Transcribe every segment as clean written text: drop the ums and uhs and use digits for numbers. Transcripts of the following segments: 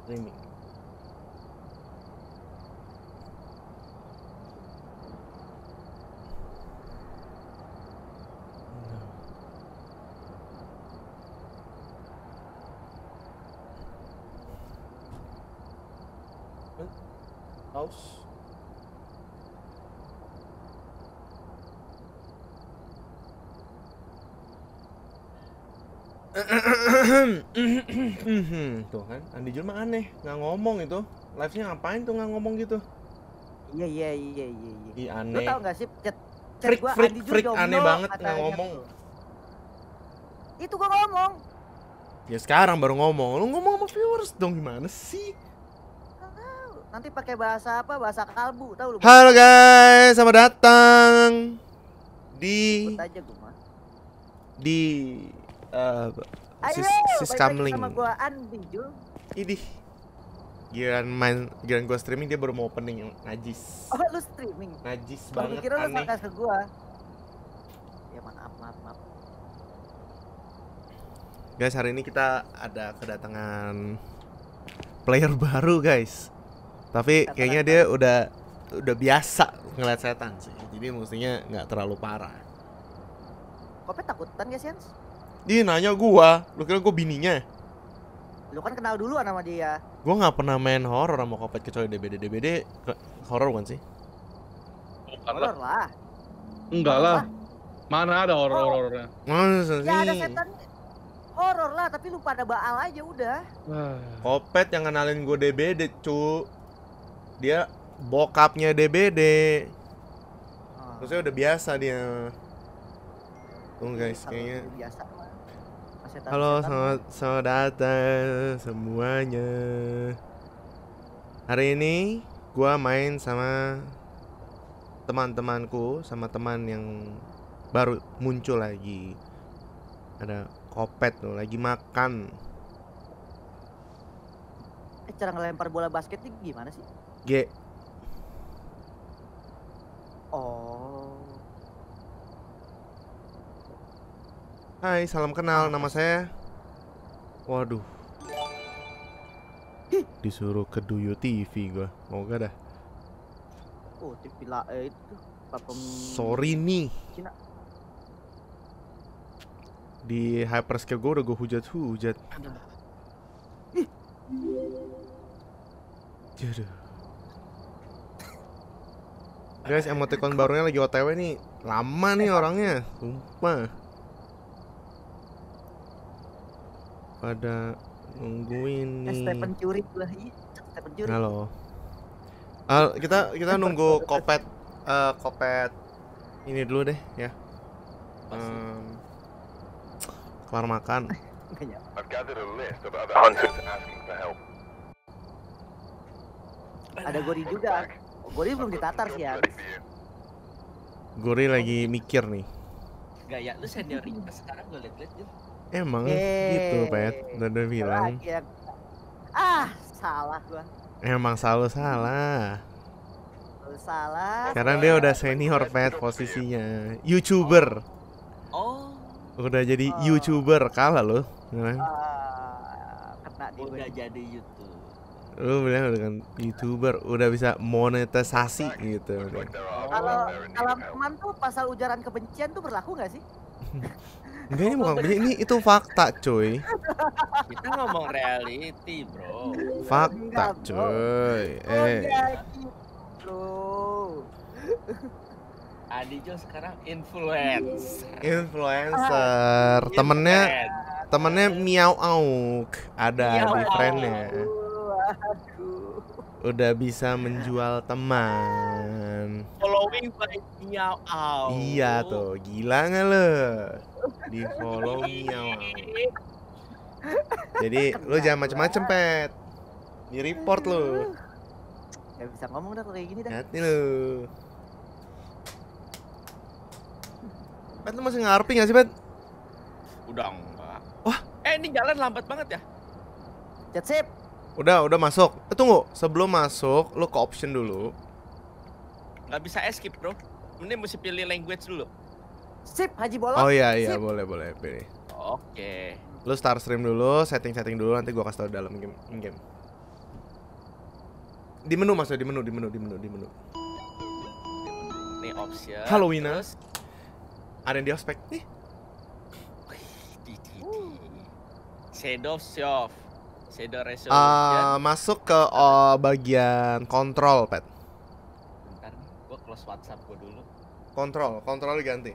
streaming. House. Tuh kan, Andi Jul mah aneh, nggak ngomong itu. Live-nya ngapain tuh nggak ngomong gitu? Iya. Ih, Lu aneh. tau gak sih chat Freak, gua freak, Andi Jul freak, jomblo, aneh banget nggak katanya ngomong. tuh. Itu gua ngomong. Ya sekarang baru ngomong. Lu ngomong sama viewers dong, gimana sih? Nanti pakai bahasa apa? Bahasa kalbu, tahu lu? Halo guys, selamat datang di Ikut aja gua mah. di Ayo, Siskamling. sama gua Andi Jul. Idih. Giliran gua streaming dia baru mau opening yang najis. Oh, lu streaming. Najis Gua banget, kira lu aneh. sarkas ke gua. Ya maaf. Guys, hari ini kita ada kedatangan player baru, guys. Tapi kayaknya dia udah biasa ngeliat setan sih. Jadi mestinya nggak terlalu parah. Kopet takutan gak sih, Hans? Dia nanya gua, lu kira gua bininya? Lu kan kenal duluan sama dia. Gua nggak pernah main horor sama Kopet kecuali DBD horor bukan sih? Horor lah. Enggak lah. Mana ada horor-horornya? Masa Ya ada sih? setan. Horor lah, tapi lu pada baal aja udah. Kopet yang kenalin gue DBD, cu. Dia bokapnya DBD. Maksudnya udah biasa dia. Tuh guys, kayaknya. Biasa. Halo, selamat datang semuanya. Hari ini gua main sama teman-temanku, sama teman yang baru muncul lagi. Ada Kopet tuh lagi makan. Cara ngelempar bola basket ini gimana sih? G. Oh. Hai, salam kenal, nama saya. Waduh. Disuruh ke Duyu TV gua. Mau gak dah? Oh, TV lah itu platform. Sorry nih. Cina. Di hyperscale gue udah gue hujat. Jodoh. Guys, emoticon barunya lagi OTW nih. Lama nih orangnya. Sumpah. Pada nungguin nih. Stephen Curry lah. Stephen Curry. Halo. Kita nunggu Kopet Kopet ini dulu deh ya. Kelar makan. Ada Gori juga. Gori belum ditatar sih ya. Gori lagi mikir nih. Gaya lu senioritas sekarang gue liat-liat gitu. Emang gitu, Pet. Udah bilang. Salah gua. Emang selalu salah. Salah. Sekarang dia udah senior, Pet, posisinya. YouTuber. Oh. Udah jadi YouTuber, kalah lo. Kena di Udah jadi YouTube. Lu bilang udah kan YouTuber, udah bisa monetisasi gitu. Kalau teman tuh pasal ujaran kebencian tuh berlaku nggak sih? Enggak, ini bukan ini itu fakta, cuy. Kita ngomong reality, bro. Fakta, cuy. Bro. Adi Jo sekarang Influencer. Temennya Miao Auk ada di friendnya. Udah bisa menjual teman. Following by Miao Au. Iya tuh, gila nggak lo? Di follow Miao Auk. Jadi lu jangan macem-macem, Pet. Di report lu. Gak bisa ngomong dah kayak gini dah. Hati lu. Pet, lu masih ngarepin gak sih, Pet? Udah enggak. Wah, Ini jalan lambat banget ya? Chat sip. udah masuk. Tunggu, sebelum masuk lu ke option dulu. Nggak bisa escape, bro. Ini mesti pilih language dulu. Sip, Haji Bolot. Oh iya, Sip. boleh Oke. Lu start stream dulu, setting dulu, nanti gua kasih tau dalam game. Di menu maksudnya, di menu. Nih option. Halloween. Terus Ada yang di ospek nih. Shadow Shop. Shadow Resolution. Masuk ke bagian kontrol, Pet. Bentar nih, gua close WhatsApp gua dulu. Kontrol diganti.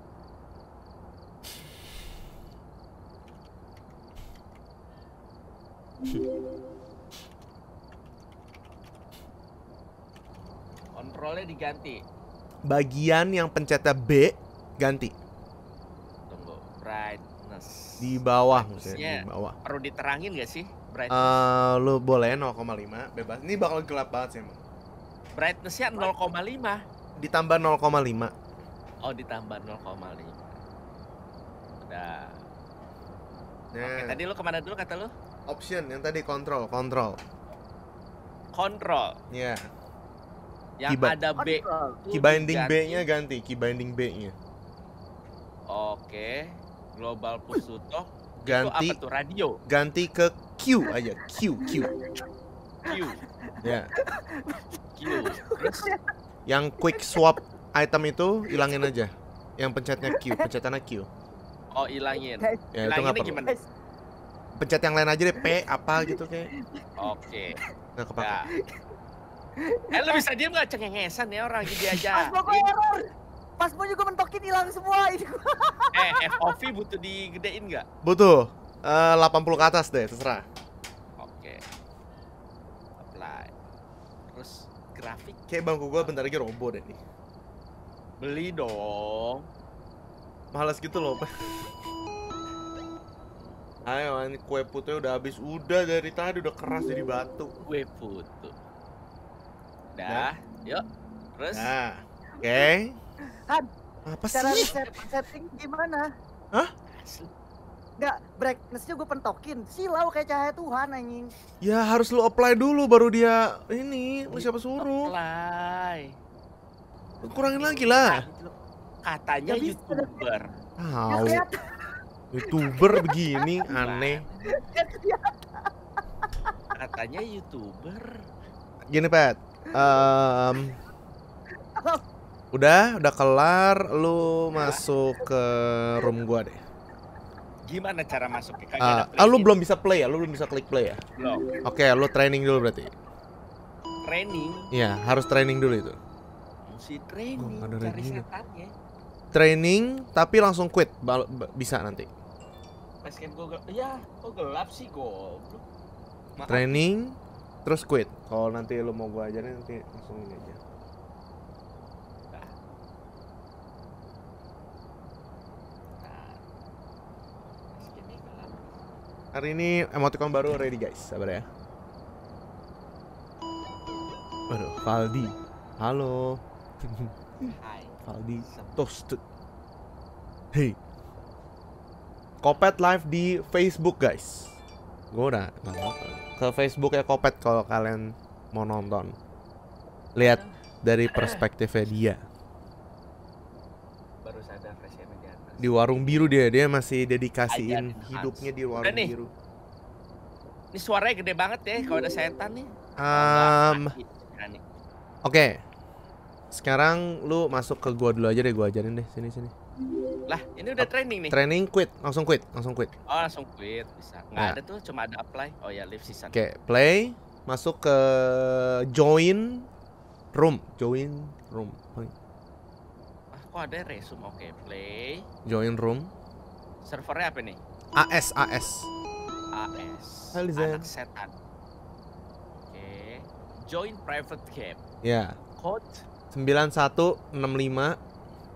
Kontrolnya diganti. Bagian yang pencetnya B ganti. Tunggu, brightness. Di bawah Brightness-nya maksudnya, di bawah. Perlu diterangin gak sih brightness? Lu boleh 0,5 bebas. Ini bakal gelap banget sih emang. Brightness-nya 0,5. Ditambah 0,5. Oh, ditambah 0,5. Udah. Nah, Oke, tadi lu kemana dulu kata lu? option yang tadi kontrol. Control. Ya. Yang Keyba- ada B. Key binding B-nya ganti, key binding B-nya. Oke. Global push to talk. Itu Ganti apa tuh? Radio. ganti ke Q aja, Q. Q. Ya. Q. Terus Yang quick swap item itu hilangin aja. Yang pencetnya Q, pencetannya Q. oh ilangin. Guys, Ya itu nggak Ilanginnya perlu. gimana? guys, Pencet yang lain aja deh, P apa gitu kayak. Oke. Nggak kepake. Ya. Lu bisa diem gak cengengesan ya orang gini aja. Pas mau error. Pas mau juga mentokin hilang semua ini. FOV butuh digedein gak? Butuh 80 ke atas deh, terserah. Oke. Apply. Terus grafik Kayak bangku gua bentar lagi roboh deh nih. beli dong. Males gitu loh. Ayo, ini kue putih udah habis. Udah dari tadi udah keras jadi batu. Gue foto. Dah, yuk. Terus Nah, oke. Han, Apa cara sih? setting gimana? Asli. Enggak, brightness-nya gue pentokin. Silau kayak cahaya Tuhan anjing. Ya harus lu apply dulu baru dia ini. Lu siapa suruh? Apply. Lu kurangin lagi lah. Katanya Nggak bisa. YouTuber. Tahu. Lihat, YouTuber begini aneh. Katanya YouTuber. Gini, Pat. Udah kelar, lu masuk ke room gua deh. Gimana cara masuknya? Kagak ada Lu plugin. belum bisa play ya? Lu belum bisa klik play ya? Belum. Oke, lu training dulu berarti. Training. Iya, harus training dulu itu. Mesti training. Gua nggak ada Cari lagi. setannya. Training tapi langsung quit. Bisa nanti. Basecamp gue gelap. Ya, kok gelap sih goblok. Maaf. Training terus quit. Kalau nanti lu mau gua ajarin nanti langsung ini aja. Nah. Basecamp-nya gelap. Hari ini emoticon baru ready guys. Sabar ya. Waduh, Valdi. Halo. Hai. Valdi toasted. Hey. Kopet live di Facebook guys. Gue udah nonton. Ke Facebook ya Kopet kalau kalian mau nonton. Lihat dari perspektifnya dia. Baru sadar Freshman di atas. Di warung biru dia masih dedikasiin Ajarin hidupnya di Udah warung nih. biru. Ini suaranya gede banget ya kalau ada setan nih. Oke. Sekarang lu masuk ke gua dulu aja deh, gua ajarin deh sini. Lah, ini udah training nih. Training quit, langsung quit. Oh, langsung quit bisa. Nggak Nah. ada tuh, cuma ada apply. Oh ya, live season. Oke, play, masuk ke join room. Ah, kok ada resume? Oke, play. Join room. Servernya apa nih? AS. AS. Hai, Lizen. Anak setan. Oke. Join private game. Ya, Code 9165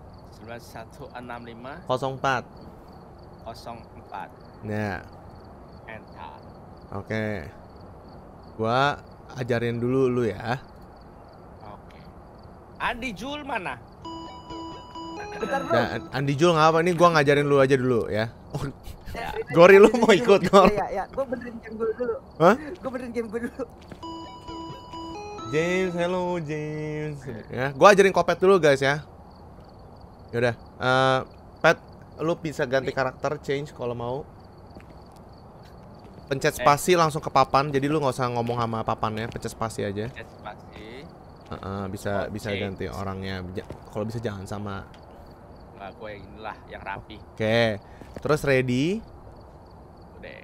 9165 04. 04. Ya, Enter. oke. Gua ajarin dulu lu ya. Oke. Andi Jul mana? bentar bro. Dan Andi Jul nggak apa nih, gua ngajarin lu aja dulu ya. Oh, Ya. Gori lu mau ikut Gor? Ya, gue benerin game gue dulu. Hah? Gue benerin game gue dulu. James, hello James. Ya, gua ajarin Kopet dulu guys ya. Yaudah, Pet, lu bisa ganti karakter change kalau mau. pencet spasi langsung ke papan. Jadi lu nggak usah ngomong sama papannya, pencet spasi aja. Pencet spasi. Bisa ganti orangnya. Kalau bisa jangan sama. Nah, gue yang inilah yang rapi. Oke. Terus ready. Udah.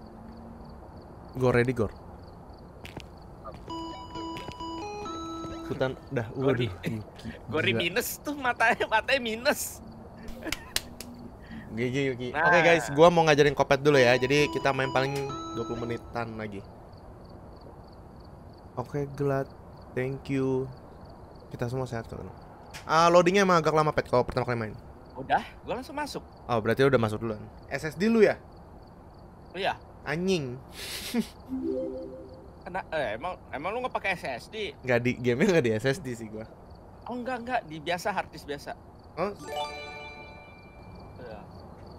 Go ready, go. Hutan dah Gori. waduh. Gori minus tuh matanya minus. Gigi. Nah. Oke guys, gua mau ngajarin kopet dulu ya. Jadi kita main paling 20 menitan lagi. Oke, glad. Thank you. Kita semua sehat kan. Loadingnya emang agak lama pet kalau pertama kali main. Udah, gue langsung masuk. Oh, berarti udah masuk duluan. SSD lu ya? Oh iya. Anjing. Emang lu nggak pakai SSD? Nggak di gamenya nggak di SSD sih gua. Oh enggak, di biasa hard disk biasa. Oh, Iya.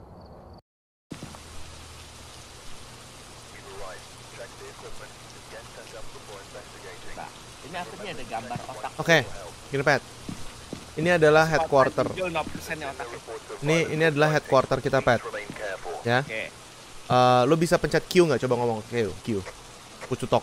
Nah, ini akhirnya ada gambar otak. oke. Gini pet. Ini adalah headquarter. Otak Google 0% ya otaknya. Ini adalah headquarter kita pet. Ya. Oke. Lu bisa pencet Q nggak? Coba ngomong Q. Push to talk.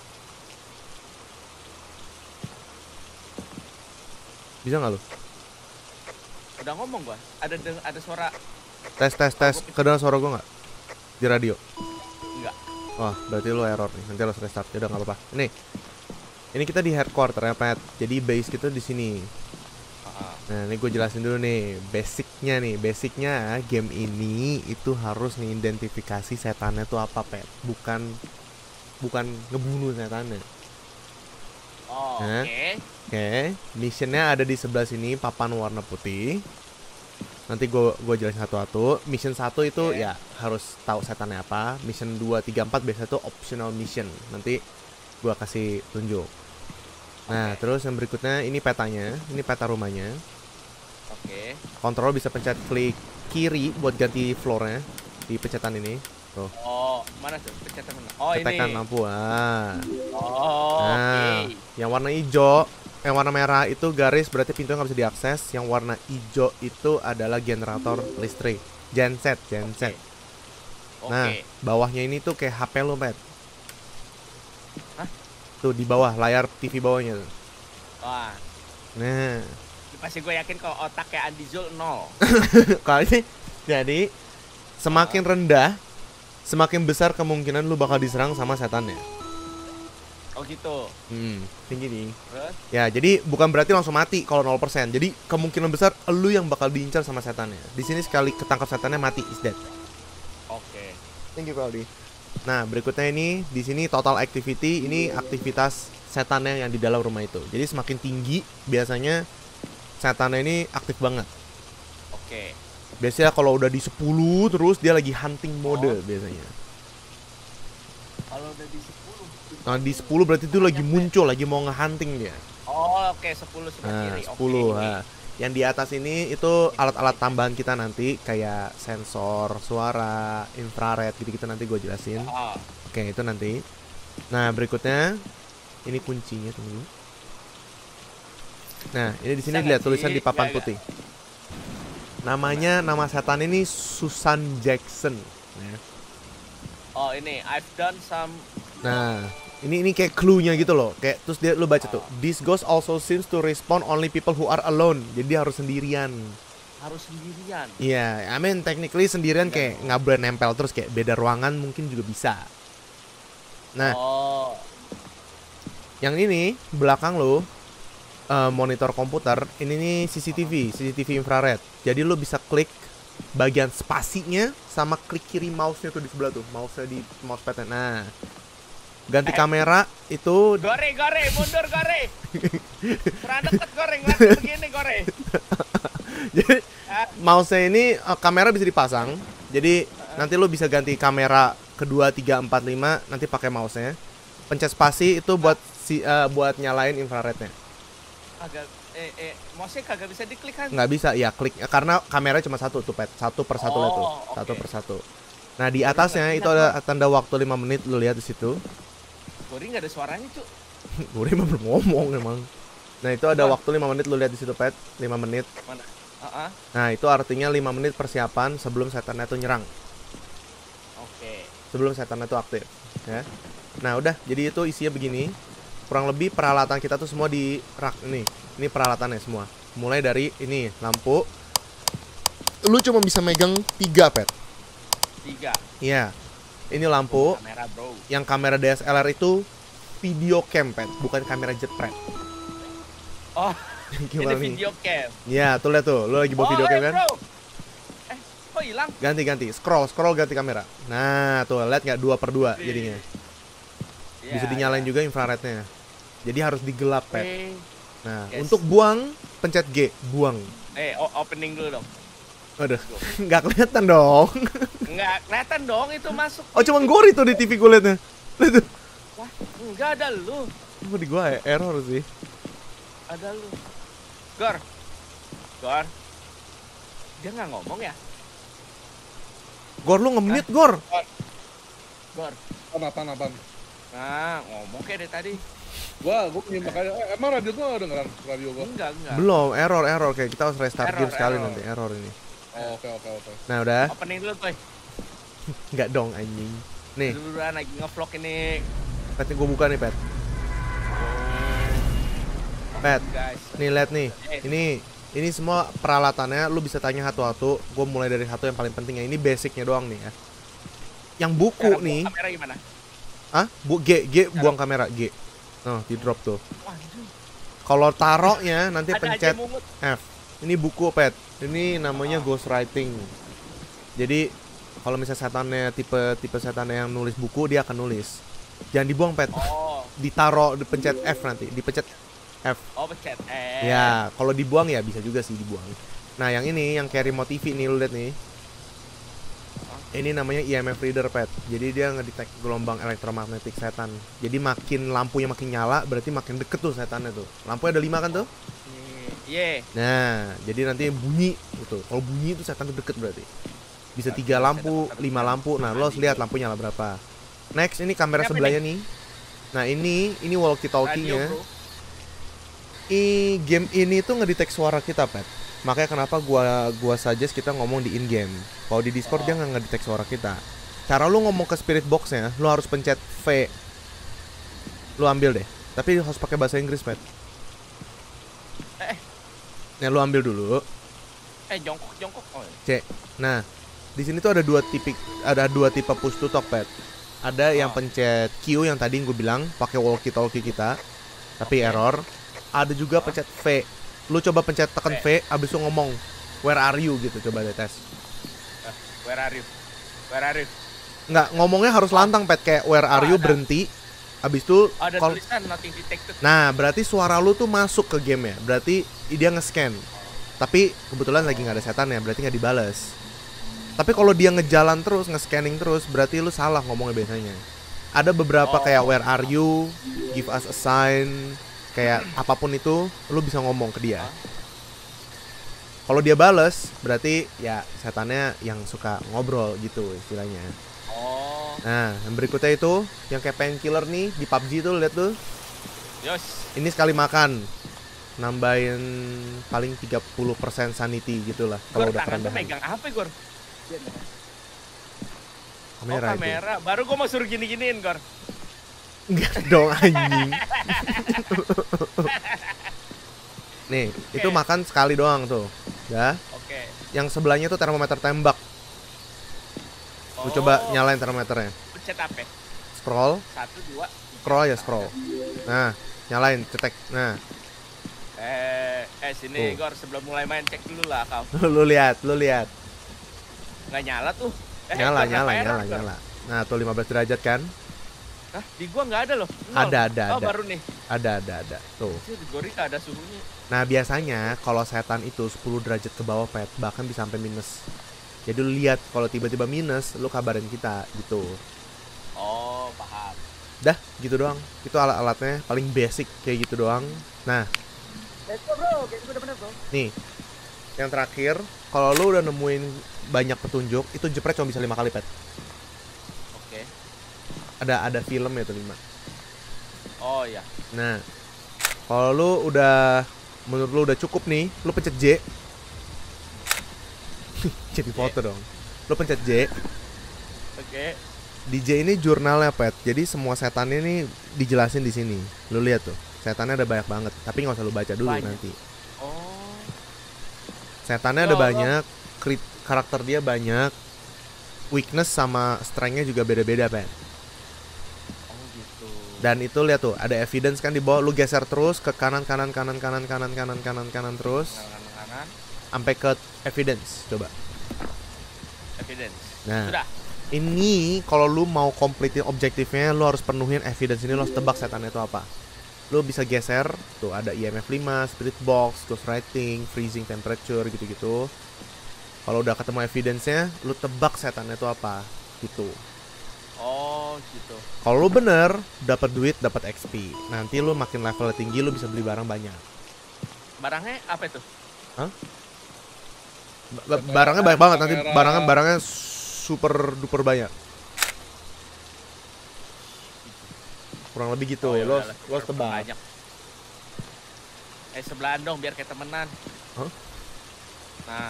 Bisa nggak lu? Udah ngomong gua. Ada suara Tes. Kedengeran suara gua nggak? Di radio. enggak? Wah, berarti lu error nih. Nanti harus restart. Ya udah nggak apa-apa. Ini kita di headquarter ya, Pet. Jadi base kita di sini. Nah, ini gue jelasin dulu nih. Basicnya game ini itu harus ngidentifikasi setannya tuh apa, Pet. Bukan ngebunuh setannya. Oh, Nah. oke. Oke, missionnya ada di sebelah sini, papan warna putih. Nanti gue jelasin satu-satu. Mission 1 itu Oke. ya harus tahu setannya apa. Mission 2, 3, 4 biasanya tuh optional mission. Nanti gue kasih tunjuk. Nah, Oke. terus yang berikutnya ini petanya. Ini peta rumahnya. Oke. Kontrol bisa pencet klik kiri buat ganti floornya di pencetan ini. Tuh, Oh, mana tuh? Pencetan mana? Oh, tekan ini. lampu. Oh, Nah, oke. yang warna hijau, yang warna merah itu garis berarti pintunya nggak bisa diakses. Yang warna hijau itu adalah generator listrik. Genset. Oke. Nah, bawahnya ini tuh kayak HP lo, Pet. Hah? Tuh di bawah layar TV bawahnya tuh. Wah, Nah, ini pasti gue yakin kalau otaknya Andi Zul 0. kali ini jadi semakin rendah, semakin besar kemungkinan lu bakal diserang sama setannya. Oh gitu. Tinggi nih. Terus? Ya, jadi bukan berarti langsung mati kalau 0%. Jadi kemungkinan besar lu yang bakal diincar sama setannya. Di sini sekali ketangkap setannya mati, is dead. Oke. Thank you, Valdi. Nah, berikutnya ini di sini total activity, ini aktivitas setannya yang di dalam rumah itu. Jadi semakin tinggi biasanya setannya ini aktif banget. Oke. Biasanya kalau udah di 10 terus dia lagi hunting mode biasanya. Kalau udah di 10. Nah, di 10 berarti itu lagi muncul, lagi mau nge-hunting dia. Oh, oke 10 sebelah Nah, kiri. 10. Oke. Nah, yang di atas ini itu alat-alat tambahan kita nanti kayak sensor suara, infrared gitu-gitu nanti gue jelasin. Oh, Oke, itu nanti. Nah, berikutnya ini kuncinya tunggu. Nah, ini di sini Bisa lihat nggak tulisan sih? di papan Nggak. putih. Nama setan ini Susan Jackson. Nah, oh ini I've done some. Nah, ini kayak clue-nya gitu loh. Kayak terus dia lu baca tuh. This ghost also seems to respond only people who are alone. Jadi dia harus sendirian. Harus sendirian. Iya, I mean technically sendirian kayak nggak boleh nempel terus kayak beda ruangan mungkin juga bisa. Nah, Oh. yang ini belakang lo monitor komputer, ini nih CCTV infrared. Jadi lo bisa klik bagian spasinya sama klik kiri mouse-nya tuh di sebelah tuh, mouse-nya di mousepad-nya. Nah, ganti kamera itu Gore, mundur gore. Kurang deket goreng begini gore. jadi mouse-nya ini kamera bisa dipasang. Jadi nanti lo bisa ganti kamera kedua, 3, 4, 5 nanti pakai mouse-nya. Pencet spasi itu buat buat nyalain infrarednya. Agak mouse-nya kagak bisa diklik kan? Nggak bisa, ya klik karena kamera cuma satu tuh, Pet. Satu per satu lihat tuh. oke. Satu per satu. Nah, di atasnya itu ada tanda waktu 5 menit, lu lihat di situ. Gori nggak ada suaranya cu. Gue emang belum ngomong emang. Nah, itu ada waktu 5 menit, lu lihat di situ, Pet. 5 menit. Mana? Nah, itu artinya 5 menit persiapan sebelum setannya tuh nyerang. Oke. Sebelum setannya tuh aktif. ya. Nah udah, jadi itu isinya begini. Kurang lebih peralatan kita tuh semua di rak ini. Ini peralatannya semua. Mulai dari ini lampu. Lu cuma bisa megang 3 pet. 3. Iya. Ini lampu. Kamera bro. Yang kamera DSLR itu video cam pet, bukan kamera jet pet. Oh, Gimana ini nih? video cam. Ya, tuh lihat tuh. Lu lagi bawa video cam kan? Bro. Kok hilang? Ganti. Scroll ganti kamera. Nah, tuh lihat nggak 2/2 jadinya. Bisa dinyalain juga infrarednya. Jadi harus digelap pet. Nah, untuk buang pencet G, buang. Opening dulu dong. Aduh, nggak kelihatan dong. Nggak kelihatan dong itu masuk. Oh, cuman gori tuh di TV gue liatnya. Lihat tuh. Wah, enggak ada lu. Oh, di gua error sih. Ada lu. Gor. Dia nggak ngomong ya? Gor lu nge-mute, Gor. Gor. Apaan? Nah, ngomong kayak dari tadi. Gua nyimak aja. Emang radio gua nggak dengeran radio gua? Enggak. Belum, error kayak kita harus restart game sekali Error. nanti, error ini. Oh, oke. Nah, udah. Opening dulu, Toy. Nggak dong anjing. Nih, Duluan lagi nge-vlog ini. petnya gua buka nih, pet. Pet. Guys. Nih lihat nih. Ini semua peralatannya lu bisa tanya satu-satu. Gue mulai dari satu yang paling penting ya. Ini basicnya doang nih ya. Yang buku Cara nih. buang kamera gimana? Hah? G buang kamera G. Nah, di drop tuh. Waduh. Kalau taruhnya nanti Ada aja pencet mungut. F. Ini buku pet. Ini namanya ghostwriting. Jadi kalau misalnya setannya tipe setannya yang nulis buku, dia akan nulis. Jangan dibuang pet. Oh, Ditaruh, dipencet F nanti. Dipencet F. pencet. Ya, kalau dibuang ya bisa juga sih dibuang. Nah, yang ini yang kayak remote TV nih, lu lihat nih. Ini namanya EMF reader pet. Jadi dia ngedetect gelombang elektromagnetik setan. Jadi makin lampunya makin nyala, berarti makin deket tuh setannya tuh. Lampunya ada 5 kan tuh? Iya. Nah, jadi nanti bunyi gitu. Kalau bunyi itu setan tuh deket berarti. Bisa 3 lampu, 5 lampu. Nah, lo harus lihat lampunya nyala berapa. Next, ini kamera Siapa sebelahnya nih. Nah, ini walkie-talkie-nya. Radio, bro. Game ini tuh ngedetek suara kita, pet. Makanya kenapa gua suggest kita ngomong di in game. Kalau di Discord dia nggak ngedetek suara kita. Cara lu ngomong ke spirit box-nya, lu harus pencet V. Lu ambil deh. Tapi harus pakai bahasa Inggris, pet. Nah, lu ambil dulu. Jongkok. Oh, C. Nah, di sini tuh ada dua tipe push to talk, pet. Ada yang pencet Q yang tadi gue bilang pakai walkie-talkie kita, tapi error. Ada juga pencet V. Lu coba pencet tekan V, abis itu ngomong where are you gitu, coba deh tes. Where are you? Nggak, ngomongnya harus lantang pet, kayak where are you, berhenti. Abis itu Ada tulisan nothing detected. nah, berarti suara lu tuh masuk ke game ya. Berarti dia nge-scan. Tapi kebetulan lagi nggak ada setan ya, berarti nggak dibales. Tapi kalau dia ngejalan terus, nge-scanning terus, berarti lu salah ngomongnya biasanya. Ada beberapa kayak where are you, give us a sign, kayak apapun itu lu bisa ngomong ke dia. Kalau dia bales, berarti ya setannya yang suka ngobrol gitu istilahnya. Oh, Nah, yang berikutnya itu yang kayak painkiller nih di PUBG tuh, lihat tuh. yos. Ini sekali makan nambahin paling 30% sanity gitulah kalau Gor, udah tangan tuh kerendahan. megang apa, Gor? Kamera itu. Kamera. Baru gua mau suruh gini-giniin, Gor. Enggak dong anjing. Nih, itu makan sekali doang tuh. Ya. Oke. Yang sebelahnya tuh termometer tembak. Lu coba nyalain termometernya. Pencet apa? Scroll, 1, 2. scroll ya scroll. Nah, nyalain, cetek. Nah, Sini, Tuh. Gor, sebelum mulai main cek dulu lah kau. lu lihat. Nggak nyala tuh. Nyala, Gor, apa error, Gor? nyala. Nah, tuh 15 derajat kan? Hah? Di gua nggak ada loh. Ada. Oh, baru nih. Ada. Tuh. Di Gori nggak ada suhunya. Nah, biasanya kalau setan itu 10 derajat ke bawah pet, bahkan bisa sampai minus. Jadi lu lihat kalau tiba-tiba minus, lu kabarin kita gitu. Oh, paham. Dah, gitu doang. Itu alat-alatnya paling basic kayak gitu doang. Nah, Let's go bro, kayak gitu udah bener bro. nih. Yang terakhir, kalau lu udah nemuin banyak petunjuk, itu jepret cuma bisa 5 kali pet. Oke. Ada film ya tuh 5. Oh ya. Nah, kalau lu udah menurut lu udah cukup nih, lu pencet J. Jadi foto dong. Lu pencet J. Oke. DJ ini jurnalnya, Pet. Jadi semua setannya ini dijelasin di sini. Lu lihat tuh, setannya ada banyak banget. Tapi nggak usah lu baca dulu Banyak. nanti. Oh. Setannya ada banyak, karakter dia banyak, weakness sama strength-nya juga beda-beda, Pet. Oh gitu. Dan itu lihat tuh, ada evidence kan di bawah. Lu geser terus ke kanan terus Kanan. sampai ke evidence. Coba. Evidence. Nah, Sudah. ini kalau lu mau completein objektifnya, lu harus penuhin evidence ini, lu harus tebak setannya itu apa. Lu bisa geser, tuh ada IMF 5, spirit box, ghost writing, freezing temperature gitu-gitu. Kalau udah ketemu evidence-nya, lu tebak setannya itu apa, gitu. Oh gitu. Kalau lu bener, dapat duit, dapat XP. Nanti lu makin level tinggi, lu bisa beli barang banyak. Barangnya apa itu? Barangnya banyak banget, nanti barangnya super duper banyak. Kurang lebih gitu ya, lo udah, tebak. banyak. Sebelahan dong biar kayak temenan. Hah? Nah.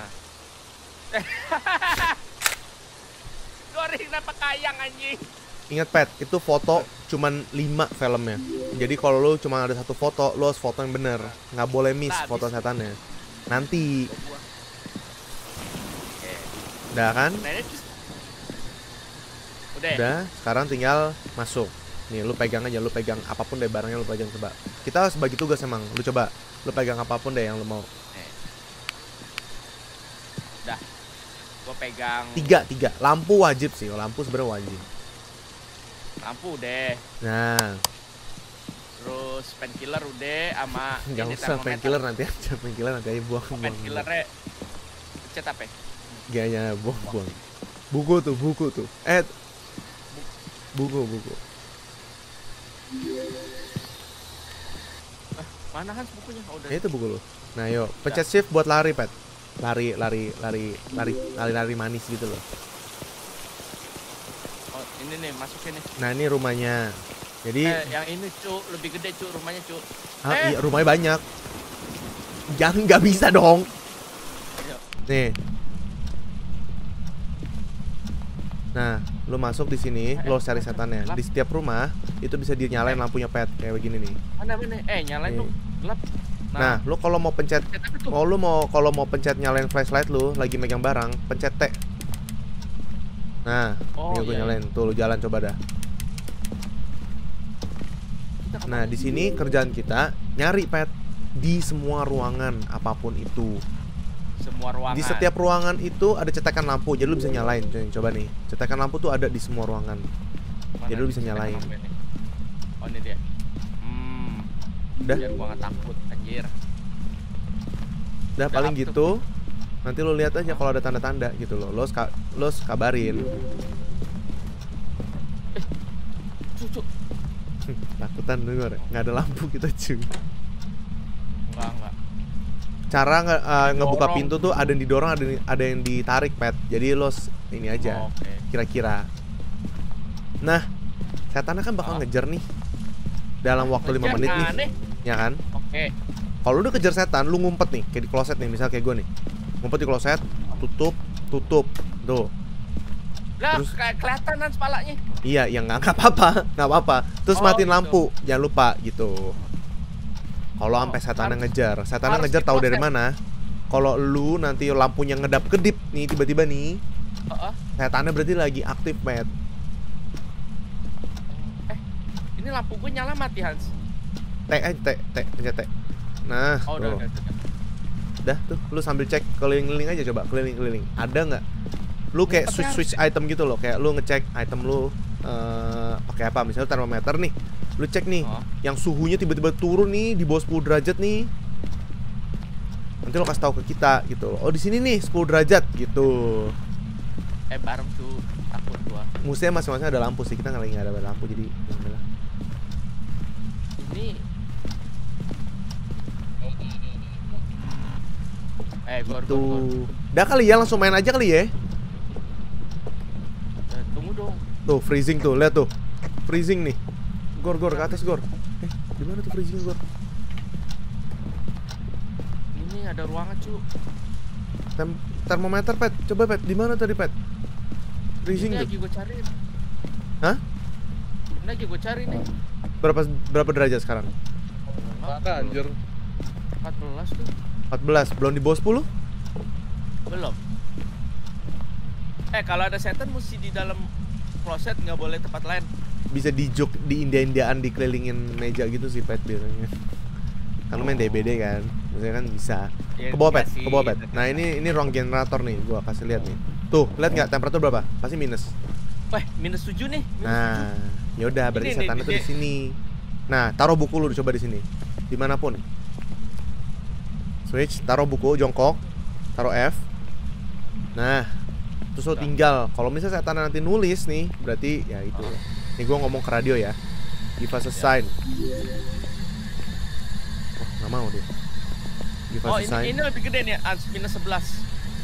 Goreng kenapa kayang anjing? Ingat, Pet, itu foto cuman 5 filmnya. Jadi kalau lu cuma ada satu foto, lu harus foto yang bener. Nggak boleh miss foto setannya. Nanti. Udah kan? Udah, sekarang tinggal masuk. Nih, lu pegang aja, lu pegang apapun deh barangnya, lu pegang coba. Kita harus bagi tugas emang. Lu coba, lu pegang apapun deh yang lu mau. Udah. Gua pegang 3. Lampu wajib sih, lampu sebenarnya wajib. lampu deh. Nah, Terus painkiller udah sama jangan ini usah termometer. painkiller nanti aja, painkiller nanti aja buang. Painkillernya pencet apa ya? Gayanya buang. Buku tuh. Buku. Mana Hans bukunya? Oh, udah. Itu buku lu. Nah, yuk, pencet shift buat lari, Pet. Lari manis gitu loh. Oh, ini nih masukin nih. Nah, ini rumahnya. Jadi yang ini cu, lebih gede cu rumahnya cu. iya, rumahnya banyak. Jangan, nggak bisa dong. Ayo. Nih. Nah, lu masuk di sini, lo cari setannya. Di setiap rumah itu bisa dinyalain lampunya, Pet, kayak begini nih. Mana? Nyalain Nih. dong. Gelap. Nah, lu kalau mau pencet, Pencet apa tuh? kalau mau pencet nyalain flashlight lu lagi megang barang, pencet T. Nah, Oh, ini gue iya, nyalain. Tuh, lu jalan coba dah. Nah, di sini kerjaan kita nyari, Pet, di semua ruangan apapun itu. Semua ruangan. Di setiap ruangan itu ada cetakan lampu, jadi lu bisa nyalain. Coba nih, cetakan lampu tuh ada di semua ruangan. Mana Jadi lu bisa cetakan nyalain. lampu ini? Oh, ini dia. Udah. Biar gua nggak takut anjir. Udah paling up tuh. gitu. Nanti lu lihat aja kalau ada tanda-tanda gitu loh. Lo kabarin. Cucu. Takutan denger, nggak ada lampu kita cuy. Enggak. Cara ngebuka Dorong. pintu tuh ada yang didorong, ada yang ditarik, Pet. Jadi lo ini aja, Oke. kira-kira. Nah, setannya kan bakal ngejar nih dalam waktu 5 menit nih, Aneh. ya kan? Oke. Kalau lu kejar setan, lu ngumpet nih, kayak di kloset nih, misal kayak gue nih, ngumpet di kloset, tutup, tuh. Lah, Terus- kayak kelihatan kan kepalanya. Iya, yang nggak apa-apa. Terus Oh, matiin gitu. lampu, jangan lupa gitu. Kalau sampai setannya ngejar, harus ngejar tahu dari dikloset. mana? Kalau lu nanti lampunya ngedap-kedip nih tiba-tiba nih, Heeh. setannya berarti lagi aktif, Pet. Ini lampu gue nyala mati Hans. Pencet T. Nah, Oh, udah. Udah tuh, lu sambil cek keliling-keliling aja, coba keliling-keliling. Ada nggak? Lu kayak Tapi switch item gitu loh, kayak lu ngecek item lu pakai apa? Misalnya termometer nih, lu cek nih, Oh. yang suhunya tiba-tiba turun nih di bawah 10 derajat nih. Nanti lo kasih tahu ke kita gitu loh. Oh, di sini nih 10 derajat gitu. Bareng tuh takut gua. Musuhnya masing-masing ada lampu sih, kita nggak ada lampu jadi alhamdulillah. Ini gor. Tuh. Udah kali ya, langsung main aja kali ya. Tunggu dong. Tuh, freezing tuh, lihat tuh. Freezing nih. Gor ke atas, Gor. Di mana tuh freezing, Gor? Ini ada ruangan, cu. Termometer, Pet. Coba, Pet. Di mana tadi, Pet? Freezing Ini tuh. lagi gue cari. Hah? Ini lagi gue cari nih. Berapa derajat sekarang? Maka anjir. 14 tuh. 14, belum di bawah 10? Belum. Kalau ada setan mesti di dalam kloset, nggak boleh tempat lain. Bisa di India-Indiaan dikelilingin meja gitu sih pet biasanya. Kan lu main DBD kan, biasanya kan bisa. Ya, Ke bawah pet, enggak sih, ke bawah pet. gitu. Nah ini ruang generator nih, gua kasih lihat nih. Tuh, lihat nggak temperatur berapa? Pasti minus. Wah, -7 nih. Nah, yaudah berarti Ini nih, setannya tuh di dia- sini. Nah, taruh buku lu coba di sini. Dimanapun. Switch, taruh buku, jongkok, taruh F. Nah, terus lo tinggal. Kalau misalnya setan nanti nulis nih, berarti ya itu. Nih gua ngomong ke radio ya. Give us a sign. Oh, nggak mau dia. Give us Oh, a sign. ini lebih gede nih, -11.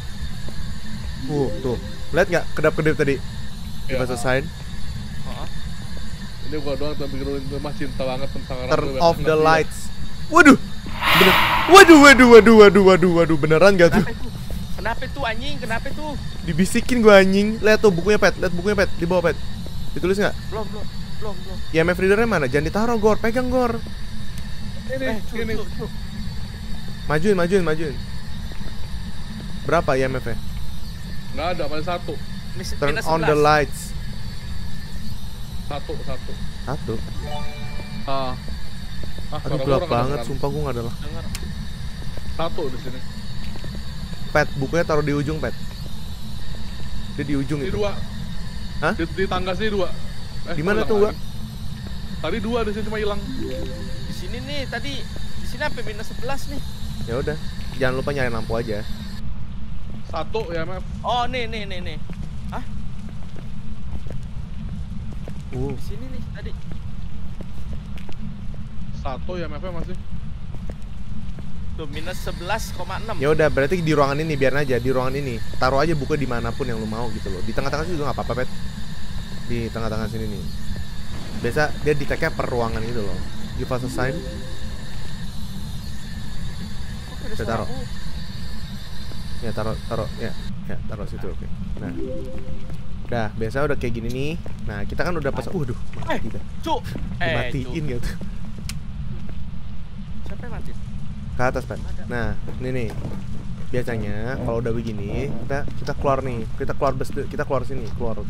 Tuh. Lihat nggak kedap-kedip tadi? Give us a sign. Oh. Ini gua doang tapi bikin mah cinta banget tentang orang Turn tuh, off yang the nanti lights. Waduh. Bener. Waduh. Beneran gak tuh? Kenapa tuh anjing? Kenapa tuh? Dibisikin gua anjing. Lihat tuh bukunya pet. Lihat bukunya pet. Di bawah pet. Ditulis nggak? Belum. IMF readernya mana? Jangan ditaruh Gor. Pegang Gor. Ini, Cu. Majuin. Berapa IMF-nya? nggak ada, paling satu. Turn on the -11. lights. Satu. Satu. Aduh suara gelap gua banget. kedengeran. Sumpah gua nggak ada lah. Dengar. Satu di sini. Pet. Bukunya taruh di ujung pet. Dia di ujung Ini itu. dua. Hah? Di tangga sini dua. Di mana hilang tuh, lagi. Tadi dua di sini cuma hilang. Di sini nih tadi di sini sampai -11 nih. Ya udah. Jangan lupa nyalain lampu aja. Satu ya, Mef. Oh, nih. Hah? Uh. Di sini nih tadi. Satu ya, Mef masih. Tuh -11,6. Ya udah berarti di ruangan ini biarin aja di ruangan ini. Taruh aja buku dimanapun yang lu mau gitu loh. Di tengah-tengah sini juga nggak apa-apa pet. Di tengah-tengah sini nih. Biasa dia di tag-nya per ruangan gitu loh. Give us a sign. Kok ada Saya suara taruh. aku? Ya taruh ya taruh situ oke. Nah. Udah, biasa udah kayak gini nih. Nah, kita kan udah pas waduh, mati dah. Cuk. Dimatiin gitu. Siapa yang mati? Ke atas, Pet. Nah, ini nih. Biasanya kalau udah begini, kita keluar nih. Kita keluar sini, keluar.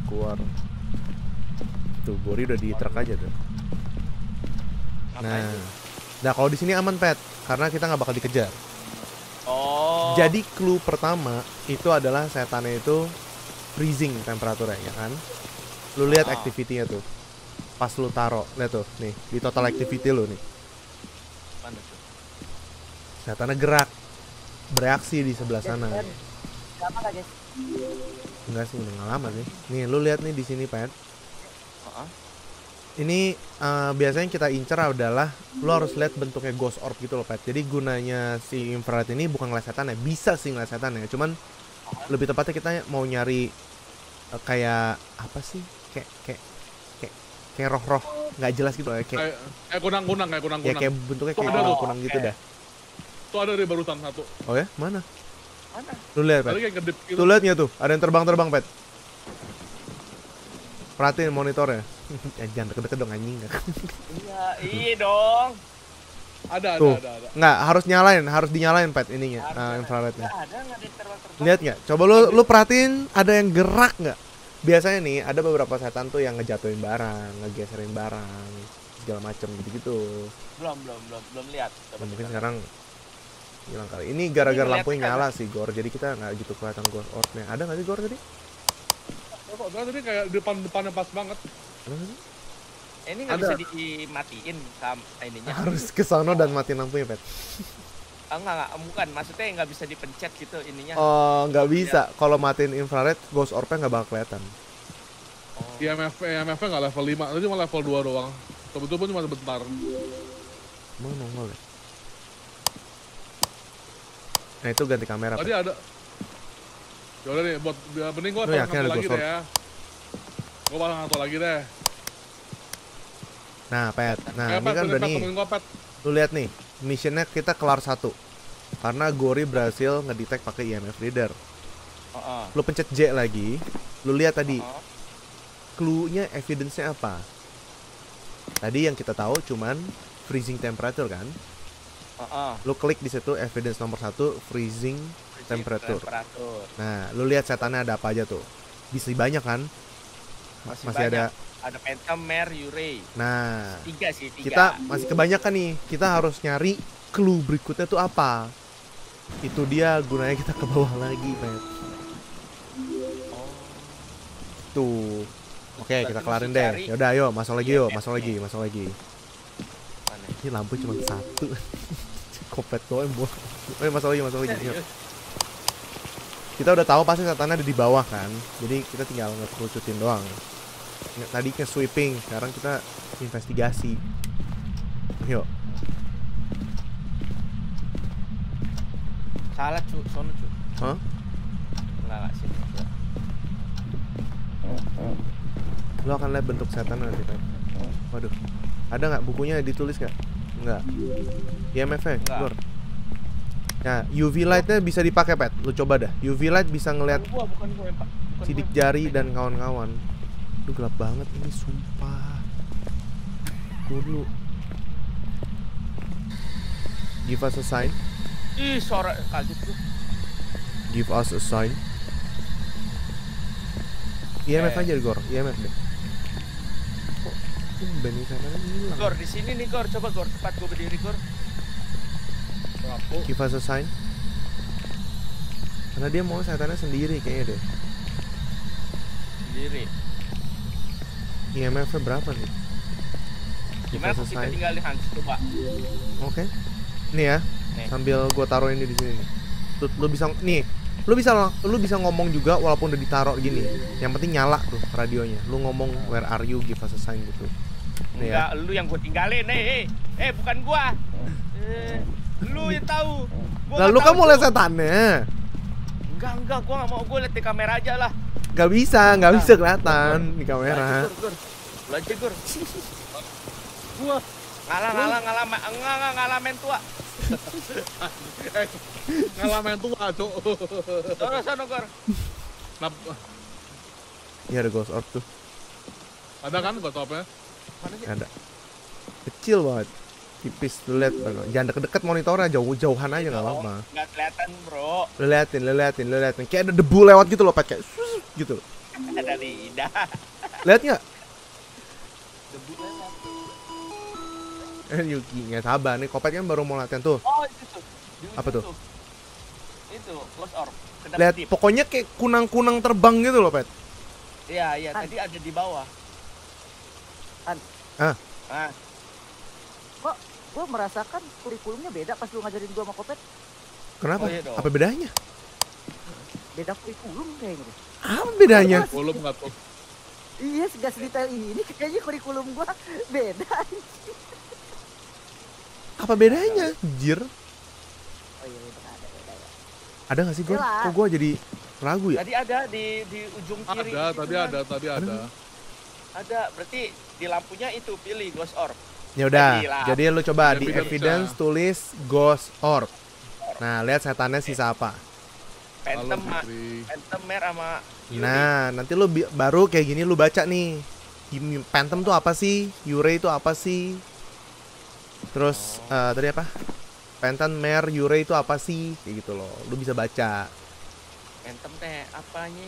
Tuh, Gori udah di truk aja tuh. Ngapain Nah. tuh? Nah, kalau di sini aman, Pet, karena kita nggak bakal dikejar. Oh. Jadi clue pertama itu adalah setannya itu freezing temperaturnya ya kan. Lu lihat activity-nya tuh. Pas lu taro, lihat tuh, nih, di total activity lu nih. Mana tuh? Setannya gerak. Bereaksi di sebelah sana. Lama gak guys? Enggak sih, udah nggak lama sih. Nih, lu lihat nih di sini, Pet. Heeh. Ini biasanya kita incer adalah lu harus lihat bentuknya ghost orb gitu loh, Pet. Jadi gunanya si infrared ini bukan ngeliat setan ya, bisa sih ngeliat setan ya. Cuman lebih tepatnya kita mau nyari kayak apa sih? Kayak roh-roh nggak jelas gitu loh, ya. Kayak Kayak kunang-kunang, ya kayak bentuknya Tuh, kayak ada tuh. kunang gitu dah. Tuh ada di barusan satu. Oh ya, mana? Mana? Lu lihat, Tadi Pet. kayak kedip gitu. Tuh lihat nggak tuh? Ada yang terbang-terbang, Pet. Perhatiin monitornya. Ya, jangan deket-deket dong anjing. Iya dong. Ada. Tuh. Nggak, harus dinyalain, Pet, ininya, infrarednya. Nggak ada yang terbang-terbang. Lihat nggak? Coba lu perhatiin ada yang gerak nggak? Biasanya nih ada beberapa setan tuh yang ngejatuhin barang, ngegeserin barang, segala macem gitu-gitu. Belum lihat. Nah, mungkin sekarang hilang kali. Ini gara-gara Ini lampunya ngeliat nyala sih, Gor. Jadi kita nggak gitu kelihatan ghost orbnya. Ada nggak sih Gor tadi? Kok tadi kayak depannya pas banget. Ada nggak sih? Ini nggak Ada. bisa dimatiin sama ininya. Harus ke sono dan matiin lampunya, Pet. Enggak, bukan. Maksudnya nggak bisa dipencet gitu ininya. Oh, nggak bisa. Kalau matiin infrared, ghost orbnya nggak bakal kelihatan. Oh. IMF-nya nggak level 5, itu cuma level 2 doang. Kebetulan pun cuma sebentar. Mau nongol ya? Nah itu ganti kamera, Tadi Pet. ada. Yaudah nih, buat mending gua Lu yakin pasang ada satu lagi ghost deh ya. Gua pasang satu lagi deh. Nah, Pet. Nah, ini Pet, kan udah nih. temenin gua, Pet. Lu lihat nih, missionnya kita kelar 1 karena Gori berhasil ngedetect pakai IMF reader. Heeh. Lu pencet J lagi, lu lihat tadi Heeh. clue-nya, evidence-nya apa? Tadi yang kita tahu cuman freezing temperature kan? Lu klik di situ evidence nomor 1 freezing temperature. Nah, lu lihat setannya ada apa aja tuh? Bisa banyak kan? Masih ada Phantom, Mare, Yurei. Nah, 3 sih, 3. kita masih kebanyakan nih. Kita harus nyari clue berikutnya tuh apa. Itu dia gunanya kita ke bawah lagi, Pet. Tuh. Oke, kita kelarin deh. Yaudah, ayo masuk lagi yuk, masuk lagi. Ini lampu cuma 1. Kopet doang, Bu. Ayo masuk lagi. Yuk. Kita udah tahu pasti setannya ada di bawah kan. Jadi kita tinggal ngekerucutin doang. Tadi ke sweeping, sekarang kita investigasi. Yuk. Salah, cu. Sono, cu. Hah? Enggak sini. Lo akan lihat bentuk setan nanti, Pet. Waduh. Ada nggak bukunya ditulis nggak? Enggak. IMF-nya, keluar. Nah, UV light-nya bisa dipakai, Pet. Lu coba dah. UV light bisa ngeliat Bukan gua yang sidik jari dan kawan-kawan. Duh, gelap banget ini, sumpah. Dulu. Give us a sign. Ih, suara kaget tuh. Give us a sign. IMF aja, Gor. IMF deh. Kok benih sana hilang? Gor, di sini nih, Gor. Coba, Gor. Tempat gua berdiri, Gor. Give us a sign. Karena dia mau setannya sendiri kayaknya deh. Sendiri. IMF-nya berapa nih? Gimana kalau kita tinggal di Hans, coba. Oke. Nih ya. Nih. Sambil gua taruh ini di sini nih. Tuh, lu bisa nih. Lu bisa ngomong juga walaupun udah ditaruh gini. Yang penting nyala tuh radionya. Lu ngomong where are you, give us a sign gitu. Nih Enggak, ya. lu yang gua tinggalin. Bukan gua. Lu yang tahu. Lalu kamu lihat setannya. Enggak, gua nggak mau. Gua lihat di kamera aja lah. Gak bisa kelihatan di kamera. Gur. Lu aja, Gur. Gua ngalah main tua. Ngalah main tua, Cuk. Sono, Gur. Iya, ada ghost orb tuh. Ada kan gua topnya? Mana sih? Ada. Kecil banget. Tipis, lu lihat. Jangan deket-deket monitornya, jauh-jauhan aja nggak apa-apa. Nggak kelihatan, bro. Lu liatin. Kayak ada debu lewat gitu loh, Pat, kayak gitu. Ada lidah. Lihat nggak? Debu lewat. Yuki, nggak sabar nih. Kopet kan baru mau latihan tuh. Oh, itu tuh. Di Apa ujung tuh? Itu, close orb. Kedap Lihat, kedip. pokoknya kayak kunang-kunang terbang gitu loh, Pet. Iya, tadi ada di bawah. Ah. Kok gue merasakan kurikulumnya beda pas lu ngajarin gue sama Kopet. Kenapa? Oh, iya dong. Apa bedanya? Beda kurikulum kayaknya deh. Apa bedanya? Belum nggak tuh. Iya, segas detail ini kayaknya kurikulum gue beda. Apa bedanya? Jir. Oh iya, beda ya. Ada nggak sih, Gor? Iyalah. Kok gua jadi ragu ya? Tadi ada di ujung kiri. Tadi ada. Ada, berarti di lampunya itu pilih ghost orb. Ya udah. Jadilah. Jadi lu coba di Evidence. evidence tulis ghost orb. Nah, lihat setannya sisa apa. Phantom, Halo, Putri. Phantom Mare sama Yuri. Nah, nanti lu baru kayak gini lu baca nih. Phantom tuh apa sih? Yurei itu apa sih? Terus tadi apa? Phantom, Mare, Yurei itu apa sih? Kayak gitu loh. Lu bisa baca. Phantom teh apanya?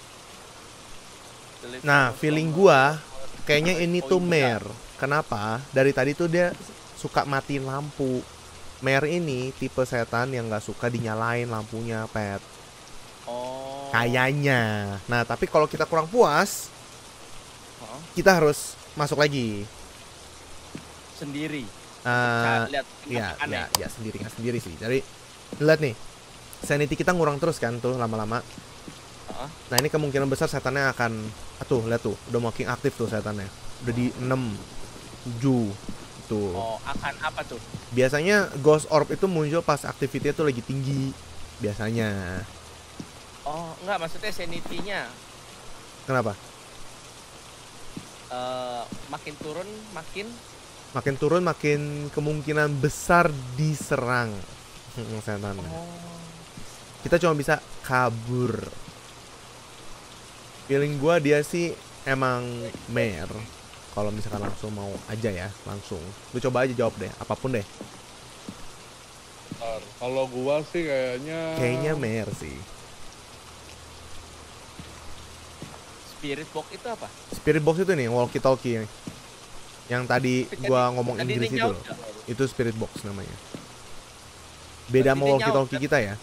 Nah, feeling gua kayaknya ini tuh Mare. Kenapa? Dari tadi tuh dia suka matiin lampu. Mare ini tipe setan yang nggak suka dinyalain lampunya, Pet. Oh. Kayaknya. Nah, tapi kalau kita kurang puas, kita harus masuk lagi. Sendiri. Ya, Lihat aneh. ya sendiri sih. Jadi lihat nih, sanity kita ngurang terus kan tuh lama-lama. Nah, ini kemungkinan besar setannya akan, lihat tuh, udah makin aktif tuh setannya. Udah di 6, 7 tuh. Oh, akan apa tuh? Biasanya ghost orb itu muncul pas aktivitasnya tuh lagi tinggi biasanya. Oh, enggak, maksudnya sanity-nya Kenapa? makin turun Makin turun makin kemungkinan besar diserang setannya. Kita cuma bisa kabur. Feeling gua dia sih emang mayor, kalau misalkan langsung mau aja ya, langsung. Lu coba aja jawab deh, apapun deh. Bentar, kalau gua sih Kayaknya mayor sih. Spirit box itu apa? Spirit box itu nih, walkie talkie nih. Yang tadi gua ngomong tadi Inggris dia itu nyaut loh. nggak? Itu spirit box namanya. Beda sama Berarti dia walkie talkie nyaut, kita ya.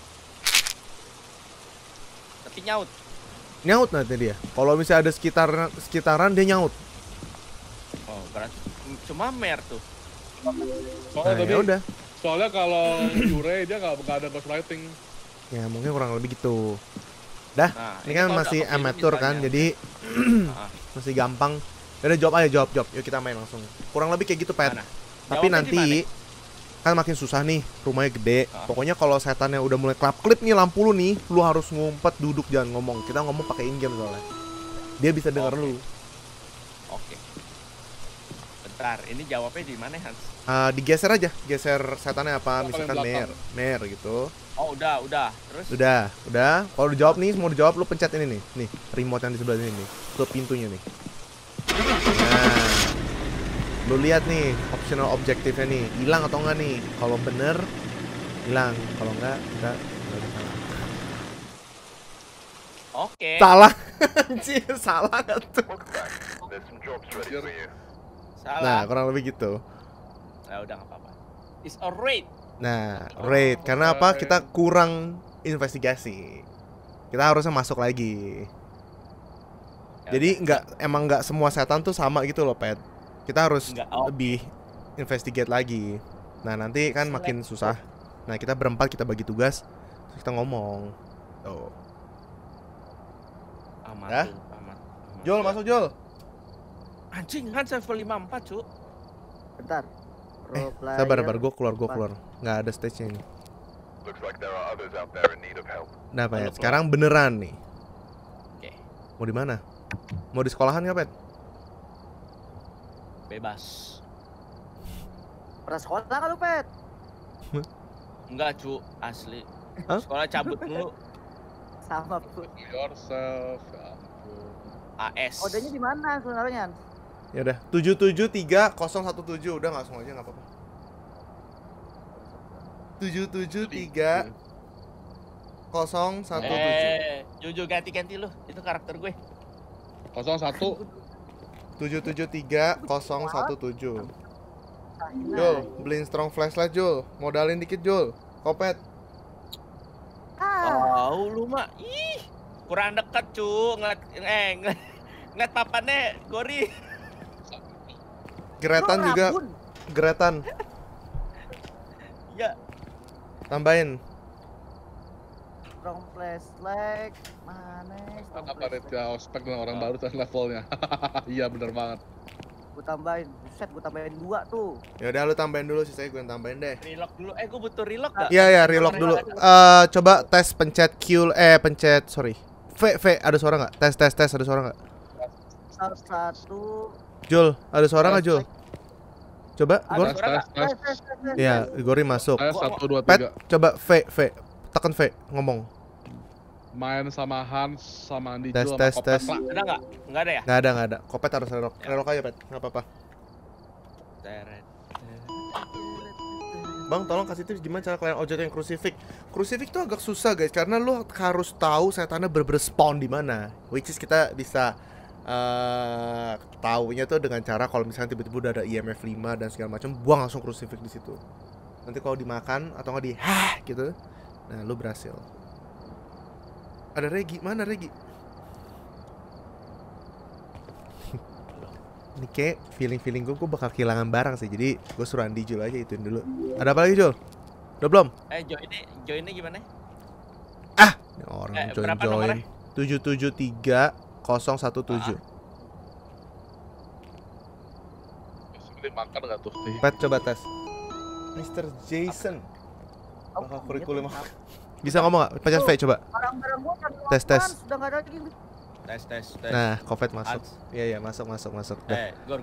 Tapi nyaut. Nyaut nanti dia. Kalau misalnya ada sekitaran dia nyaut. Oh, berarti cuma mer tuh. soalnya Nah, tadi, ya udah. soalnya kalau Yure dia nggak ada ghostwriting. Ya mungkin kurang lebih gitu. Dah, Nah, ini kan kalau masih udah kepilih amatur kan, misalnya. jadi Ah, masih gampang. Udah jawab aja, jawab. Yuk kita main langsung. Kurang lebih kayak gitu, Pet. mana? Tapi Jawabnya nanti kan makin susah nih, rumahnya gede. Ah. Pokoknya kalau setannya udah mulai klip nih lampu lu nih, lu harus ngumpet duduk jangan ngomong. Kita ngomong pakai in-game soalnya. Dia bisa denger Oke. lu. Oke. Bentar, ini jawabnya di mana, Hans? Digeser aja, geser setannya apa, Yang paling misalkan belakang. mer gitu. Oh, udah. Terus Udah. Kalau dijawab nih, mau dijawab lu pencet ini nih, remote yang di sebelah sini nih, ke pintunya nih. Nah, lu lihat nih optional objektifnya nih, hilang atau enggak nih? Kalau bener hilang, kalau enggak udah salah. Oke. Salah, anjir, salah nggak tuh? Anjir. Salah. Nah, kurang lebih gitu. Nah, udah nggak apa-apa. It's a raid. Nah, raid, karena apa? Kita kurang investigasi. Kita harusnya masuk lagi. Ya Jadi udah. emang nggak semua setan tuh sama gitu loh, Pet. Kita harus Nggak, oh. lebih investigate lagi. Nah, nanti kan makin susah. Nah, kita berempat kita bagi tugas, terus kita ngomong. Tuh. Aman Ya? tuh, aman. Jol, masuk Jol. Anjing, Hans level 54, Cuk. Bentar. Pro player. Sabar, gue keluar. Nggak ada stage-nya ini. Nah, Pet. Sekarang beneran nih. Oke, Mau di mana? Mau di sekolahan nggak, Pet? bebas. Pernah sekolah kan lu, Pet? Enggak, Cuk, asli. Hah? Sekolah cabut dulu. Sama, Bu. Yourself, ya ampun. AS. Kodenya di mana sebenarnya? Ya udah, 773017 udah nggak langsung aja nggak apa-apa. 773017. Jujur ganti lu. Itu karakter gue. 01. 773017. Nah, Jul, beliin strong flashlight Jul. Modalin dikit Jul. Kopet. Oh, lu mah. Ih, kurang dekat, Cuk. Ngeliat papannya Gori. Geretan juga, geretan. Ya, Tambahin. Strong flashlight mana? Apa red ya ospek dengan orang baru dan levelnya. Iya bener banget. Gue tambahin, buset gue tambahin 2 tuh. Ya udah lu tambahin dulu, sisanya gue yang tambahin deh. relock dulu. Gue butuh relock gak? Iya, relock dulu. Coba tes pencet Q, sorry. V, ada suara nggak? Tes, ada suara nggak? Satu. Jul, ada suara nggak Jul? Coba, Ada Gor. suara nggak? Tes. Ya, Gori masuk. Saya 1, 2, Pet, 3. coba V, tekan V, ngomong. Main sama Hans, sama Andi Tes, Jo, tes, sama Kopet, tes. Pak. Ada nggak? Nggak ada ya? Nggak ada. Kopet harus relock. Relock aja, Pet. Nggak apa-apa. Teret. Bang, tolong kasih tips gimana cara kalian ojek yang crucifix. Crucifix tuh agak susah, guys, karena lu harus tahu setannya berspawn di mana. Which is kita bisa taunya tuh dengan cara kalau misalnya tiba-tiba udah ada IMF 5 dan segala macam, buang langsung crucifix di situ. Nanti kalau dimakan atau nggak gitu, nah lu berhasil. Ada Regi, mana Regi? Ini kayak feeling gue bakal kehilangan barang sih, jadi gue suruh Andi Jul aja ituin dulu. Ada apa lagi Jul? Udah belum? Joinnya gimana? Ini orang Berapa join. nomornya? 773017. Ini makan nggak tuh? Pet coba tes. Mr. Jason. Bakal kurikulum. Bisa ngomong nggak? Pencet V coba. Barang-barang gua kan Tes. sudah nggak ada lagi. Tes. Nah, Covid masuk. Hans. Iya, masuk. Dah. Gor.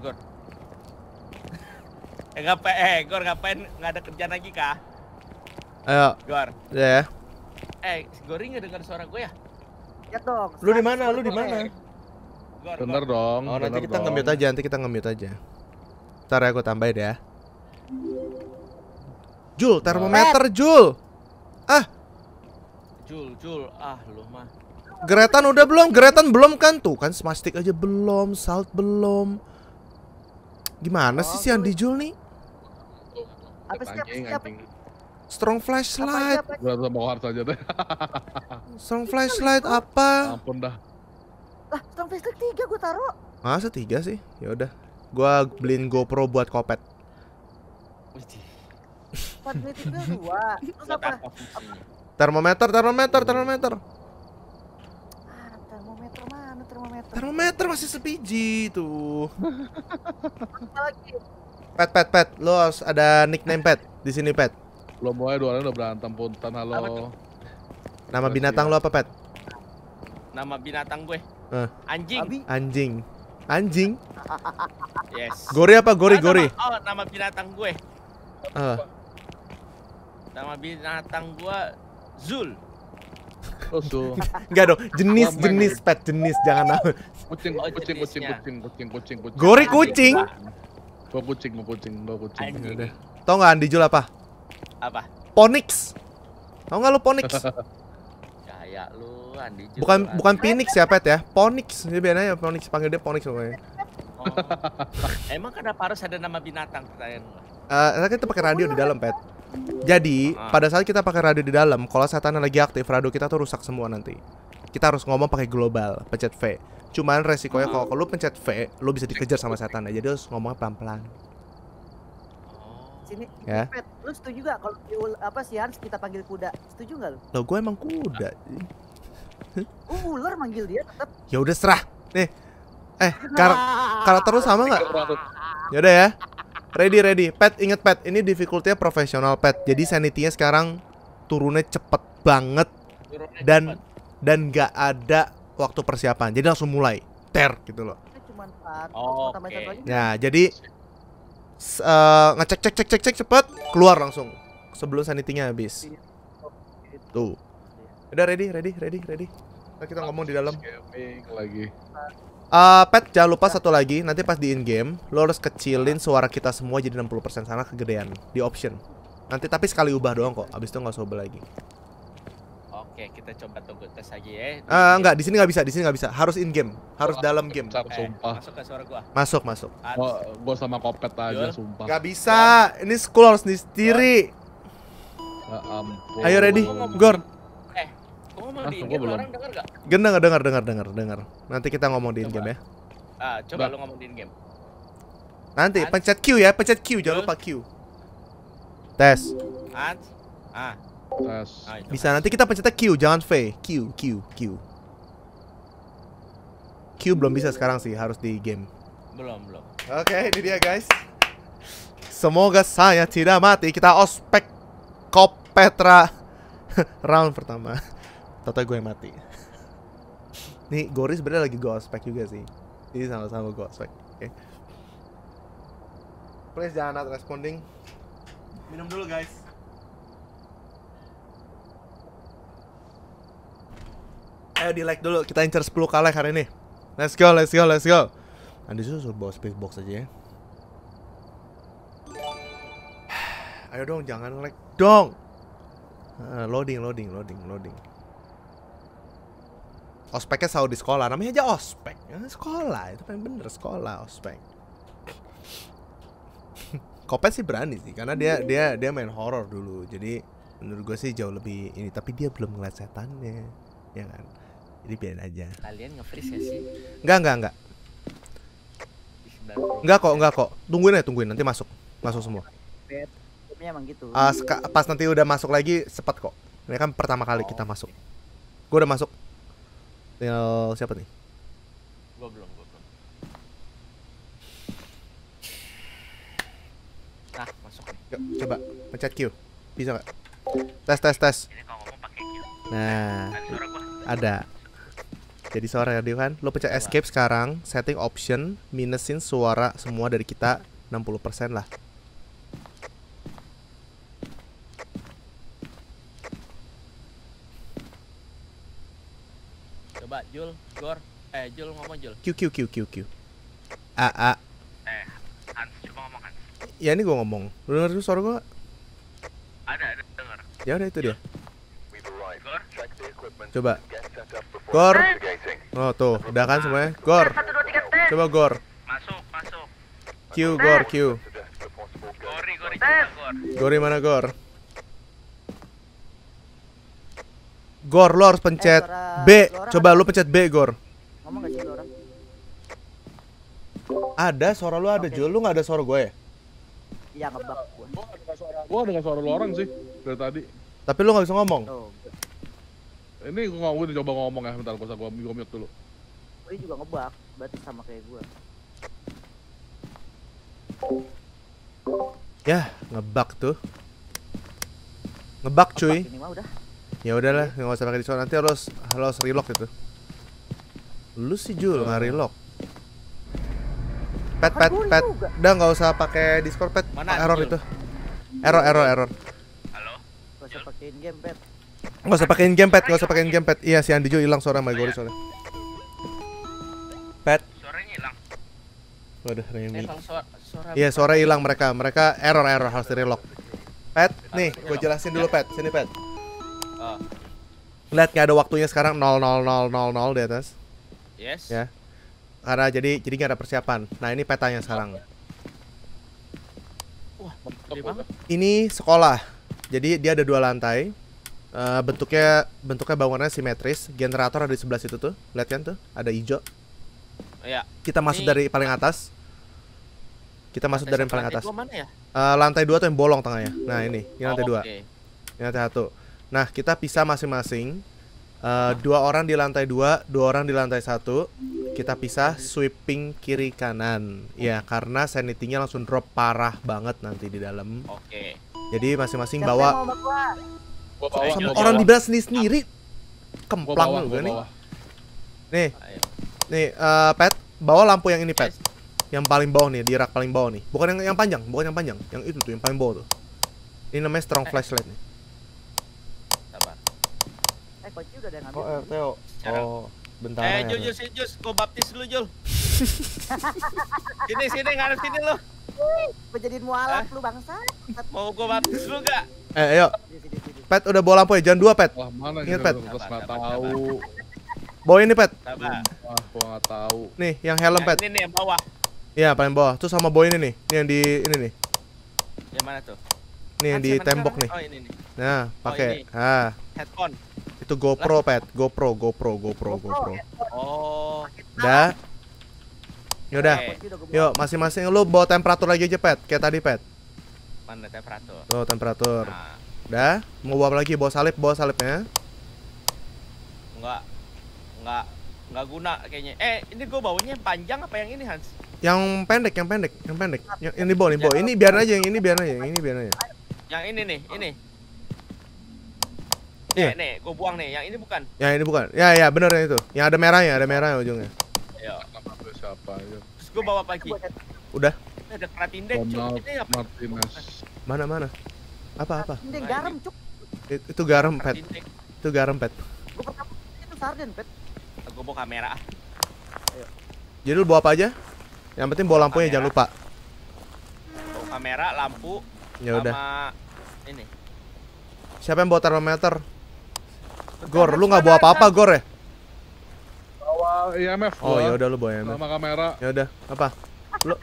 Gor ngapain? Nggak ada kerjaan lagi kah? Ayo, Gor. udah ya. Gori nggak dengar suara gue ya? Lihat dong. Lu di mana? Gor, Bener Gor. dong. Oh, nanti bener kita dong. nge-mute aja, nanti kita nge-mute aja. Ntar ya, aku tambahin ya. Jul, termometer Jul. Jul, ah lu mah. Geretan udah belum? Geretan belum kan? Tuh kan smastik aja belum, salt belum. Gimana sih si Andi Jul nih? Apa sih, apa sih, apa? Strong flashlight. Apa? Gua sama Hard aja deh. Strong flashlight apa? Ampun dah. Lah, Strong Flashlight 3 gue taruh. Masa 3 sih? Ya udah. Gua beliin GoPro buat Kopet. Wih, Magnetic Field 2. Terus buat apa? apa fungsinya? Termometer. Ah, termometer mana termometer? Termometer masih sebiji tuh. Apa lagi? Pet. Lo harus ada nickname Pet di sini Pet. Belum mulai dua orang udah berantem punten. Halo. Nama binatang lo apa Pet? Nama binatang gue. Anjing. Abi. Anjing. Yes. Gori apa? Gori. Nama binatang gue. Nama binatang gue Zul. Tuh. Enggak dong, jenis Pet, jenis jangan nama. Kucing. jenisnya. Gori kucing. Gua kucing. Anjing. Tau nggak Andi Jul apa? Apa? Ponix. Tau nggak lu Ponix? Kayak lu Andi Jul. Bukan Phoenix ya Pet ya, Ponix. Dia biasanya Ponix, panggil dia Ponix pokoknya. Oh. Emang kenapa harus ada nama binatang pertanyaan gua? Kita pakai radio di dalam Pet. Jadi pada saat kita pakai radio di dalam, kalau setannya lagi aktif, radio kita tuh rusak semua nanti. Kita harus ngomong pakai global, pencet V. Cuman resikonya kalau lu pencet V, lu bisa dikejar sama setannya. Jadi harus ngomongnya pelan-pelan. Sini, Ya. Pet, lu setuju gak kalau si Hans kita panggil kuda? Setuju gak lu? Loh, gue emang kuda. Ular manggil dia tetap. Ya udah serah. Nih. Karakter lu sama nggak? Yaudah ya. Ready. Pet, inget Pet, ini difficulty-nya profesional Pet. Jadi sanity-nya sekarang turunnya cepet banget dan nggak ada waktu persiapan. Jadi langsung mulai. Gitu loh. Cuman 4. Oh, tambah oke. satu lagi. Nah, jadi ngecek cepet keluar langsung sebelum sanity-nya habis. Tuh. Udah ready. Nah, kita ngomong di dalam. Gaming lagi. Pet, jangan lupa satu lagi, nanti pas di in-game lo harus kecilin suara kita semua jadi 60% sana kegedean di option. Nanti tapi sekali ubah doang kok, abis itu nggak usah ubah lagi. Oke, kita coba tunggu tes aja ya. Enggak, di sini nggak bisa, harus in-game, harus dalam game. Sumpah. Masuk ke suara gua. Masuk. Gua sama Kopet aja Jul. sumpah. Nggak bisa, ini school harus sendiri. Ya ampun. Ayo ready, Gor. Kamu mau di Gua in-game belum. orang denger gak? Dengar. Nanti kita ngomong di in-game ya. Coba lu ngomong di in-game. Nanti pencet Q ya, jangan lupa Q. Tes. Hans. Tes. Itu. Bisa, nanti kita pencetnya Q, jangan V. Q. Q belum bisa sekarang sih, harus di game. Belum. Oke, ini dia guys. Semoga saya tidak mati. Kita ospek Kopetra round pertama. Tata gue yang mati. Nih, Gori sebenarnya lagi gue ospek juga sih. Ini sama-sama gue ospek. Oke. Please jangan not responding. Minum dulu guys. Ayo di like dulu, kita incer 10 kali hari ini. Let's go. Andi suruh bawa space box aja ya. Ayo dong, jangan like dong. Loading. Ospeknya selalu di sekolah, namanya aja ospek. Sekolah, itu paling bener sekolah ospek. Kopet sih berani sih, karena dia main horror dulu. Jadi menurut gue sih jauh lebih ini, tapi dia belum ngeliat setannya, ya kan? Jadi biarin aja. Kalian nge-freeze gak sih? Enggak. Di 90. Enggak kok. Tungguin nanti masuk semua. Gamenya emang gitu. Pas nanti udah masuk lagi cepat kok. Ini kan pertama kali kita masuk. Gue udah masuk. Tinggal siapa nih? Gua belum. Nah, masuk nih. Yuk, coba pencet Q. Bisa nggak? Tes. Ini kalau ngomong pakai Q. Nah, Ada suara gua. ada. Jadi suara radio kan? Lo pencet escape sekarang, setting option, minusin suara semua dari kita 60% lah. Coba Jul, Gor. Jul ngomong Jul. Q. A. Hans coba ngomong Hans. Ya ini gua ngomong. Lu denger tuh suara gua? Ada denger. Ya udah itu dia. Gor. Coba. Gor. Oh tuh, udah kan semuanya? Gor. 1, 2, 3, tes. Coba Gor. Masuk. Q, Gor, Q. Gori coba Gor. Gori mana Gor? Gor, lo harus pencet suara B. lu orang Coba ada. lu pencet B, Gor. Ngomong gak sih lu orang? Ada, suara lu ada, Oke. Jul. Lu nggak ada suara gue ya? Iya ngebug gua. Gua dengar suara lu orang sih dari tadi. Tapi lu nggak bisa ngomong. Tuh. Ini gua coba ngomong ya, bentar gua mute dulu. Ini juga ngebug. Berarti sama kayak gua. Ya, ngebug tuh. Ngebug cuy. Ini mah udah. Ya udahlah, nggak usah pakai Discord. Nanti harus relock itu. Lu sih Jul nggak relock. Pet. juga. Udah nggak usah pakai Discord pet. Mana, Error Jul? itu. Error. Halo. Gak usah pakein game, Pet. Nggak usah pakein gamepad. Iya, si Andi Jul hilang suara sama Gori soalnya. Pet. Suaranya hilang. Waduh, Remy. Emang suara. Iya, suara hilang mereka. Mereka error harus di relock. Pet, nih, gue jelasin dulu Pet. Sini Pet. Oh, Lihat nggak ada waktunya sekarang 00000 di atas. yes. Ya. Karena jadi nggak ada persiapan. Nah, ini petanya sekarang. Wah, gede banget. Ini sekolah. Jadi dia ada 2 lantai. Bentuknya bangunannya simetris. Generator ada di sebelah situ tuh. Lihat kan tuh, ada hijau. Iya. Kita masuk Ini- dari paling atas. Dari yang paling atas. Lantai 2 mana ya? Lantai 2 tuh yang bolong tengahnya. Nah, ini lantai 2. Oke. Ini lantai 1. Nah, kita pisah masing-masing. 2 orang di lantai 2, 2 orang di lantai 1. Kita pisah sweeping kiri kanan. Ya, karena sanity-nya langsung drop parah banget nanti di dalam. Oke. Jadi masing-masing Siapa bawa yang mau sama gua? Gua bawa, sama gua orang bawa. dibelah sendiri. Gua Kemplang bawa, lu gua nih. bawa. Nih, Ayo. Pet, bawa lampu yang ini, Pet. Yes. Yang paling bawah nih, di rak paling bawah nih. Bukan yang panjang, Yang itu tuh, yang paling bawah tuh. Ini namanya strong flashlight nih. Sabar. Kunci udah ada yang ngambil. Oh, RTO. Sekarang. Oh, bentar. Jul, gua baptis dulu, Jul. Sini, ngarep sini lu. Gua jadiin mualaf lu bangsa. Mau gua baptis dulu gak? Ayo. Di sini. Pet, udah bawa lampu ya, jangan 2, Pet. Wah, mana Ingat, gitu, Pet. terus nggak Sabar, tahu. Bawa ini, Pet. Sabar. Wah, gua nggak tahu. Nih, yang helm, Nah, Pet. ini nih yang bawah. Iya, paling bawah. Terus sama bawa ini nih. Ini yang di ini nih. Yang mana tuh? Nih yang Hans, di mana tembok sekarang? nih. Oh, ini nih. Nah, pakai. ini. Ah, Headphone. itu GoPro, Pet. GoPro. Oh. Udah. Yaudah. Oke. Kunci udah gua bawa. Yuk, masing-masing lu bawa temperatur lagi aja, Pet. Kayak tadi, Pet. Mana temperatur? Tuh, temperatur. Nah, Udah. Mau bawa apa lagi? Bawa salibnya. nggak guna kayaknya. Ini gua baunya yang panjang apa yang ini, Hans? Yang pendek. Yang ini bawa. Ini biarin aja, yang ini biarin aja. Yang ini nih, ini. Iya. Nih, gua buang nih. Yang ini bukan. Ya, ini bukan. Ya, bener yang itu. Yang ada merahnya ujungnya. Ayo. Nama gue siapa ya? Terus gua bawa apa lagi? Udah. Ini ada keratindek, cuy. Donald Ini apa? Martinez. Mana? Apa? Ini garam, cuk. Itu garam, Pet. Keratindek. Itu garam, Pet. Gua pertama itu sarden, Pet. Gua bawa kamera. Jadi lu bawa apa aja? Yang penting bawa lampunya, jangan lupa. Bawa kamera, lampu, Ya udah. sama ini. Siapa yang bawa termometer? Gor, lu nggak bawa apa-apa, Gor ya? Bawa IMF. Oh, gua. ya udah lu bawa ya. Sama kamera. Ya udah, apa? Lu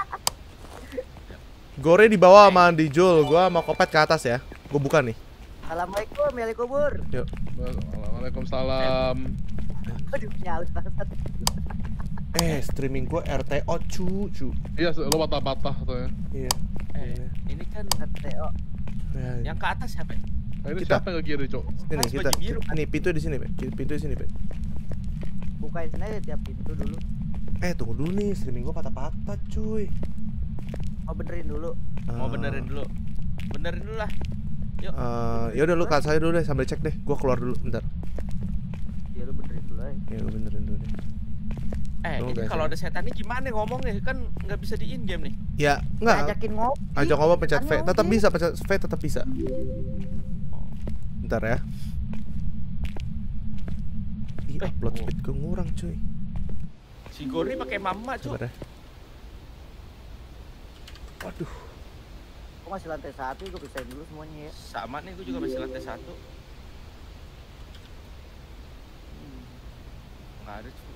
Gore dibawa sama Andi Jul, gua sama Kopet ke atas ya. Gua buka nih. Assalamualaikum, ya kubur. Yuk. Waalaikumsalam. Aduh, nyalip banget. Streaming gua RTO cu. Iya, lo patah-patah katanya. Iya. Ini kan RTO. Ya, yang ke atas siapa? Nah, ini Kita. siapa yang ke kiri, Cok? ini Mas kita. baju biru. Ini pintu di sini, Pak. Pintu di sini, Pak. Bukain aja tiap pintu dulu. Tunggu dulu nih, streaming gua patah-patah, cuy. Mau benerin dulu. Mau benerin dulu. Benerin dulu lah. Yuk. Ya udah lu kat saya dulu deh sambil cek deh. Gua keluar dulu bentar. Ya lu benerin dulu aja. Ya gua benerin dulu deh. Ini guys, kalau ya. ada setan ini gimana ngomongnya? Kan nggak bisa di in game nih. Ya, enggak. Ajakin ngopi. Ajak ngomong pencet V. Kan Tetap ngopi. bisa pencet V, tetap bisa. Bentar ya. Ih, upload speed gue ngurang, cuy. Si Gori pakai mama, Cuk. Coba deh. Waduh. Gua masih lantai 1, gua pisahin dulu semuanya ya. Sama nih, gue juga masih lantai 1. Nggak ada, Cuk.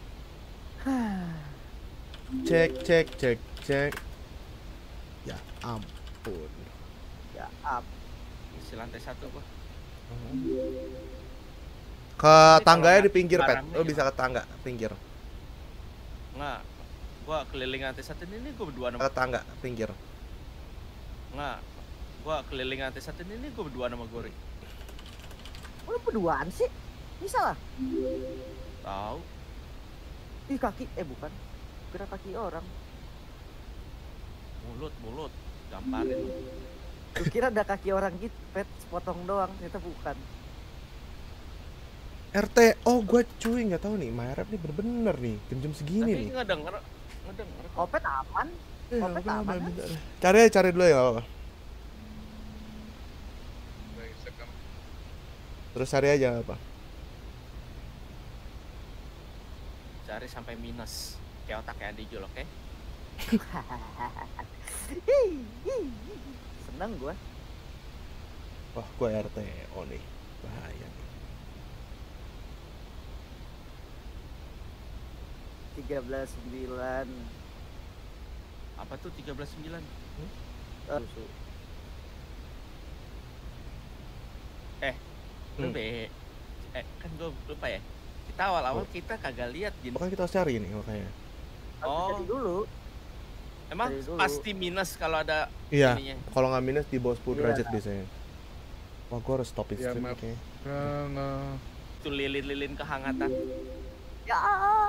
Cek. Ya ampun. Ya up. Masih lantai 1 gua. Ke Ini tangganya kalau di pinggir, Pet. barangnya Lo gimana? bisa ke tangga, pinggir. Nggak. Gua keliling lantai 1 ini gua berdua Ke sama. tangga, pinggir. Nggak. Gua keliling lantai 1 ini gua berdua sama Gori. Kok lu berduaan sih? Bisa lah. Tahu. Ih kaki, bukan. Kira kaki orang. Mulut. Gamparin lu. Lu kira ada kaki orang gitu, Pet, sepotong doang, ternyata bukan. RT, oh gue cuy nggak tahu nih, Maerap nih bener-bener nih, jam-jam segini Tapi nih. ngedenger. Kopet aman. Kopet aman. Cari dulu ya, apa? Brengsek kan. Terus cari aja apa? Cari sampai minus. Kayak otaknya Andi Jul, oke? Seneng gua. Wah, gue RT, oh nih, bahaya nih. 13.9. Apa tuh 13.9? Susu. Lu kan gue lupa ya. Kita awal-awal kita kagak lihat Jin. Pokoknya kita harus cari nih makanya. Oh. Jadi dulu. Emang Cari dulu. pasti minus kalau ada Iya, ininya. kalau nggak minus di bawah 10 Iya. derajat biasanya. Wah, gue harus stop Ya, stream maaf. kayaknya. Karena Itu lilin-lilin kehangatan. Ya.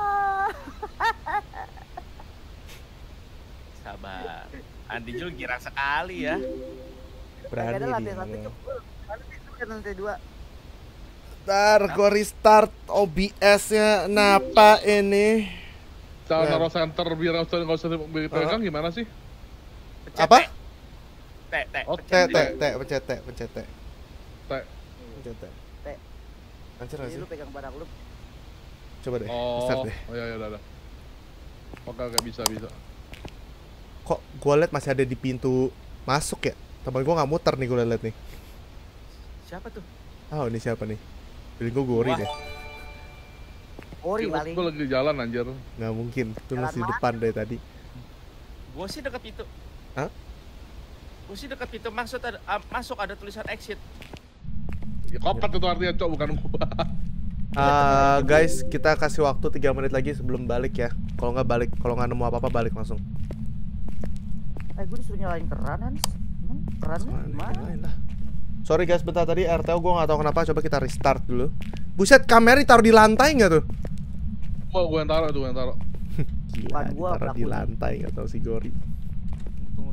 Sabar. Andi Jul girang sekali ya. Berani Kagak ada lantai dia. 1 ngomong. jebol. Kan lantai 2. Ntar gue restart OBS-nya. Napa ini? cara Nah. naruh center biar nggak usah dipegang gimana sih? Pencet Apa? T. Oh, pencet T, T. pencet T. T. Pencet T. T. Lancar nggak Jadi sih? lu pegang barang lu. Coba deh, Oh, start deh. oh ya udah. Oke, bisa. Kok gue liat masih ada di pintu masuk ya? Temen gue nggak muter nih, gue liat nih. Siapa tuh? Oh, ini siapa nih? Jadi gue Gori Wah. deh. Ori paling. Gue lagi jalan anjir. Nggak mungkin, itu Jalan masih di mana? depan dari tadi. Gua sih dekat pintu. Hah? Gua sih dekat pintu masuk ada tulisan exit. Ya kopet itu artinya, Cok, bukan gua. Guys, kita kasih waktu 3 menit lagi sebelum balik ya. Kalau nggak nemu apa-apa balik langsung. Gue disuruh nyalain keran, Hans. Emang kerannya gimana? Lain lah. Sorry guys, bentar tadi RTO gue nggak tahu kenapa. Coba kita restart dulu. Buset, kamera ditaruh di lantai nggak tuh? Gua yang taruh. Gila, Bukan gua, ditaruh di pelakunya. lantai nggak tahu si Gori. Tunggu.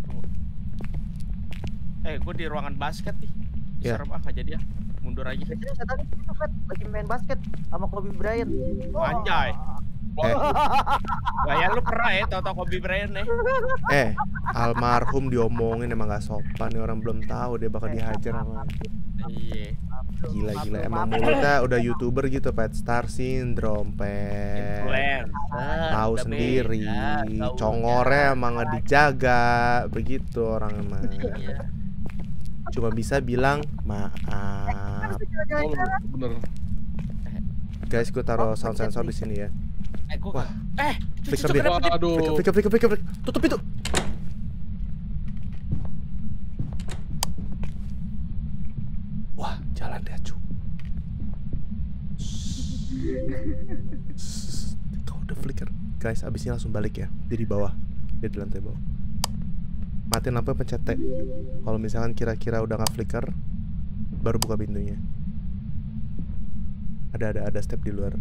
Gua di ruangan basket nih. Ya. Serem nggak jadi ya. Mundur aja. Biasanya saya tadi itu kan lagi main basket sama Kobe Bryant. Anjay. Eh, Gaya lu pernah ya tau Kobe Bryant nih. Almarhum diomongin emang gak sopan nih, orang belum tahu dia bakal dihajar sama. Iya. Gila, emang mulutnya udah YouTuber gitu, Pet Star Syndrome, Pet. Influencer. Tahu udah sendiri, beda, taunya. congornya emang nggak dijaga, begitu orang emang. Iya. Cuma bisa bilang maaf. Oh, bener. Guys, gue taruh sound sensor di sini ya. Gua. Flicker cucuk dia. kenapa dia? Waduh. Flicker. Tutup itu. Wah, jalan dia, cu. Kau udah flicker. Guys, abis ini langsung balik ya. Dia di bawah. Dia di lantai bawah. Matiin lampu, pencet T. Kalau misalkan kira-kira udah nggak flicker, baru buka pintunya. Ada step di luar.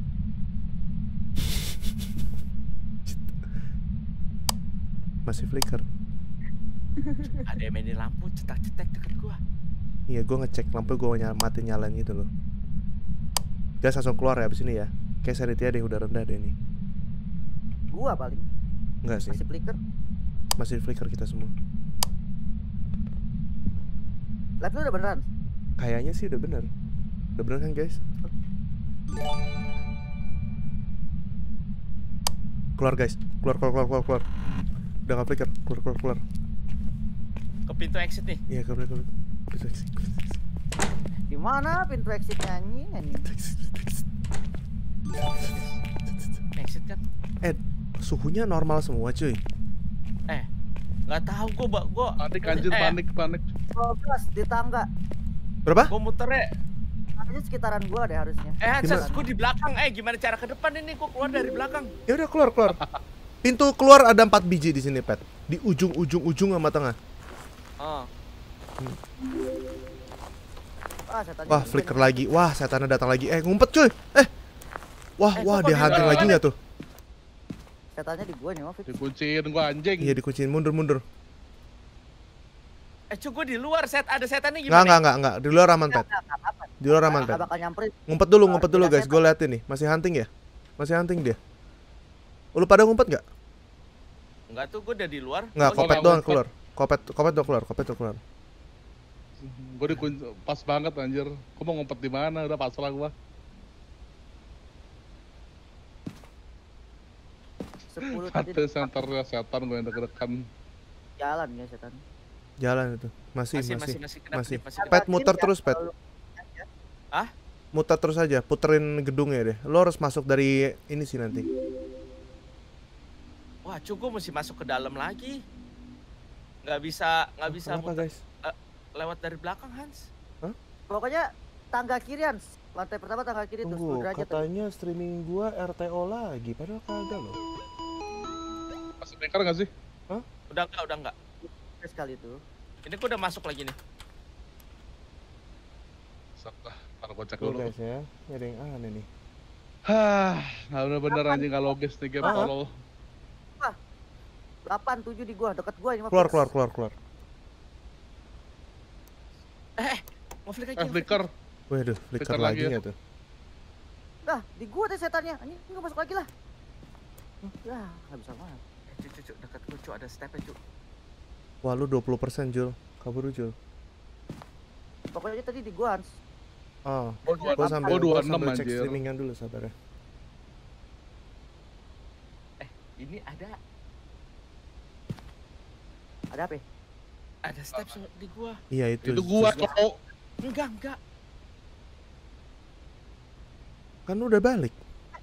Masih flicker. Ada yang mainin lampu cetak-cetak deket gua. Iya, gue ngecek lampu, gue mati nyalain gitu loh. Guys, langsung keluar ya abis ini ya. Kayak sanity deh udah rendah deh nih. Gua paling Enggak sih, masih flicker. masih flicker kita semua. Live lu udah beneran. Kayaknya sih udah bener. Udah bener kan guys? Keluar guys. Keluar. Udah nggak flicker. Keluar. Ke pintu exit nih. Iya, keluar. Bisa. Di mana pintu exitnya anjing? Exit kan? Suhunya normal semua cuy. Nggak tahu gua. Panik anjir, panik. 12 di tangga. Berapa? Gua muternya. Harusnya sekitaran gua deh harusnya. Hanses, gua di belakang. Gimana cara ke depan ini? Gua keluar dari belakang. Ya udah keluar. Pintu keluar ada 4 biji di sini, Pet. Di ujung sama tengah. Oh. Setannya Wah, juga flicker nih. lagi. Wah, setannya datang lagi. Ngumpet cuy. Wah, kok dia di hunting mana? lagi nggak tuh? Setannya di gua nih, Mafik. Dikunciin gua anjing. Iya, dikunciin. Mundur. Cu, gua di luar ada setannya gimana? Enggak. Di luar aman, Pet. Di luar aman, Pet. Gak bakal nyamperin. Ngumpet dulu guys. Gue liatin nih. Masih hunting ya? Masih hunting dia. Lu pada ngumpet nggak? Enggak tuh, gua udah di luar. Nggak, Gua Kopet nggak doang ngumpet. keluar. Kopet doang keluar. Gua dikunci pas banget anjir. Gua mau ngumpet di mana? Udah pasrah gua. 10 tadi Ada senternya setan gua yang deg-degan. jalan ya setan. Jalan itu. Masih. Kenapa? Masih. Masih. Pet muter terus, Pet. Hah? Muter terus aja, puterin gedungnya deh. Lo harus masuk dari ini sih nanti. Wah, cu, gua mesti masuk ke dalam lagi. Nggak bisa Kenapa, muter guys? lewat dari belakang, Hans. Pokoknya tangga kiri, Hans. Lantai pertama tangga kiri tuh 10 derajat. Katanya streaming gua RTO lagi, padahal kagak loh. Masih breaker nggak sih? Udah enggak. Sekali tuh. Ini gua udah masuk lagi nih. Ntar gua cek Tuh dulu. guys ya, ini ada yang aneh nih. Nggak bener anjing nggak logis nih game kalau 8, 7 di gua, deket gua ini. Keluar. Mau flick aja. flicker. Waduh, flicker Flicker lagi lagi ya. nggak tuh? Dah, di gua tuh setannya. Anjing, enggak masuk lagi lah. Ya, enggak bisa banget. Cu, dekat gua, cu, ada stepnya, cu. Wah, lu 20% Jul. Kabur Jul. Pokoknya tadi di gua, Hans. Oh, Gua gua sambil 26 cek anjir. streamingan dulu sabar ya. Ini ada Ada apa? ada step di gua. Iya itu. Itu gua kok. Enggak. Kan lu udah balik.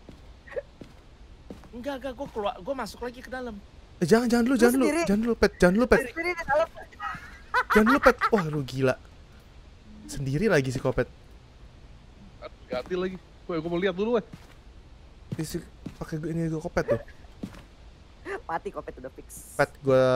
Enggak, gua keluar, gua masuk lagi ke dalam. Jangan dulu, sendiri? Pet. Jangan dulu, Pet. Sendiri di dalam. Jangan dulu, Pet. Wah, lu gila. Sendiri lagi si Kopet. Ganti lagi. Gua mau lihat dulu, weh. Isi pakai ini gua Kopet tuh. Mati Kopet udah fix. Pet,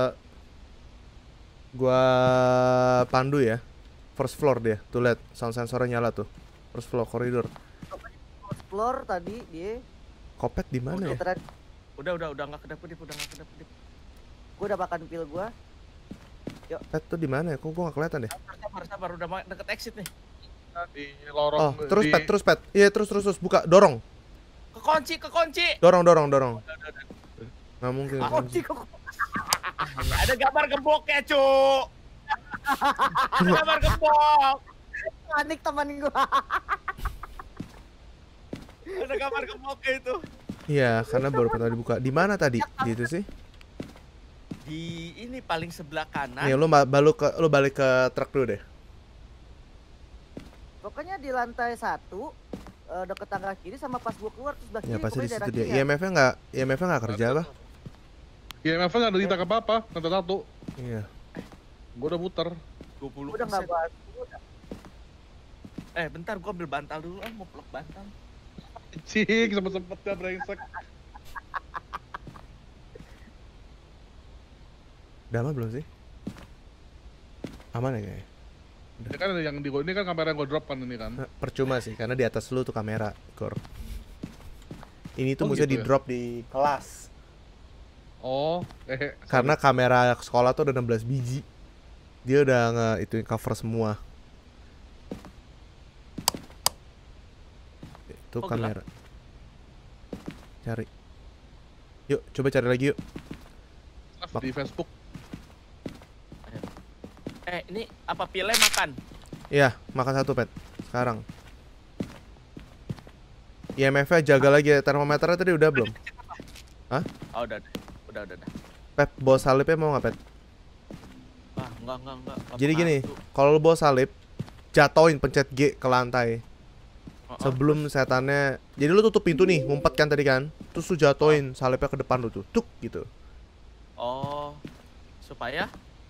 gua pandu ya. First floor dia. Tuh lihat sound sensornya nyala tuh. First floor koridor. Explore tadi dia. Kopet di mana ya? Sekitaran. Udah enggak kedap-kedip. Gua udah makan pil gua. Pet tuh di mana ya? Kok gua nggak kelihatan deh? Sabar, udah deket exit nih. Di lorong. Oh, terus Pet. Iya, terus buka. Dorong. Kekunci. Dorong. Nggak mungkin. Kunci kok. Ada gambar gembok ya, cu. Ada gambar gembok. Panik teman gua. Ada gambar gembok itu. Iya, karena baru pertama dibuka. Di mana tadi? Di itu sih. Di ini paling sebelah kanan. Nih, lu balik ke truk dulu deh. Pokoknya di lantai 1 deket tangga kiri sama pas gua keluar terus sebelah kiri. Ya pasti di pokoknya situ daerah dia. kiri ya. IMF-nya nggak kerja apa? IMF nggak ada ditangkap apa? Lantai 1. Iya. Gua udah muter. 20%. Udah enggak bahas. Bentar, gua ambil bantal dulu, mau peluk bantal. Cing, sempet-sempetnya brengsek. Udah aman belum sih? Aman ya kayaknya? Ini kan yang di ini kan kamera yang gua drop kan ini kan. Percuma sih, karena di atas lu tuh kamera, Gor. Ini tuh Oh, mesti gitu di ya? drop di kelas. Oh, Karena kamera sekolah tuh ada 16 biji. Dia udah itu cover semua. Itu Oh, kamera. Cari. Yuk, coba cari lagi yuk. di Facebook. Ini apa pilih makan? Iya, makan satu, Pet. Sekarang. IMF-nya jaga lagi ya. Termometernya tadi udah belum? Hah? Oh, udah. Udah. Pet, bawa salibnya mau nggak, Pet? Ah, enggak. Jadi gini, kalau lu bawa salib, jatoin pencet G ke lantai. Sebelum setannya. Jadi lu tutup pintu nih, ngumpet kan tadi kan? Terus lu jatoin salibnya ke depan lu tuh. Tuk gitu. Oh. Supaya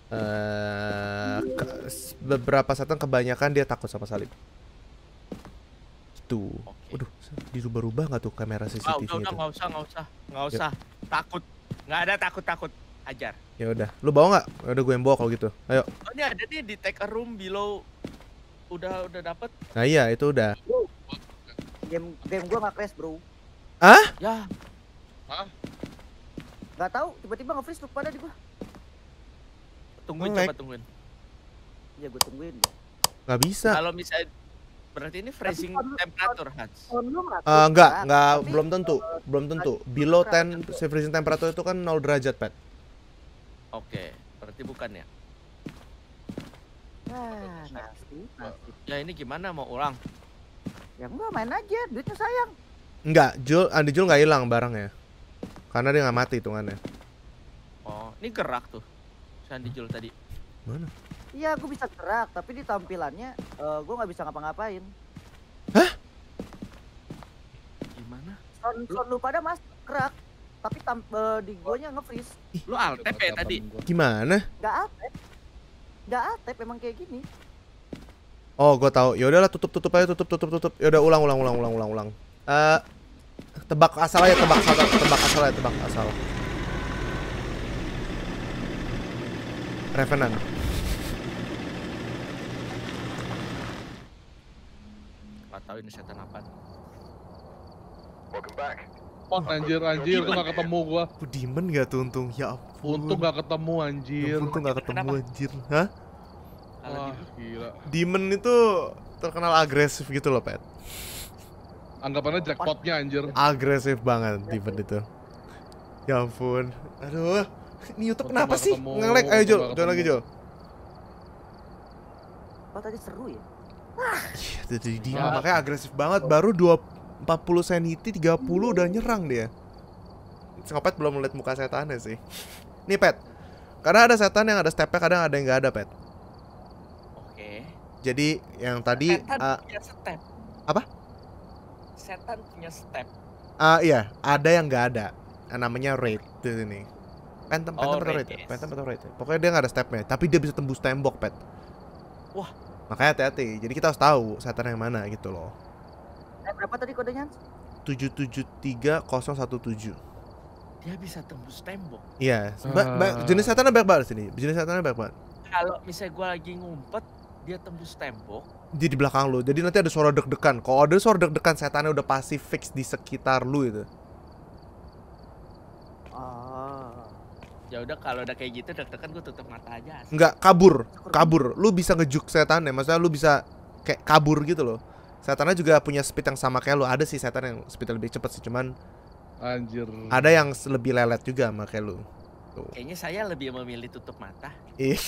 Beberapa setan kebanyakan dia takut sama salib. Gitu. Oke. Waduh, dirubah-rubah nggak tuh kamera CCTV udah, itu? nggak usah. Takut. Nggak ada takut. Ajar. Ya udah, lu bawa nggak? Ya udah gue yang bawa kalau gitu. Ayo. Oh, ini ada nih di take a room below. Udah dapet. Nah iya, itu udah. Game gua nggak crash bro. Ah? Ya, Nggak tahu tiba-tiba nge-freeze tuh pada di gua. tungguin, Nge-lag. coba tungguin. Ya gua tungguin. Nggak bisa. Kalau misalnya berarti ini freezing kalau- temperature, Hans. Sound lu nggak Enggak, crash, tapi, belum tentu. Belum tentu. Below 10 freezing temperature itu kan 0 derajat, Pet. Oke, berarti bukan ya? Nasib. Ya ini gimana mau ulang? Ya enggak main aja, duitnya sayang. Enggak, Andi Jul nggak hilang barangnya. Karena dia nggak mati hitungannya. Oh, ini gerak tuh. Sandi Jul tadi. Mana? Iya, gua bisa gerak, tapi di tampilannya gua nggak bisa ngapa-ngapain. Gimana? Sound lu pada mas gerak, tapi di guanya nge-freeze. Lu alt tab ya tadi? Gimana? Nggak atep, emang kayak gini. Oh, gue tahu. Ya udahlah, tutup aja, tutup. Ya udah, ulang. Tebak asal. Revenant. Gak tahu ini setan apa. Oh, anjir, tuh gak ketemu gua. Demon gak tuh untung? Ya ampun. Untung gak ketemu anjir. Untung gak ketemu Kenapa? anjir. Hah? Kalau Wah, di gila. Demon itu terkenal agresif gitu loh, Pet. Anggapannya jackpotnya anjir. Agresif banget Demon itu. Ya ampun. Aduh. Ini YouTube Untung kenapa gak sih? ketemu, Nge-lag. Ayo, Jol. untung gak Join lagi, ketemu. Jol. Oh tadi seru ya. Iya, jadi Demon makanya agresif banget. Baru 40 sanity, 30 udah nyerang dia. Ngopet belum melihat muka setannya sih. Nih, Pet. Kadang ada setan yang ada stepnya, kadang ada yang nggak ada, Pet. Oke. Jadi yang tadi Setan punya step. apa? Setan punya step. Iya, ada yang nggak ada. Namanya raid di sini. Phantom atau raid ya? yes. Phantom atau raid ya? Pokoknya dia nggak ada stepnya, tapi dia bisa tembus tembok, Pet. Wah. Makanya hati-hati. Jadi kita harus tahu setan yang mana gitu loh. Berapa tadi kodenya? 773017. Dia bisa tembus tembok. Iya, jenis setannya banyak banget sini. Jenis setannya banyak banget. Kalau misalnya gua lagi ngumpet, dia tembus tembok. Di belakang lu. Jadi nanti ada suara deg-degan. Kalau ada suara deg-degan, setannya udah pasti fix di sekitar lu itu. Ya udah kalau udah kayak gitu deg-degan gua tutup mata aja. Enggak, kabur. Lu bisa ngejuk setannya. Maksudnya lu bisa kayak kabur gitu loh. Setannya juga punya speed yang sama kayak lu. Ada sih setan yang speednya lebih cepet sih, cuman Anjir. ada yang lebih lelet juga sama kayak lu. Tuh. Kayaknya saya lebih memilih tutup mata. Ih.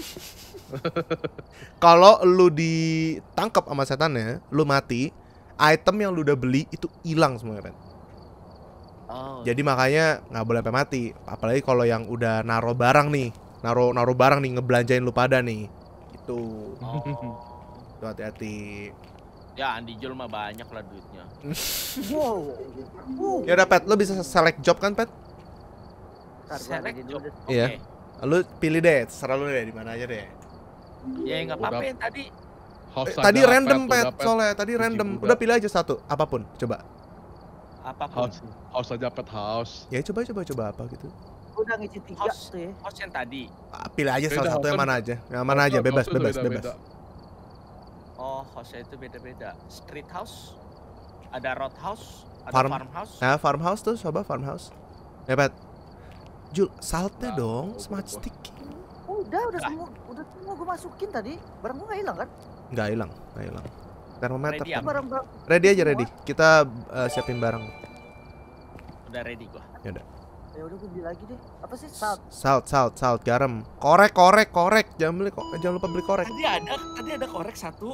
Kalau lu ditangkap sama setannya, lu mati, item yang lu udah beli itu hilang semuanya, Pen. Oh. Jadi makanya nggak boleh sampai mati. Apalagi kalau yang udah naro barang nih, naro barang nih, ngebelanjain lu pada nih. Itu. Oh. Tuh hati-hati. Ya Andi Jul mah banyak lah duitnya. Wow. Ya udah, Pet, lu bisa select job kan, Pet? Ntar gua Select lagi dulu job. deh. Oke. Iya. Lu pilih deh, terserah lu deh di mana aja deh. Ya nggak apa-apa Udah. yang tadi. House Tadi aja, random, Pet, Pet, udah, Pet. soalnya tadi Uji random. juga. Udah pilih aja satu, apapun, coba. Apapun. House aja, Pet, house. Ya coba apa gitu. Gua udah ngisi 3 House. tuh ya. Host yang tadi. Pilih aja Beda, salah satu yang kan? mana aja. Yang mana aja, bebas. House itu beda-beda. Oh, hostnya itu beda-beda. Street house, ada road house, ada Farm. farmhouse. Nah, farmhouse tuh, coba farmhouse. Ya, Pet. Jul, saltnya Nah, dong, gua- smart gua- stick. Udah semua gua masukin tadi. Barang gua nggak hilang kan? Nggak hilang. Termometer. Ready ya? kan. Barang Ready aja, ready. Kita siapin barang. Udah ready gua. ya udah gua beli lagi deh. Apa sih? Salt. Salt, garam. Korek. Jangan lupa beli korek. Tadi ada korek satu.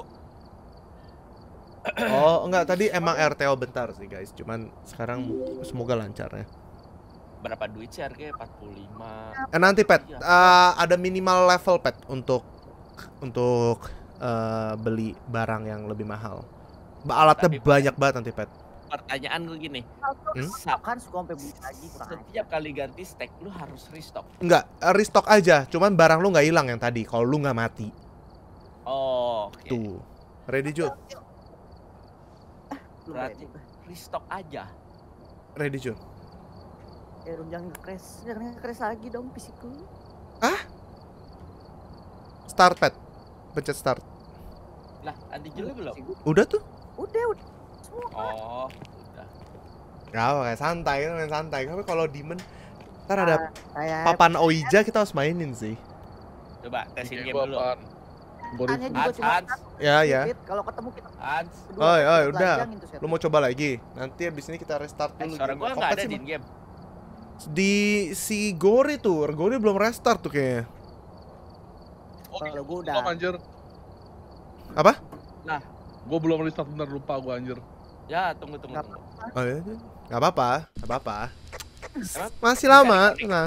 Oh, enggak, tadi emang RTO bentar sih, guys. Cuman sekarang semoga lancar ya. Berapa duit sih harganya? 45. Nanti pet, Iya. ada minimal level pet untuk beli barang yang lebih mahal. Alatnya Tapi- banyak banget nanti pet. Pertanyaan gue gini, Kan suka sampai beli lagi kurang aja. setiap kali ganti stack lu harus restock. Enggak, restock aja. Cuman barang lu nggak hilang yang tadi. Kalau lu nggak mati. Oh, oke. Tuh, ready Jo? Belum Berarti ready. restock aja. Ready Jo? Ya Rum, jangan nge-crash lagi dong fisikku. Start pet, pencet start. Lah, Andi juga belum? Udah tuh? Udah. Semua. Oh, udah. Gak apa, kayak santai, kita main santai. Tapi kalau demon, ntar ada Kayak papan Oija kita harus mainin sih. Coba tesin Ini game gua dulu. apaan? Gua Tanya review. juga Hans, cuma Hans, Ya ya. kalau ketemu kita Hans. berdua Oi, kita udah. telanjangin tuh set. Lu mau coba lagi? Nanti abis ini kita restart dulu. Suara game. gua nggak Kapan ada sih, di Bang? game. Di si Gori tuh, Gori belum restart tuh kayaknya. Oh, Kalau gua belum, udah. anjir. Apa? Gua belum restart bener, lupa gua anjir. Ya, tunggu. Nggak Oh iya, nggak apa-apa, nggak apa-apa. Emang Masih bisa lama, di-connect? tenang.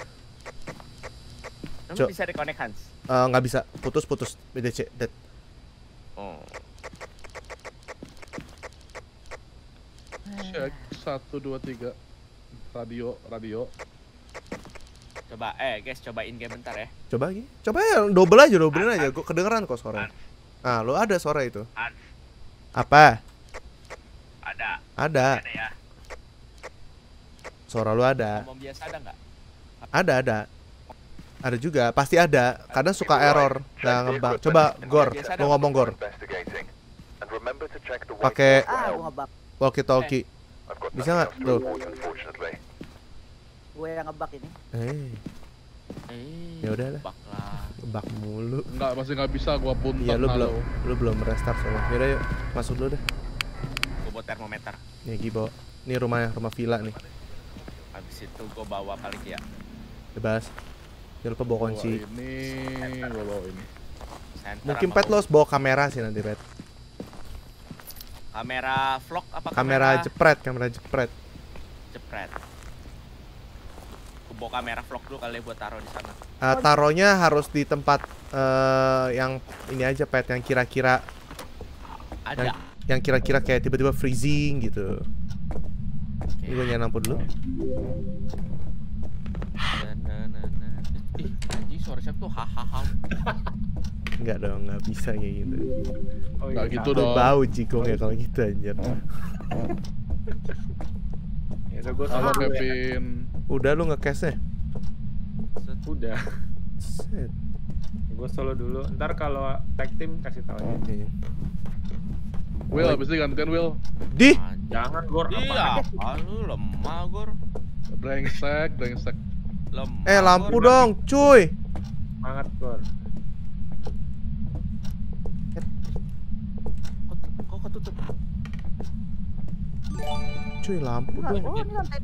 Emang Cok. bisa reconnect Hans? Nggak bisa, putus, BDC, dead. Oh. Cek 1 2 3. Radio. Coba, guys, cobain game bentar ya. Coba lagi, coba ya, dobelin aja, gua kedengeran kok suara. Ah, lu ada suara itu. An. Apa? Ada. Ada, Ada ya. suara lu ada. Ngomong biasa ada nggak? Ada juga, pasti ada. Kadang suka error, nggak ngebug. Coba Gor, lu ngomong Gor. Pakai Gua ngebug. walkie-talkie. Bisa nggak? Tuh. Gue yang ngebug ini. Ya udah lah. Bak lah. Bug mulu. Enggak, masih nggak bisa gua punten. Iya, lu halo. belum restart soalnya. Yaudah yuk, masuk dulu deh. Gue bawa termometer. Nih Gibo. Ini rumah villa nih. Habis itu gue bawa paling ya. Bebas. Jangan lupa bawa Bawa kunci. Gua bawa ini. Senter Mungkin sama Pet lo harus bawa kamera sih nanti Pet. kamera vlog apa Kamera jepret. jepret. Gue bawa kamera vlog dulu kali ya buat taruh di sana. Taruhnya harus di tempat yang ini aja Pet, yang kira-kira Ada. yang kira-kira kayak tiba-tiba freezing gitu. Ini gue nyalain lampu dulu. Ih, anjing suara siapa tuh? Hahaha. Enggak dong, nggak bisa kayak gitu. Oh Nggak gitu Tuh dong. bau jigongnya kalau gitu anjir. Ya udah gua Halo solo dulu ya. Kevin. Udah lu nge-cache-nya? Udah. Set. Gua solo dulu. Ntar kalau tag team kasih tahu aja. Nih. Will, habis ini gantian Will. Di Jangan Gor Iya, apa? lu lemah Gor. Brengsek. Lemah. lampu Gor. dong, cuy. Semangat Gor. Kok ketutup? Cuy, lampu Enggak, dong. oh ini lantai.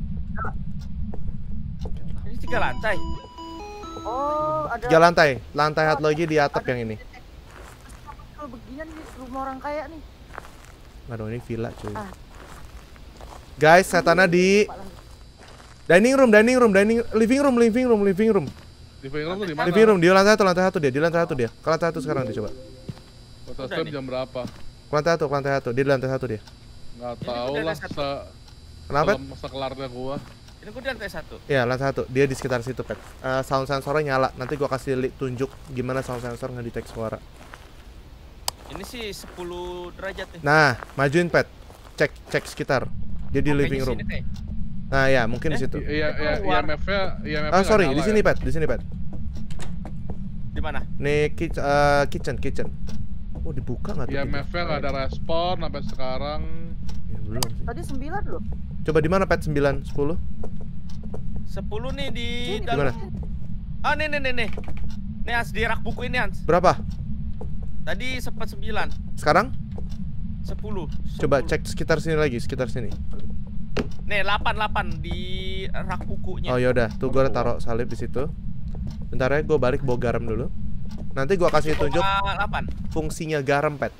Ini 3 lantai. Oh, ada. 3 lantai. Lantai satu lagi di atap yang ini. Kalau beginian nih rumah orang kaya nih. Nggak dong, ini villa cuy. Ah. Guys, setannya di Pak, lanjut. living room. Living room tuh di mana? Living room, di lantai satu dia, Ke lantai satu sekarang dia coba. Masa Udah stream nih. jam berapa? Ke lantai satu, dia di lantai satu dia. Nggak Ini tahu udah lah. ada satu. Kenapa? Sekelarnya gua. Ini gue di lantai 1. Ya, lantai satu, dia di sekitar situ, Pet. Sound sensornya nyala, nanti gua kasih tunjuk gimana sound sensor ngedetect suara. Ini sih 10 derajat nih. Nah, majuin Pet. Cek sekitar. Dia di Oh, living kayaknya room. sini, Teh. Nah, ya, mungkin di situ. Iya, keluar. IMF-nya Sorry, nggak di nyala sini, ya? Pet. Di sini, Pet. Di mana? Nih kitchen. Oh, dibuka nggak tuh? IMF-nya nggak ada respon sampai sekarang. Ya, belum sih. Tadi 9 loh. Coba di mana Pet? 9, 10? 10 nih di Sini, Di mana? Ah, nih. Nih Hans, di rak buku ini Hans. Berapa? Tadi sempat 9, Sekarang? 10. Coba cek sekitar sini lagi, sekitar sini. Nih 8 di rak bukunya. Oh yaudah, tuh gue taruh salib di situ. Bentar ya, gue balik bawa garam dulu. Nanti gue kasih tunjuk 8. fungsinya garam, Pet.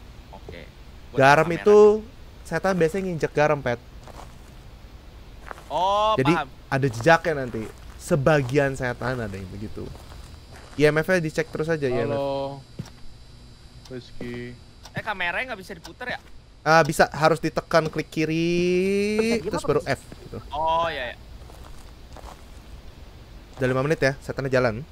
Oke. Gua Garam kamera. itu setan biasanya nginjek garam, Pet. Oh, Jadi paham. ada jejaknya nanti. Sebagian setan ada yang begitu. IMF-nya dicek terus aja IMF. Halo. Rizky. Kameranya nggak bisa diputer ya? Bisa, harus ditekan klik kiri terus baru F gitu. Oh ya. Udah 5 menit ya, setannya jalan.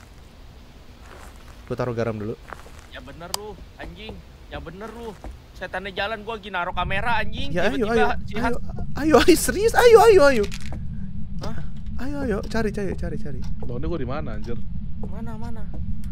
Gue taruh garam dulu. Ya bener lu, anjing. Ya bener lu. Setannya jalan, gua lagi naruh kamera anjing. Ya ayo Tiba-tiba ayo, si ayo, ayo serius, ayo. Hah? Ayo, cari. Loh, ini gua di mana anjir? Mana?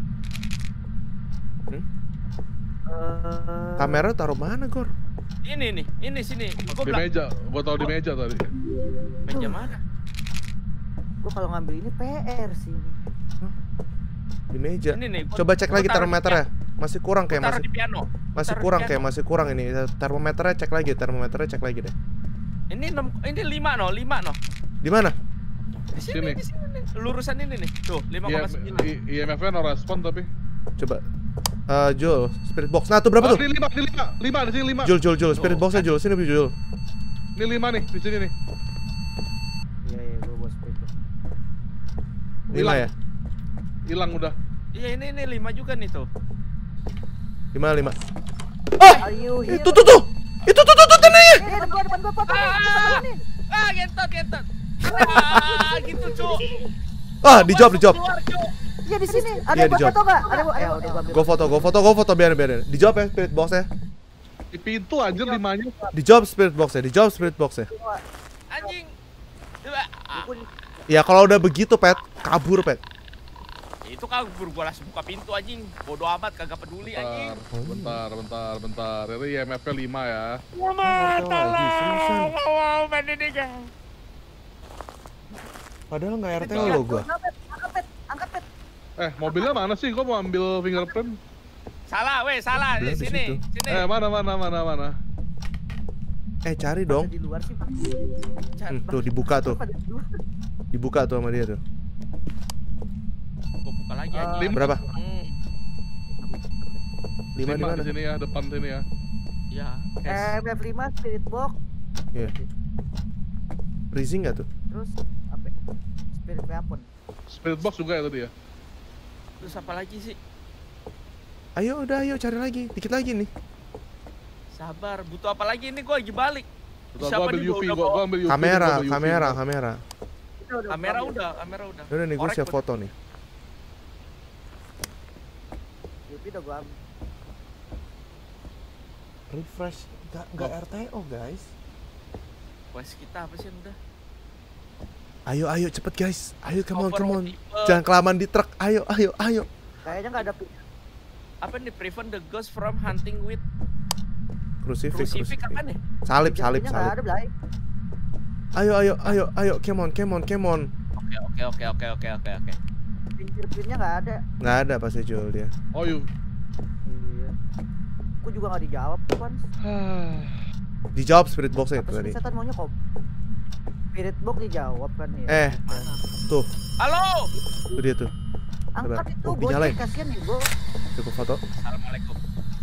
Kamera taruh mana, Gor? Ini nih, ini sini. Gua Di meja, gua tahu di meja tadi. Meja mana? Gua kalau ngambil ini PR sih ini. Di meja. Ini nih. Coba cek lagi termometernya. Masih kurang kayak Taruh di piano. masih kurang ini. Termometernya cek lagi deh. Ini 5 no. Di mana? Di sini. Nih. Lurusan ini nih. Tuh, 5,9. IMF-nya no respon tapi. Coba. Jul, spirit box. Nah, tuh berapa tuh? Di 5, di sini 5. Jul, spirit boxnya Jul. Sini Jul. Ini 5 nih, di sini nih. Iya, gua bos itu. 5 ya? Hilang udah. Iya, ini 5 juga nih tuh. 5. Are you here? Itu tuh. Itu nih. Depan gua foto nih. Gentot. Gitu, Cuk. Dijawab. Keluar, Cuk. Iya di sini. Ada Iya, buat dijawab. foto enggak? Ada ayo udah gua ambil. Go foto biar. Dijawab ya spirit boxnya. Di pintu anjir 5-nya. Dijawab spirit boxnya. Anjing. Ya kalau udah begitu, Pet, kabur, Pet. Itu kabur, gua langsung buka pintu anjing. Bodoh amat, kagak peduli anjing. Bentar. Ini IMF-nya 5 ya. Padahal nggak RT lo gua. Angkat pet. Mobilnya mana sih? Gua mau ambil fingerprint. Salah. Bilang di Sini. Mana? Cari dong. Di luar sih, Pak. Tuh dibuka tuh. Pada di luar. Dibuka tuh sama dia tuh. Gua buka lagi anjing. Berapa? 5 di 5 mana? di sini ya, depan sini ya. Ya. MF5 spirit box, Iya. Freezing nggak tuh? terus apa? Spirit weapon. Spirit box juga ya tadi ya. Terus apa lagi sih? Ayo cari lagi. Dikit lagi nih. Sabar, butuh apa lagi ini? Gua lagi balik. Gua ambil UV, gua ambil UV. Kamera. Kamera udah. Udah nih, gue Korek siap udah. foto nih. Yupi udah gua ambil. Refresh, nggak RTO guys. Quest kita apa sih udah? Ayo cepet guys. Ayo come on. Tipe. Jangan kelamaan di truk. Ayo. Kayaknya nggak ada Apa nih? Prevent the ghost from hunting with Crucifix. apa nih? Salib. Nggak ada Blay. Ayo. Come on. Oke. Fingerprintnya nggak ada. Nggak ada pasti Jul dia. Oh, you. Iya. Aku juga nggak dijawab kan. Dijawab spirit boxnya itu Apa tadi. sih setan maunya kok? Spirit box dijawab kan ya. Tuh Halo. dia tuh. Angkat itu Oh, gue dinyalain. kasihan nih gue. Cukup foto. Assalamualaikum.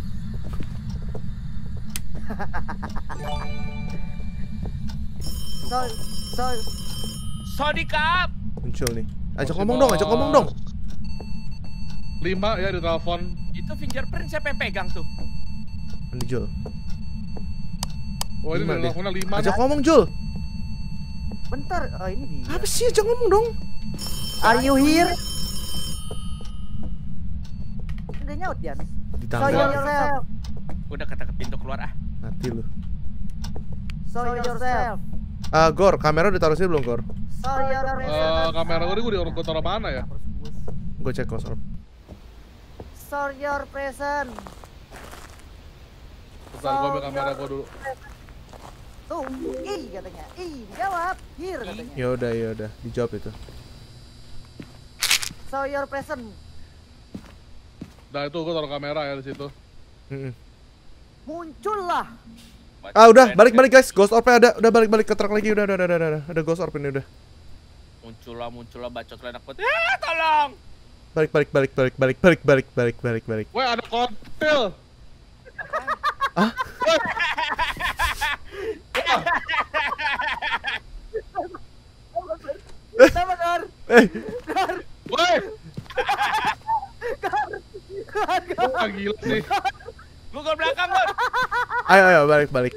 Soy. Sodikap. Muncul nih. Ajak ngomong dong. 5 ya di telepon. Itu fingerprint siapa yang pegang tuh? Andi Jul. Oh, ini 5 di deh. teleponnya 5. Ajak ngomong Jul. Bentar, ini dia. Apa sih, ajak ngomong dong. Are you here? Udah nyaut Jan. Di Show tangga. yourself. Udah ketek pintu keluar ah. Mati lu. Show yourself. Gor, kamera udah taruh sini belum, Gor? Show yourself. Kamera gue taruh mana ya? Gue cek kos. Show your present. Bentar, gue ambil kamera gue dulu. Tuh, katanya. Jawab. Here katanya. Ya udah, dijawab itu. Show your present. Nah, itu gue taruh kamera ya di situ. Muncullah. Udah, balik guys. Ghost orb-nya ada. Udah balik ke truk lagi. Udah. Ada ghost orb ini udah. Muncullah bacot lenak banget. Tolong. Balik. Woi, ada kontil. Woi. Wah, gila sih. Gua ke belakang, Gon. Ayo balik.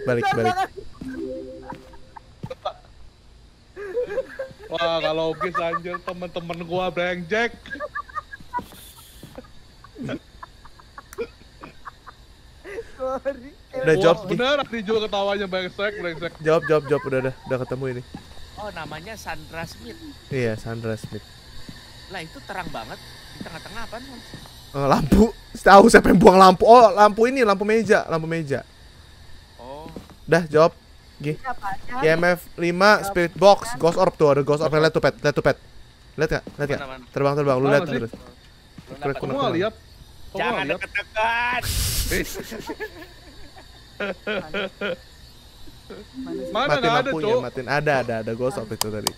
Wah, kalau Gis anjir temen-temen gua brengsek. Sorry. Udah Wah, job Gi. bener Rijul ketawanya brengsek. Jawab udah ketemu ini. Oh, namanya Sandra Smith. Iya, Sandra Smith. Lah, itu terang banget. Di tengah-tengah apaan, Hans? Lampu. Tahu siapa yang buang lampu? Oh, lampu ini, lampu meja. Oh, Dah, jawab. Gi. IMF 5 Spirit Box, Ghost Orb tuh, ada Ghost Orb. Lihat tuh, Pet. Lihat gak? mana? Terbang, lu lihat Mana sih? terus. Lu Keren, Kok dapat- gua nggak lihat? Kok gua Jangan nggak lihat? deket-deket. Mana Matiin nggak ada, lampunya, Cuk? matiin. Ada Ghost Orb itu tadi.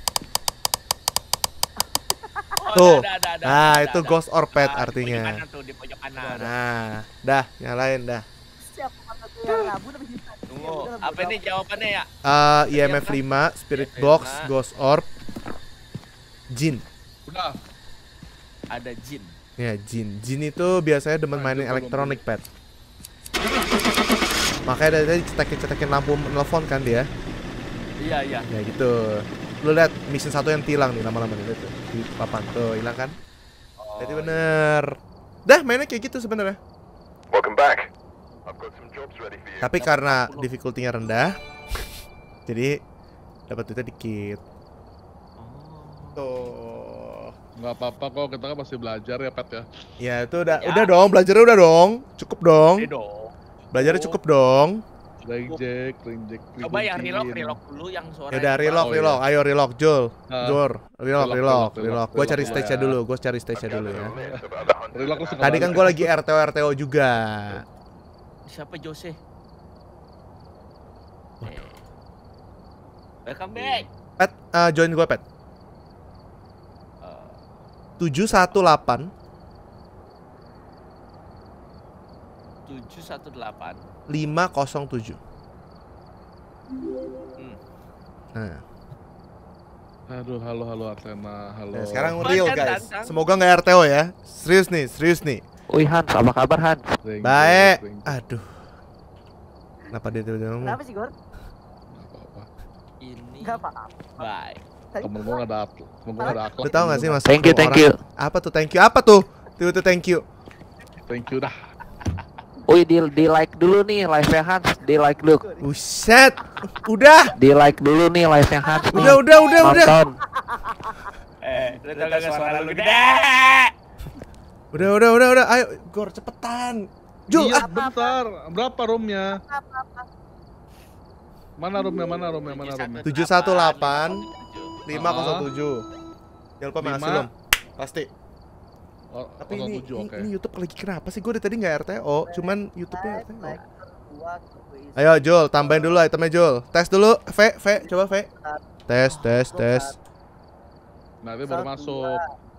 Oh, Tuh. ada. Nah, itu ada. Ghost Orb Pet Ah, di pojok artinya. kanan tuh, di pojok kanan. Nah, dah, nyalain dah. Siapa kata tuh yang rabu tapi kita. Tunggu, apa ini jawabannya ya? IMF 5 Spirit IMF Box, 5. Ghost Orb, Jin. Udah. Ada jin. Ya, Jin itu biasanya demen Nah, mainin itu belum elektronik, Pet. Makanya dari tadi cetekin lampu nelfon kan dia. Iya. Ya gitu. Lu lihat mission 1 yang tilang nih lama-lama nih, lihat tuh. Di papan tuh, hilang kan? Oh, Berarti bener. Dah, mainnya kayak gitu sebenarnya. Welcome back. I've got some jobs ready for you. Tapi karena difficulty-nya rendah, jadi dapat duitnya dikit. Oh. Tuh. Nggak apa-apa kok, kita kan masih belajar ya, Pet ya. Ya itu udah Ya. udah dong, belajarnya udah dong. Cukup dong. Ini dong. Belajarnya Oh. cukup dong. Brengsek. Coba yang relock dulu yang suara. Ya udah relock. Oh, iya. Ayo relock, Jul. Nah. Jur, relock. Relock. Gua cari Relock, stage-nya ya. dulu, gua cari I've stage-nya dulu gathered ya. a list of about 100 Relock lu suka Tadi kan banget. gua lagi RTO juga. Siapa Jose? Welcome back. Pet, join gua, Pet. 718 718. 507. Nah, Aduh, halo Athena, halo. ya, sekarang Oh, real dan guys. Tantang. Semoga nggak RTO ya. Serius nih. Wih Hans, apa kabar Hans? Brengsek, Baik. brengsek. Aduh. Kenapa dia tiba-tiba ngomong? Kenapa sih Gor? Nggak apa-apa. Ini Enggak apa-apa. baik. Temen gua nggak ada akhlak. Temen gua nggak ada akhlak. Lu tau gak sih mas? Thank you. Apa tuh thank you? Apa tuh? Tiba-tiba thank you. Thank you dah. Wih, di like dulu nih live-nya Hans, di like dulu. Buset. Udah. Di like dulu nih live-nya Hans. nih. Udah. Nonton. Lu tau gak suara lu gede? Udah. Ayo, Gor cepetan. Jul, Iya, bentar. Berapa roomnya? Mana roomnya? 718 507. Jangan lupa main 5. film. Pasti. Oh, Tapi ini 07, oke. YouTube lagi kenapa sih? Gue dari tadi nggak RTO, cuman YouTube-nya RTO. Like, Ayo Jul, tambahin dulu itemnya Jul. Tes dulu, coba V. Tes. Nanti baru masuk.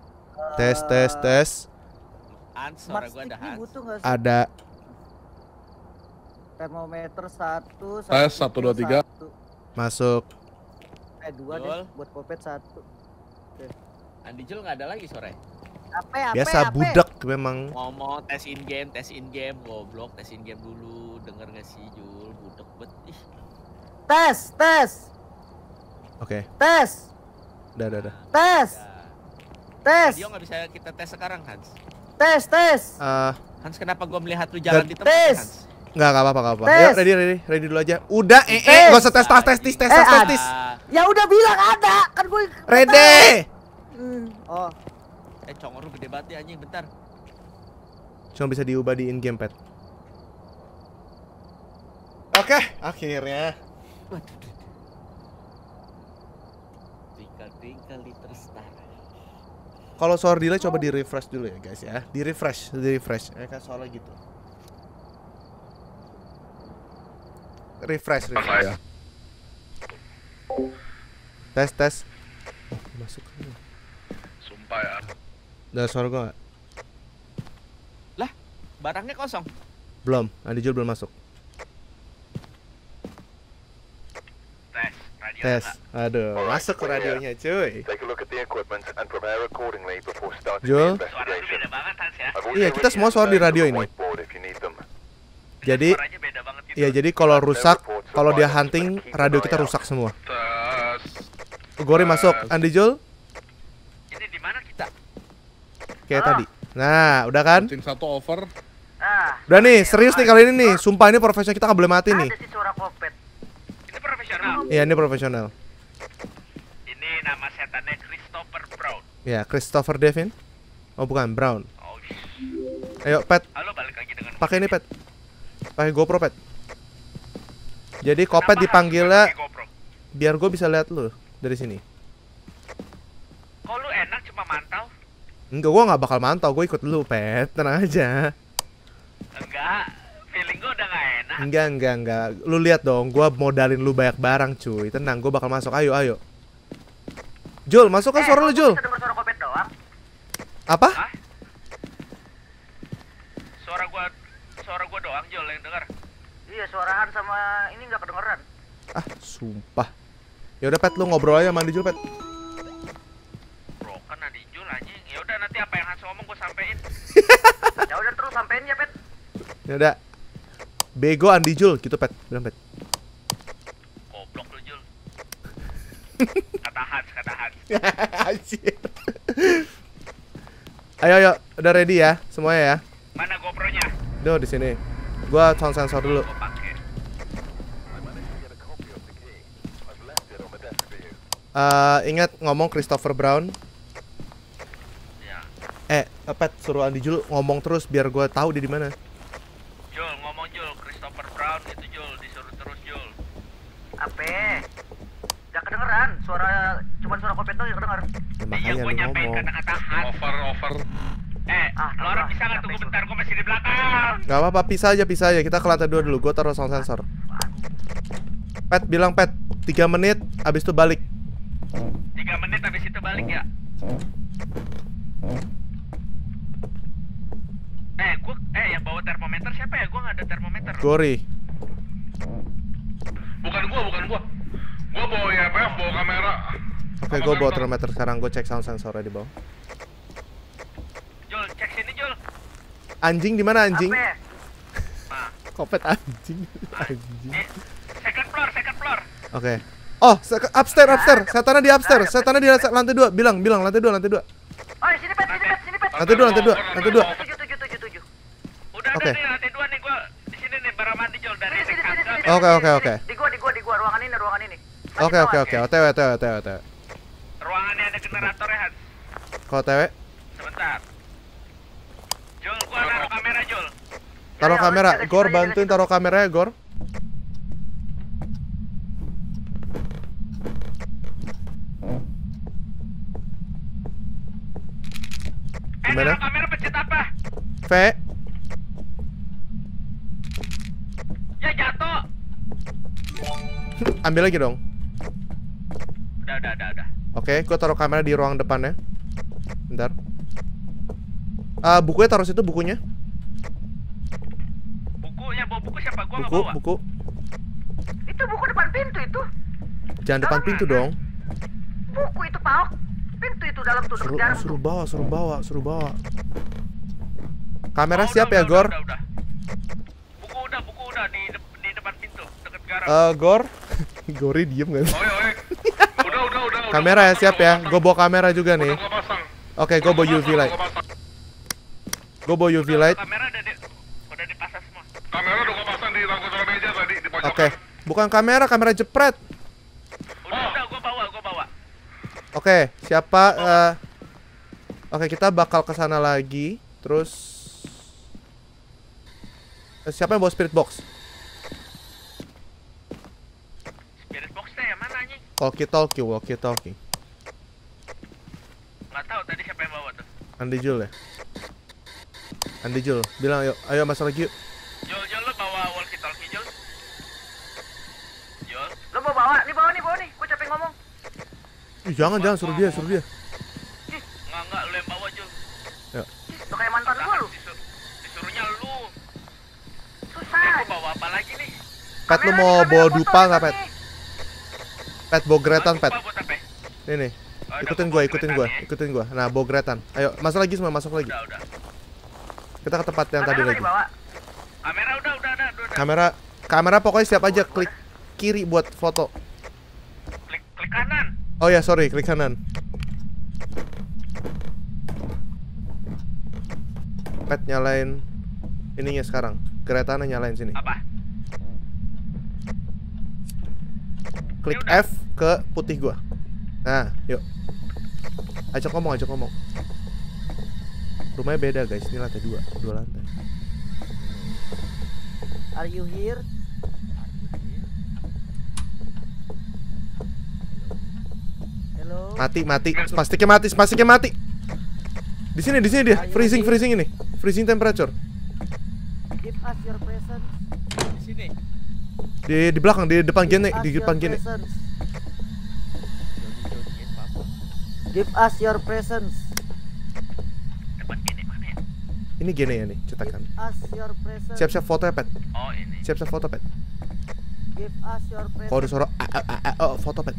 Tes. Hans, Smart suara gua stick ada nih Hans. butuh nggak sih? Ada. Termometer 1, Tes, 1, 2, 3. Masuk. 2 Jul. deh, buat kopet 1. Andi Jul nggak ada lagi sore. Biasa budak memang. Ngomong tes in game, goblok, tes in game dulu. Denger gak sih Jul, budak bet. Ih, Tes. Oke, Tes. udah. ya. Tes. Radio nggak bisa kita tes sekarang Hans. Tes. Hans, kenapa gua melihat lu jalan di tempat Tes. Hans? Nggak apa-apa. Tes. Ya, ready dulu aja. Udah, Tes. nggak usah tes. Ah, Ya udah bilang ada, kan gue. Ready. Oh, congor lu gede banget ya anjing, bentar. Cuma bisa diubah di in game pad. Oke, akhirnya. Twinkle little star. Kalau suara delay coba di refresh dulu ya guys ya. Di refresh. Kan soalnya gitu. Refresh. Ya. Tes. Masuk. Sumpah ya. Udah suara gua nggak? Lah, barangnya kosong. Belum. Andi Jul belum masuk. Tes, radio Tes. enggak? Aduh, masuk ke radionya cuy. Take a look at the equipment and prepare accordingly before starting Jul? the Suara lu investigation. beda banget Hans ya. I've also Iya, kita semua suara di written radio the ini. whiteboard if you need them. Jadi, Suaranya beda banget gitu. iya jadi kalau rusak, kalau dia hunting, radio kita rusak semua. Gori masuk, Andi Jul, Ini di mana kita? kayak tadi. Nah, udah kan? Tim 1 over. Ah, Udah nih, serius nih kali ini nih. Sumpah ini profesional, kita nggak boleh mati nih. ada sih suara kopet. Ini profesional. Iya, ini profesional. Ini nama setannya Christopher Brown. Ya, Christopher Devin. Oh bukan, Brown. Oh, Ayo, Pet, halo balik lagi dengan pakai ini, Pet. Pakai GoPro, Pet. Jadi Kopet dipanggilnya Kenapa harus pakai GoPro? biar gue bisa lihat lu dari sini. Kok lu enak cuma mantau? Enggak, gue nggak bakal mantau, gue ikut lu, Pet. Tenang aja. Enggak, feeling gue udah gak enak. Enggak. Lu lihat dong, gue modalin lu banyak barang, cuy. Tenang, gue bakal masuk. Ayo. Jul, masuk kan suara lu, Jul. Bisa denger suara kopet doang. Apa? Hah? Suara gua doang Jol yang denger. Iya, suarahan sama ini nggak kedengeran. Ah, sumpah. Ya udah, Pet, lu ngobrol aja sama Andi Jul, Pet. Broken Andi Jul anjing. Ya udah nanti apa yang Hans ngomong gua sampein. Ya udah terus sampein ya, Pet. Ya udah. Bego Andi Jul gitu, Pet. Bilang, Pet. Goblok lu Jul. Kata Hans. Anjir. Ayo, udah ready ya semuanya ya. Mana GoPro-nya? Duh, di sini. Gua sound sensor dulu. Gua pakai. Ingat ngomong Christopher Brown. Ya. Pet, suruh Andi Jul ngomong terus biar gua tahu dia di mana. Jul, ngomong Jul, Christopher Brown itu Jul, disuruh terus Jul. Apa? Gak kedengeran. Cuman suara kopet doang yang kedenger. Ya, Iya, makanya gua lu nyampein ngomong. kata-kata Hans. Over. Lo orang bisa nggak tunggu bentar? Gua masih di belakang. Gak apa-apa, pisah aja. Kita ke lantai 2 dulu. Gua taruh sound sensor. Pet, bilang Pet, 3 menit abis itu balik. 3 menit habis itu balik ya. Yang bawa termometer siapa ya? Gua nggak ada termometer. Gori. Bukan gua. Gua bawa YPF, bawa kamera. Oke, gua bawa termometer sekarang. Gua cek sound sensornya di bawah. Jul, cek sini Jul. Anjing di mana anjing? Apa? Nah, Kopet anjing. eh, second floor. Oke. Oh, upstairs. Setannya di upstairs. Setannya di lantai 2. Bilang lantai 2. Oh, di sini, Pet. Lantai 2. Tujuh. Udah Oke. ada nih lantai 2 nih, gua di sini nih barang mandi Jul dari Sini. Oke. Di gua, ruangan ini. Oke. OTW. ruangannya ada generatornya Hans. Kalau OTW, Sebentar. Jul, gua naruh kamera Jul. taruh kamera. Gor, bantuin taruh kameranya, Gor. Gimana? Naruh kamera pencet apa? V. Ya jatuh. Ambil lagi dong. Udah. Oke, gua taruh kamera di ruang depannya. Bentar. Bukunya taruh situ, bukunya. Bawa buku siapa? Gua nggak bawa. Buku. Itu buku depan pintu itu. Jangan depan pintu dong. Buku itu, Pak. Pintu itu dalam tuh jarum. Suruh bawa. Kamera Oh, siap udah, ya, Gor? Udah. Buku udah di depan pintu deket garang. Gor. Gori diem gak sih? Oi. Udah. Kamera ya, siap ya. Gue bawa kamera juga nih. Gua pasang. Oke, gue bawa UV light. Kamera udah dipasang semua. Kamera udah gua pasang di rangkut meja tadi di pojok. Oke, bukan kamera jepret. Udah, gua bawa. Oke, siapa? Oke, kita bakal ke sana lagi. Terus siapa yang bawa spirit box? Spirit box-nya yang mana anjing? Walkie talkie. Nggak tahu tadi siapa yang bawa tuh. Andi Jul, bilang ayo masuk lagi yuk. Jul, lo bawa walkie talkie Jul? Lo mau bawa? Nih bawa nih. Gua capek ngomong. Jangan suruh dia. Enggak, lo yang bawa Jul. Lo kayak mantan gua lu. Disuruhnya lu. Susah. Gua bawa apa lagi nih? Pet, lu mau bawa dupa nggak, Pet? Pet, bawa geretan, Pet. Buat apa? Ini nih. Ikutin gua. Nah, bawa Gretan. Ayo, masuk lagi semua, masuk lagi. Udah. Kita ke tempat yang tadi lagi. Kamera udah. Kamera pokoknya siap aja, klik kiri buat foto. Klik kanan. Oh ya, sorry, klik kanan. Pet nyalain ininya sekarang. Keretanya nyalain sini. Apa? Klik Ini udah. F ke putih gua. Nah, yuk. Ajak ngomong. Rumahnya beda, guys. Ini lantai 2 lantai. Are you here? Hello. Mati. Spastiknya mati. Di sini dia. Freezing ini. Freezing temperature. Give us your presence. Di sini. Di belakang, di depan gini, Give us di your depan gini. presence. Give us your presence. Depan gini mana ya? Ini gini ya nih, cetakan. Give us your presence. Siap-siap foto ya, Pet. Oh, ini. Siap-siap foto, Pet. Give us your presence. Kalau disuruh foto, Pet.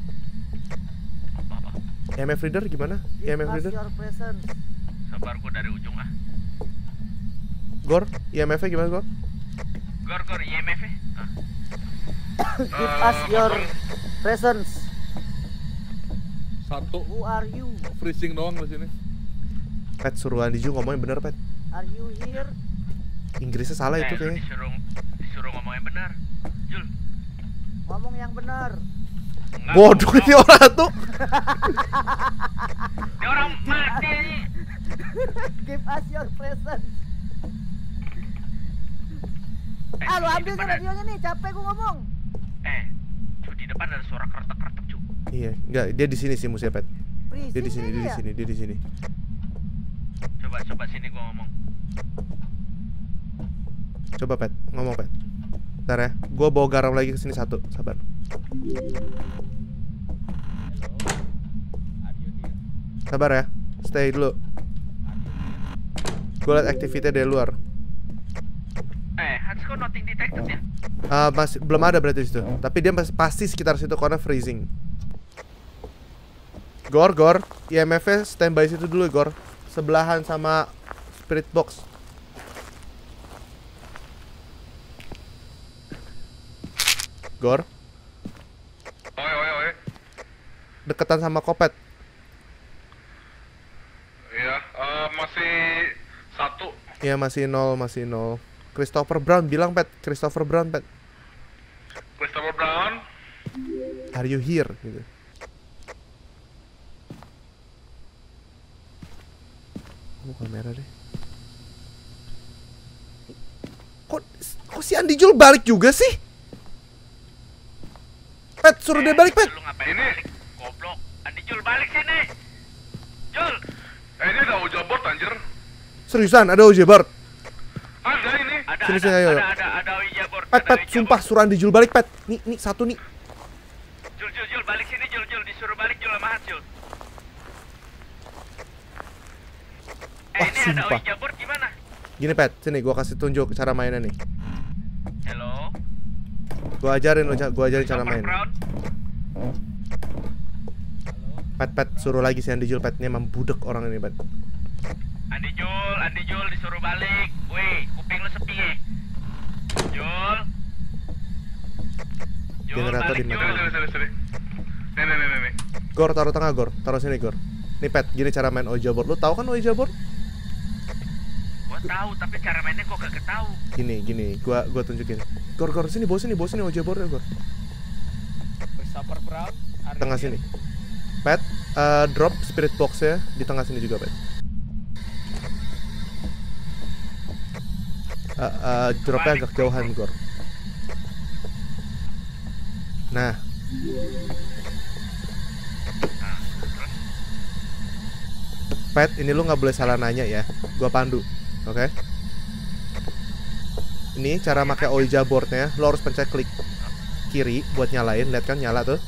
Apa? EMF reader gimana? Give EMF us reader? your presence. Sabar gua dari ujung ah. Gor, EMF-nya gimana, Gor? Gor IMF ya? Give us your presence. 1 Who are you? freezing doang di sini. Pet, suruhan Diju ngomongnya bener, Pet. Are you here? Inggrisnya salah itu Lu kayaknya. disuruh ngomongnya benar. Jul. Ngomong yang benar. Enggak, Bodoh ngomong. ini orang tuh. Ini orang mati ini. Give us your presence. Lu ambil depan radionya nih, capek gua ngomong. Di depan ada suara kretek-kretek, cu. Iya, enggak, dia di sini sih musuhnya, Pet. Freezing Dia di sini, kayaknya ya? dia di sini. Coba sini gua ngomong. Coba, Pet, ngomong, Pet. Bentar ya, gua bawa garam lagi ke sini 1, sabar. Sabar ya, stay dulu. Gua liat activity dari luar. Hatsko nothing detected ya? Masih belum ada berarti di situ. Tapi dia pasti sekitar situ karena freezing. Gor, IMF-nya standby situ dulu, Gor. Sebelahan sama spirit box. Gor, Oi. deketan sama Kopet. Iya, masih 1. Iya, masih 0. Christopher Brown bilang, Pet. Christopher Brown. Are you here? Gitu. Oh, kamera deh. Kok si Andi Jul balik juga sih? Pet, suruh dia balik, Pet. Lu ngapain balik? Goblok. Andi Jul balik sini. Jul. Ini ada ojabot anjir. Seriusan, ada OJ Bart. Ada ini. Sini, ayo. Ada Wijabor. Pet, sumpah suruh Andi Jul balik, Pet. Nih, 1 nih. Jul, balik sini, Jul. Disuruh balik, Jul, sama Hat, Jul. Wah, Ini ada sumpah. Wijabor gimana? Gini, Pet, sini gua kasih tunjuk cara mainnya nih. Hello? Gua ajarin cara main. Brown? Pet, suruh lagi si Andi Jul, Pet. Ini emang budek orang ini, Pet. Andi Jul disuruh balik. Wih, kuping lu sepi ya? Jul, Generator balik, di mana? Jul. Sini. Nih. Gor, taruh tengah, Gor. Taruh sini, Gor. Nih, Pet, gini cara main OJ board. Lu tahu kan OJ board? Gua tahu, tapi cara mainnya gua kagak tahu. Gini, gua tunjukin. Gor, sini, bawa sini OJ board ya, Gor. Christopher Brown, Tengah sini. Pet, drop spirit box ya di tengah sini juga, Pet. Dropnya agak jauhan, Gor. Nah, Pet, ini lu nggak boleh salah nanya ya. Gua pandu, oke? Ini cara pakai Ouija boardnya. Lo harus pencet klik kiri buat nyalain. Lihat kan nyala tuh,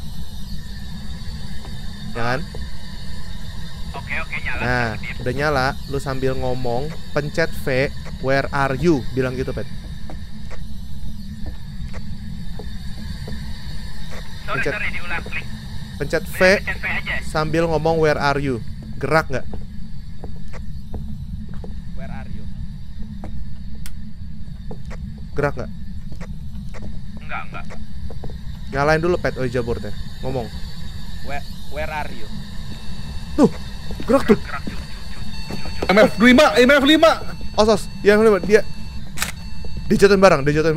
ya kan? Oke, nyala. Nah, udah nyala. Lu sambil ngomong, pencet V. Where are you? Bilang gitu, Pet. Sorry, pencet. diulang klik. Pencet V Pencet V aja. sambil ngomong where are you. Gerak nggak? Where are you? Gerak nggak? Enggak. Nyalain dulu pet Ouija-board-nya. Ngomong. Where are you? Tuh, gerak tuh. Gerak cu. MF5. Osos, yang lima dia jatuhin barang.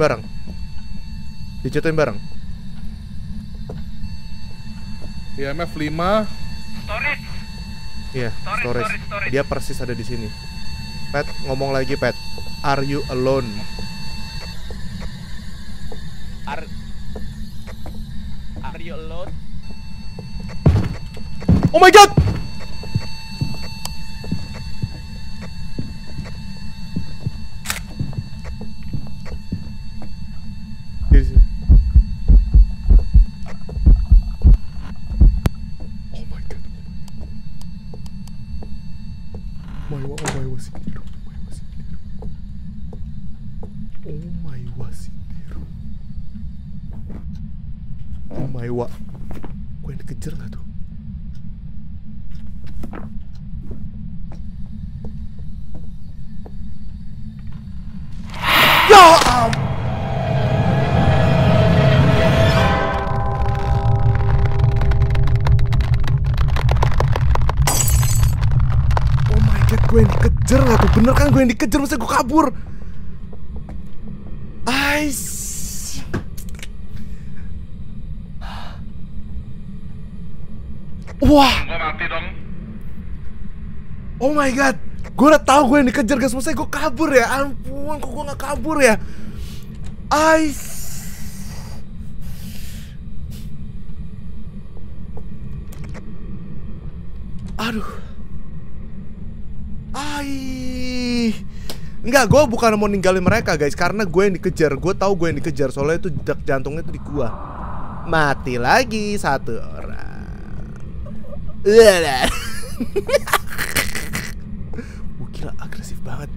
IMF 5. Storage. Iya, storage. Storage. Dia persis ada di sini. Pet, ngomong lagi Pet. Are you alone? Are you alone? Oh my god! Dia di sini. Oh my god. Maiwa Wasindiru. Oh Maiwa. Gue yang dikejar gak tuh? Ya ampun. Oh my god, gue yang dikejar gak tuh? Bener kan gue yang dikejar, masa gue kabur? Wah. Gua mati dong. Oh my god, gue udah tahu gue yang dikejar guys, maksudnya gue kabur ya. Ampun, kok gue gak kabur ya? Aduh. Enggak, gue bukan mau ninggalin mereka guys, karena gue yang dikejar. Gue tahu gue yang dikejar, soalnya itu detak jantungnya itu di gua. Mati lagi satu orang. Gila, agresif banget.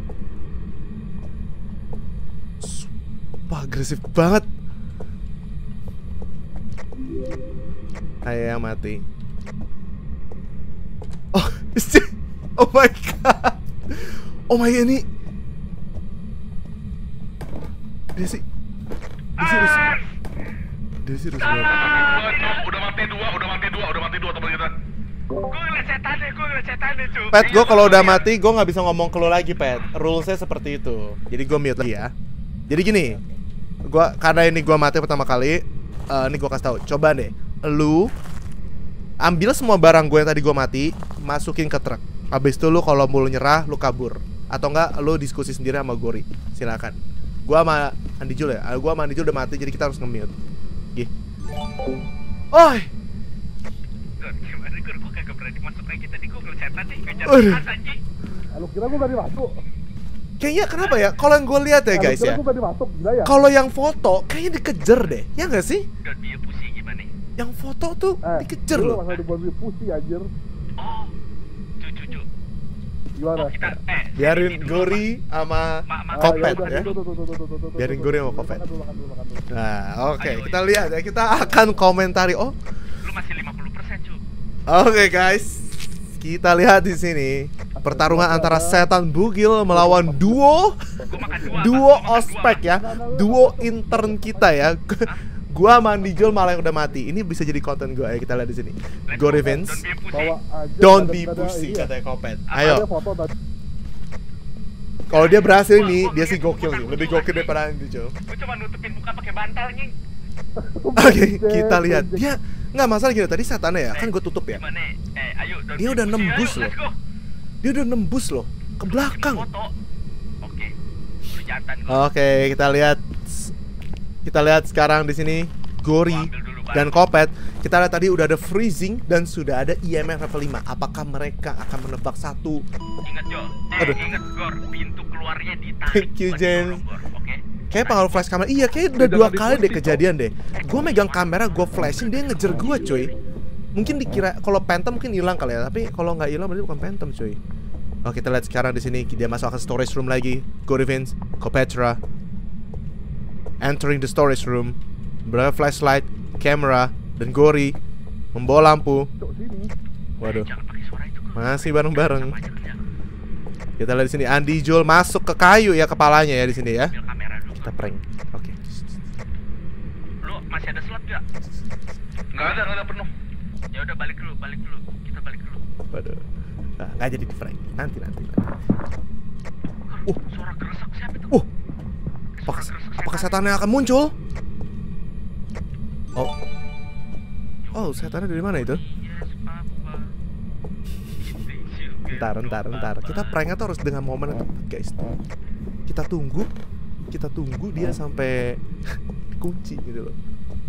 Sumpah agresif banget. Ayo yang mati. Oh, oh my god. Oh my god, ini dia sih serius banget. Udah mati dua teman kita. Gue ngeliat setan deh, cu. Pet, gue kalau udah mati, gue nggak bisa ngomong ke lo lagi, Pet. Rulesnya seperti itu. Jadi gue mute lagi ya. Jadi gini, karena ini gue mati pertama kali, ini gue kasih tahu. Coba deh, lu ambil semua barang gue yang tadi gue mati, masukin ke truk. Habis itu lu kalau mau nyerah, lu kabur. Atau enggak, lu diskusi sendiri sama Gori. Silakan. Gue sama Andi Jul ya. Gue sama Andi Jul udah mati, jadi kita harus nge-mute. Gih. Oi. Gimana gue kagak berani masuk lagi, tadi gue ngeliat setan nih, ngejar Aduh. tas anjing. Lu kira gue berani masuk? Kayaknya kenapa ya? Kalau yang gue lihat ya guys ya. Gue berani masuk, gila ya? Kalau yang foto kayaknya dikejar deh. Ya nggak sih? Dan dia pusing gimana? Yang foto tuh dikejar lu loh. masa dibuat pusi anjir. Oh, cu. Gimana? Oh, kita Biarin Gori sama Kopet ya. Biarin Gori sama Kopet. Makan dulu. Nah, oke, kita lihat ya. Kita akan komentari. Oh, Lu masih 50%, cu. oke guys. Kita lihat di sini pertarungan antara setan bugil melawan duo ospek ya. Duo intern kita ya. Gua sama Nigel malah yang udah mati. Ini bisa jadi konten gua. Ayo kita lihat di sini. Gori Vince. Bawa aja. Don't be pussy, katanya Kopet. Ayo. Ada foto tadi. Kalau dia berhasil nih, dia sih gokil sih. Lebih gokil daripada Nigel. Gue cuma nutupin muka pakai bantal, nying. Oke, kita lihat. Dia nggak masalah gini, tadi setannya ya, kan gue tutup ya. Gimana? Ayo. Dia udah nembus loh. Dia udah nembus loh ke belakang. Oke. Lu jantan gua. Oke, kita lihat. Kita lihat sekarang di sini Gori dan Kopet. Kita lihat tadi udah ada freezing dan sudah ada IMF level 5. Apakah mereka akan menebak satu? Ingat, Jo. Aduh. Ingat, Gor. Pintu keluarnya ditarik. Thank you, buat James. dorong, Gor. Oke. Kayak pengaruh flash kamera. Iya, kayak udah 2 kali deh kejadian deh. Gue megang kamera, gue flashin, dia ngejar gue, cuy. Mungkin dikira kalau phantom mungkin hilang kali ya, tapi kalau nggak hilang berarti bukan phantom, cuy. Oke, kita lihat sekarang di sini dia masuk ke storage room lagi. Gori Vince, Kopetra entering the storage room. Berapa flashlight, camera, dan Gori. Membawa lampu. Cok sini. Waduh. Jangan pakai suara itu, Gor. Masih bareng-bareng. Sama aja kerja. Kita lihat di sini Andi Jul masuk ke kayu ya kepalanya ya di sini ya. Ambil kamera dulu. Kita prank. Oke. Lu masih ada slot gak? Nggak ada penuh. Ya udah balik dulu. Kita balik dulu. Waduh. Nah, nggak jadi di prank. Nanti. Gor, suara geresak siapa itu? Apakah setannya akan muncul? Oh, setannya dari mana itu? Yes, Papa. Bentar. Kita pranknya tuh harus dengan momen yang tepat, guys. Kita tunggu dia sampai dikunci gitu loh.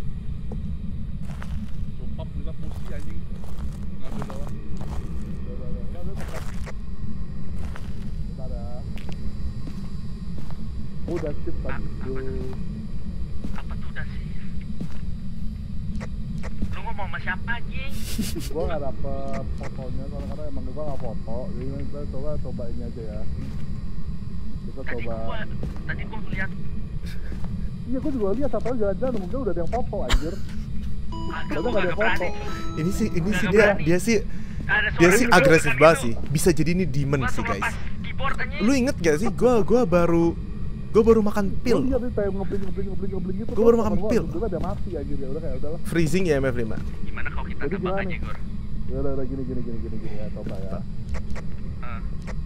Sumpah kita pusing anjing. Ngambil bawah. Udah skip tadi tuh. Apa tuh udah sih? Lu ngomong sama siapa anjing? Gua nggak dapet fotonya karena emang gua nggak foto. Jadi kita coba ini aja ya. Kita coba. Tadi gua ngeliat Iya, gua juga lihat satu jalan-jalan mungkin udah ada yang foto anjir. agak Gua gua nggak ada gak foto. berani. Ini sih berani. dia sih Ada dia suara sih gitu, agresif bukan banget itu. sih. Bisa jadi ini demon Gua sih, suruh guys. lepas keyboard anjing. Lu inget gak sih? Gua baru makan Gua pil. lihat nih kayak ngebling gitu. Gua baru makan pil. Gua udah mati anjir ya. Udah kayak udahlah. Freezing ya MF5. Gimana kalau kita Jadi tebak gimana aja, nih? Gor? Ya udah gini ya, coba ya. Ah.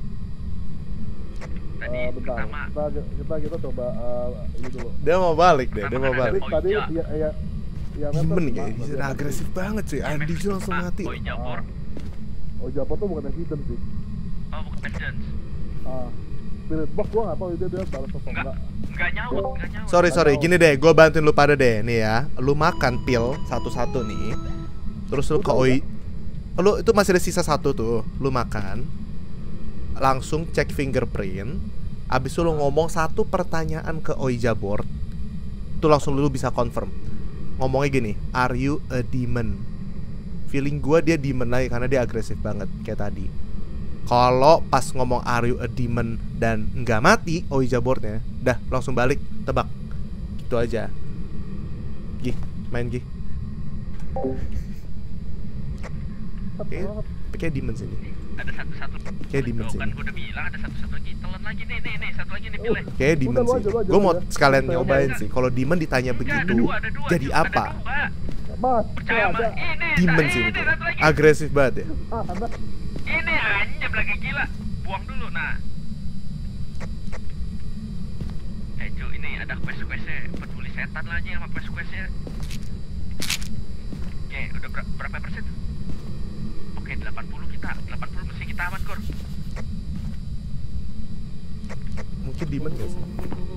Tadi Bentar. pertama Kita coba ini dulu. Dia mau balik deh, dia Pertama mau kan ada balik. Tadi iya. ya Demon ya, agresif banget sih. Andi Jul langsung mati. Oh, Jabor. Oh, Jabor tuh bukan evidence sih. Oh, bukan evidence. Spirit box gua nggak tahu dia balas atau enggak. Enggak nyaut. Sorry, gini deh, gue bantuin lu pada deh, nih ya. Lu makan pil satu-satu nih. Terus lu ke Oi. Lu itu masih ada sisa satu tuh. Lu makan. Langsung cek fingerprint. Abis itu lu ngomong satu pertanyaan ke Oi Jabor. Itu langsung lu bisa confirm. Ngomongnya gini, are you a demon? Feeling gue dia demon lagi karena dia agresif banget kayak tadi. Kalau pas ngomong are you a demon dan nggak mati Oi Jabornya, dah langsung balik, tebak. Gitu aja. Gih, main Gih. Kayak demon sini. Ada satu-satu. Kayak demon Kan sini. gua udah bilang ada satu-satu lagi. Telan lagi nih, satu lagi nih pilih. Kayak demon Udah, lu sih. aja Gue mau aja. sekalian Udah, nyobain udah. sih. Kalau demon ditanya Enggak, begitu, ada dua, jadi Cuk, apa? Ada dua. Mas, Percaya sama ada. ini. Demon nah, sih ini itu. satu lagi. Agresif banget ya. Anak. Ini anjing lagi gila. Buang dulu nah. Cuk, ini ada quest-questnya. Peduli setan lah aja sama quest-questnya. Oke, udah berapa persen? Oke, 80 kita. 80 mesti kita aman, Gor. Mungkin demon gak sih?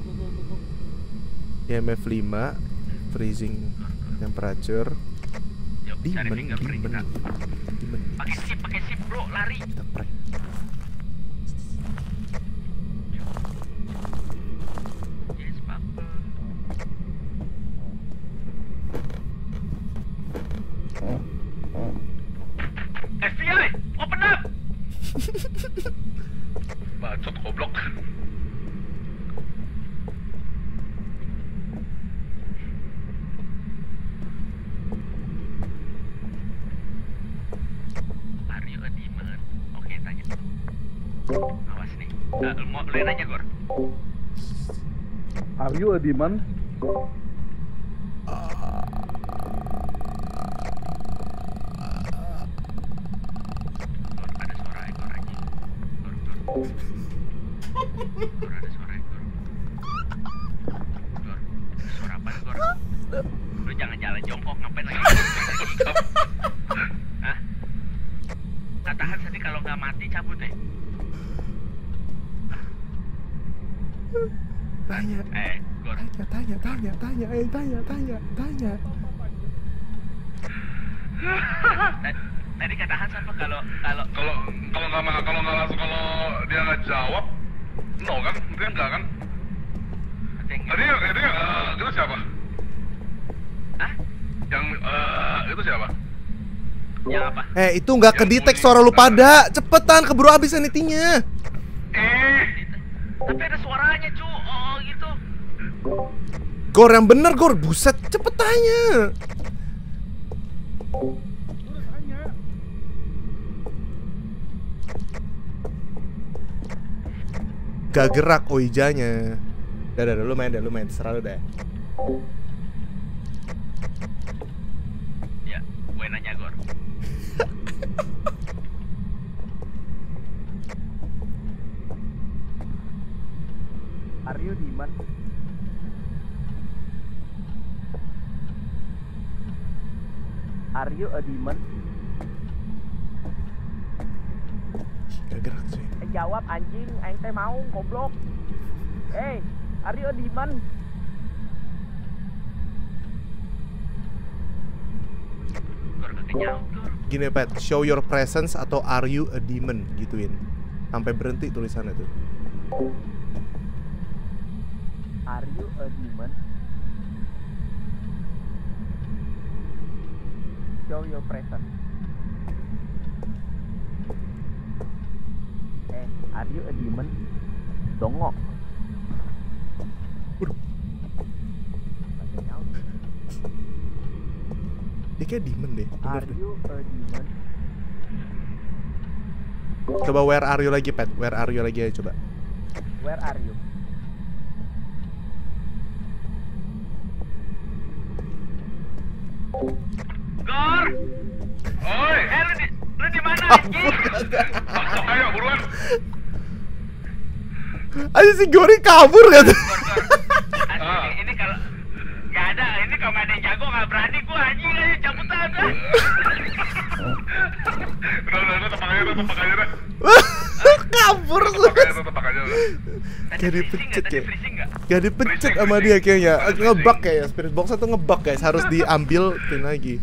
IMF 5 freezing temperature. Yuk, cari Demon, fingerprint kita. demon. Pakai sip, bro, lari. Kita prank. Yes, Papa. FBI, open up. Bacot goblok. Are you a demon? Oke, tanya. Awas nih. Lu mau lu nanya, Gor? Are you a demon? Gor, ada suara ekor anjing. Gor. Gor, ada suara ekor. Gor, ada suara apa, Gor? Lu jangan jalan jongkok, ngapain lagi? Hah? Katakan tadi kalau nggak mati cabut ya? Tanya. Gor. Tanya. Tadi kata Hans apa kalau dia nggak jawab, no kan? Mungkin enggak kan? Tadi itu siapa? Hah? Yang itu siapa? Yang apa? Itu nggak kedetek suara lu pada. Cepetan keburu habis sanitinya. Tapi ada suaranya, cu. Oh, gitu. Gor yang bener Gor, buset, cepet tanya. Gak gerak Oijanya. Udah, lu main, terserah lu deh. Ya, gue nanya Gor. Are you demon? Are you a demon? Gak gerak cuy. Jawab anjing, aing teh mau goblok. Hey, are you a demon? Gor kagak nyaut Gor. Gini Pat, show your presence atau are you a demon gituin. Sampai berhenti tulisannya tuh. Are you a demon? Show your presence. Are you a demon? Dongok. Kagak nyaut. Dia kayak demon deh. Bener Are deh. you a demon? Coba where are you lagi Pat? Where are you lagi aja coba. Where are you? Gor. Oi, lu di mana anjing? Masuk ayo buruan. Aja si Gori kabur kan? Gor. Ini kalau nggak ada, ini kalau nggak ada yang jago nggak berani gua anjing aja cabut aja. Udah, tebak aja. Kabur lu. Tebak aja udah. Kayak dipencet Tadi ya. freezing nggak? Gak dipencet sama dia kayaknya. Ngebug kayaknya. Spirit box tuh ngebug guys. Harus diambil pin lagi.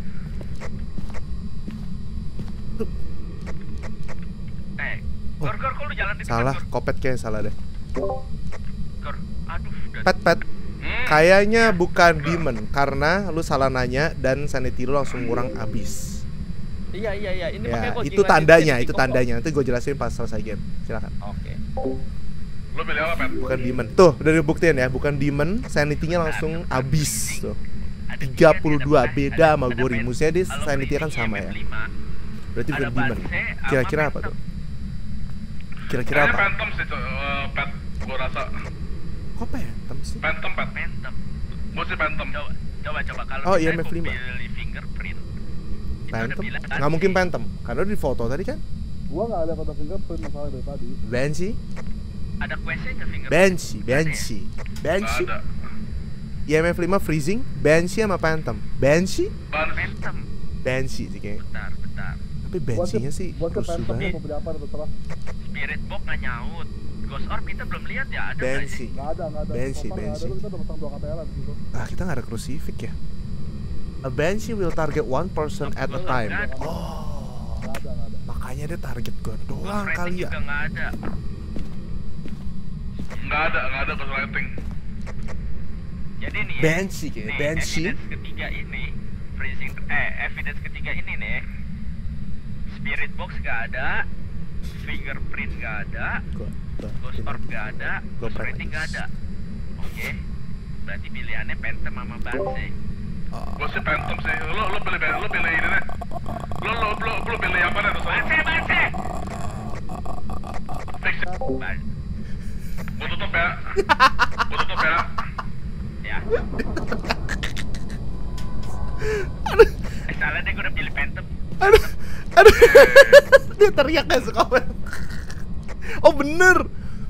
Gor, kok lu jalan di dekat, Salah, Gor? kopet kayaknya salah deh. Gor, aduh. Pet. Kayaknya bukan demon karena lu salah nanya dan sanity lu langsung ngurang abis. Iya. Ini makanya Ya, gua itu jelasin tandanya, tadi itu kok. tandanya. Nanti gue jelasin pas selesai game. Silakan. Oke. Lu pilih apa, Pet? Bukan demon. Tuh, udah dibuktiin ya, bukan demon, sanity-nya langsung abis tuh. 32 beda sama Gori. Maksudnya dia sanity kan sama ya. Berarti bukan demon. Kira-kira apa tuh? Kira-kira Kayaknya apa? Phantom sih, Pet. Gua rasa Kok Phantom sih? Phantom, Pet. Phantom. Gua sih Phantom. Coba kalau Oh, misalnya IMF gua 5. pilih fingerprint. Itu udah Phantom? bilang kan Nggak mungkin sih. Phantom. Karena udah di foto tadi kan? Gua nggak ada kode fingerprint masalah dari tadi. Banshee? Ada questnya nggak fingerprint? Banshee. Nggak Banshee? ada. IMF 5 freezing, Banshee sama Phantom. Banshee? Phantom. Banshee sih kayaknya. Bentar. Tapi Banshee-nya sih Gua ke rusuh Phantom banget. mau beli apa terserah. Spirit box nggak nyaut. Ghost orb kita belum lihat ya, ada nggak sih? Banshee. Nggak ada. Banshee, So far nggak ada. Banshee. Lu kita udah pasang 2 KTL di situ. Ah, kita nggak ada crucifix ya. A Banshee will target one person at a time. Oh, Nggak ada. makanya dia target gue doang Ghost kali rating ya. juga nggak ada. Nggak ada ghost lighting. Jadi nih, Banshee kayaknya, nih, Banshee. evidence ketiga ini, evidence ketiga ini nih, spirit box nggak ada, fingerprint nggak ada, ghost orb nggak ada, Gua ghost prank rating lagi. nggak ada. Oke, berarti pilihannya Phantom sama Banshee. Gua sih Phantom sih. Lu pilih ini deh. Lu pilih apa deh terserah. Banshee! Fix. Gua tutup ya. Ya. Salah deh, gue udah pilih Phantom. Aduh. Dia teriak gak suka komen. Oh bener.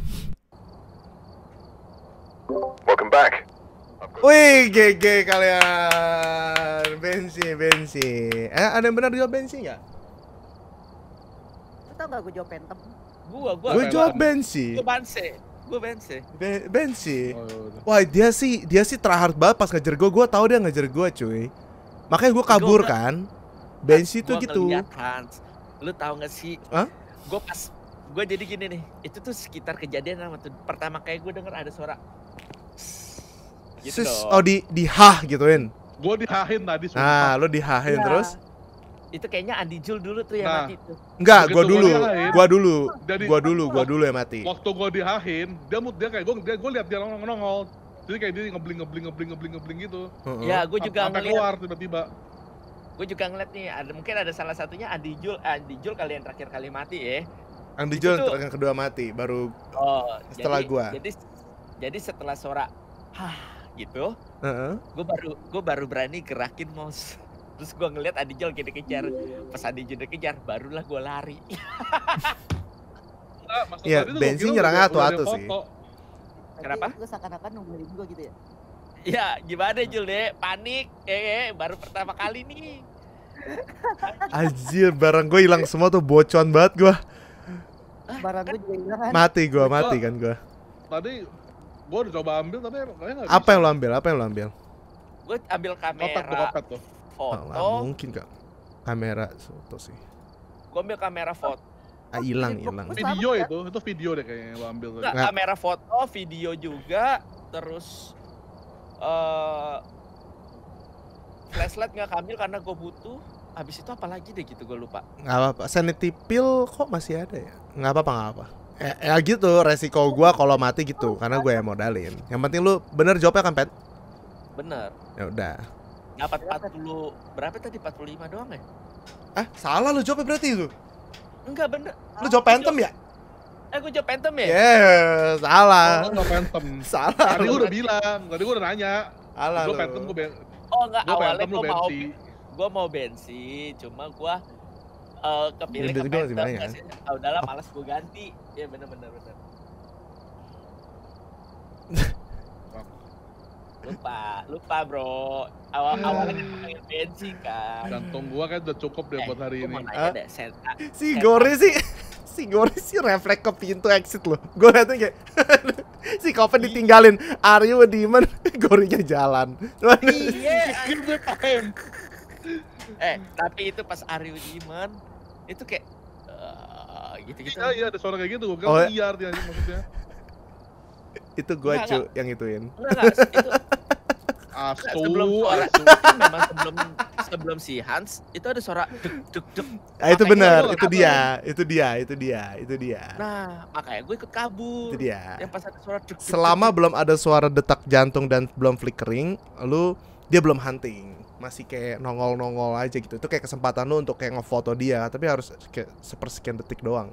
Welcome back. Wih, GG kalian. Banshee. Ada yang benar jawab Banshee nggak? Lu tau gak gue jawab Phantom? Gue jawab Banshee. Gue Banshee. Banshee. Oh, ya udah. Wah, dia sih tryhard banget pas ngejar gue tahu dia ngejar gue cuy. Makanya gue kabur Gua nggak- kan. Banshee tuh Gua gitu. ngeliat, Hans. Lu tahu gak sih? Hah? Gue jadi gini nih. Itu tuh sekitar kejadian sama tuh. Pertama kayak gue denger ada suara. Gitu Sis, dong. oh di hah gituin. Gua dihahin tadi Nah, sumpah. lo dihahin Iya. terus? Itu kayaknya Andi Jul dulu tuh yang Nah. mati tuh. Enggak, Begitu gua gua dulu. dihahin, Jadi- Gua dulu yang mati. Waktu gua dihahin, dia kayak gua lihat dia nongol. Jadi kayak dia ngebling gitu. Heeh. Ya, gue juga Sampai ngeliat. keluar tiba-tiba. Gue juga ngeliat nih. Mungkin ada salah satunya Andi Jul kali yang terakhir kali mati ya. Andi Jul Itu- yang kedua mati, baru Oh, Setelah jadi, gua. Jadi setelah suara gitu, Heeh. gue baru berani gerakin mouse. Terus gue ngeliat Adijol dikejar. Pas Adijol dikejar, barulah gue lari. Enggak, maksud Iya, tadi tuh bensin gua kira nyerang udah ada atu-atu yang sih. foto. Kenapa? Gue seakan-akan nungguin gue gitu ya. Ya gimana Jul deh, panik. Baru pertama kali nih. Anjir, barang gue hilang semua tuh, bocon banget gue. Barang gue juga hilang kan. Mati kan gue. Tadi gua udah coba ambil tapi kayaknya nggak Apa bisa. yang lo ambil? Apa yang lo ambil? Gue ambil Kopet tuh, kamera kopet tuh. Oh, nggak foto. mungkin kak. Kamera foto sih. Gue ambil kamera foto. Ah, hilang. Video itu video deh kayaknya yang lo ambil tadi. Enggak, Nggak. kamera foto, video juga. Terus flashlight nggak ambil karena gue butuh. Habis itu apa lagi deh gitu, gue lupa. Nggak apa-apa. Sanity pill kok masih ada ya? Nggak apa-apa. Ya gitu, resiko gue kalau mati gitu, karena gue yang modalin. Yang penting lu bener jawabnya kan, Pet? Bener. Ya udah. Dapat 40, berapa tadi? 45 doang ya? Ah, salah lu jawabnya berarti itu. Enggak bener. Lu jawab Phantom ya? Gue jawab Phantom ya? Salah. Oh, nggak Phantom. Salah. Tadi gua udah bilang, tadi gua udah nanya. Salah Gua lu. Phantom, Oh enggak, gua awalnya Phantom, lu Bensi. gue mau bensin, cuma gue kepilih Duit ke gua masih Phantom. banyak. Udahlah, malas gue ganti. Iya bener. Lupa bro. Awalnya kan pengen bensin kan. Jantung gua kan udah cukup deh buat hari Gua mau ini. nanya deh, Senta. Si Gori sih refleks ke pintu exit loh. Gue liatnya kayak si Kopen ditinggalin, Aryu demon, Gorinya jalan. Iya, Gue paham. tapi itu pas Aryu Demon itu kayak gitu-gitu. Iya, ada suara kayak gitu. Gua Oh, kira liar dia maksudnya. Itu gue Enggak, cu yang ituin. Enggak, itu Asu, sebelum suara asu. itu memang sebelum si Hans itu ada suara duk. Ah, itu Makanya benar, gua itu dia. Nah, makanya gue ikut kabur. Itu dia. Yang pas ada suara duk. Selama belum ada suara detak jantung dan belum flickering, dia belum hunting. Masih kayak nongol-nongol aja gitu. Itu kayak kesempatan lu untuk kayak ngefoto dia, tapi harus kayak sepersekian detik doang.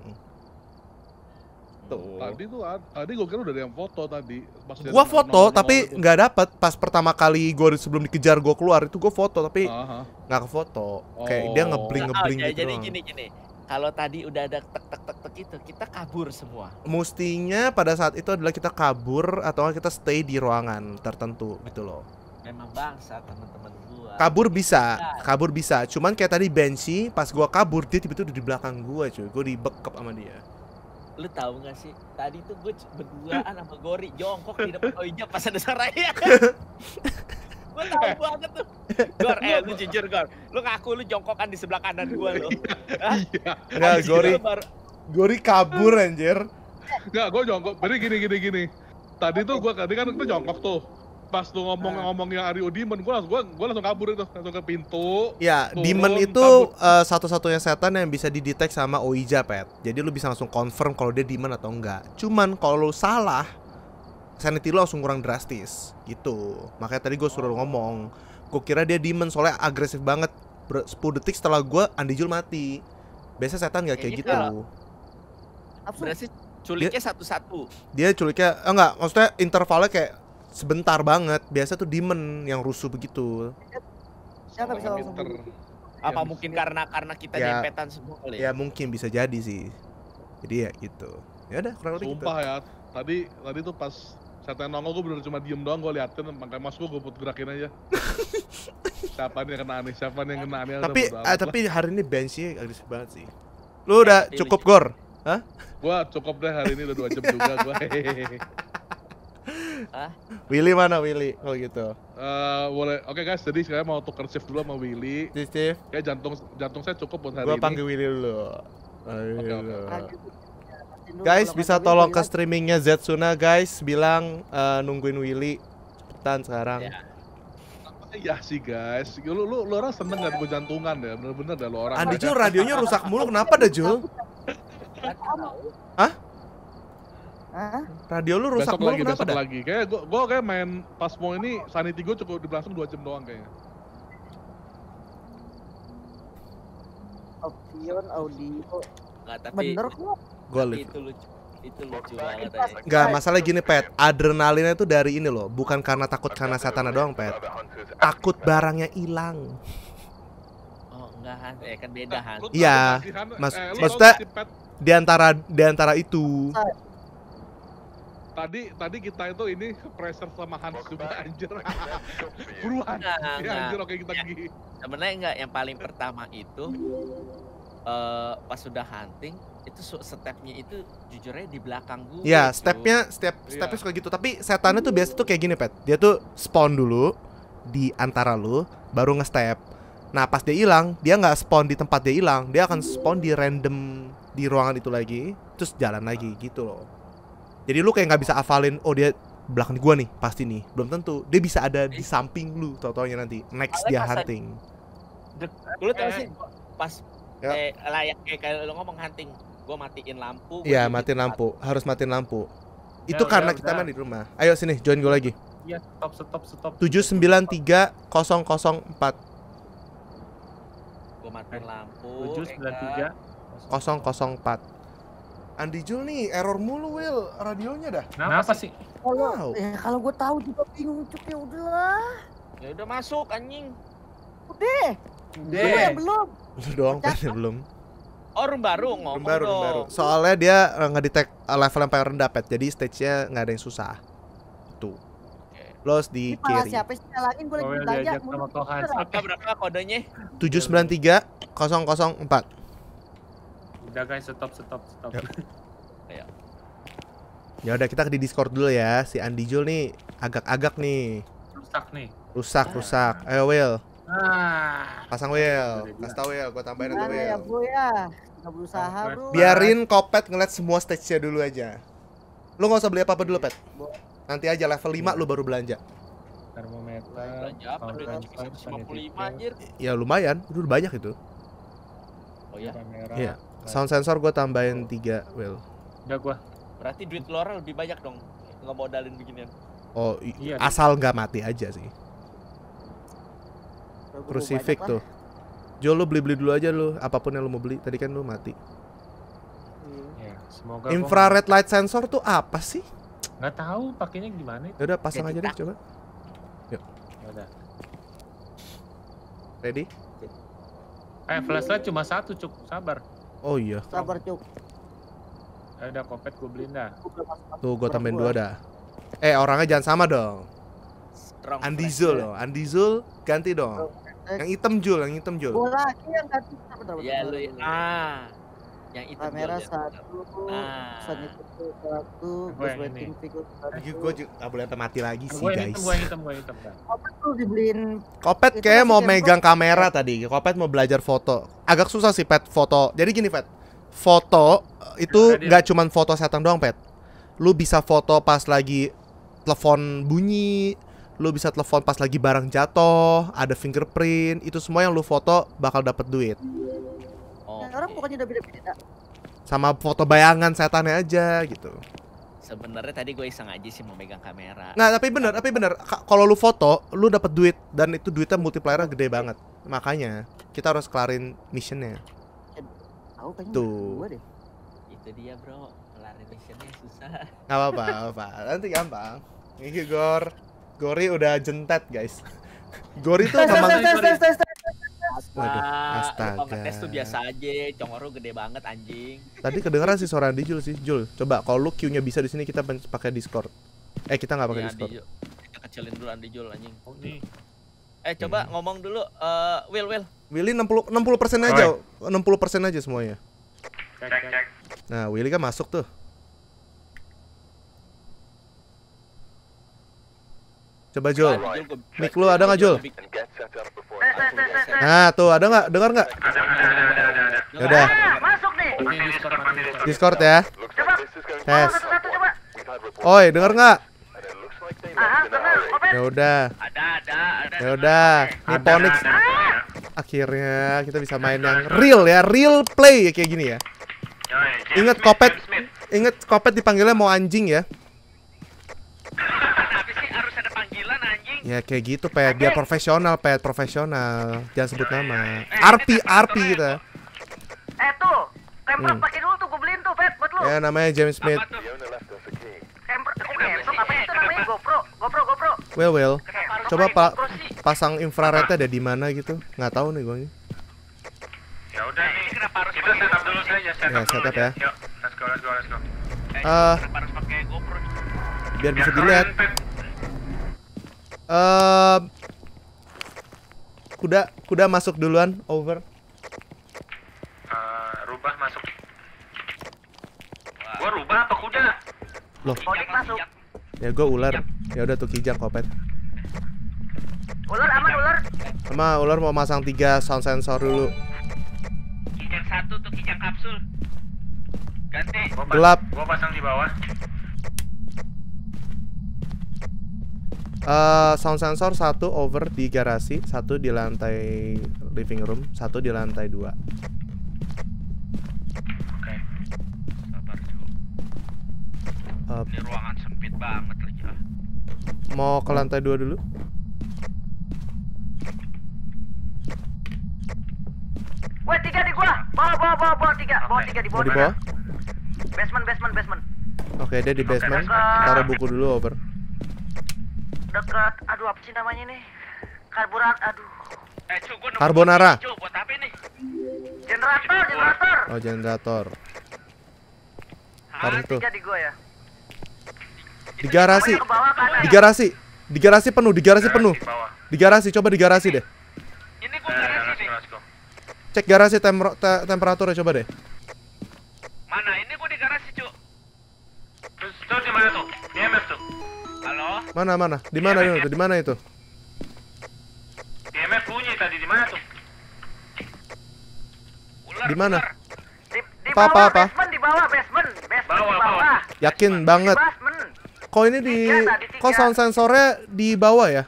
Tuh. Tadi gua kira udah ada yang foto tadi. Pas dia Gua nongol- foto nongol tapi itu. nggak dapet. Pas pertama kali gue sebelum dikejar gue keluar itu gue foto tapi Aha. nggak kefoto. Kayak dia Oh. ngebling gitu Jadi doang. gini. Kalau tadi udah ada tek itu, kita kabur semua. Mustinya pada saat itu adalah kita kabur atau kita stay di ruangan tertentu gitu loh. Memang bangsa teman-teman gua. Kabur bisa. Cuman kayak tadi Banshee pas gua kabur dia tiba-tiba udah di belakang gua cuy. Gua dibekep sama dia. Lu tahu gak sih? Tadi tuh gue berduaan sama Gori jongkok di depan Oija pas ada Saraya. Gue tahu banget tuh. Gor, lu jujur Gor. Lu ngaku lu jongkokan di sebelah kanan gue lo. Iya. Enggak, Gori kabur anjir. Enggak, gua jongkok. Jadi gini. Tadi kan kita jongkok tuh. Pas lu ngomong yang Aryo Demon, gua langsung kabur itu, langsung ke pintu. Ya, turun, Demon itu kabur. satu-satunya setan yang bisa didetek sama Oija, Pet. Jadi lu bisa langsung confirm kalau dia Demon atau enggak. Cuman kalau lu salah, sanity lu langsung kurang drastis gitu. Makanya tadi gue suruh ngomong. Gue kira dia Demon soalnya agresif banget. 10 detik setelah gue Andijul mati. Biasa setan nggak kayak Kayaknya gitu. Berarti culiknya satu-satu. Dia culiknya enggak, maksudnya intervalnya kayak sebentar banget. Biasa tuh Demon yang rusuh begitu. Ya nggak bisa langsung Pinter. bunuh. Apa mungkin karena kita Ya. dempetan semua kali Ya ya? mungkin bisa jadi sih. Jadi ya gitu. Ya udah kurang lebih gitu. Sumpah ya, tadi tuh pas setan nongol gue bener cuma diem doang, gue liatin, makanya mas gue put gerakin aja. Siapa nih yang kena aneh. Tapi hari ini Banshee agresif banget sih. Lu udah Pilih cukup Gor? Hah? Gue cukup deh hari ini udah 2 jam juga gue. Willy mana Willy? Oh gitu. Boleh, oke guys, jadi sekarang mau tuker shift dulu sama Willy. Steve, Kayak jantung saya cukup buat hari gua ini. panggil Willy dulu. Oke. Lanjut. Pastiin dulu Guys, kalau bisa nggak tolong Willy ke lagi. streamingnya Zetsuna guys, bilang nungguin Willy. Cepetan sekarang. Ya. Iya sih guys, lu orang seneng gak gue jantungan ya, bener-bener dah lu orang. Andi Jul radionya rusak mulu, kenapa dah Jul? Hah? Radio lu rusak besok mulu lagi, kenapa besok dah? lagi. Kayak gue kayak main Pasmo ini, sanity gue cukup diberlangsung 2 jam doang kayaknya. Option audio Enggak, tapi Bener kok. Gua tapi live. itu lucu banget aja. Enggak, masalah gini, Pet. Adrenalinnya itu dari ini loh, bukan karena takut karena setannya doang, Pet. Takut barangnya hilang. Oh, enggak Han, kan beda Han. Lu tahu Iya, nggak sih, Han? Mas- lu tahu maksudnya- nggak sih, Pet? Di antara itu. Tadi kita itu ini pressure sama Hans juga anjir. Buruan. Enggak, Ya enggak. anjir oke kita gigi. Sebenarnya enggak, yang paling pertama itu pas sudah hunting itu stepnya itu jujurnya di belakang gue. Ya, cuy. stepnya Iya. suka gitu. Tapi setannya tuh biasa tuh kayak gini, Pet. Dia tuh spawn dulu di antara lu, baru nge-step. Nah, pas dia hilang, dia nggak spawn di tempat dia hilang, dia akan spawn di random di ruangan itu lagi, terus jalan lagi gitu loh. Jadi lu kayak nggak bisa hafalin, oh dia belakang gua nih, pasti nih. Belum tentu. Dia bisa ada di samping lu, tau-taunya nanti. Next Soalnya dia pas hunting. Lu tau sih pas Ya. layak kayak lu ngomong hunting, gua matiin lampu. gua Iya, duduk matiin di lampu, harus matiin lampu. Ya, Itu udah, karena udah. kita main di rumah. Ayo sini, join gue lagi. Iya, stop. 793-004. Gua matiin lampu. 793 004. Andi Jul nih error mulu, Will. Radionya dah. Kenapa sih? Wow. Kalau gue tahu juga bingung cuk, ya udahlah. Ya udah masuk anjing. Udah. Deh. Belum. Lu doang kan belum. Oh, room baru ngomong Room baru. dong. Soalnya dia ngedetect level yang paling rendah, Pet. Jadi stage-nya nggak ada yang susah. Tuh. Lo harus di Ini malah kiri. siapa sih nyalain gue lagi Will belanja. diajak sama Kohan. Berapa kodenya? 793-004. Udah guys, stop. Yap. Ya udah, kita di Discord dulu ya. Si Andi Jul nih agak-agak nih. Rusak nih. Rusak. Ayo, Will. Pasang Will. Udah, Kasih tau Will, gua tambahin nanti Gimana ya Will. bro ya? Nggak berusaha Komplit. bro. Biarin Kopet ngeliat semua stage-nya dulu aja. Lu nggak usah beli apa-apa dulu, Pet. Nanti aja level 5 lu baru belanja. Termometer. Belanja apa sound duit transfer, 155 anjir. Ya lumayan, udah banyak itu. Oh ya, kamera. Iya. Sound sensor gua tambahin 3, Will. Udah gua. berarti duit lu orang lebih banyak dong. Nggak modalin beginian. Oh, Iya, asal nggak mati aja sih. Crucifix tuh. Jo, lu beli dulu aja lu, apapun yang lu mau beli. Tadi kan lu mati. Ya, semoga Infrared light sensor tuh apa sih? Nggak tahu pakainya gimana. Ya udah pasang aja deh, coba. Ya udah. Ready? Flashlight cuma satu, Cuk. Sabar. Oh iya. Sabar cuk. Ya udah, Kopet gua beliin dah. Tuh gua tambahin 2 dah. Orangnya jangan sama dong. Strong Andi flash. Zul loh. Andi Zul ganti dong. Yang hitam Jul, yang hitam Jul. Gue lagi yang ganti. Ya lu yang itu Kamera Jol, ya. satu, Ah. satu, satu, Gua yang waiting ini. figure satu. Gue juga gak boleh sampai mati lagi sih Gua yang guys. hitam dah. Apa tuh dibeliin? Kopet Itu kayak masih mau tempo. megang kamera tadi. Kopet mau belajar foto. Agak susah sih, Pet, foto. Jadi gini, Pet. Foto itu Jadi- nggak cuman foto setan doang, Pet. Lu bisa foto pas lagi telepon bunyi, lu bisa telepon pas lagi barang jatuh, ada fingerprint, itu semua yang lu foto bakal dapat duit. Oh, Orang bukannya udah beda-beda. Sama foto bayangan setannya aja gitu. sebenarnya tadi gue iseng aja sih mau megang kamera. Nah, tapi bener. Kalau lu foto, lu dapat duit dan itu duitnya multiplier gede banget. Makanya kita harus kelarin missionnya. Tahu kayaknya Tuh. gua deh. Itu dia bro, kelarin missionnya susah. Nggak apa-apa, nanti gampang. Ini Gori udah jentet, guys. Gori tuh memang Waduh, astaga. Kalau ngetes tuh biasa aja, congoro gede banget anjing. tadi kedengeran sih suara Andi Jul sih. Jul, coba kalau lu queue-nya bisa di sini kita pakai Discord. Kita nggak pakai Iya, Discord. Andi Jul. Kita kecilin dulu Andi Jul anjing. Oh, nih. Coba ngomong dulu Will. Willy 60% aja. 60% aja semuanya. Cek. Nah, Willy kan masuk tuh. Coba Jul. Mic lu ada nggak, Jul? Nah, tuh ada nggak? Dengar nggak? Yaudah, Oke, Discord mati Discord. Discord ya. Tes. Oi, denger nggak? Ya udah. Ada. Ya udah. Nih Ponix. Akhirnya kita bisa main yang real ya, real play ya kayak gini ya. Ingat Kopet dipanggilnya mau anjing ya. Tapi sih harus ada panggilan anjing. Ya kayak gitu, Pet. Biar profesional, Pet. Profesional. Jangan sebut nama. RP kita. Tuh, Emperor pakai dulu tuh, gue beliin tuh, Pet, buat lu. Ya namanya James Smith. Apa tuh? Emperor, apa itu namanya? GoPro. Well. Kenapa Coba harus pakai GoPro sih? pasang infrarednya ada di mana gitu. Nggak tahu nih gue. Ya udah nih, kenapa harus kita setup dulu saja, Ya, setup setup dulu ya. Yuk, let's go. Kenapa harus pakai GoPro? Biar bisa dilihat. Kuda masuk duluan, over. Rubah masuk. Gua rubah apa kuda? Loh, Bodik masuk. ya gue ular. Ya udah tuh kijang kopet. Ular aman, ular. Sama ular mau masang 3 sound sensor dulu. Kijang 1 tuh kijang kapsul. Ganti. Gelap. Gua pasang di bawah. Sound sensor 1 over di garasi, 1 di lantai living room, 1 di lantai 2. Oke. Sabar, Cu. Ini ruangan sempit banget lagi ah. Mau ke lantai 2 dulu? Wah, 3 di gua. Bawa 3. Bawa 3 di Mau bawah. di bawah? Basement. Oke, dia di basement. Taruh buku dulu, over. Dekat, aduh apa sih namanya nih? Karburat, aduh. Cu, gua nemu Carbonara. Cu, buat apa ini? Generator. Oh, generator. Taruh itu. 3 di gua ya. Di garasi. Ke bawah kanan. Di garasi. Di garasi penuh, di garasi penuh. Di bawah. Di garasi, coba di garasi deh. Ini gua garasi nih. Cek garasi temperaturnya coba deh. Mana? Ini gua di garasi, Cu. Terus tuh di mana tuh? IMF tuh. Halo? Mana? Di mana itu? Di mana itu? IMF bunyi tadi di mana tuh? Ular. Di mana? Di Apa, bawah, apa? basement di bawah, basement di Bawah. bawah. Yakin banget. Basement. Kok ini di Tadi 3. kok sound sensornya di bawah ya?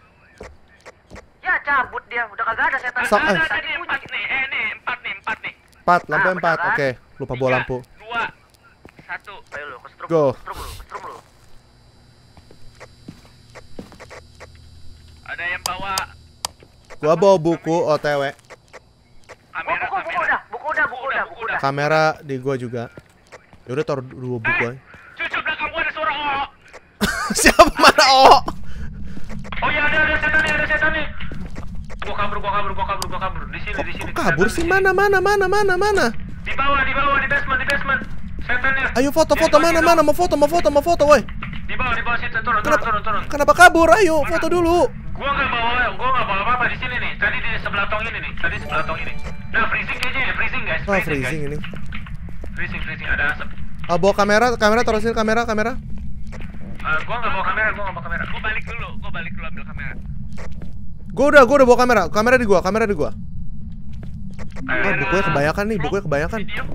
Ya cabut dia, udah kagak ada setan. Ada, Ada nih 4 nih. Nih 4 nih. 4, lampu Ah, 4. beneran? Oke, lupa bawa lampu. 2 1. Ayo lu, kesetrum. Go. Kesetrum lu. Ada yang bawa Gua bawa buku OTW. kamera. Buku udah. Kamera di gua juga. Yaudah taruh 2 buku aja. Cucu belakang gua ada suara oh. Siapa mana Oh? Oh iya ada setan nih. Gua kabur. Di sini. Kabur sih mana? Di bawah di basement. Setannya. Ayo foto mana? Mau foto, woi. Di bawah situ turun. Kenapa kabur? Ayo foto dulu. Gua nggak bawa apa-apa di sini nih. Tadi di sebelah tong ini nih. Nah, freezing kayaknya ya, freezing guys. Oh, freezing ini. Freezing ada asap. Bawa kamera taruh sini kamera. Gua nggak bawa kamera. Gua balik dulu ambil kamera. Gua udah bawa kamera. Kamera di gua. Bukunya kebanyakan nih, Video.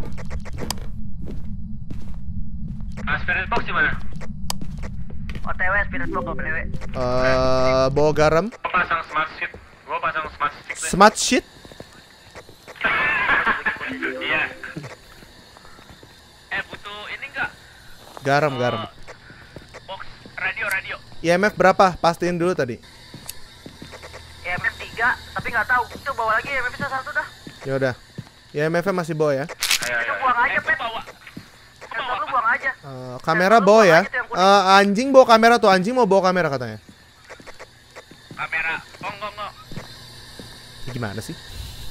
Spirit box di mana? OTW spirit box OTW. Bawa garam. Gua pasang smart sheet. Smart sheet. Iya. Butuh ini enggak? Garam. Box radio. IMF berapa? Pastiin dulu tadi. IMF 3, tapi nggak tahu. Itu bawa lagi IMF bisa 1 dah. Ya udah. IMF-nya masih bawa ya. Itu buang aja, Pet. Sensor lu buang aja. Kamera bawa ya. Anjing bawa kamera tuh. Anjing mau bawa kamera katanya. Kamera. Enggak. Gimana sih?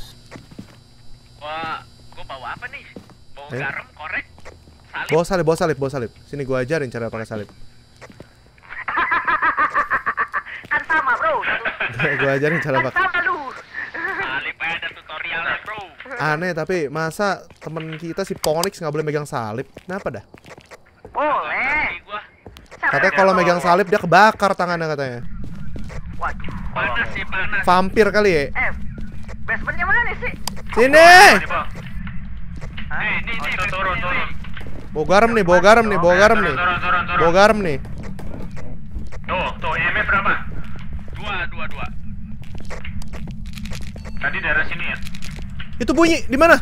Gua bawa apa nih? Bawa garam, korek, salib. Bawa salib. Sini gua ajarin cara pakai salib. Kan sama, Bro. Gua ajarin cara pakai. Sama lu. salib ada tutorialnya, bro. Aneh tapi masa temen kita si Ponix nggak boleh megang salib? Kenapa dah? Boleh. Gua Katanya kalau megang salib dia kebakar tangannya katanya. Waduh. panas sih, panas. Vampir kali ya? Basementnya mana sih? Sini. Nih, turun. Bawa garam nih. Bawa garam nih. Tuh, EMF berapa? 2. Tadi daerah sini ya? Itu bunyi di mana?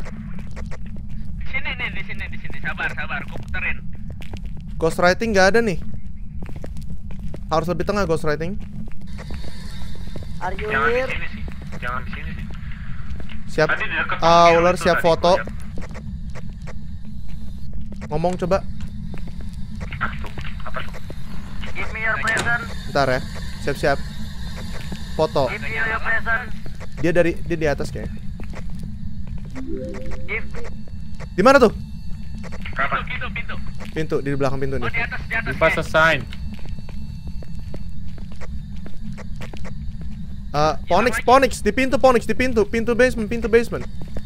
Di sini. Sabar, gua puterin. Ghostwriting nggak ada nih. Harus lebih tengah ghostwriting. Are you Jangan di here? sini sih. Jangan di sini sih. Siap. Tadi di dekat Ular itu siap tadi foto. gua lihat. Ngomong coba. Apa tuh? Give me your present. Bentar ya. Siap-siap. Foto. Give me your present. Dia di atas kayaknya. Give Di mana tuh? Berapa? Pintu. Pintu, di belakang pintu Oh, nih. di atas. Give us a sign. Ponix, di pintu, pintu basement. Pintu basement.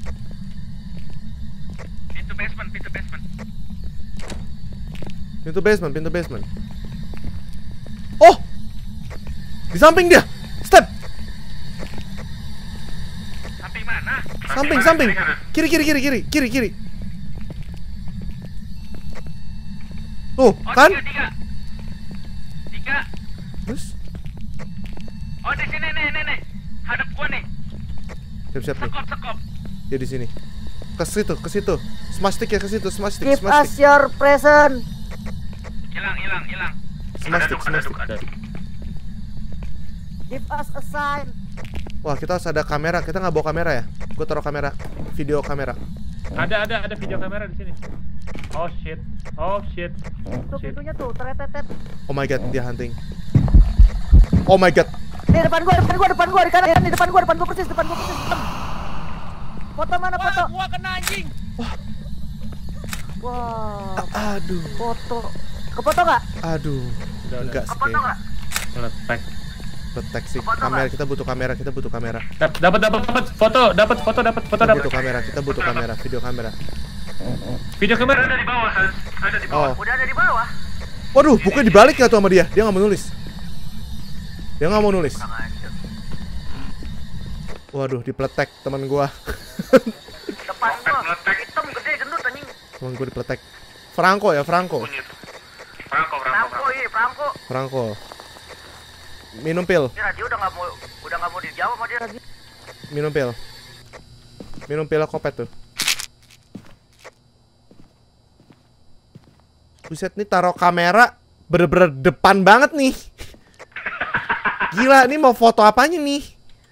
Pintu basement. Oh! Di samping dia. Step. Samping mana? Samping. Kiri. Tuh, Oh, kan? tiga. Terus Oh, di sini nih. Hadap gua nih. siap nih. Sekop. Dia di sini. Ke situ. Smash stick ya, ke situ. Smash stick. Give us your present. Hilang. Smash stick. Ada. Give us a sign. Wah, kita harus ada kamera. Kita nggak bawa kamera ya? Gue taruh kamera, video kamera. Ada video kamera di sini. Oh shit. Tuh pintunya tuh, teretet. Oh my god, dia hunting. Oh my god. Nih depan gua di kanan, di depan gua persis. Foto mana foto? Gua kena anjing. Wah, Aduh. foto. Kefoto nggak? Aduh. Udah. Enggak sih. Kefoto nggak? Meletek. Proteksi Foto kamera, kita butuh kamera. Dapat foto. Kita butuh kamera, video kamera. Video kamera. Ada di bawah, Hans. Ada di bawah. Oh. Udah ada di bawah. Waduh, bukunya dibalik nggak tuh sama dia? Dia nggak mau nulis. Waduh, dipletek teman gua. Depan gua. Hitam gede gendut anjing. Teman gua dipletek. Franco. Franco. Franco. Minum pil. Ini radio udah nggak mau dijawab sama dia. Minum pil kopet tuh. Buset, nih taruh kamera bener-bener depan banget nih. Gila, ini mau foto apanya nih?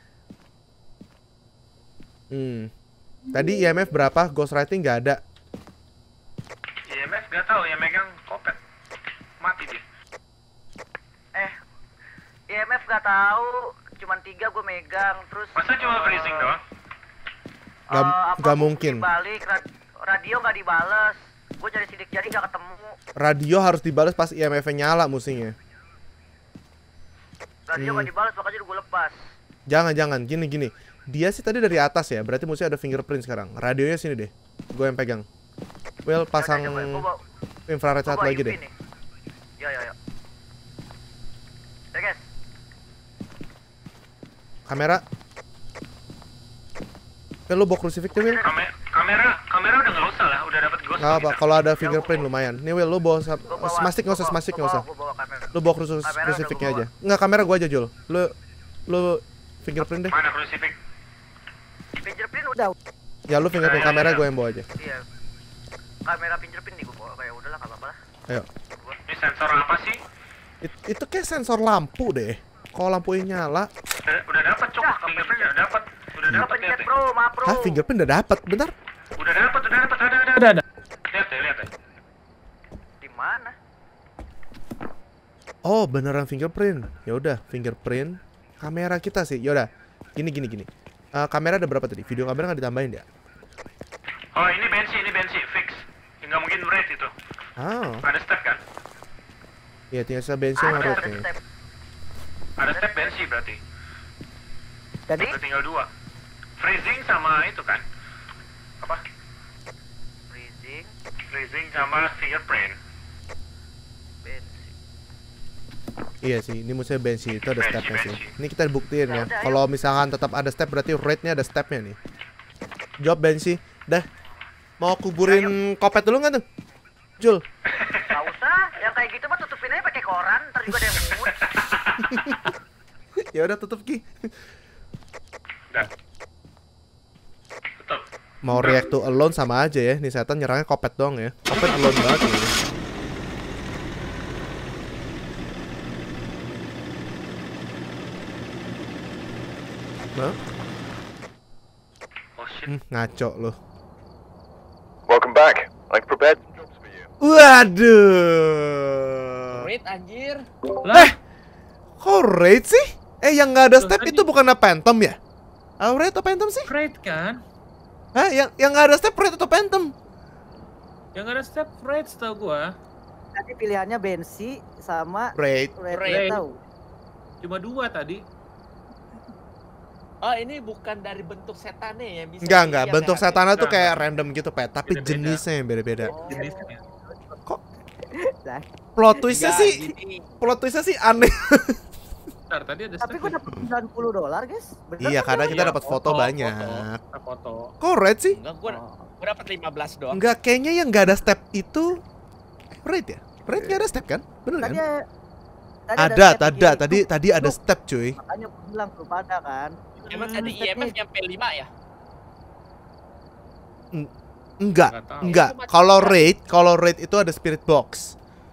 Tadi IMF berapa? Ghostwriting nggak ada. IMF gak tahu, yang megang kopet. Mati dia. IMF nggak tahu, cuman 3 gue megang terus. Masa cuma freezing doang? Nggak mungkin. Dibalik, radio nggak dibales. Gue cari sidik jari nggak ketemu. Radio harus dibalas pas IMF-nya nyala musiknya. Radio nggak dibales, makanya gue lepas. Jangan, gini. Dia sih tadi dari atas ya, berarti musiknya ada fingerprint sekarang. Radionya sini deh, gue yang pegang. Will pasang infrared satu lagi deh. Ya. Ya guys. Kamera. Lu bawa crucifix deh, Will. Kamera udah nggak usah lah, udah dapat ghost. Nggak apa, kalau ada fingerprint lumayan. Nih Will, lu bawa smastik nggak usah. Lu bawa crucifixnya aja. Nggak, kamera gua aja, Jul. Lu fingerprint deh. Mana crucifix? Fingerprint udah. Ya lu fingerprint, kamera gua yang bawa aja. Iya. Kamera fingerprint nih gua bawa. Kayak udahlah, nggak apa-apa lah. Ayo. Ini sensor apa sih? Itu kayak sensor lampu deh. Kalau lampunya nyala. Udah dapat, Cok. Fingerprint udah dapat. Udah dapat ya. Hah, fingerprint udah dapat, bentar. Udah dapat, Ada. Lihat ya. Di mana? Oh, beneran fingerprint. Ya udah, fingerprint. Kamera kita sih. Ya udah. Gini. Kamera ada berapa tadi? Video kamera nggak ditambahin ya? Oh, ini bensi fix. Nggak mungkin red itu. Ah. Ada step kan? Iya, tinggal bensin sama road kayaknya. Ada step bensi berarti. Jadi Udah tinggal 2. Freezing sama itu kan? Apa? Freezing sama fingerprint. bensin. Iya sih, ini musuhnya bensin, itu ada Bensi, stepnya sih. bensi. Ini kita buktiin ya. Ya udah, Kalau misalkan tetap ada step, berarti rate-nya ada stepnya nih. Jawab bensin. Dah. Mau kuburin kopet dulu nggak tuh? Jul. Gak usah, yang kayak gitu mah tutupin aja pakai koran, ntar juga ada yang mungut. Ya udah tutup Ki. Udah. Tutup. Mau react to alone sama aja ya. Nih setan nyerangnya kopet doang ya. Kopet alone banget nih. Nah, Oh shit. ngaco loh. Welcome back. I've prepared some jobs for you. Waduh. Rate anjir. Kok rate sih? Yang nggak ada Loh, step tadi- itu bukan Phantom ya? Rate atau Phantom sih? Raid kan? Hah? Yang nggak ada step rate atau Phantom? Yang ada step raid setahu gua. Tadi pilihannya Bensi sama Rate. Red Red. tahu. Cuma 2 tadi. Oh, ini bukan dari bentuk setannya ya bisa. Enggak, iya bentuk nggak? setannya tuh Enggak. kayak random gitu, Pet. Tapi Beda-beda. jenisnya yang beda-beda. Oh. Jenisnya. Plot twistnya Enggak, sih, gini. plot twistnya sih aneh. Bentar, tadi ada Tapi step. gua dapat $90, guys. Bener Iya, kan? karena kita Iya, dapat foto foto, banyak. Foto. Kok rate sih? Enggak, gua dapat 15 doang. Enggak, kayaknya yang nggak ada step itu rate ya? Rate nggak ada step kan? Bener Tadi kan? ada step di Tadi ada step cuy. Makanya gua bilang belum ada kan. Emang tadi IMF nyampe 5 ya? Enggak, Nggak tahu. enggak. Itu macam- Kalau rate itu ada spirit box.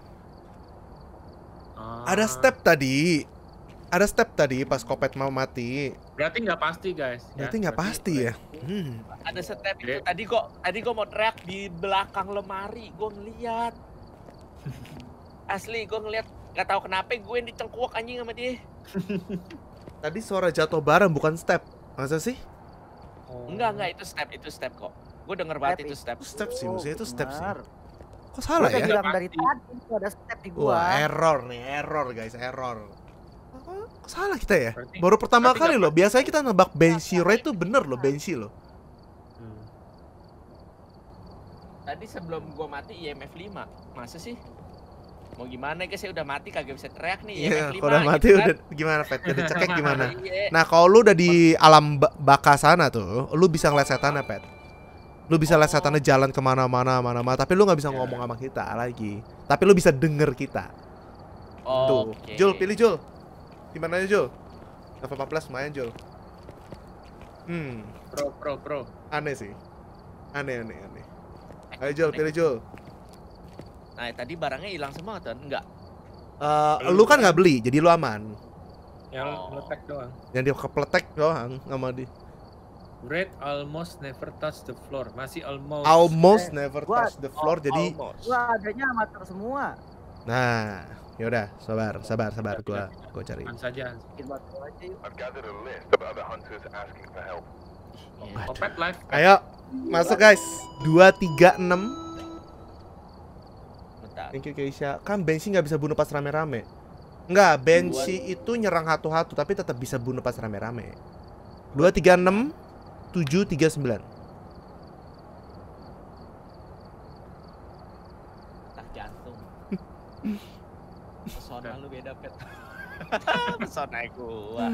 Ah. Ada step tadi. Ada step tadi pas Kopet mau mati. Berarti nggak pasti guys. Berarti nggak pasti ya. Ada step itu. Oke. Tadi gua mau teriak di belakang lemari, gua ngeliat. Asli gua ngeliat, nggak tahu kenapa gue yang dicengkuak anjing sama dia. Tadi suara jatuh bareng bukan step. Masa sih? Oh. Enggak, itu step kok. Gue denger banget itu step. Step sih, maksudnya itu step sih. Benar. Kok salah Gua udah ya? bilang Pasti. dari tadi itu ada step di gua. Wah, error nih, error guys, error. Kok salah kita ya? Berarti- Baru pertama berarti kali nggak loh. Biasanya kita nebak Banshee rate tuh bener loh, Banshee loh. Hmm. Tadi sebelum gua mati IMF 5. Masa sih? Mau gimana guys, saya udah mati kagak bisa teriak nih Iya, IMF 5. kalau udah mati gitu kan. udah gimana, Pet? Jadi cekek gimana? Iya. Nah, kalau lu udah di alam baka sana tuh, lu bisa ngeliat setannya, Pet. Lu bisa lihat setannya jalan kemana-mana, mana-mana, tapi lu nggak bisa Ya. ngomong sama kita lagi. Tapi lu bisa denger kita. Tuh, Oke. Jul, pilih Jul. Gimana aja Jul? Level 14 lumayan Jul. Pro. Aneh sih. Aneh. Ayo Jul, pilih Jul. Nah, tadi barangnya hilang semua kan? Enggak. Lu kan nggak beli, jadi lu aman. Yang Oh. letek doang. Yang dia kepletek doang sama di. Red almost never touch the floor. Masih almost. Almost never gua- touch the floor, jadi. Almost. Gua adanya amatir semua. Nah, yaudah, sabar, gua cari. Bukan saja. Bikin batu aja yuk. Iya. Kopet live. Ayo, masuk guys. 236. Bentar. Thank you Keisha. Kan Banshee nggak bisa bunuh pas rame-rame. Enggak, Banshee itu nyerang hatu-hatu tapi tetap bisa bunuh pas rame-rame. 236 739. Tak jantung. Pesona lu beda, Pet. Pesona gua.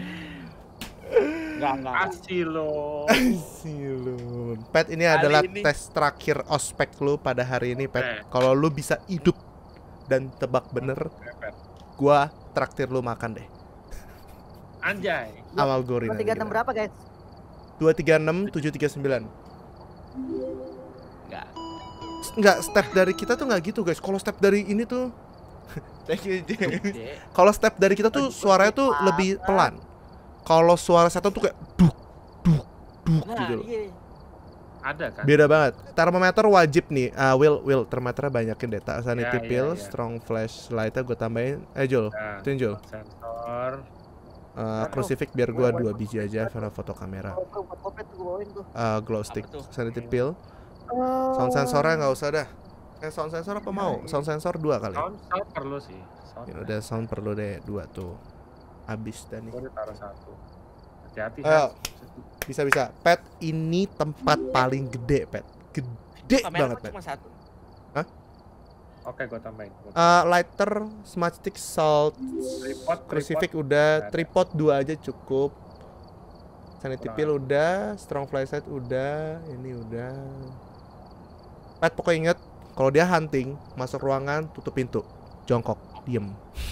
Enggak. Kasih lo. Silun. Pet, ini Kali adalah ini. tes terakhir ospek lu pada hari ini, Pet. Oke. Kalau lu bisa hidup dan tebak bener, gua traktir lu makan deh. Anjay. Awal gorin. 36 berapa guys? 236 739. Enggak. Enggak, step dari kita tuh nggak gitu, guys. Kalau step dari ini tuh thank you, Jay. Gede. Kalau step dari kita tuh suaranya tuh lebih pelan. Kalau suara setan tuh kayak duk Nah, gitu loh. iya. Ada kan? Beda banget. Termometer wajib nih. Will termometernya banyakin deh. Sanity Ya, pill, ya. strong flashlight-nya gue tambahin. Jul, Nah, ituin Jul. sensor. Crucifix biar gua 2 biji aja karena foto kamera. Bro, buat kopet tuh gua bawain tuh. Glow stick, Apa tuh? sanity pill. Oh. Sound sensornya nggak usah dah. Sound sensor apa mau? Sound sensor 2 kali. Sound perlu sih. Sound. Ya udah, sound perlu deh 2 tuh. Abis dah nih. Gua udah taruh 1. Hati-hati. Ayo. Hans. Bisa. Pet, ini tempat paling gede, Pet. Gede Kamera banget, gua Pet. cuma 1. Oke, gua tambahin. Lighter, smudge stick, salt, crucifix udah, tripod 2 aja cukup. Sanity Kurang. pill udah, strong flashlight udah, ini udah. Pet, pokoknya inget kalau dia hunting, masuk ruangan, tutup pintu, jongkok, diem.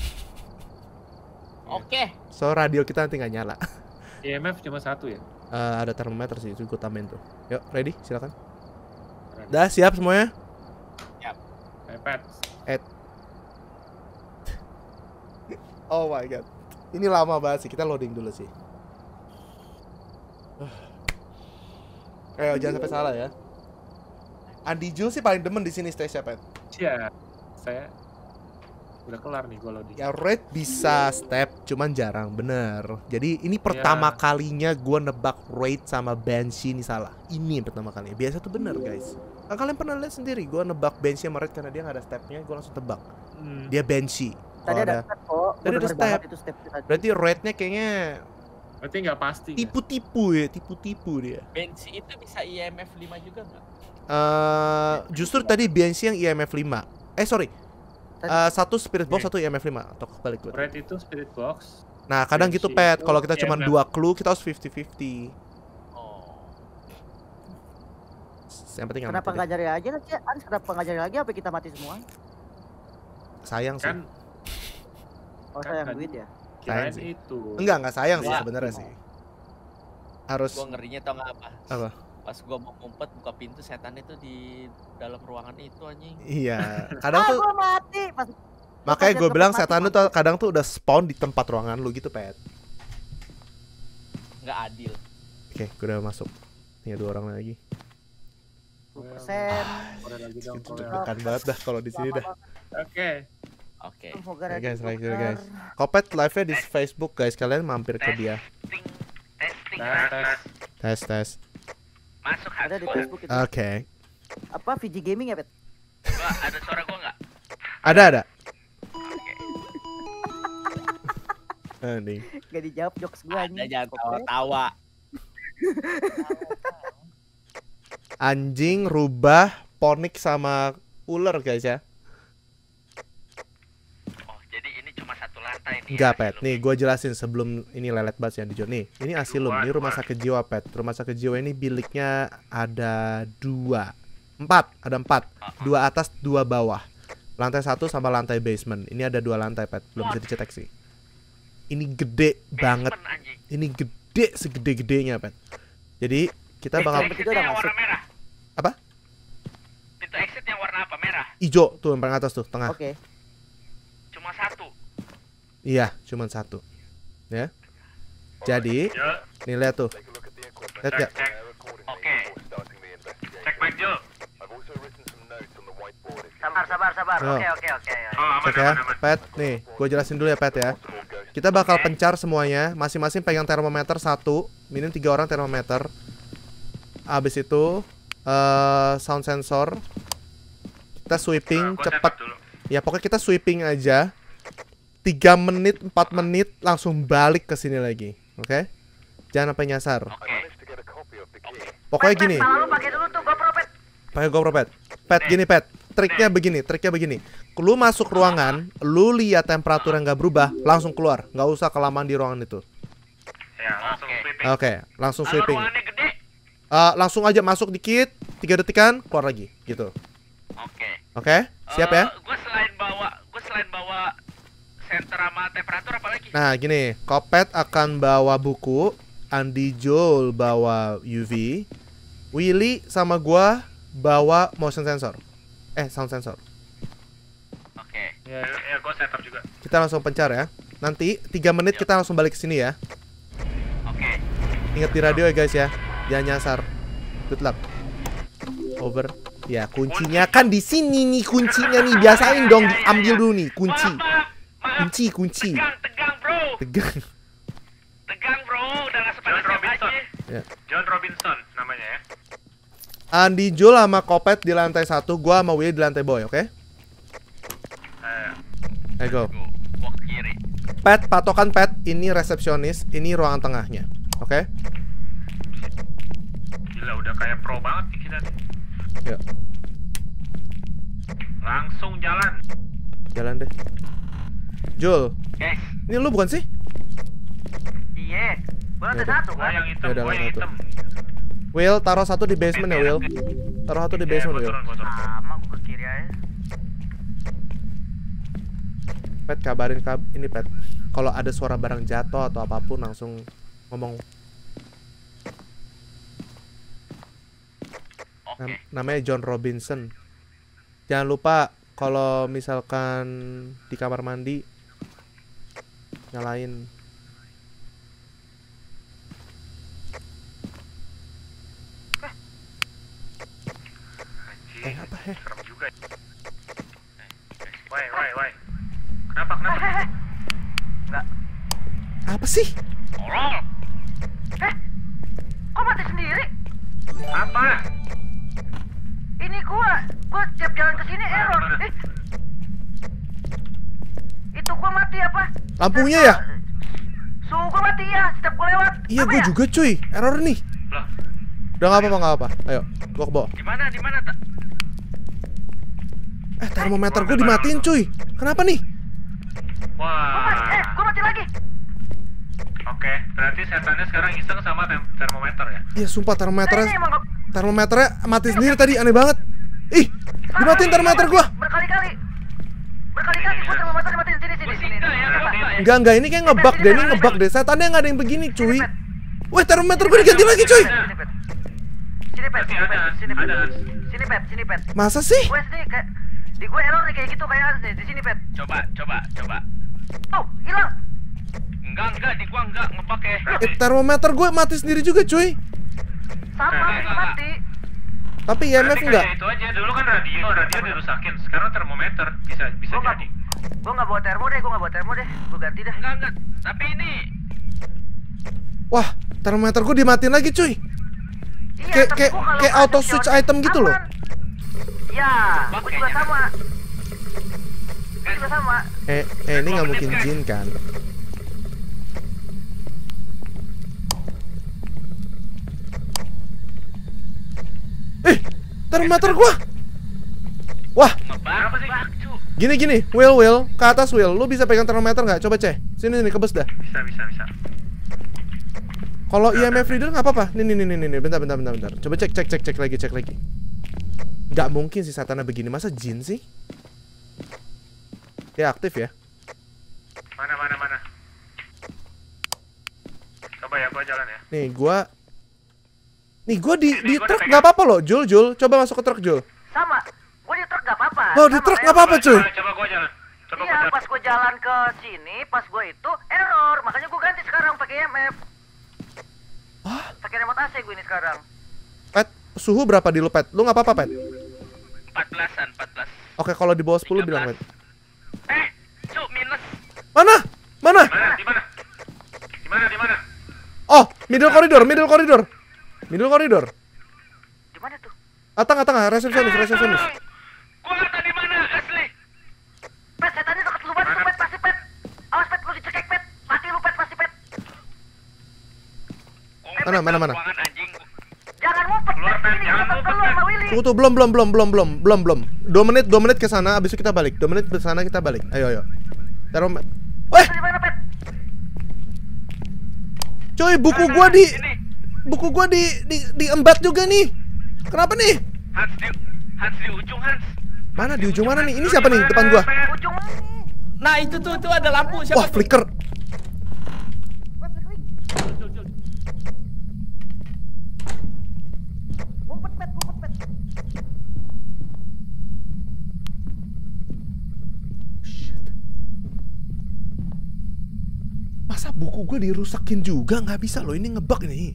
Oke. So radio kita nanti nggak nyala. EMF cuma 1 ya? Ada termometer sih, itu gue tambahin tuh. Yuk, ready? Silakan. Keren. Dah siap semuanya? iPad. Oh my god. Ini lama banget sih, kita loading dulu sih. Ayo jangan sampai salah ya. Andi Jul sih paling demen di sini stage Pet. Ya, saya udah kelar nih kalau di. Ya raid bisa step, cuman jarang, bener. Jadi ini pertama kalinya gua nebak raid sama Banshee ini salah. Ini yang pertama kalinya. Biasa tuh bener guys. Nah, kalian pernah lihat sendiri, gua nebak Banshee sama raid karena dia nggak ada stepnya, gua langsung tebak. Dia Banshee. Tadi ada step kok. Tadi ada step. Itu step tadi. Berarti raidnya kayaknya Berarti nggak pasti. tipu-tipu ya, tipu-tipu dia. Banshee itu bisa IMF 5 juga nggak? Justru tadi Banshee yang IMF 5. Sorry. Satu Spirit Box, satu IMF 5. Atau kebalik gue. Red itu Spirit Box. Nah, kadang gitu, Banshee Pet. itu Kalau kita cuma IMF. 2 clue, kita harus 50-50. Oh. Yang penting Kenapa nggak nggak nyari aja kan sih? Aris kenapa nggak nyari lagi? Apa kita mati semua? sayang sih. Kan Oh Kan sayang tadi- duit ya. kirain sih. itu. Enggak sayang sih Wah. sebenarnya sih. Harus Gua ngerinya tau nggak apa? apa? Pas gua mau ngumpet buka pintu, setan itu di dalam ruangan itu anjing. Iya, kadang tuh Gua mati. Pas makanya gue tempat bilang mati, setan mati. tuh kadang tuh udah spawn di tempat ruangan lu gitu, Pet. Nggak adil. Oke, gue udah masuk. Tinggal 2 orang lagi. 10%. Korea lagi dong, Itu Korea. deg-degan banget dah kalau di sini dah. Oke. Oke. Semoga Oke, ada guys, like ditukar. guys. Kopet live-nya di Facebook, guys. Kalian mampir ke dia. Testing. Tes. Tes. Masuk Ada di hardcore. Facebook itu. Oke. Apa VG Gaming ya, Pet? Gua ada suara gua nggak? Ada. Nih. Gak dijawab jokes gua Ada anjing. jangan Kopet. tawa-tawa. Anjing rubah ponik sama ular, guys ya. Oh, jadi ini cuma satu lantai nih. Enggak, ya, Pet. Asilum. Nih, gue jelasin sebelum ini lelet banget ya di Nih, ini Asilum. Ini rumah sakit jiwa, Pet. Rumah sakit jiwa ini biliknya ada 4. Ada 4. 2 atas, 2 bawah. Lantai 1 sama lantai basement. Ini ada 2 lantai, Pet. Belum bisa dicetek sih. Ini gede banget. Basement, anjing. Ini gede segede-gedenya, Pet. Jadi, kita bakal Kita Exit udah yang masuk. warna merah. Apa? Pintu exit yang warna apa? Merah. Ijo tuh yang paling atas tuh, tengah. Oke. Cuma satu. Iya, cuman 1. Ya. Jadi, nih lihat tuh. Lihat gak? Oke. Cek mic Jo. Sabar. Oh. Oke. Oh, Cek ya, Pet. Nih, gue jelasin dulu ya, Pet ya. Kita bakal pencar semuanya, masing-masing pegang termometer 1, minim 3 orang termometer. Abis itu sound sensor. Kita sweeping cepet. Ya pokoknya kita sweeping aja. 3 menit, 4 menit langsung balik ke sini lagi. Oke? Jangan sampai nyasar. Oke. Pokoknya gini. Lu pakai dulu tuh GoPro, Pet. Pakai GoPro, Pet. Pet gini, Pet. Triknya begini. Lu masuk ruangan, lu lihat temperatur yang gak berubah, langsung keluar. Nggak usah kelamaan di ruangan itu. Ya, langsung sweeping. Oke, langsung Kalau sweeping. ruangannya gede. Langsung aja masuk dikit, 3 detikan, keluar lagi, gitu. Oke. Oke, siap ya? Gue selain bawa senter sama temperatur apa lagi? Nah, gini, Kopet akan bawa buku, Andi Joel bawa UV, Willy sama gua bawa motion sensor. Sound sensor. Oke. Ya, gue setup juga. Kita langsung pencar ya. Nanti 3 menit kita langsung balik ke sini ya. Oke. Ingat di radio ya guys ya. Jangan nyasar. Good luck. Over. Ya, kuncinya kan di sini nih kuncinya nih. Biasain dong diambil dulu nih kunci. Maaf. Kunci. Tegang bro. Tegang bro. Udah langsung pada siap aja. Ya. John Robinson namanya ya. Andi Joel sama Kopet di lantai 1, gua sama Willy di lantai boy, oke? Ayo go. Walk kiri. Pet, patokan Pet, ini resepsionis, ini ruangan tengahnya. Oke? Gila udah kayak pro banget nih kita. Ya, Langsung jalan. jalan deh. Jul, Guys. ini lu bukan sih? Iya. Gua lantai Yaudah. 1 kan. Yang hitam, Yaudah, gua yang lantai hitam. Will, taruh 1 di basement ya, Will. Taruh 1 di basement, Will. Gua turun. Sama gua ke kiri aja. Pet, kabarin ini Pet. Kalau ada suara barang jatuh atau apapun langsung ngomong. Oke. Namanya John Robinson. Jangan lupa kalau misalkan di kamar mandi nyalain. Anjing, Apa? serem juga. Kenapa? Enggak. Apa sih? Tolong. Kok mati sendiri? Apa? Ini gua tiap jalan ke sini error. Itu gua mati apa? Lampunya ya? Suhu gua mati ya, setiap gua lewat. Iya, Apa gue ya? juga cuy. Error nih. Loh, Udah nggak apa-apa, nggak apa. Ayo, gua ke bawah. di mana tak? Termometer gue dimatiin cuy. Kenapa nih? Wah. Gua mati lagi. Oke, berarti setannya sekarang iseng sama termometer ya? Iya, sumpah Ini termometernya emang mati sendiri tadi, aneh banget. Ih, dimatiin termometer gua. berkali-kali gua termometer dimatiin sini. Enggak, ini kayak ngebug deh, ini ngebug deh. Setannya nggak ada yang begini cuy. Wah, termometer gue diganti lagi cuy. Sini pet. Masa sih? Gue sini kayak di gue error nih kayak gitu kayak nih di sini pet. Coba. Tuh, hilang. Enggak, di gua enggak ngebug ya. Termometer gue mati sendiri juga cuy. Sama mati. Tapi IMF enggak. Itu aja, dulu kan radio dirusakin. Sekarang termometer bisa Gua jadi. Gua nggak bawa termo deh. Gua ganti dah. Enggak. Tapi ini Wah, termometer gue dimatiin lagi cuy. Iya, tapi Kayak gua kalau kayak ada auto switch kiosik item gitu loh. aman. Ya, gua juga sama. Ini nggak mungkin jin kan? Termometer gua. Wah, apa sih? gini, Will, ke atas Will. Lu bisa pegang termometer nggak? Coba cek. Sini kebes dah. Bisa. Kalau IMF reader nggak apa-apa. Nih, bentar. Coba cek lagi. Nggak mungkin sih satana begini. Masa jin sih? Ya aktif ya. Mana? Coba ya, gua jalan ya. Nih, gua di truk nggak apa-apa loh, Jul. Coba masuk ke truk, Jul. Sama. Gua di truk nggak apa-apa. Oh, di truk nggak apa-apa, cuy. Coba gua jalan. Iya, pas gua jalan ke sini, pas gua itu error. Makanya gua ganti sekarang pakai IMF. Pakai remote AC gua ini sekarang. Pet, suhu berapa di lu, Pet? Lu nggak apa-apa, Pet? 14. Oke, kalau di bawah 10 bilang, Pet. Cuk, minus. Mana? Di mana? Oh, middle corridor. Di mana tuh? Tengah, resepsionis. Gua nggak tahu di mana, asli. Pet, setannya dekat lu banget tuh, Pet. Pasti, Pet. Awas, Pet, lu dicekek, Pet. Mati lu, Pet, pasti, Pet. Mana? Ruangan anjing. Jangan ngumpet, Pet. Sini, gua pegel lu sama Willy. Tunggu tuh, belum. 2 menit ke sana, abis itu kita balik. 2 menit ke sana kita balik. Ayo. Termometer. Di mana, Pet? Coy, buku gua diembat juga nih. Kenapa nih? Hans di ujung, Hans. Mana di ujung mana nih? Ini siapa nih depan gua? Ujung. Nah, itu tuh ada lampu. Siapa Wah, tuh? flicker. Ngumpet, Pet. Masa buku gue dirusakin juga? Nggak bisa loh, ini ngebug ini.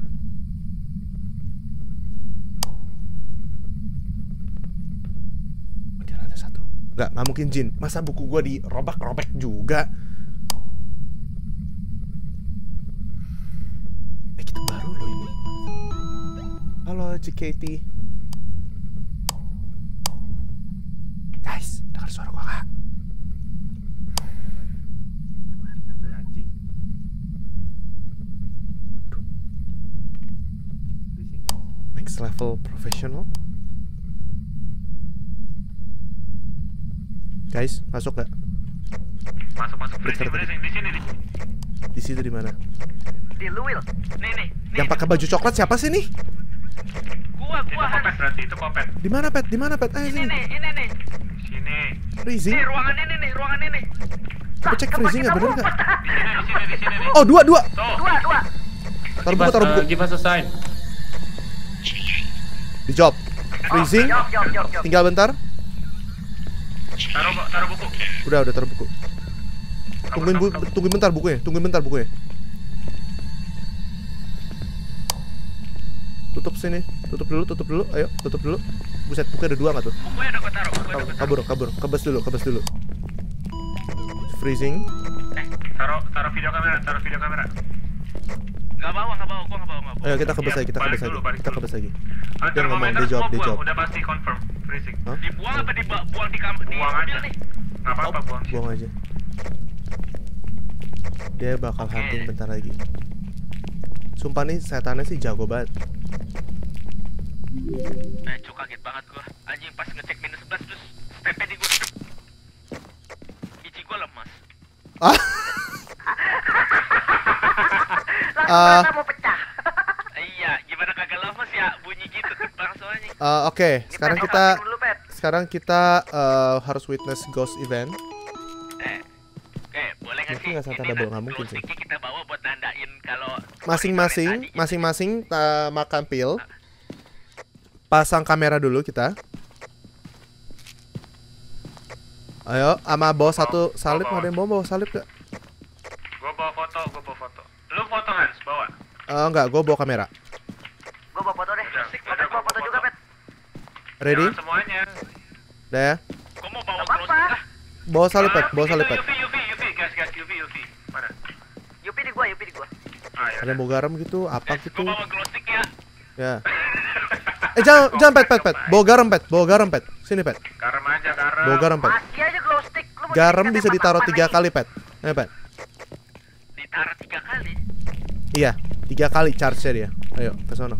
Di lantai 1. Nggak mungkin jin. Masa buku gue dirobek-robek juga? Kita baru loh ini. Halo JKT. Guys, dengar suara gue nggak? Next level professional. Guys, masuk nggak? Masuk. Berising. Di sini. Di situ di mana? Di Luwil. Nih. Yang pakai baju coklat siapa sih nih? Gua Hans. Berarti itu Kopet. Di mana, Pet? Ayo sini. Ini nih. Sini. Freezing. Nih, ruangan ini. Aku cek freezing nggak bener nggak? Di sini. Oh, dua. Tuh. Dua. Taruh buku. Give us a sign. Dijawab. Freezing. Jawab. Tinggal bentar. Taruh buku. Udah taruh buku. Tungguin bentar bukunya. Tutup sini. Tutup dulu. Ayo, tutup dulu. Buset, bukunya ada 2 nggak tuh? Bukunya udah gua taruh. Kabur. Kebes dulu. freezing. Taruh video kamera. Gak bawa, gua nggak bawa. Ayo kita ke bus lagi, kita ke bus lagi. Dia ngomong, dia jawab. Udah pasti confirm freezing. Hah? Dibuang apa dibuang di kamar? Buang aja nih. Nggak apa-apa, Buang aja. Dia bakal hunting bentar lagi. Sumpah nih setannya sih jago banget. Cuk, kaget banget gua. Anjing pas ngecek -11 terus stepnya di gua. Biji gua lemas. Langsung mau pecah. Iya, gimana kagak lemas ya? Bunyi gitu langsung aja. Oke, sekarang kita harus witness ghost event. Boleh nggak sih? Nggak sampai double, nggak mungkin sih. Kita bawa buat nandain kalau Masing-masing makan pil. Pasang kamera dulu kita. Ayo, sama bawa satu salib. Ada yang bawa salib gak? Gua bawa foto. Lu foto Hans, bawa? Enggak, gue bawa kamera. Gue bawa foto deh. Pet bawa foto juga, Pet. Ready? Jangan semuanya. Udah ya? Gua mau bawa Apa-apa. close lah. Bawa salib, Pet. UV, gas, UV. Mana? Yupi di gua. Ya. Ada yang mau garam gitu, apa gitu? Gua bawa glow stick ya. Ya. Jangan Pet. Bawa garam, Pet. Sini, Pet. Garam aja, garam. Bawa garam, Pet. Masih aja glow stick. Lu mau Garam stick bisa apa ditaruh apaan 3 lagi? kali, Pet. Ayo, Pet. Ditaruh 3 kali. Iya, 3 kali charge-nya dia. Ayo, ke sono.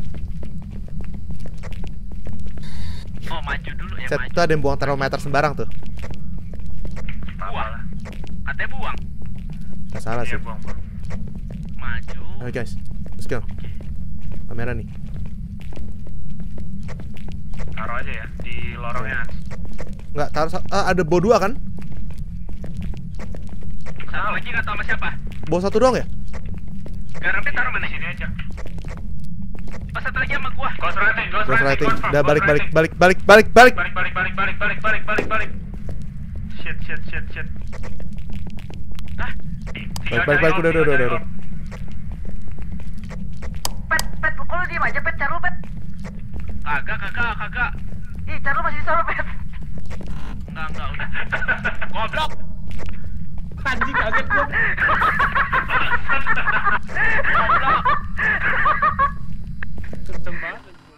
Oh, maju dulu ya, Set maju. itu ada yang buang termometer sembarang tuh. Buang. Katanya buang. Gak salah sih. Buang. Maju. Ayo guys, let's go. Kamera nih. Taruh aja ya di lorongnya. Nggak, taruh ada bawa 2 kan? Satu lagi nggak tahu sama siapa. Bawa 1 doang ya? Garamnya taruh mana? Sini aja. Pas satu lagi sama gua. Ghost Ghostwriting. confirm. Udah balik. Balik. Shit. Balik, udah. Pet, kok lu diem aja, Pet? Caru, Pet. Kagak. Ih, Caru masih di sana, Pet. Enggak, udah. Goblok. Anjing kaget gua. Kenceng banget.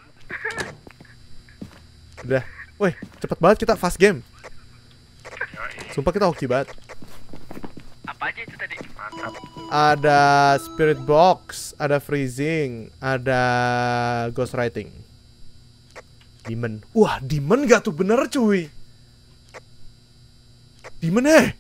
Udah. Woi, cepet banget kita fast game. Sumpah kita hoki banget. Apa aja itu tadi? Mantap. Ada spirit box, ada freezing, ada ghostwriting. Demon. Wah, demon gak tuh bener cuy. Demon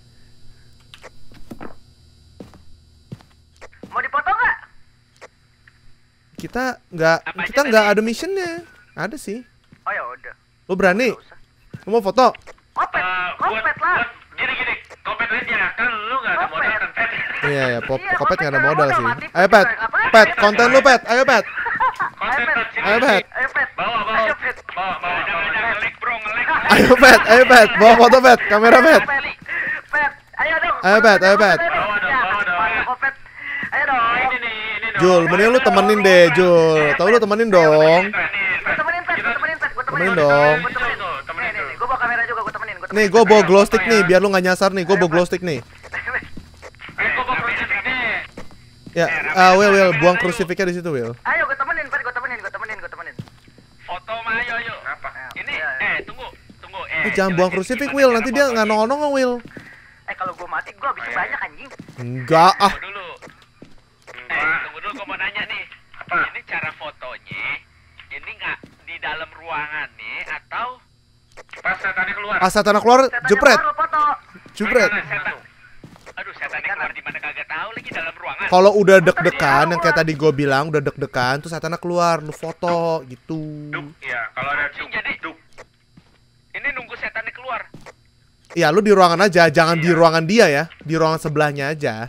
Mau dipoto nggak? Kita nggak ada missionnya. Ada sih. Oh ya udah. Lo berani? Nggak usah. Lo mau foto? Kopet lah. Gini, kopet aja. Kan lu nggak ada modal kan, Pet? Iya, Iya, Kopet nggak ada modal sih. mati, Ayo Pet, ngapain? Pet, konten lu Pet, ayo Pet. Konten, Pet, sini. Ayo Pet, Ayo, Pet. Bawa. Ayo, Pet. Ngelek, bro, ngelek. ayo Pet, bawa foto Pet, kamera Pet. Pet, ayo dong. Ayo, Pet, ayo, Pet. Bawa dong. Kopet. Ayo dong. Ini nih. Jul, mending lu temenin deh Jul. Tahu lu temenin dong. Gue temenin, Pet. Temenin dong. Nih, gue bawa kamera juga, gue temenin. Nih, gue bawa glow stick nih, biar lu nggak nyasar nih. Gue bawa glow stick nih. Gua bawa crucifix nih. Ya, Will, buang crucifixnya di situ Will. Ayo, gue temenin, Pet. Gue temenin. Foto mah ayo. Apa? Ini, tunggu. Jangan buang crucifix Will, nanti dia nggak nongol Will. Kalau gue mati, gue bisa banyak anjing. Enggak ah. Tunggu dulu, gua mau nanya nih. Apa? Ini cara fotonya, ini nggak di dalam ruangan nih, atau pas setannya keluar? Pas setannya keluar, jepret. Jepret. Aduh, setannya keluar di mana kagak tahu lagi dalam ruangan. Kalau udah deg-degan, yang kayak tadi gue bilang, udah deg-degan, tuh setannya keluar, lu foto gitu. Iya, kalau ada jadi ini nunggu setannya keluar. Iya, lu di ruangan aja, jangan di ruangan dia ya, di ruangan sebelahnya aja.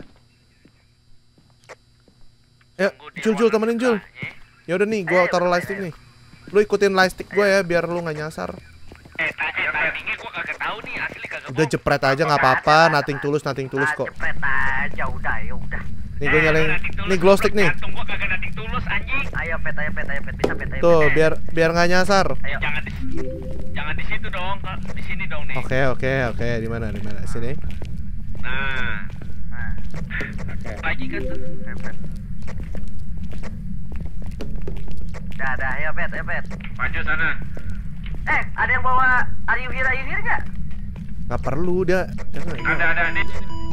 Ya, Jul, temenin Jul. Ya udah nih, gua taruh lightstick nih. Lu ikutin lightstick gue ya, biar lu nggak nyasar. Timingnya gua kagak tahu nih, asli kagak. Udah jepret aja nggak apa-apa, nothing tulus kok. Jepret aja, udah. Nih gue nyalain, nih glow stick nih. Gua kagak nating tulus anjing. Ayo, Pet, bisa Pet. Tuh, biar nggak nyasar. Ayo. Jangan di situ dong, di sini dong nih. Oke, di mana? Sini. Nah, Oke. lagi kan tuh. Pet. Dah, ayo Pet. Maju sana. Ada yang bawa Are you here nggak? Nggak perlu dia. Ada nih.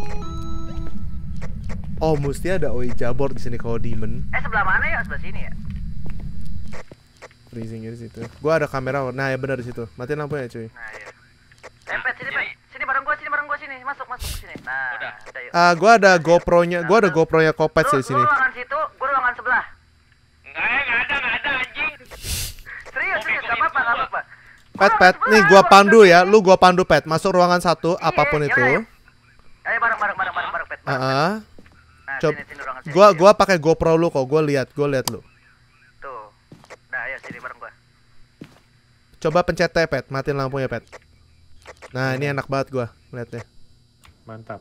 Oh, mesti ada Ouija board di sini kalau demon. Sebelah mana ya? Sebelah sini ya? Freezing di situ. Gua ada kamera. Nah, ya benar di situ. Matiin lampunya, cuy. Nah, iya. Pet, sini Pet. Sini bareng gua sini. Masuk ke sini. Nah, Udah. yuk. Gua ada GoPro-nya. Gua ada GoPro-nya Kopet sih di sini. Lu ruangan situ, gua ruangan sebelah. Enggak ada anjing. Serius, enggak apa-apa. Pet, nih gua pandu ya. Lu gua pandu, Pet. Masuk ruangan 1 apapun Iya, itu. Ayo bareng Pet. Nah, Coba sini ruangan sini. gua pakai GoPro lu kok. Gua lihat lu. Tuh. Nah, ayo sini bareng gua. Coba pencet T, Pet. Matiin lampunya, Pet. Nah, ini enak banget gua lihatnya. Mantap.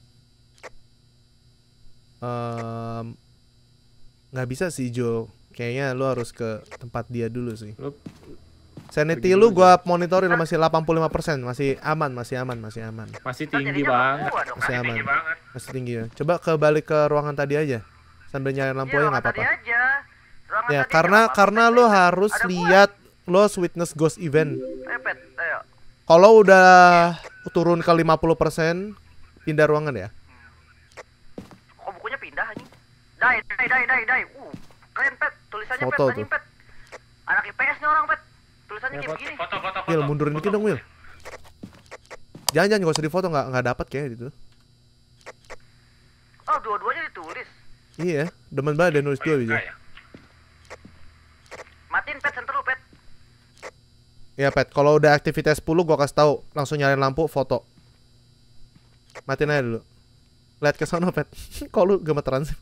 Nggak bisa sih, Jul. Kayaknya lu harus ke tempat dia dulu sih. Lu Sanity lu gua monitorin masih 85%, masih aman. masih tinggi banget. Masih aman. Tinggi banget. Masih tinggi ya. Coba kebalik ke ruangan tadi aja. Sambil nyalain lampu aja nggak apa-apa. Ya, karena lu harus lihat Lost Witness Ghost Event. Ayo Pet, ayo. Kalau udah turun ke 50%, pindah ruangan ya. Kok bukunya pindah nih? Dai. Keren Pet, tulisannya Foto Pet, tuh. Pet. Anak IPS nih orang Pet. Tulisannya Ya, kayak begini. Foto. Wil, mundurin dikit dong, Wil. Jangan gak usah difoto, nggak dapat kayak gitu. Oh, dua-duanya ditulis. Iya, demen banget dia nulis dua bisa. Ya. Matiin Pet, center lu Pet. Ya, Pet, kalau udah aktivitas 10 gua kasih tahu, langsung nyalain lampu, foto. Matiin aja dulu. Lihat ke sana, Pet. Kok lu gemeteran sih?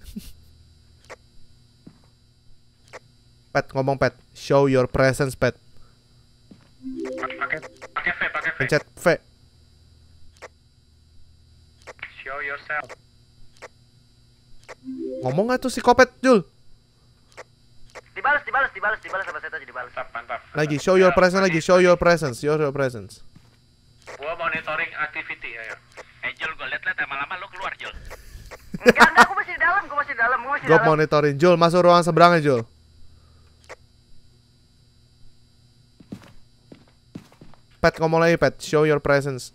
Pet, ngomong Pet. Show your presence, Pet. Pakai V. Pencet V. Show yourself. Ngomong gak tuh si Kopet, Jul? Dibalas sama saya tadi dibalas. Mantap. Lagi, show your presence lagi, show your presence. Gua monitoring activity ya. Jul, gua liat lama-lama lu keluar, Jul. Enggak, aku masih di dalam, gua masih di dalam. Gua monitorin, Jul, masuk ruangan seberangnya, Jul. Pet, ngomong lagi, Pet. Show your presence.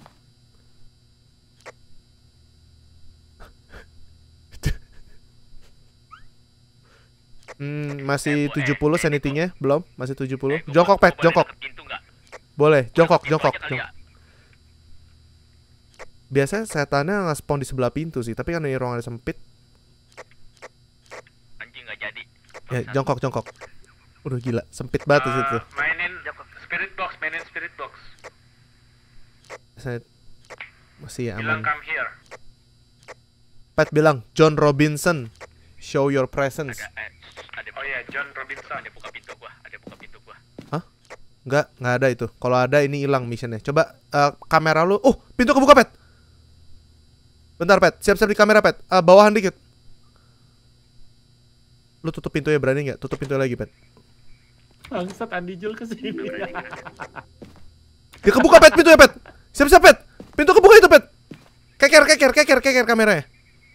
Masih 70 sanity-nya, belum? Masih 70. Jongkok, Pet, jongkok. Boleh, jongkok. Biasanya setannya nge-spawn di sebelah pintu sih, tapi kan ini ruangannya sempit. Anjing nggak jadi. Ya, jongkok. Udah gila, sempit banget di situ. Mainin spirit box. Saya masih Bilang aman. come here. Pet bilang, John Robinson, show your presence. Oh iya, John Robinson. Ada buka pintu gua. Hah? Nggak ada itu. Kalau ada ini hilang missionnya. Coba kamera lu. Oh, pintu kebuka, Pet. Bentar, Pet. Siap-siap di kamera, Pet. Bawahan dikit. Lu tutup pintunya, berani nggak? Tutup pintu lagi, Pet. Bangsat Andi Jul kesini. Dia kebuka, Pet, pintunya, Pet. Siap-siap, Pet. Pintu kebuka itu, Pet. Keker kameranya.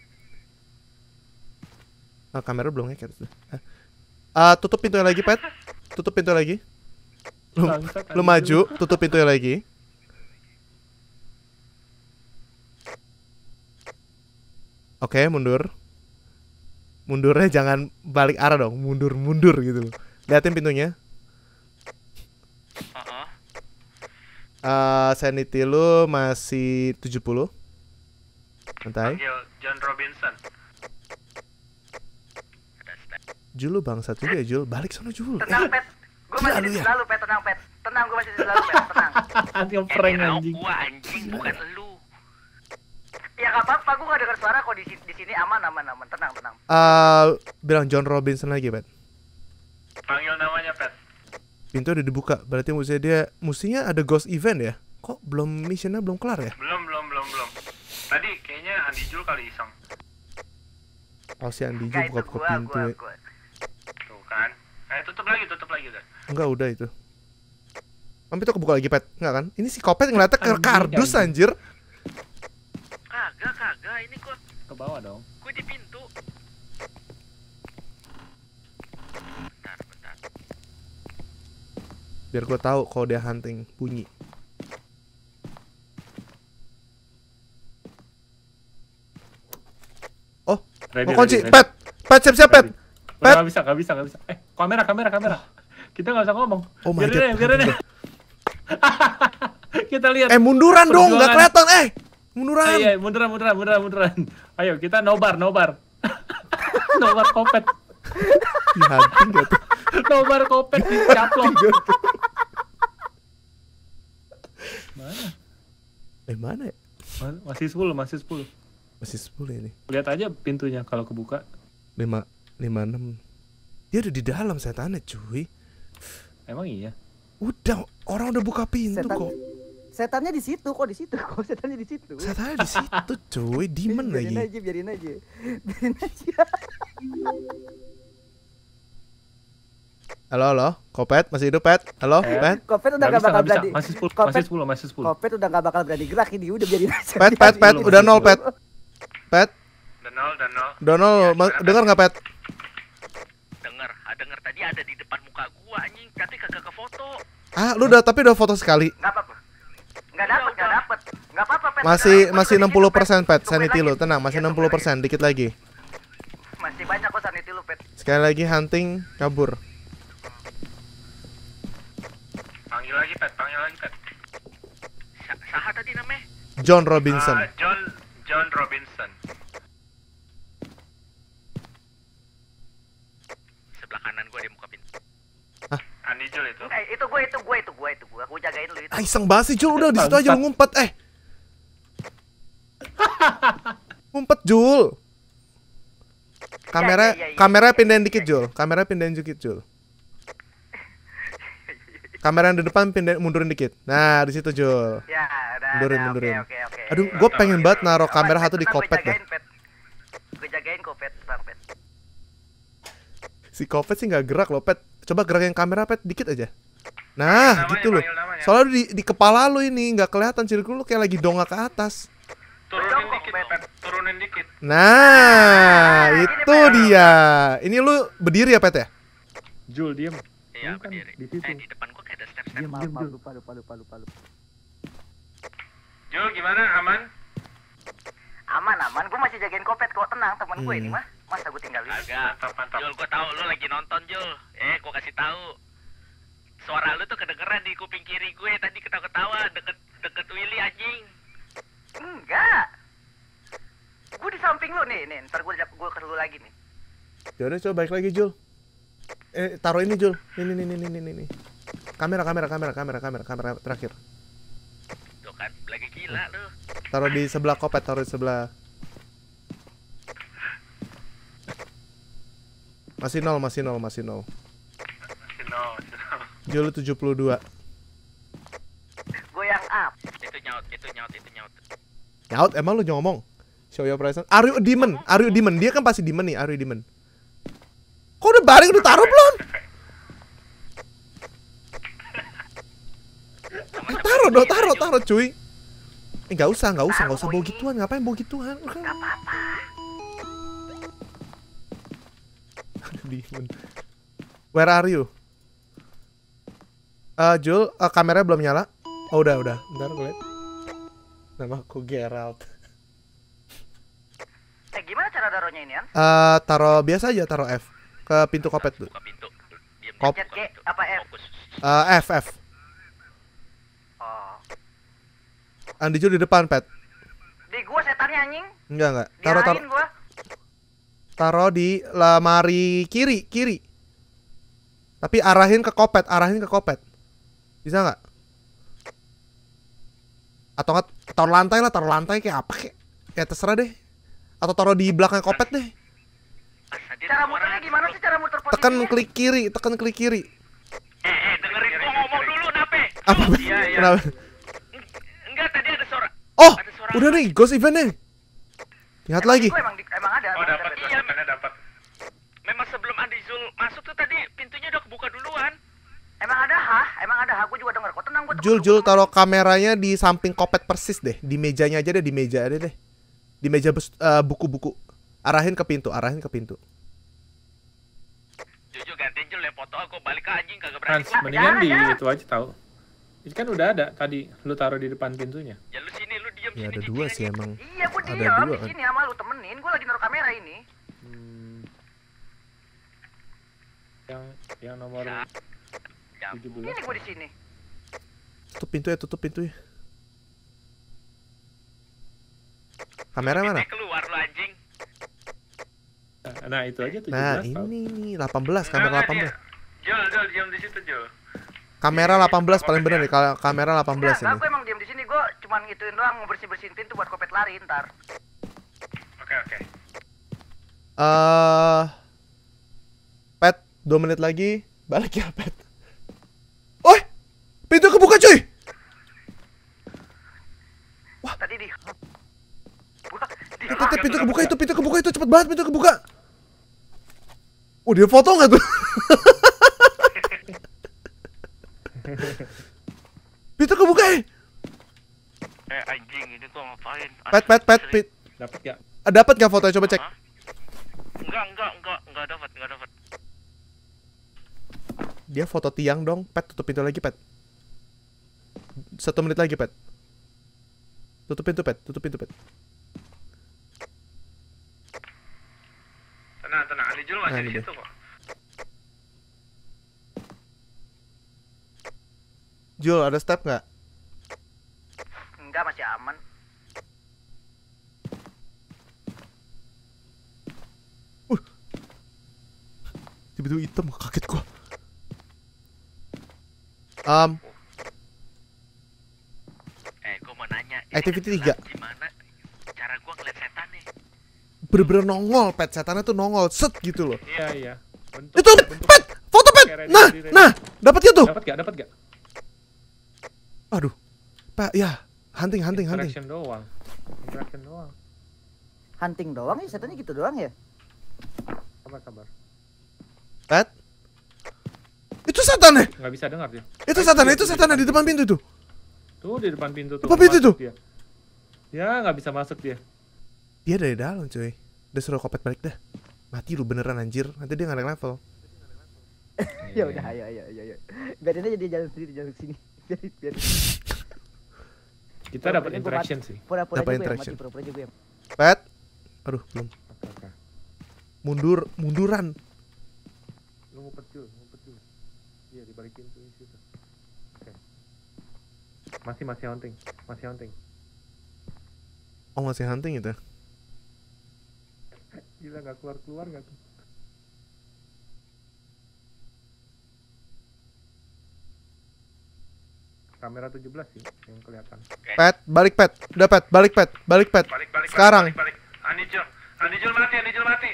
Kamera belum ngeker. Tutup pintunya lagi, Pet. Tutup pintu lagi. Lu maju, tutup pintunya lagi. Oke, mundur. Mundurnya jangan balik arah dong, mundur gitu loh. Liatin pintunya. Sanity lu masih 70. Santai. John Robinson. Jul, lu bangsat juga ya, Jul. Balik sana, Jul. Tenang, Pet. Gua masih di sebelah lu, Pet. Tenang, Pet. Gua masih di sebelah lu, Pet. Tenang. Anti prank anjing. Gua anjing, bukan lu. Ya enggak apa-apa, gua enggak dengar suara kok di sini aman. Tenang. Bilang John Robinson lagi, Pet. Panggil namanya, Pet. Pintu udah dibuka, berarti mestinya ada ghost event ya? Kok missionnya belum kelar ya? Belum. Tadi kayaknya Andi Jul kali iseng. Oh, si Andi juga buka pintu ya. Tuh kan. Tutup lagi udah. Enggak, udah itu. Pintu kebuka lagi, Pet. Enggak kan? Ini si Kopet ngeliatnya ke kardus, anjir. ini gua. Ke bawah dong. Gua di pintu. Bentar. Biar gue tahu kalau dia hunting bunyi. Oh, Ready, mau kunci. ready. Pet siap-siap Pet. Pet. Nggak bisa. Kamera. Kita nggak usah ngomong. Oh my Biarin God. aja. Kita lihat. Munduran dong, nggak Perjuangan. kelihatan. Munduran. Iya, munduran. Ayo, kita nobar. Nobar kopet. Di hunting gak tuh? Nobar kopet dicaplok. Mana ya? Masih 10. Masih 10 ini. Lihat aja pintunya kalau kebuka. 5, 6. Dia udah di dalam setannya cuy. Emang iya. Udah, orang udah buka pintu kok. Setannya di situ kok, setannya di situ. Setannya di situ cuy, demon lagi. Biarin aja. Halo, Kopet masih hidup Pet? Halo, Pet? Kopet udah gak bakal berani. Masih 10. Kopet udah gak bakal berani gerak ini, udah biarin aja. Pet, udah 0 Pet. Pet, Dan nol. dengar nggak Pet? Denger tadi ada di depan muka gua anjing, tapi kagak ke foto. Lu udah foto sekali. Nggak apa-apa. Nggak dapet. Nggak apa-apa, Pet. Masih 60% Pet, sanity lu, tenang, masih 60%, dikit lagi. Masih banyak kok sanity lu, Pet. Sekali lagi hunting kabur. Panggil lagi, Pet. Saha tadi namanya? John Robinson. John Robinson. Sebelah kanan gua di muka pintu. Andi Jul itu. Itu gue. Aku jagain lu itu. Iseng banget sih Jul, udah di situ aja lu ngumpet. Ngumpet Jul. Kamera pindahin dikit Jul. Kamera yang di depan mundurin dikit. Nah, di situ Jul. Ya, Mundurin. Oke. Aduh, gue pengen banget naruh kamera satu di Kopet dah. Gue jagain Kopet, Bang Pet. Si Kopet sih nggak gerak loh Pet. Coba gerakin kamera Pet dikit aja. Nah, gitu loh. Soalnya di kepala lu ini nggak kelihatan, circle lu kayak lagi dongak ke atas. Turunin dikit. Nah, itu dia. Ini lu berdiri ya Pet ya? Jul, diam. Iya, Kan berdiri. di situ. Di depan gua kayak ada step-step. Lupa. Jul, gimana? Aman? Aman. Gue masih jagain Kopet kok, tenang teman gue ini mah. Masa gue tinggalin? Agak. Jul, gua tahu lu lagi nonton, Jul. Gua kasih tahu. Suara lu tuh kedengeran di kuping kiri gue tadi ketawa-ketawa deket Willy anjing. Enggak. Gue di samping lu nih. Ntar gue ke lu lagi nih. Yaudah coba balik lagi Jul. Taruh ini Jul. Ini. Kamera terakhir. Tuh kan, lagi gila lu. Taruh di sebelah Kopet, taruh di sebelah. Masih nol. Jul 72. Gue yang up. Itu nyaut. Nyaut, emang lu ngomong? Show your presence. Are you a demon? Dia kan pasti demon nih, are you a demon? Kok udah baring, udah taruh belum? Taruh cuy. Nggak usah bawa gituan, ngapain bawa gituan? Gak apa-apa. Demon. Where are you? Jul, kameranya belum nyala. Oh udah. Bentar gue liat. Nama aku Geralt. Gimana cara taruhnya ini, An? Taruh biasa aja, taruh F ke pintu Kopet dulu. Buka pintu. Diam. Pencet G apa F? Fokus. F. Oh. Andi Jul di depan, Pet. Di gua setannya anjing. Enggak. Diarahin gua. Taruh di lemari kiri. Tapi arahin ke Kopet. Bisa nggak? Atau nggak taruh lantai kayak apa kayak? Ya terserah deh. Atau taruh di belakang Kopet deh. Cara muternya gimana sih cara muter posisinya? Tekan klik kiri. Dengerin gua ngomong dulu, Nape. Apa? Iya. Kenapa? Enggak, tadi ada suara. Oh, Ada suara. udah nih, ghost event nih. Ingat lagi. Gua emang ada. Oh, dapat. Iya, dapat. Memang sebelum Andi Zul masuk tuh tadi pintunya udah kebuka duluan. Emang ada H, gua juga denger kok. Tenang gua. Jul taruh kameranya di samping Kopet persis deh. Di mejanya aja deh, di meja ada deh. Di meja buku-buku. Arahin ke pintu. Jujur gantiin Jul yang foto aku balik ke anjing kagak berani. Hans, mendingan di itu aja tahu. Ini kan udah ada tadi, lu taruh di depan pintunya. Ya lu sini, lu diem Ya sini. ada dua sih emang. Iya, gue Ada diam dua di kan. sini sama lu temenin. Gue lagi naruh kamera ini. Yang nomor Ya. 17. Ini gue di sini. Tutup pintunya. Kamera mana? Keluar lu anjing. Nah, itu aja 17. Nah, tahu. ini nih 18, kamera 18. Jul, diam di situ, Jul. Kamera 18 paling bener nih, kamera 18 Enggak, ini. gue emang diam di sini. Gue cuman ngituin doang, bersihin pintu buat Kopet lari ntar. Oke. Pet, 2 menit lagi, balik ya, Pet. Oh, pintu kebuka cuy. Wah, tadi di Pintu kebuka itu cepet banget, pintu kebuka. Oh, dia foto nggak tuh? Pintu kebuka ya? Anjing ini gua ngapain? Pet. Dapat gak? Dapat nggak fotonya? Coba cek. Enggak dapat. Dia foto tiang dong. Pet, tutup pintu lagi, Pet. 1 menit lagi, Pet. Tutup pintu, Pet. Tenang, Ali Jul masih Nah, di ini situ kok. Jul, ada step nggak? enggak, masih aman. Tiba-tiba hitam, kaget gua. Gua mau nanya. Activity 3. Gimana cara gua ngeliat setan nih? Bener-bener nongol, Pet. Setannya tuh nongol, set gitu loh. Iya. Itu, Pet! Foto, Pet! Nah! Dapet tuh! Dapat gak? Aduh. Pak, ya. Hunting. Interaction doang. Hunting doang ya, setannya gitu doang ya? Sabar. Pet? Itu setannya! Nggak bisa dengar dia. Itu setannya di depan pintu tuh. Tuh di depan pintu tuh. Depan pintu Masuk tuh. Dia. Ya nggak bisa masuk dia. Dia dari dalam, cuy. Udah suruh Kopet balik dah. Mati lu beneran anjir. Nanti dia nggak naik level. Ya udah, ayo. Biarin aja dia jalan sini. Biar. Kita dapat interaction sih. Pura-pura Dapat juga interaction. ya, pura-pura juga ya. Pet? Aduh, belum. Oke. Munduran. Lu ngumpet dulu. Iya di balik pintu di situ. Oke. Masih hunting. Oh, masih hunting itu. Gila nggak keluar nggak tuh? Kamera 17 sih yang kelihatan. Pet, balik, Pet. Udah, Pet, balik, Pet. Sekarang. Balik. Anijul mati.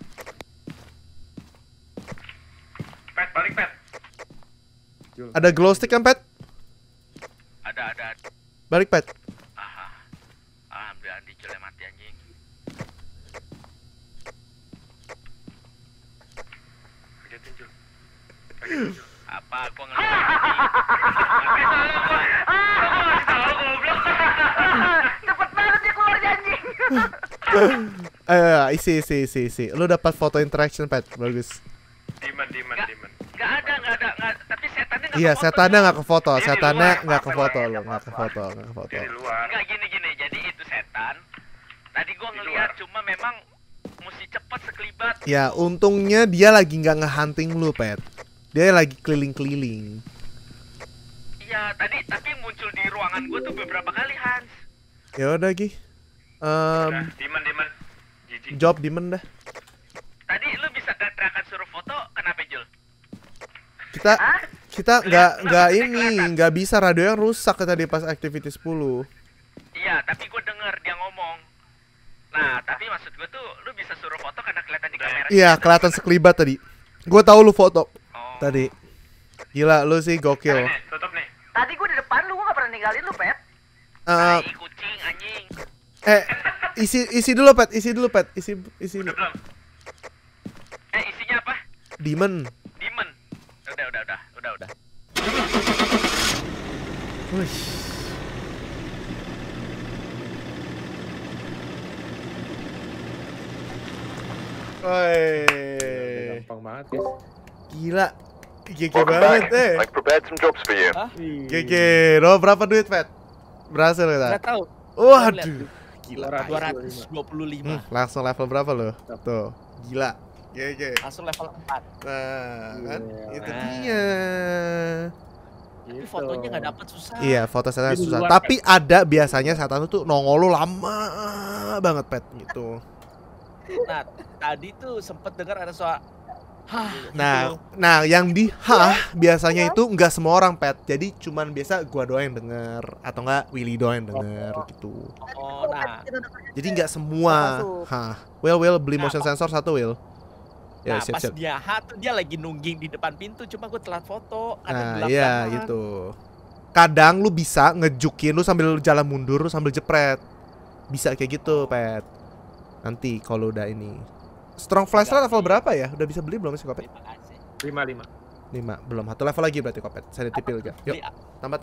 Pet, balik, Pet. Ada glow stick kan, Pet? Ada. Balik, Pet. Alhamdulillah Anijul yang mati anjing. Liatin Jul. Apa gua ngeliat Cepet banget dia keluar anjing. Isi. Lu dapat foto interaction, Pet. Bagus. Diman. Gak ada. Tapi setannya nggak Iya, kefoto, setannya Jul. nggak ke foto. Dia di Setannya luar, nggak ke apa-apa, foto ya, lu, nggak nggak ke foto. Dia di luar. Enggak gini. Jadi itu setan. Tadi gua ngeliat cuma memang mesti cepet sekelibat. Ya, untungnya dia lagi nggak ngehunting lu, Pet. Dia lagi keliling-keliling. Iya, tapi muncul di ruangan gua tuh beberapa kali, Hans. Ya udah, Gi. Diman. Jijik. Job Demon dah. Tadi lu bisa teriakan suruh foto, kenapa Jul? Kita nggak bisa, radio yang rusak tadi pas activity 10. Iya, tapi gue denger dia ngomong. Nah, tapi maksud gue tuh lu bisa suruh foto karena kelihatan di kamera. Iya, kelihatan sekelibat tadi. Gue tahu lu foto tadi. Gila, lu sih gokil. Tutup nih. Tadi gue di depan lu, gue gak pernah ninggalin lu, Pet. Kucing anjing. Isi dulu, Pet. Isi. Udah belum? Isinya apa? Demon. Udah. Wih. Woi. Gampang banget guys. Gila. GG banget GG. Lo berapa duit, Pet? Berhasil kita? Nggak tahu. Waduh. Gila. 225. Langsung level berapa lo? Tuh. Gila. GG. Langsung level 4. Nah, kan Iya. itu dia. Tapi fotonya nggak dapet susah. Iya, foto setan Di susah. luar, Tapi ada biasanya setan tuh nongol lu lama banget, Pet, gitu. Nah, tadi tuh sempet dengar ada suara Nah, yang di biasanya itu nggak semua orang, Pet. Jadi cuman biasa gua doang yang denger atau enggak Willy doang yang denger gitu. Oh, nah. Jadi nggak semua. Will beli Nah, motion sensor satu, Will. Ya, Nah, pas siap. dia tuh dia lagi nungging di depan pintu, cuma gue telat foto karena Nah, gelap iya banget. gitu. Kadang lu bisa ngejukin lu sambil jalan mundur, lu sambil jepret. Bisa kayak gitu, Pet. Nanti kalau udah ini. Strong flashlight level berapa ya? Udah bisa beli belum sih, Kopet? Terima kasih. 5. 5, belum. Satu level lagi berarti, Kopet. Saya ditipil gak? Yuk. Beli, Tambah.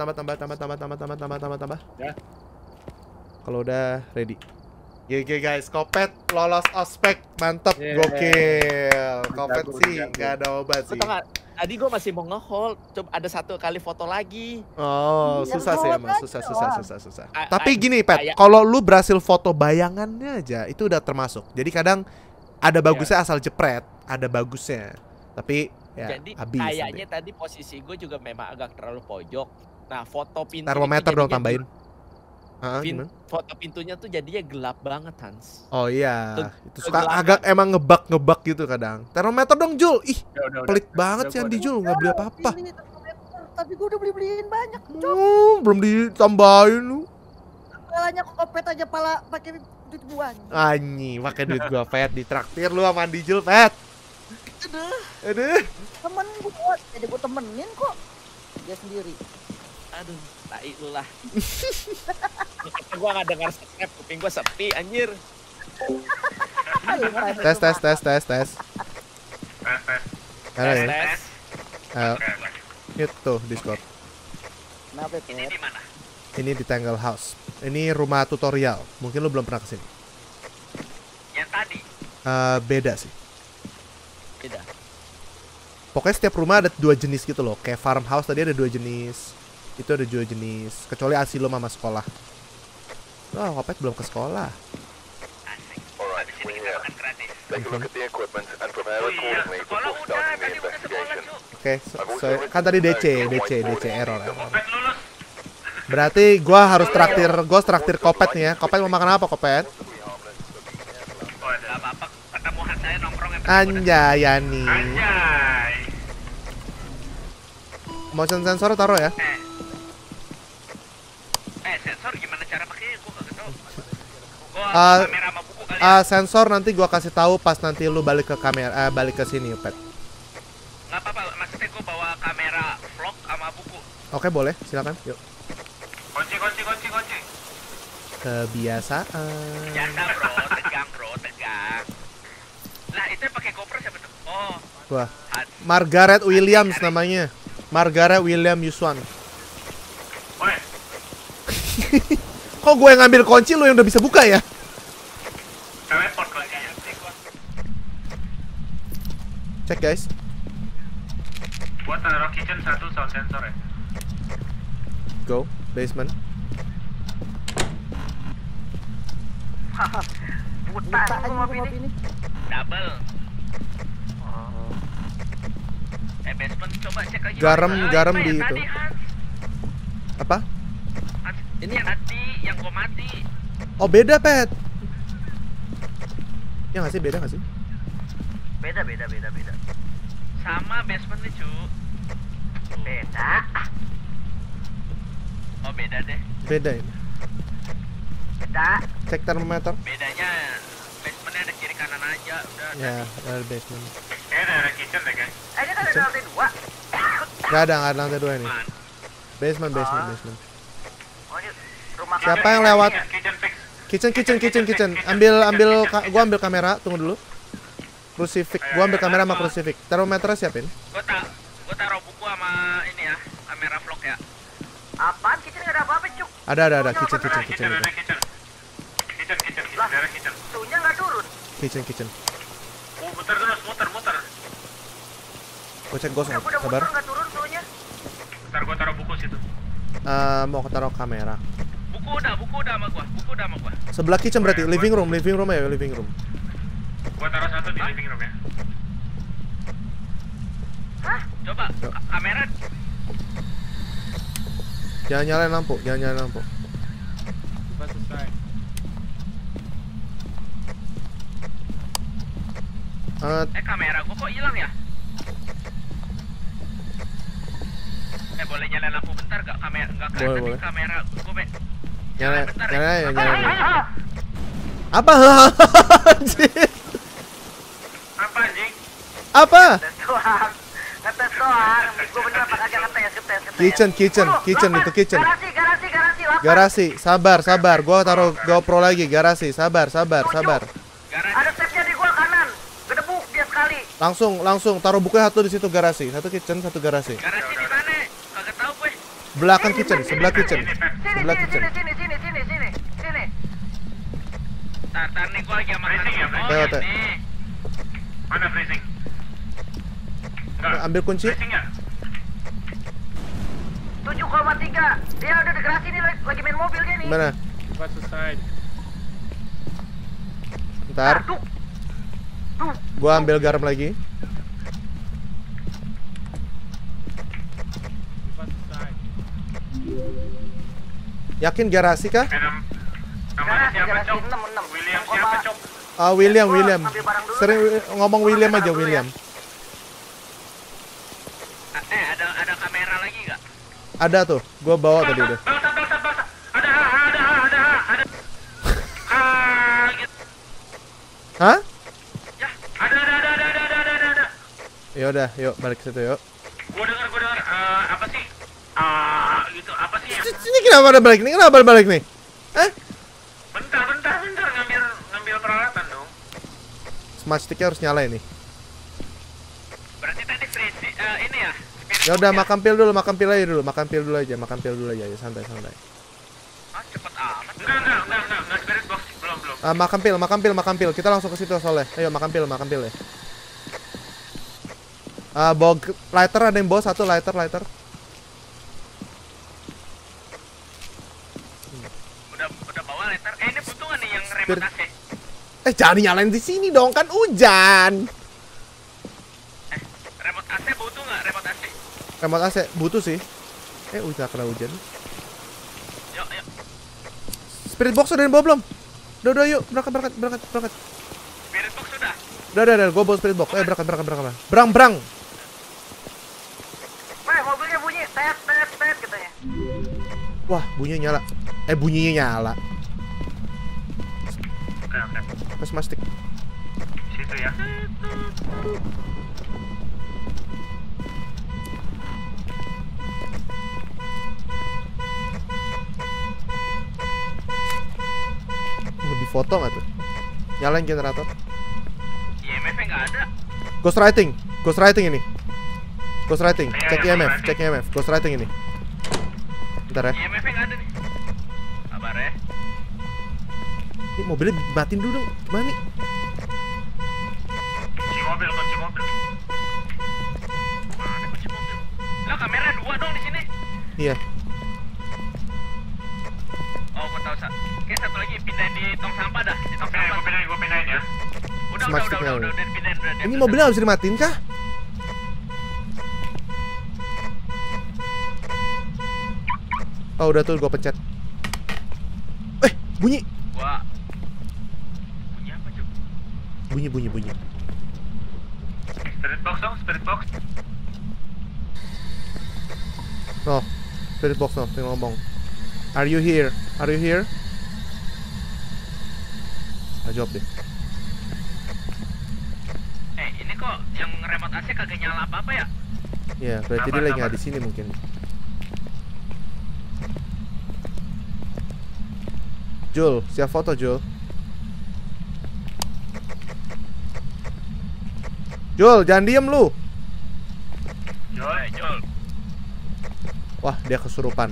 Ya. Kalau udah ready. GG guys, Kopet lolos ospek, mantep, Yeah. gokil. Kopet Jago, sih jago. nggak ada obat Lu sih. tau gak, tadi gue masih mau nge-hold, coba ada 1 kali foto lagi. Oh, Ya, susah sih doang emang, aja susah. A- Tapi a- gini, Pet, kayak- kalau lu berhasil foto bayangannya aja, itu udah termasuk. Jadi kadang ada bagusnya asal jepret, ada bagusnya. Tapi ya Jadi habis. kayaknya tadi posisi gue juga memang agak terlalu pojok. Nah, foto pintu Termometer dong tambahin. Gimana? Foto pintunya tuh jadinya gelap banget, Hans. Oh iya, itu suka kegelapan. agak emang ngebak gitu kadang. Termometer dong, Jul. Ih, Udah. pelit banget sih Udah, Andi Jul, nggak beli apa-apa. Ini tapi gue udah beliin banyak. Belum ditambahin lu. Palanya Kopet aja pala pakai duit gua. Anjing, pakai duit gua, Pet. Ditraktir lu sama Andi Jul, Pet. Aduh. Temen gua, jadi gua temenin kok. Dia sendiri. Aduh, tai lu lah. Gue gak dengar snap, kuping gue sepi, anjir. Tes. Halo ya. Tes. Itu Discord. Kenapa, Ini Pet? di mana? Ini di Tangle House. Ini rumah tutorial. Mungkin lu belum pernah kesini. Yang tadi. Beda sih. Beda. Pokoknya setiap rumah ada 2 jenis gitu loh. Kayak farmhouse tadi ada 2 jenis. Itu ada 2 jenis. Kecuali asilo sama sekolah. Wah, Kopet belum ke sekolah. Asik. Habis ini kita makan gratis. Mhm. Oh iya, sekolah udah. Tadi udah sekolah, Cuk. Oke, kan tadi DC error. Kopet lulus. Berarti gua harus traktir Kopet nih ya. Kopet mau makan apa, Kopet? Oh, ada apa-apa. Ketemu Hans saya nongkrong yang Anjay, Yani. Anjay. Motion sensor taruh ya. Sensor gimana cara pakainya? Gua kagak tahu. Gua Ah, kamera sama buku kali ya. Sensor nanti gua kasih tahu pas nanti lu balik ke kamera, balik ke sini, Pet. Nggak apa-apa, maksudnya gua bawa kamera vlog sama buku. Oke, boleh. Silakan. Yuk. Kunci. Kebiasaan. Biasa bro, tegang. Lah itu yang pakai GoPro siapa tuh? Oh, Wah. Margaret Williams namanya. Margaret William Yuswan. woi. Kok gue yang ngambil kunci lu yang udah bisa buka ya? Teleport kuncinya. Cek guys. Buat taruh kitchen 1 sound sensor ya. Go. Basement. Buta aja gua ngopi ini. Double. Oh. Basement coba cek lagi. Garam di yang itu. Tadi, Hans? Apa? Hans, ini yang tadi yang gua mati. Oh, beda, Pet. Ya nggak sih, beda nggak sih? Beda. Sama basement nih, Cu. Beda. Oh, beda deh. Beda ini. Beda. Cek termometer. Bedanya basementnya ada kiri kanan aja. Udah. Ya, ada basement. Ada kitchen deh, guys. Ini kan ada lantai 2. Gak ada lantai 2 ini. Man. Basement. Oh, ini rumah Siapa yang lewat? Kitchen fix. Kitchen. Gua ambil kamera, tunggu dulu. Crucifix, gua ambil kamera sama crucifix. Termometernya siapin. Gua taruh buku sama ini ya, kamera vlog ya. Apaan? Kitchen nggak ada apa-apa, Cuk. Ada kitchen. Kitchen. Suhunya nggak turun. Kitchen. Muter terus, muter. Gue cek ghost, Udah sabar. muter nggak turun suhunya. Ntar gua taruh buku situ. Mau taruh kamera. Buku udah sama gua. Sebelah kitchen berarti, living room ya, living room. Gua taruh satu di living room ya. Hah? Coba kamera. Jangan nyalain lampu. Pas selesai. Kamera gua kok hilang ya? Boleh nyalain lampu bentar gak? Kamera nggak kelihatan Boleh. nih kamera gua Nyalain ya. Apa anjing? Apa? Ngetes doang. Gue bener apa kagak ngetes. Kitchen itu kitchen. Garasi. Sabar. Gua taruh GoPro lagi, garasi. Sabar. Ada stepnya di gua kanan. Gedebuk dia sekali. Langsung taruh bukunya satu di situ garasi. Satu kitchen, satu garasi. Garasi di mana? Kagak tahu gue. Belakang kitchen, sebelah kitchen. Sebelah kitchen. Sini. Tar nih gua lagi sama freezing ya, Lewat ya. Mana freezing? Ambil kunci. Freezing ya? 7,3. Dia udah di garasi nih lagi main mobil dia nih. Gimana? Pas selesai. Ntar. Gua ambil garam lagi. Pas selesai. Yakin garasi kah? Namanya siapa, Garasi Cok? 6. William siapa, Cok? William. Ambil barang dulu Sering ngomong William aja, Barang dulu William. Ada kamera lagi gak? Ada tuh, gua bawa tadi udah. Balsa. Ada. Gitu. Hah? Ya, ada. Ya udah, yuk balik ke situ yuk. Gua dengar. Apa sih? Gitu. Apa sih ya? Ini kenapa ada balik nih? Kenapa balik nih? Bentar. Ngambil peralatan dong. Smart stick-nya harus nyala ini. Berarti tadi freezing ini ya? Ya udah, makan pil dulu aja, ya, santai. Cepet amat. Enggak spirit box belum. Makan pil. Kita langsung ke situ soalnya. Ayo makan pil ya. Bawa lighter, ada yang bawa satu lighter. Udah bawa lighter. Ini butuh nggak nih yang remote AC? Jangan dinyalain di sini dong, kan hujan. Remote AC butuh nggak? Remote AC? Remote AC butuh sih. Udah kena hujan. Yuk. Spirit box udah bawa belum? Udah yuk, berangkat. Spirit box sudah. Udah, gua bawa spirit box. Berangkat. Berang. Weh, mobilnya bunyi. Tet katanya. Wah, bunyinya nyala. Oke. Pas mastik. Situ ya. Lebih foto nggak tuh? Nyalain generator. IMF-nya nggak ada. Ghostwriting ini. Ghostwriting. Iya, Cek iya, IMF. Ghostwriting ini. Bentar ya. IMF-nya nggak ada nih. Sabar ya. Ini mobilnya dimatiin dulu dong. Gimana nih? Kunci mobil. Mana kunci mobil? Lah kamera 2 dong di sini. Iya. Oh, gua tahu kayak satu lagi pindahin di tong sampah dah. Di tong sampah. Gua pindahin ya. Udah Smart stick-nya pindahin. Ini mobilnya harus dimatiin kah? Oh, udah tuh gua pencet. Bunyi. Bunyi apa, Cuk? Bunyi. Spirit box dong, spirit box. No. Spirit box no, tinggal ngomong. Are you here? Jawab deh. Ini kok yang remote AC kagak nyala apa-apa ya? Iya, berarti dia lagi nggak di sini mungkin. Jul, siap foto Jul. Jul, jangan diem lu. Jol. Wah, dia kesurupan.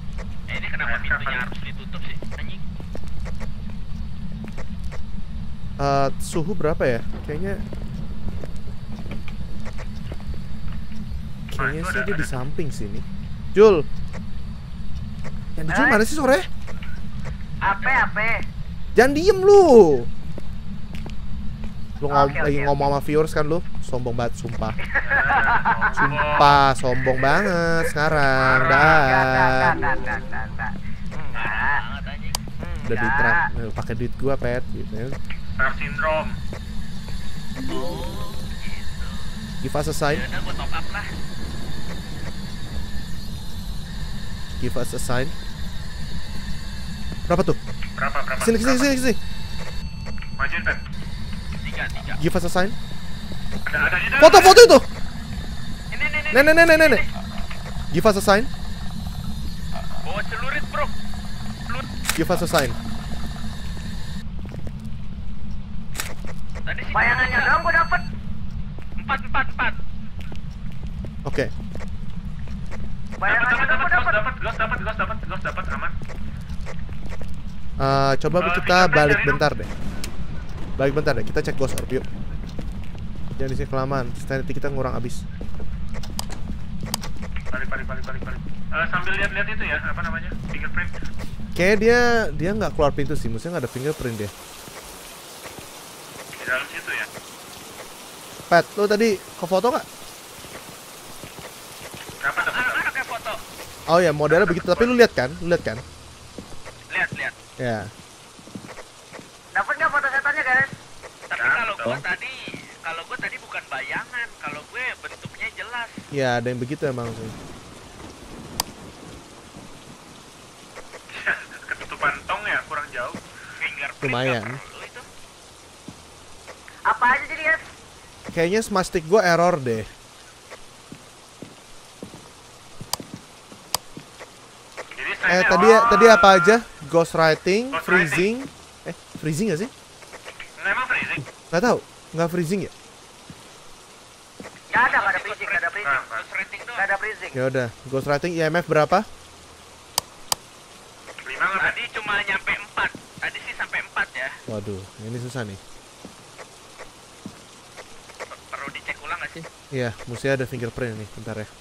Ini kenapa pintunya harus ditutup sih, anjing? Suhu berapa ya? Kayaknya sih dia di samping sini. Jul. Yang di Jul mana sih sore? Apa? Jangan diem lu. Lu Oke. lagi ngomong sama viewers kan lu? Sombong banget sumpah. Sumpah sombong banget sekarang. Dah. Enggak. Udah diterap pakai duit gua pet gitu ya. Star syndrome. Oh, gitu. Give us a sign. Ya udah gua top up lah. Give us a sign. Berapa tuh? Berapa? Sini. Majuin, Pep. 3. Give us a sign. Ada di dalam. Foto itu. Ini. Nenek. Give us a sign. Bawa celurit, bro. Give us a sign. Tadi sih Bayangannya doang gua dapet. 4. Oke. Bayangannya doang gua dapet. Ghost dapat aman. Coba kita balik bentar deh. Kita cek ghost orb yuk. Jangan di sini kelamaan. Sanity kita ngurang abis. Balik. Sambil lihat itu ya, apa namanya? Fingerprint. Kayaknya dia nggak keluar pintu sih, maksudnya nggak ada fingerprint dia. Di dalam situ ya. Pat, lo tadi ke foto nggak? Apa tuh? Mana kayak foto? Oh ya, modelnya begitu, tapi lu lihat kan? Lihat. Ya. Dapet nggak foto setannya, guys? Tapi kalau gua tadi bukan bayangan, kalau gue bentuknya jelas. Ya, ada yang begitu emang sih. Ketutupan tong ya, kurang jauh. Fingerprint Lumayan. nggak perlu itu. Apa aja jadi, guys? Kayaknya smart stick gua error deh. Jadi Tadi apa aja? Ghostwriting, freezing. Freezing gak sih? Emang freezing? Nggak tahu. Nggak freezing ya? Nggak ada freezing. Terus rating doang. Nggak ada freezing. Ya udah. Ghostwriting IMF berapa? 5 nggak? Tadi cuma nyampe 4. Tadi sih sampai 4 ya. Waduh, ini susah nih. Perlu dicek ulang nggak sih? Iya, mesti ada fingerprint nih. Bentar ya.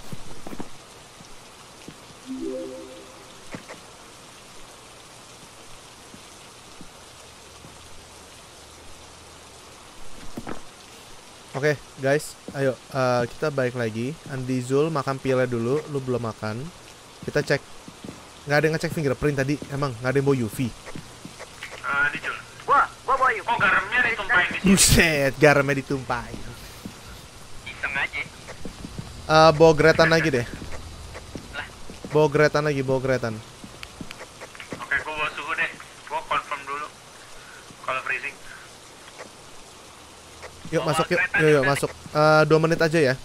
Oke, guys, ayo kita balik lagi. Andi Zul makan pilnya dulu, lu belum makan. Kita cek. Nggak ada yang ngecek fingerprint tadi, emang nggak ada yang bawa UV. Dicul. Gua bawa yuk. Oh, garamnya ditumpahin di sini. Buset, garamnya ditumpahin. Iseng aja. Bawa geretan lagi deh. Bawa geretan. Oke, gua bawa suhu deh. Gua confirm dulu. Kalau freezing. Yuk Bawa masuk yuk, geretan yuk ya, masuk. 2 menit aja ya.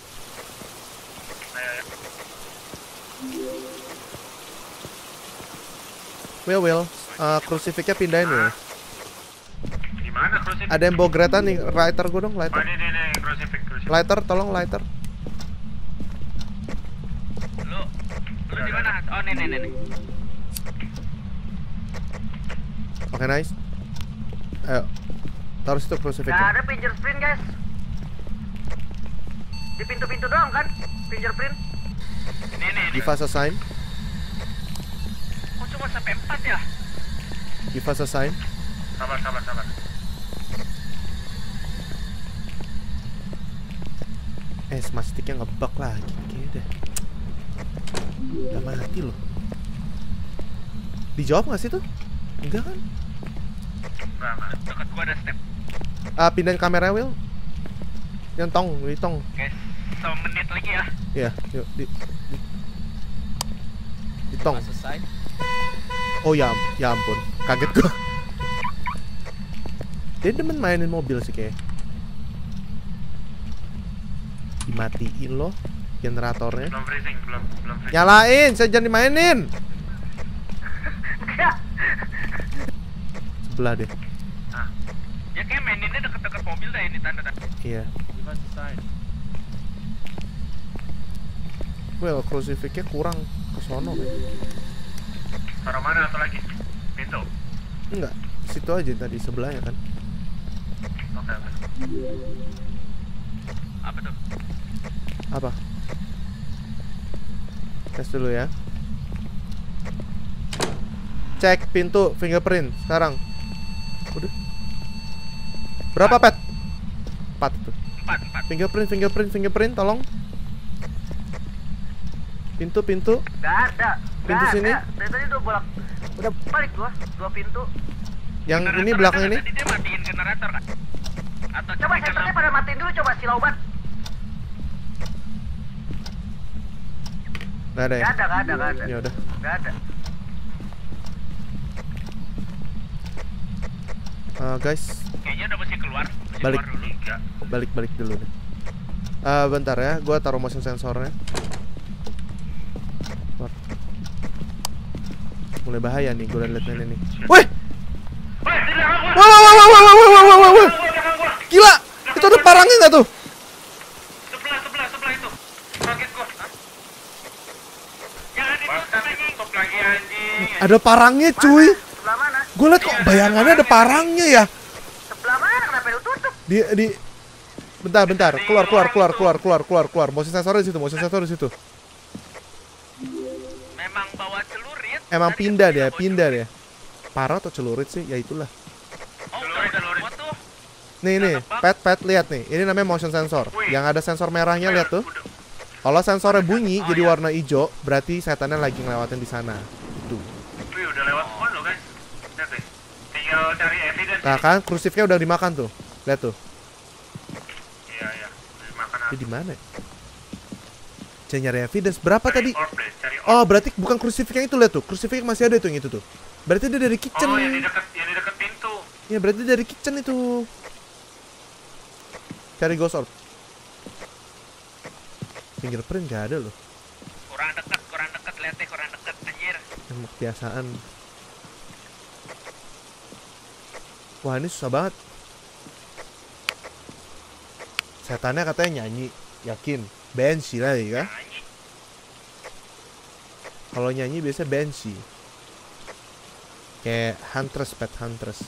Ayo. Will, crucifix-nya pindahin ya. Gimana crucifix? Ada yang bawa geretan nih, lighter gue dong, Oh, lighter. ini crucifix. Lighter, tolong lighter. Lu di mana? Oh, nih. Oke, nice. Ayo. Taruh situ Nggak crucifix-nya. ada fingerprint, guys. Di pintu-pintu doang kan? Fingerprint. Nih. Give us a sign. Oh, cuma sampai 4 ya? Give us a sign. Sabar. Smart stick-nya ngebug lagi. Kayaknya deh. Udah mati loh. Dijawab nggak sih tuh? Enggak kan? Enggak. Dekat gua ada step. Pindahin kamera, Will. Yang tong. Guys, 1 menit lagi ya. Iya, yuk di tong. Selesai. Oh ya ampun, kaget gua. Dia demen mainin mobil sih kayak. Dimatiin loh generatornya. Belum freezing. Nyalain, saya jangan dimainin. Sebelah deh. Ya kayak maininnya deket-deket mobil dah ini tanda-tanda. Iya. Well, crucifix-nya kurang ke sono kan. Taruh mana atau lagi? Pintu. Enggak, situ aja tadi sebelahnya kan. Apa tuh? Apa? Tes dulu ya. Cek pintu fingerprint sekarang. Udah. Berapa, Pet? 4 tuh. 4. Fingerprint, tolong. Pintu. Gak ada. Pintu Gak sini. ada. Dari tadi udah balik gua, 2 pintu. Yang ini belakang ini. Tadi dia matiin generator kan? Atau Coba sensornya pada matiin dulu, coba silobat. Gak ada ya? Gak ada. Ya udah. Gak ada. Guys, kayaknya udah mesti keluar. Balik. Keluar dulu. Enggak. balik dulu deh. Bentar ya, gua taruh motion sensornya. Mulai bahaya nih, gue liat ini nih. Wih! Wah! Gila! Itu ada parangnya nggak tuh? Sebelah itu. Kaget gua. Jangan ditutup lagi anjing. Ada parangnya, cuy. Sebelah mana? Gue liat kok bayangannya ada parangnya ya. Sebelah mana? Kenapa lu tutup? Bentar. Keluar. Motion sensor di situ. Memang bawa celurit. Emang pindah dia. Parah atau celurit sih? Ya itulah. Oh, celurit tuh. Nih, pet lihat nih. Ini namanya motion sensor. Yang ada sensor merahnya lihat tuh. Kalau sensornya bunyi jadi warna hijau, berarti setannya lagi ngelewatin di sana. Tuh. Wih, udah lewat semua loh, guys. Lihat deh. Tinggal cari evidence. Nah kan, krusifnya udah dimakan tuh. Lihat tuh. Iya. Dimakan. Ini di mana? Jangan nyari evidence. Berapa tadi? Oh, berarti bukan krusifnya itu, lihat tuh. Krusifnya masih ada itu yang itu tuh. Berarti dia dari kitchen. Oh, yang di dekat pintu. Ya, berarti dari kitchen itu. Cari ghost orb. Fingerprint gak ada loh. Kurang dekat, lihat deh, kurang dekat anjir. Emang kebiasaan. Wah, ini susah banget. Setannya katanya nyanyi. Yakin? Banshee lah ya. Kalau nyanyi biasanya Banshee. Kayak Huntress, Pet Huntress.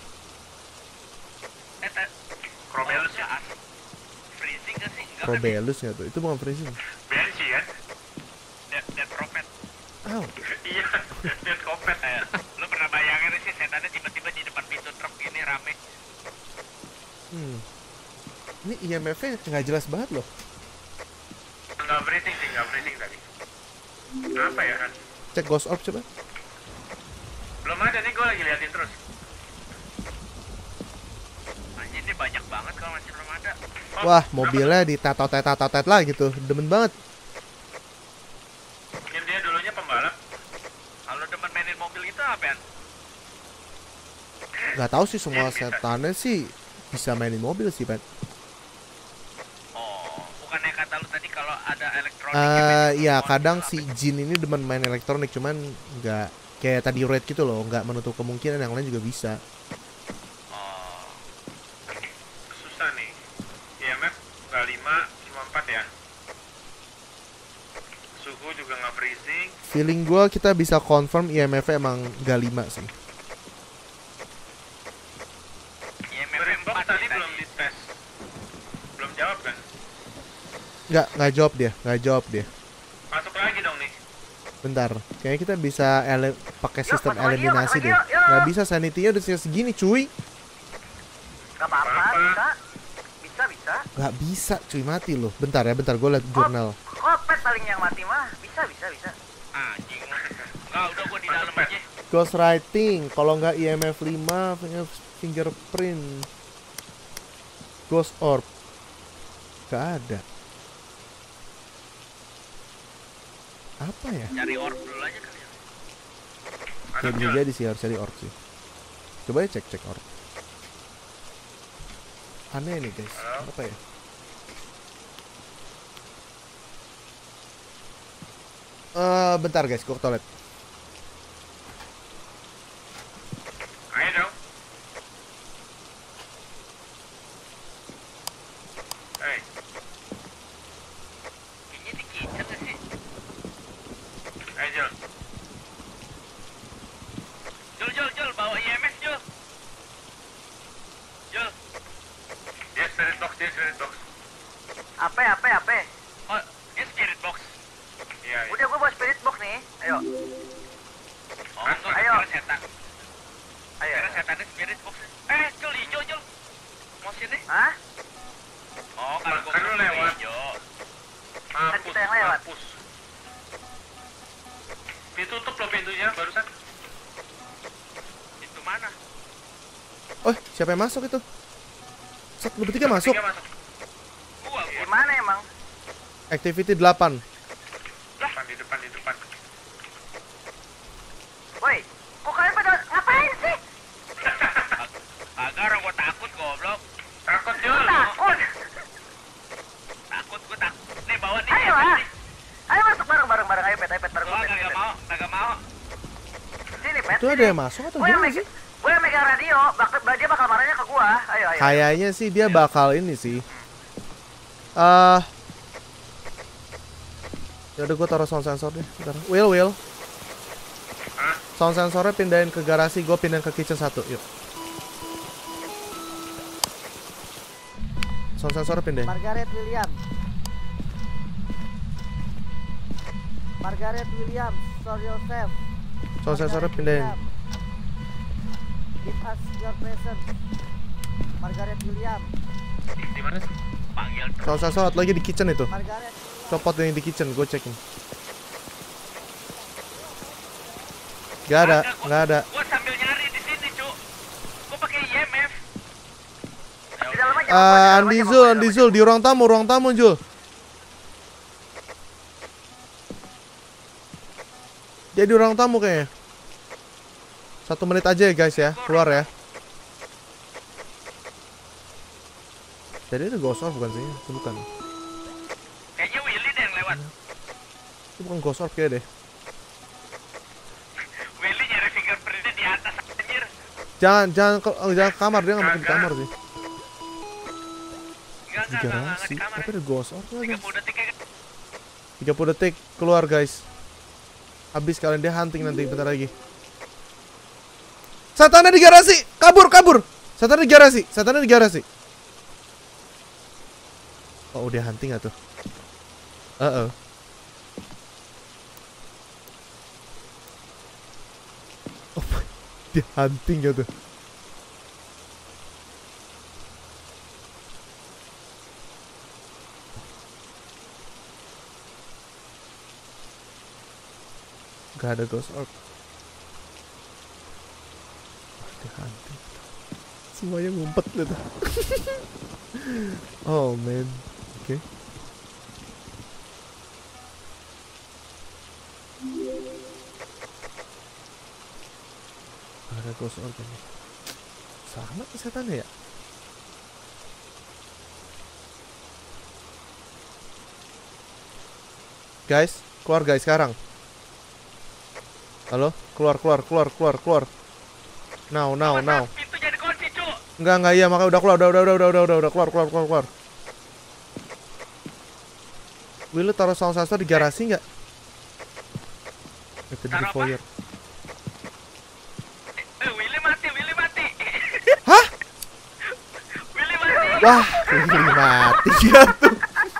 Krobelus ya? Freezing gak sih? Enggak. Probelus nggak tuh? Itu bukan freezing. Banshee kan? Dead Prophet. Aw. Iya, Dead Prophet ya. Lu pernah bayangin sih setannya tiba-tiba di depan pintu truk gini rame. Ini IMF-nya nggak jelas banget loh. Nggak breathing tadi. Apa ya kan? Cek ghost orb coba. Belum ada nih, gue lagi liatin terus. Anjir, ini banyak banget kalau masih belum ada. Wah, mobilnya ditatot-tatot lah gitu. Demen banget. Mungkin dia dulunya pembalap. Kalau demen mainin mobil itu apaan? Nggak tahu sih, semua setannya sih bisa mainin mobil sih, Pet. Oh, bukannya kata lu tadi kalau ada elektronik. Iya, kadang si Jin ini demen main elektronik, cuman nggak kayak tadi Red gitu loh, nggak menutup kemungkinan yang lain juga bisa. Oh, susah nih. IMF nggak 5, cuma 4 ya. Suhu juga nggak freezing. Feeling gue kita bisa confirm IMF emang nggak 5 sih. IMF 4 tadi belum dites. Belum jawab kan? Nggak jawab dia. Masuk lagi dong nih. Bentar, kayaknya kita bisa pakai sistem masuk lagi, eliminasi masuk deh. lagi, yuk. Nggak bisa, sanity-nya udah segini cuy. Gak apa-apa, bisa. Nggak bisa cuy, mati loh. Bentar gue liat jurnal. Kopet paling yang mati mah, bisa. Anjing. Enggak, udah gua di dalam aja. Ghost writing, kalau nggak IMF 5, fingerprint, ghost orb, nggak ada. Apa ya? Cari orb dulu aja kali ya. Ya bisa jadi sih, harus cari orb sih. Coba ya cek orb. Aneh nih guys, apa ya? Bentar guys, gue ke toilet. Ayo dong. Hey. Kayaknya di kitchen gak sih? Ayo Jul, bawa IMF Jul. Iya. Udah gue bawa spirit box nih. Ayo. Oh, enggak, Ayo. kira setan. Ayo. Kira setannya spirit box. Jul, hijau, Jul. Motionnya. Hah? Oh, kalau gua kan lu lewat. Hijau. Kan kita yang lewat. Mampus. Ditutup loh pintunya barusan. Itu mana? Oh, siapa yang masuk itu? Set, lu bertiga masuk. Gua. Gimana emang? Activity 8. Di depan. Woi, kok kalian pada ngapain sih? Agak orang gua takut goblok. Takut Jul. Takut. Gua takut. Nih bawa nih. Ayo lah. Ayo masuk bareng. Ayo pet bareng. Gua kagak mau. Sini pet. Itu ada yang masuk atau gimana sih? Gue yang megang radio, dia bakal marahnya ke gua. Ayo. Kayaknya sih dia bakal ini sih. Ya udah gue taruh sound sensor deh. Bentar. Will. Sound sensornya pindahin ke garasi, gue pindahin ke kitchen 1. Yuk. Sound sensornya pindahin. Margaret Williams, show yourself. Sound sensornya pindahin. Give us your presence. Margaret Williams. Di mana sih? Panggil. Sound sensor atau lagi di kitchen itu. Margaret. Copot yang di kitchen, gue cekin. Gak ada. Gua sambil nyari di sini, Cuk. Gua pakai IMF. Di dalam aja. Andi Zul di ruang tamu Jul. Dia di ruang tamu kayaknya. 1 menit aja ya guys ya, keluar ya. Jadi itu ghost orb bukan sih? Itu bukan. Kayaknya Willy deh yang lewat. Itu bukan ghost orb kayak deh. Willy nyari fingerprintnya di atas anjir. Jangan ke kamar, dia nggak mungkin di kamar sih. Enggak Di garasi, di kamar. tapi ada ghost orb nggak, guys? 30 detik ya. 30 detik keluar guys. Habis kalian dia hunting nanti bentar lagi. Setannya di garasi, kabur. Setannya di garasi. Oh, udah hunting atau? Oh, dia hunting gitu. Gak ada ghost orb. Dia hunting. Semuanya ngumpet gitu. Oh man. Oke. Ada ghost orb ini. Sama kesetannya ya? Guys, keluar guys sekarang. Halo? Keluar. Now. Pintunya dikunci, Cuk. Enggak, iya, makanya udah keluar. Will, lu taruh sound sensor di garasi nggak? Itu di Taruh apa? foyer. Willy mati. Hah? Willy mati. Wah, Willy mati ya tuh.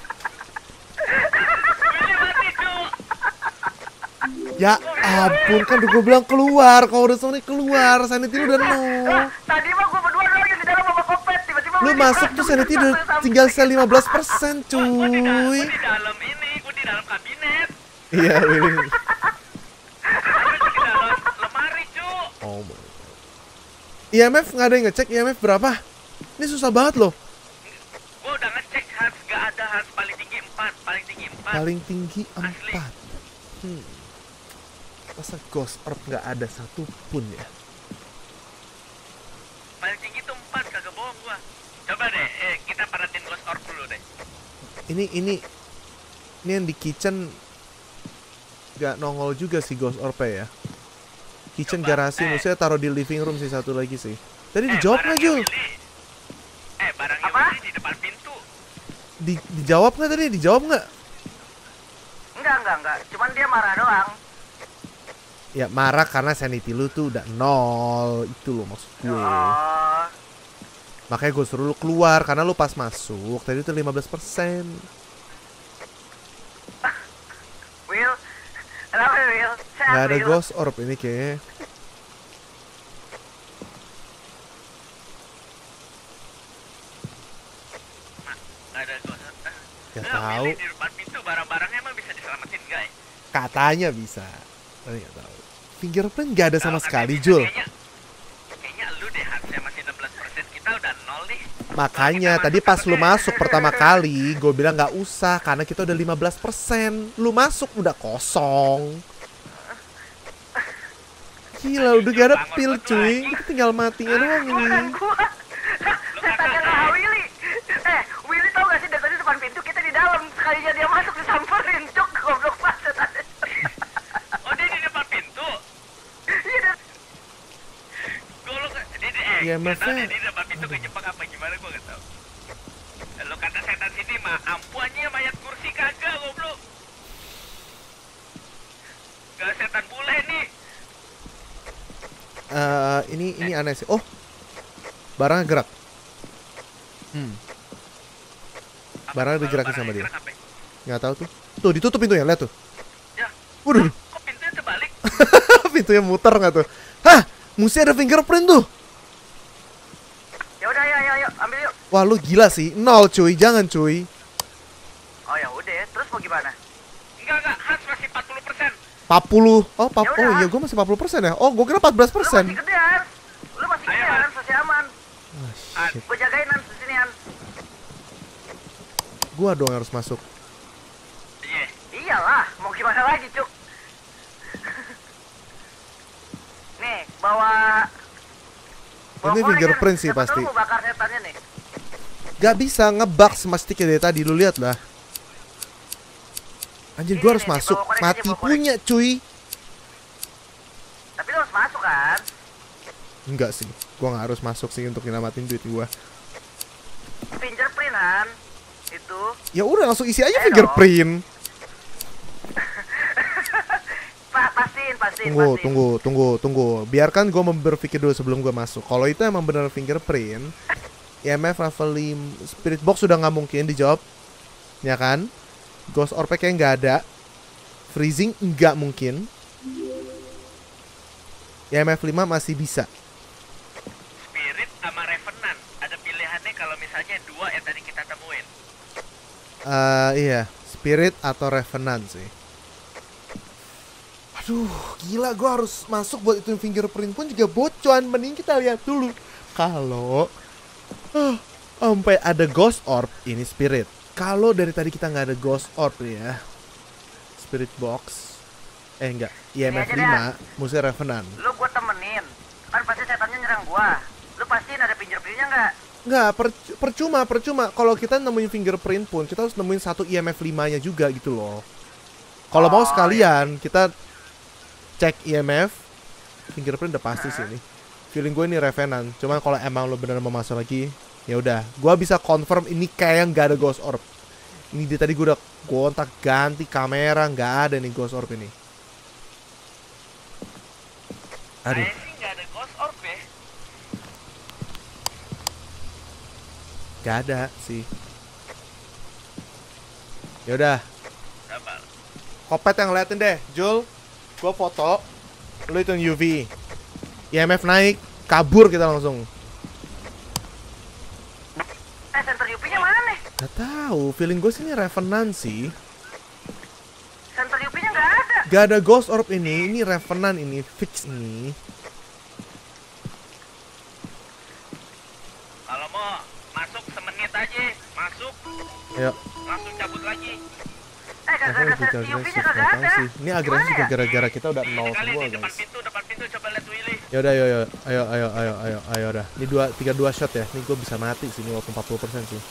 Willy mati, Cuk. Ya ampun, kan udah gue bilang keluar. Kalau udah Sony keluar, sanity lu udah nol. Tadi mah gue berdua doang yang di dalam sama kopet, tiba-tiba Lu masuk tuh sanity udah tinggal sel 15%, cuy. Gua di dalam ini, gua di dalam kabinet. Iya, Willy. Gua di dalam lemari, Cuk. Oh my god. IMF nggak ada yang ngecek IMF berapa? Ini susah banget loh. Gua udah ngecek Hans, gak ada Hans paling tinggi 4. Paling tinggi Asli. 4. Masa ghost orb nggak ada satupun ya? Paling tinggi tuh 4, kagak bohong gua. Coba deh, kita perhatiin ghost orb dulu deh. Ini yang di kitchen nggak nongol juga sih ghost orb ya. Kitchen Coba, garasi, maksudnya taruh di living room sih satu lagi sih. Tadi dijawab nggak Jul? Barangnya Apa? Willy di depan pintu. Dijawab nggak tadi? Dijawab nggak? Enggak. Cuman dia marah doang. Ya marah karena sanity lu tuh udah nol. Itu loh maksud gue. Oh. Makanya gue suruh lu keluar karena lu pas masuk tadi tuh 15%. Will, Will. Sehat, Nggak ada Will. ghost orb ini kayaknya. Nggak ada ghost. Gak Nggak, tahu. Willy, di depan pintu barang-barangnya emang bisa diselamatin nggak ya? Katanya bisa. Tapi nggak tahu. Fingerprint nggak ada sama Kalau sekali, katanya Jul. Kayaknya lu deh harusnya masih 16%, kita udah 0 nih. Makanya Kita tadi masuk pas lu deh. masuk pertama kali, gue bilang nggak usah karena kita udah 15%. Lu masuk udah kosong. Gila, udah gak ada pil cuy. Kita tinggal matinya doang ini. Bukan gua. Setannya lah Willy. Willy tau gak sih dari tadi depan pintu kita di dalam. Sekalinya dia masuk disamperin. Cuk, goblok banget setannya. Oh, dia di depan pintu. Iya, dan Golok dia Iya, nggak Mas, tahu ya. deh, dia di depan pintu kejebak apa gimana gua nggak tahu. Lo kata setan sini mah ampuannya mayat kursi kagak goblok. Gak setan bule nih. Ini aneh sih. Oh, barangnya gerak. Barangnya digerakin sama dia. Gerak apa? Nggak tahu tuh. Tuh ditutup pintunya, lihat tuh. Ya. Waduh, Kok pintunya terbalik? pintunya muter nggak tuh? Hah, mesti ada fingerprint tuh. ya udah ayo ambil yuk. Wah, lu gila sih. 0 cuy, jangan cuy. Oh ya udah, terus mau gimana? Enggak, Hans masih 40%. 40. Oh, Ya udah. oh iya, gue masih 40% ya. Oh, gue kira 14%. Lu masih gede Hans. Lu masih gede Ayo, Hans, masih aman. Ah, shit. Gua jagain Hans di sini Hans. Gua dong yang harus masuk. Iya. Iyalah, mau gimana lagi Cuk? Nih, bawa Ini korek fingerprint kan? sih Siapa pasti. tahu mau bakar setannya nih. Gak bisa ngebug mastiknya dari tadi, lu lihat lah. Anjir, Ini gua harus nih, masuk. bawa korek aja, Mati bawa korek. punya cuy. Tapi lu harus masuk kan? Enggak sih, gua nggak harus masuk sih untuk nyelamatin duit gua. Fingerprint Han. Itu. Ya udah langsung isi aja Ayo fingerprint. Pastiin. Tunggu. Biarkan gua berpikir dulu sebelum gua masuk. Kalau itu emang bener fingerprint, EMF level 5 Spirit Box sudah nggak mungkin dijawab, ya kan? Ghost Orb kayaknya nggak ada. Freezing nggak mungkin. EMF 5 masih bisa. Spirit sama Revenant. Ada pilihannya kalau misalnya 2 yang tadi kita temuin. Iya, Spirit atau Revenant sih. Aduh, gila, gua harus masuk buat itu fingerprint pun juga bocoran. Mending kita lihat dulu. Kalau sampai ada Ghost Orb, ini Spirit. Kalau dari tadi kita nggak ada Ghost Orb ya, Spirit Box. Enggak, IMF Ini aja 5, musuh Revenant. Lu gua temenin. Kan pasti setannya nyerang gua. Lu pastiin ada fingerprintnya nggak? Nggak, percuma. Kalau kita nemuin fingerprint pun, kita harus nemuin satu IMF 5-nya juga gitu loh. Kalau mau sekalian, kita cek IMF, fingerprint udah pasti sih ini. Feeling gue ini Revenant. Cuma kalau emang lo bener mau masuk lagi, ya udah. Gue bisa confirm ini kayak nggak ada Ghost Orb. Ini dia tadi gue udah kontak ganti kamera, nggak ada nih Ghost Orb ini. Aduh. Saya sih nggak ada Ghost Orb ya. Gak ada sih. Ya udah, Apa? Kopet yang liatin deh, Jul. Gua foto, lu hitung UV. IMF naik, kabur kita langsung. Center UP-nya mana nih? Gak tahu, feeling gue sih ini Revenant sih. Center UP-nya nggak ada. Gak ada Ghost Orb ini Revenant ini, fix ini. Kalau mau masuk semenit aja, masuk Ayo. langsung cabut lagi. Kagak ada center UP-nya kagak ada. Ini agresif juga gara-gara kita udah nol Kali semua di depan guys. pintu coba lihat Willy. Yaudah, ayo udah. Ini 3-2 shot ya. Ini gue bisa mati sih, ini walaupun 40% sih.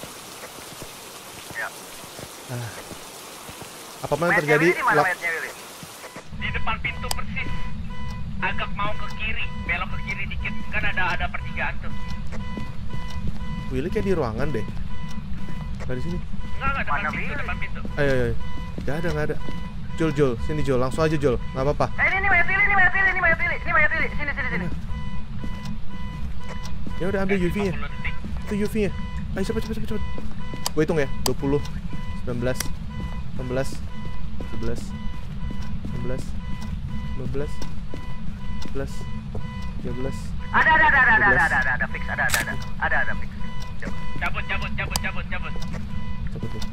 Ya. Apapun yang Mayatnya terjadi, Willy di mana mayatnya Willy? Di depan pintu persis. Agak mau ke kiri, belok ke kiri dikit. Kan ada pertigaan tuh. Willy kayak di ruangan deh. Nggak di sini. Enggak Mana depan pintu, Willy? depan pintu. Ayo. Gak ada. Jul, sini Jul, langsung aja Jul, nggak apa-apa. Ini mayat Willy. Sini. Ya udah ambil UV-nya. 50 detik. Itu UV-nya. Ayo cepet. Gue hitung ya. 20, 19, 18, 11, 15, 16, 15, 13, 13. Ada fix, ada fix. Cabut. Cepet deh.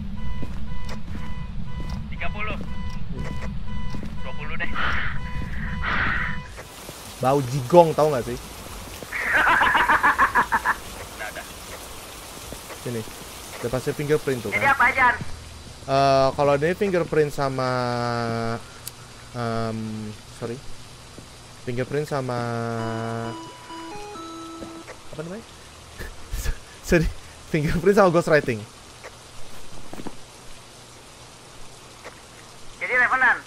30. 20 deh. Bau jigong tau gak sih? Ada. Sini. Udah pasti fingerprint tuh Jadi kan. apa aja? Kalau ini fingerprint sama fingerprint sama apa namanya? Sorry, fingerprint sama ghostwriting. Jadi Revenant.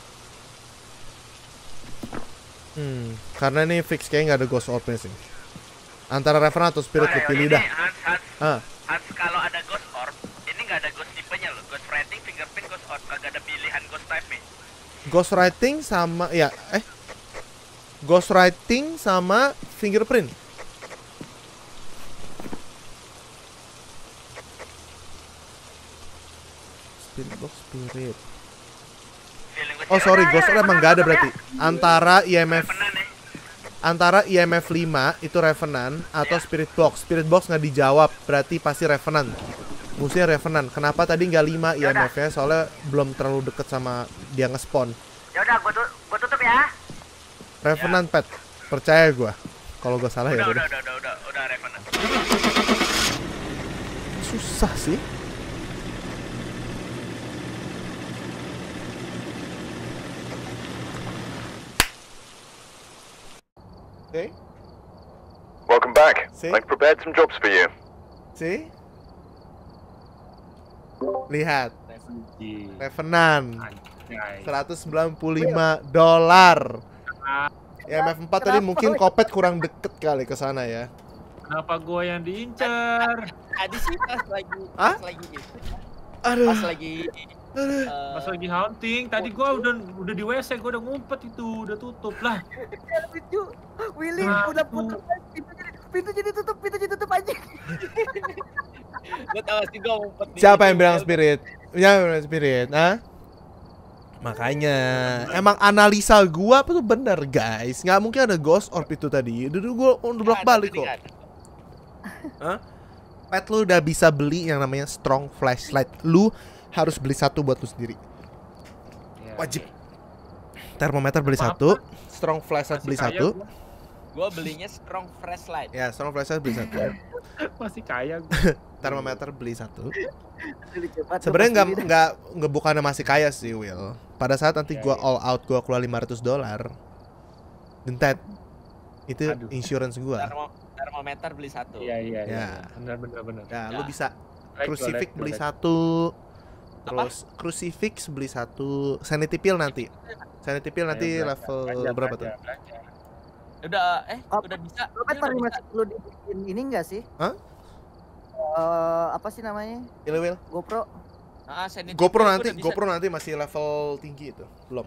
Karena ini fix kayaknya nggak ada ghost orbnya sih. Antara Revenant atau Spirit lu pilih dah. Hans, kalau ada ghost orb, ini nggak ada ghost tipenya loh. Ghost writing, fingerprint, ghost orb, kagak ada pilihan ghost type nih. Ghostwriting sama ghostwriting sama fingerprint. Spirit box spirit. Oh sorry, ghost orb emang nggak ada berarti. Antara IMF 5 itu Revenant atau Spirit Box. Spirit Box nggak dijawab, berarti pasti Revenant. Musuhnya Revenant. Kenapa tadi nggak 5 IMF-nya? Soalnya belum terlalu deket sama dia nge-spawn. Ya udah, gua tutup ya. Revenant pet, percaya gua. Kalau gua salah ya Udah Revenant. Susah sih. See? Welcome back. See? I've prepared some jobs for you. See? Lihat. Revenant. $195. IMF 4 tadi mungkin Kopet kurang deket kali ke sana ya. Kenapa gua yang diincar? Tadi sih pas lagi Hah? Aduh. Pas lagi hunting, tadi gua udah di WC, gua udah ngumpet itu, udah tutup lah. Lucu. Willy udah putus pintu jadi tutup aja. Gua tahu sih gua ngumpet. Siapa yang bilang spirit? Ya, spirit, Makanya, emang analisa gua apa tuh bener guys. Nggak mungkin ada ghost orb itu tadi. Dulu gua bolak balik kok. Hah? Pet lu udah bisa beli yang namanya strong flashlight. Lu harus beli satu buat lu sendiri. Wajib. Termometer beli satu, strong flashlight beli satu. Gua belinya strong flashlight. Ya, strong flashlight beli satu. Masih kaya gua. Termometer beli satu. Sebenarnya nggak bukannya masih kaya sih Will. Pada saat nanti gua all out, gua keluar $500. Dentet. Itu insurance gua. Termometer beli satu. Iya. Benar. Ya, lu bisa crucifix beli satu. Terus crucifix beli satu. Sanity pill nanti. Sanity pill nanti level berapa tuh? Udah bisa. Lu lu dibikin ini enggak sih? Hah? Apa sih namanya? Will. GoPro. GoPro nanti masih level tinggi itu. Belum.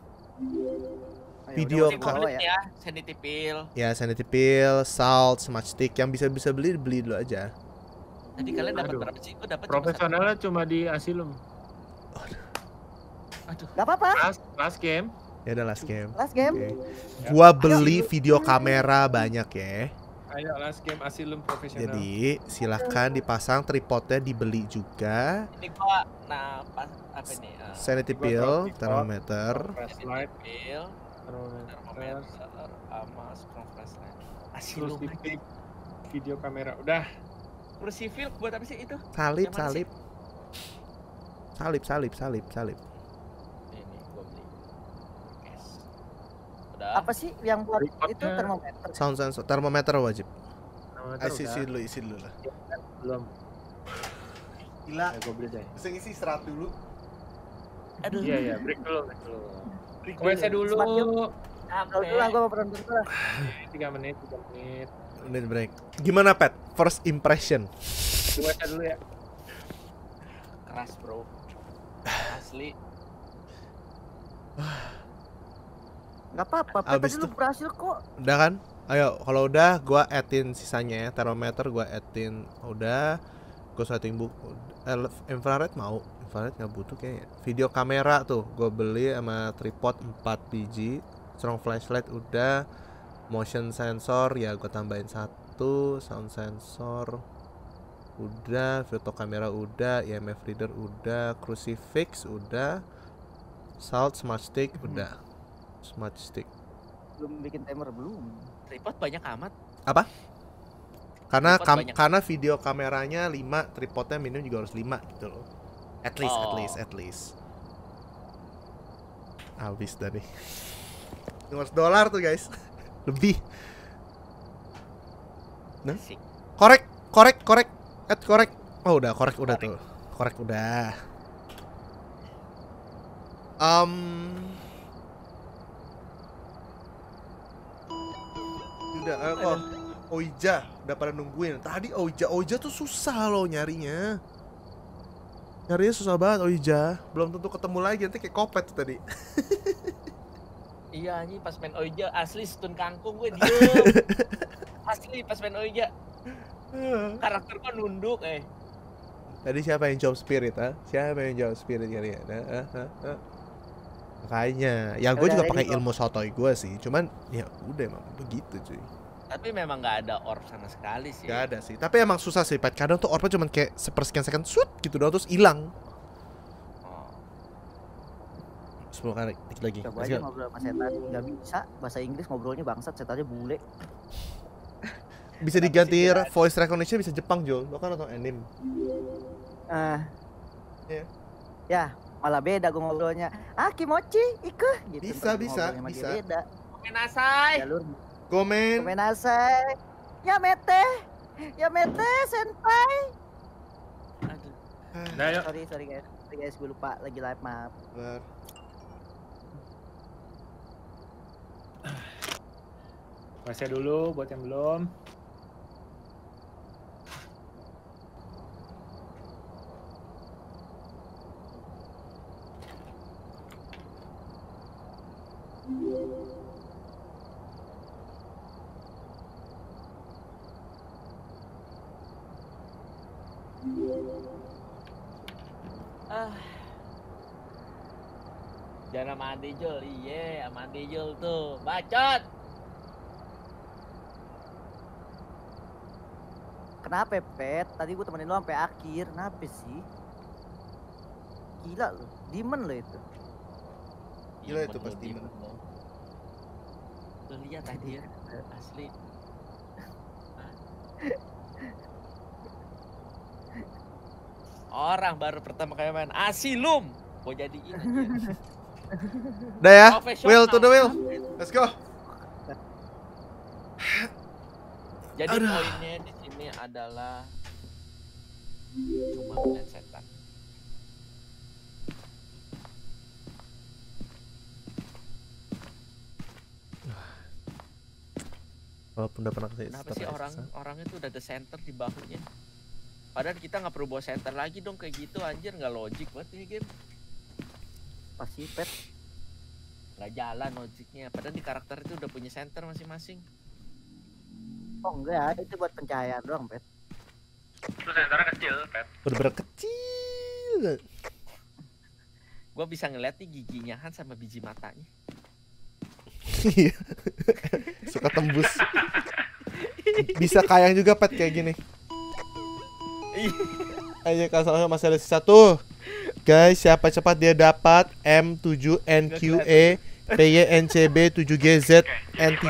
Video ya, sanity pill. Ya, sanity pill, salt, smudge stick yang bisa beli dulu aja. Tadi kalian dapat berapa sih? Gua dapat profesionalnya cuma di Asylum. Aduh. Gak apa-apa. Last game. Ya udah last game. Okay. Gua beli video kamera banyak ya. Ayo last game Asylum profesional. Jadi silakan dipasang tripodnya, dibeli juga. Ini gua pas apa nih? Sanity pill, termometer. Flashlight, termometer sama strong flashlight. Asylum video kamera. Udah. Crucifix buat apa sih itu? Salib. Sih? Salib. Ini gua beli. Yes. Udah. Apa sih yang buat itu termometer? Sound sensor, termometer wajib. Isi dulu lah. Belum. Gila. Ya, gua beli deh. Bisa ngisi 100 dulu. Aduh. Iya, break dulu. WC dulu. Kalau dulu gua mau dulu lah. 3 menit. Menit break. Gimana Pet? First impression. WC dulu ya. Keras, bro. Asli. Gak apa-apa, Abis tadi lu berhasil kok. Udah kan? Ayo, kalau udah gua add-in sisanya ya. Termometer gua add-in. Udah. Ghost lighting book. Infrared mau. Infrared nggak butuh kayaknya. Video kamera tuh gue beli sama tripod 4 biji. Strong flashlight udah. Motion sensor ya gue tambahin 1. Sound sensor udah. Foto kamera udah. EMF reader udah. Crucifix udah. Salt smart stick udah. Smart stick. Belum bikin timer belum. Tripod banyak amat. Apa? Karena Tripod banyak. karena video kameranya 5, tripodnya minimum juga harus 5 gitu loh. At least. Habis tadi. $500 tuh guys. Lebih. Nah. Korek. Oh udah korek udah tuh. Korek udah. Udah Oija udah pada nungguin. Tadi Oija tuh susah loh nyarinya. Nyarinya susah banget Oija. Belum tentu ketemu lagi, nanti kayak Kopet tuh tadi. Iya nih pas main Oija asli stun kangkung gue diem. Asli pas main Oija. Karakter gua nunduk Tadi siapa yang jawab spirit Siapa yang jawab spirit kali ya? Makanya, ya gue juga pakai ilmu sotoy gue sih. Cuman ya udah emang begitu cuy. Tapi memang nggak ada orb sama sekali sih. Gak ada sih. Tapi emang susah sih, Pat. Kadang tuh orbnya cuma kayak sepersekian second shoot gitu doang terus hilang. 10 kali dikit lagi. Coba aja ngobrol sama setan. Gak bisa bahasa Inggris ngobrolnya bangsat, setannya bule. Bisa diganti voice recognition bisa Jepang, Jol. Lo kan nonton anime. Ya, malah beda gue ngobrolnya. Kimochi, iku gitu. Bisa. Beda. Gomenasai. Gomenasai. Yamete senpai. Aduh. Sorry guys, gue lupa lagi live, maaf. Masih dulu buat yang belum. Jangan sama Andi Jul, iya sama Andi Jul tuh, bacot. Kenapa Pet? Tadi gue temenin lo sampai akhir, kenapa sih? Gila lo, demon lo itu. Gila itu pasti demon. Lo lihat tadi ya, asli. Orang baru pertama kali main Asilum, gue jadiin aja. Udah ya, Will to the wheel. Let's go. Jadi poinnya di sini adalah cuma melihat setan. Walaupun udah pernah kesini. Kenapa sih orang itu udah ada center di bahunya? Padahal kita nggak perlu bawa center lagi dong kayak gitu, anjir nggak logik banget ini game. Pasti Pet. Nggak jalan logiknya. Padahal di karakter itu udah punya center masing-masing. Oh enggak, itu buat pencahayaan doang, Pet. Itu senternya kecil, Pet. Bener-bener kecil. Gua bisa ngeliat nih giginya Han sama biji matanya. Iya. Suka tembus. Bisa kayang juga Pet kayak gini. Ayo kalau masih ada sisa tuh. Guys, siapa cepat dia dapat M7NQE PYNCB7GZ N3.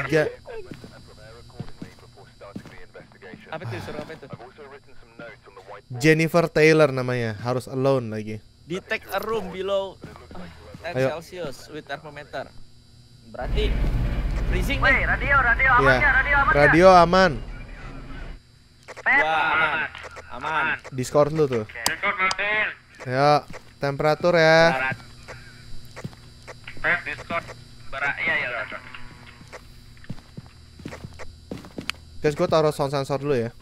Apa tuh, suruh apa itu? Jennifer Taylor namanya, harus alone lagi. Detect a room below 10 Celsius with thermometer. Berarti freezing nih. Radio aman ya, Radio aman. Wah, aman. Discord lu tuh. Discord Martin. Ya, temperatur ya. Pet Discord. Iya udah. Guys, gue taruh sound sensor dulu ya.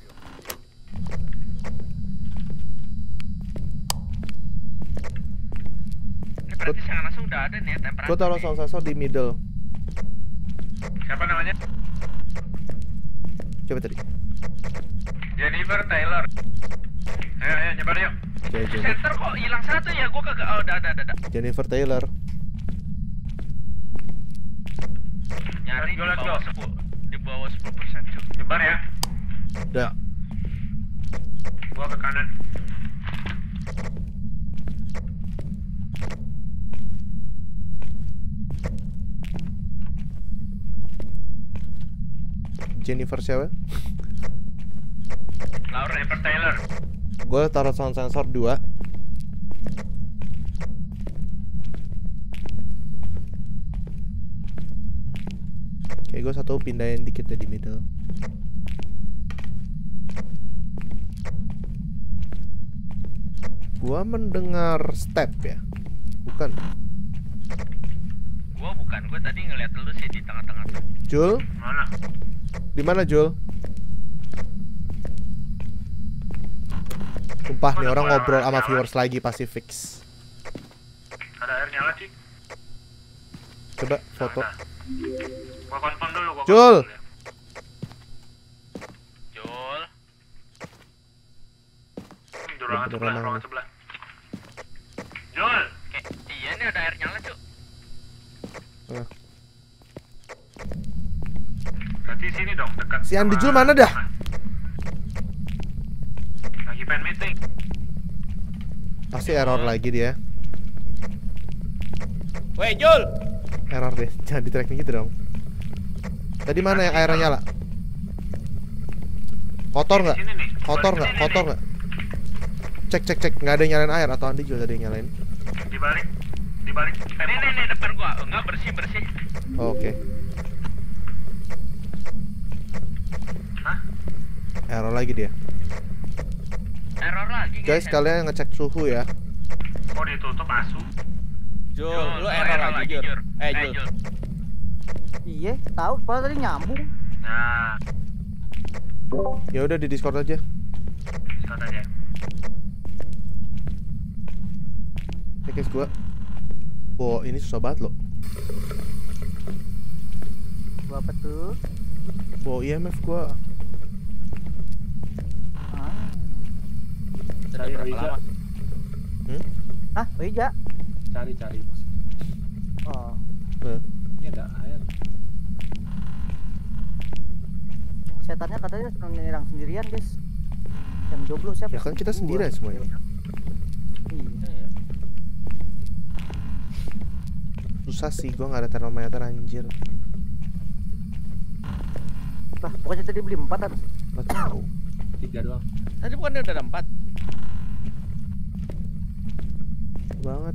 Ini berarti secara langsung udah ada nih ya temperatur. Gue taruh sound sensor di middle. Siapa namanya? Coba tadi. Jennifer Taylor. Ayo nyebar yuk. Center kok hilang satu ya? Gua kagak. Oh, ada. Jennifer Taylor. Nyari di bawah 10%, cuy. Nyebar ya. Udah. Gua ke kanan. Jennifer siapa? Jennifer Taylor. Gue taruh sound sensor 2. Oke, gue satu pindahin dikit di middle. Gua mendengar step ya? Bukan. Gua bukan, gua tadi ngeliat lu sih di tengah-tengah. Jul? Mana? Di mana Jul? Sumpah nih orang ngobrol sama viewers lagi pasti fix. Ada air nyala sih. Coba foto. Gua confirm dulu. Jul. Jul. Ruangan sebelah. Jul. Iya nih ada air nyala, Cuk. Berarti sini dong, dekat. Si Andi Jul mana dah? Lagi fan meeting. Pasti error lagi dia. Weh, Jul. Error deh. Jangan di tracking gitu dong. Tadi mana yang airnya nyala? Kotor nggak? Kotor nggak? Cek. Nggak ada yang nyalain air atau Andi juga ada yang nyalain? Di balik. Nih depan gua. Enggak bersih. Oh, oke. Hah? Error lagi dia. Error lagi. Guys, kalian ngecek suhu ya. Kok ditutup asu? Jul, lu error lagi, Jul. Jul. Iya, tahu. Padahal tadi nyambung. Nah. Ya udah di Discord aja. Discord aja. Ya guys, gua. Wow, ini susah banget loh. Gua apa tuh? Bawa IMF gua. Cari Oiga. Hah? Oiga? Cari bos. Oh. Ini ada air. Setannya katanya senang nyerang sendirian, guys. Yang jomblo siapa? Ya kan kita sendirian semuanya. Iya. Susah sih, gua nggak ada termometer anjir. Lah, pokoknya tadi beli 4 kan? Nggak tahu. 3 doang. Tadi bukannya udah ada 4? Banget.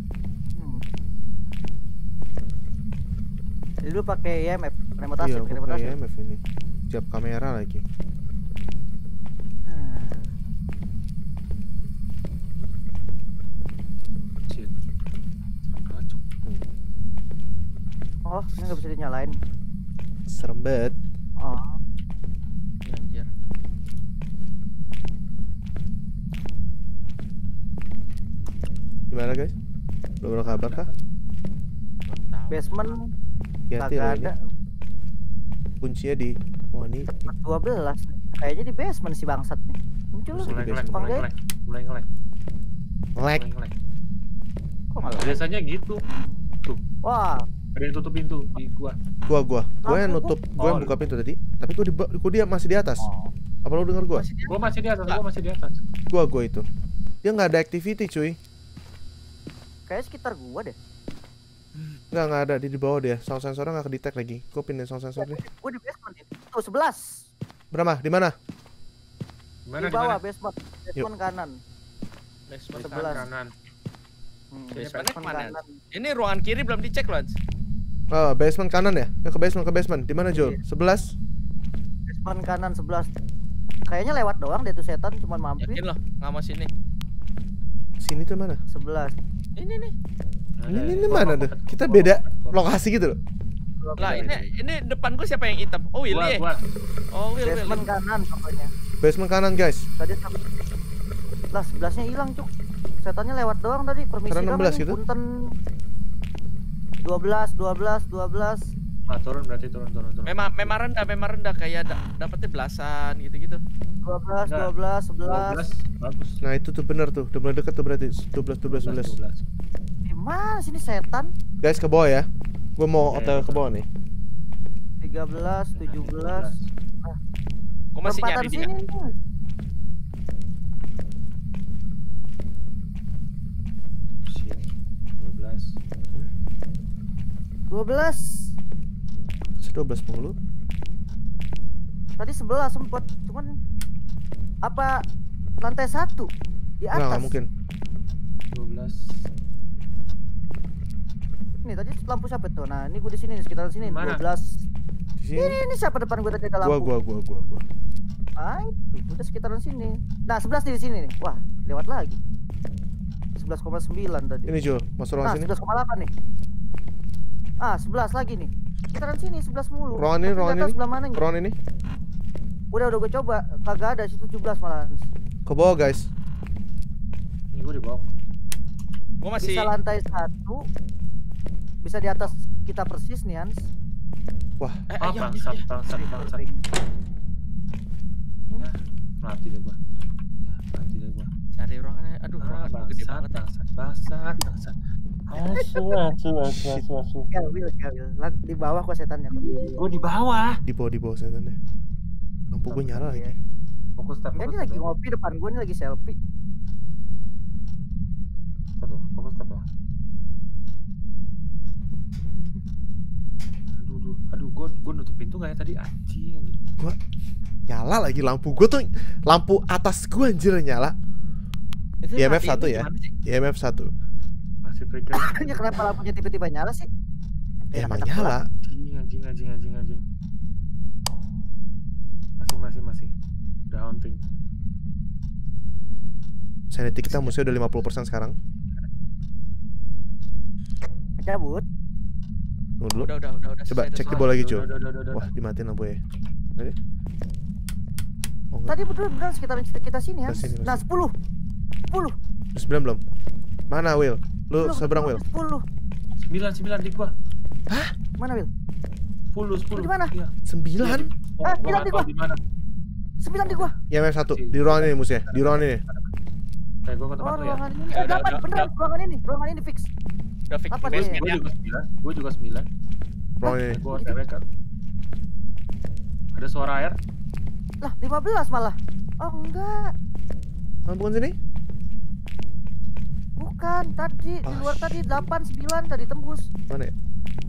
Jadi lu pakai IMF, remote Iya, asik, gua pakai IMF ini. Siap kamera lagi. Shit. Oh, ini nggak bisa dinyalain. Serem banget. Oh. Anjir. Gimana guys? Belum ada kabar kah? Basement Hati-hati kagak loh ini. ada. Kuncinya di ini 12. Kayaknya di basement si bangsat nih. Muncul lu. Mulai nge-lag. Lag. Kok nggak lag? Biasanya gitu. Tuh. Wah. Ada yang tutup pintu di gua. Gua yang nutup, gua yang buka pintu tadi. Tapi dia masih di atas. Apa lu denger gua? Gua masih di atas. Gua itu. Dia nggak ada activity cuy. Kayaknya sekitar gua deh. Nggak ada di bawah dia. Sound sensornya nggak ke-detect lagi. Gua pindahin sound sensor deh. Gua di basement itu. Tuh 11. Berapa? Di mana? Di bawah basement. Basement kanan. Basement 11. Kanan. Basement kanan. Ini ruangan kiri belum dicek, Lons. Oh, basement kanan ya? Ya ke basement. Di mana, Jul? 11? Basement kanan 11. Kayaknya lewat doang deh tuh setan, cuman mampir. Yakin loh, nggak mau sini. Sini tuh mana? 11. Ini nih. Ini mana tuh? Kita beda lokasi gitu loh. Lah, ini depan gua siapa yang hitam? Oh, Willy. Oh, Will. Basement kanan pokoknya. Basement kanan, guys. Tadi lah 11-nya hilang, Cuk. Setannya lewat doang tadi, permisi Karena 16 gitu? Punten. 12. Ah, turun berarti turun. Memang rendah kayak dapetnya belasan gitu-gitu. 12, 11. Bagus. Nah itu tuh bener tuh, udah mulai deket tuh berarti 12. Gimana sini setan? Guys ke bawah ya, gue mau OTW ke bawah nih. 13, 17. Gue masih Perempatan nyari dia. sini nih. Shit. 12. 12. 12 mulu. Tadi 11 sempet, cuman apa lantai 1 di atas? Nggak mungkin. 12. Nih tadi lampu siapa tuh? Nah, ini gue di sini nih, sekitaran sini. Mana? 12. Di sini. Ini siapa depan gue tadi ada lampu? Gua. Ah, itu udah sekitaran sini. Nah, 11 di sini nih. Wah, lewat lagi. 11,9 tadi. Ini Jul, masuk ruangan Nah, sini. 11,8 nih. Ah, 11 lagi nih. Sekitaran sini 11 mulu. Ruangan ini, Tapi nggak tahu sebelah mananya. ruangan ini. Udah gue coba, kagak ada situ 17 malahan. Ke bawah guys. Ini gue di bawah. Gue masih. Bisa lantai 1. Bisa di atas kita persis nih, Hans. Wah. Bangsat. Ya, mati deh gua. Cari ruangannya. Aduh, ruangan gua gede banget. Bangsat. Will. Di bawah kok setannya kok. Gua di bawah. Di bawah setannya. Lampu gue nyala lagi. Fokus step. Ini lagi ngopi depan gue, ini lagi selfie. Step ya. Fokus step ya. Aduh, gua nutup pintu nggak ya tadi, anjing. Gua nyala lagi lampu gue tuh, lampu atas gue anjir nyala. IMF 1 ya. IMF 1. Masih flicker. Makanya kenapa lampunya tiba-tiba nyala sih? Emang nyala. Anjing. Masih. Udah haunting. Sanity kita musuhnya udah 50% sekarang. Cabut. Tunggu dulu. Udah. Coba selesai, cek udah. di bawah lagi, Jul. Udah. Wah, dimatiin lampu ya. Tadi? Oh, Tadi beneran sekitaran kita sini ya. Sini. Nah, 10. 10. 9 belum? Mana Will? Lu seberang Will? 10. 9 di gua. Hah? Mana Will? 10. Di mana? Iya. 9? Ah, 9 di gua. Di mana? 9 di gua. IMF 1 di ruangan ini musuhnya. Di ruangan ini. Kayak gua ke tempat Oh, lu ya. ruangan ini. Udah, Dapat udah, beneran ruangan ini fix. Udah fix Apa di nih? basement ya. Gua juga 9. Ruangan ini. Gua OTW kan. Ada suara air. Lah, 15 malah. Oh, enggak. Bukan sini? Bukan, tadi di luar tadi 8 9 tadi tembus. Mana ya?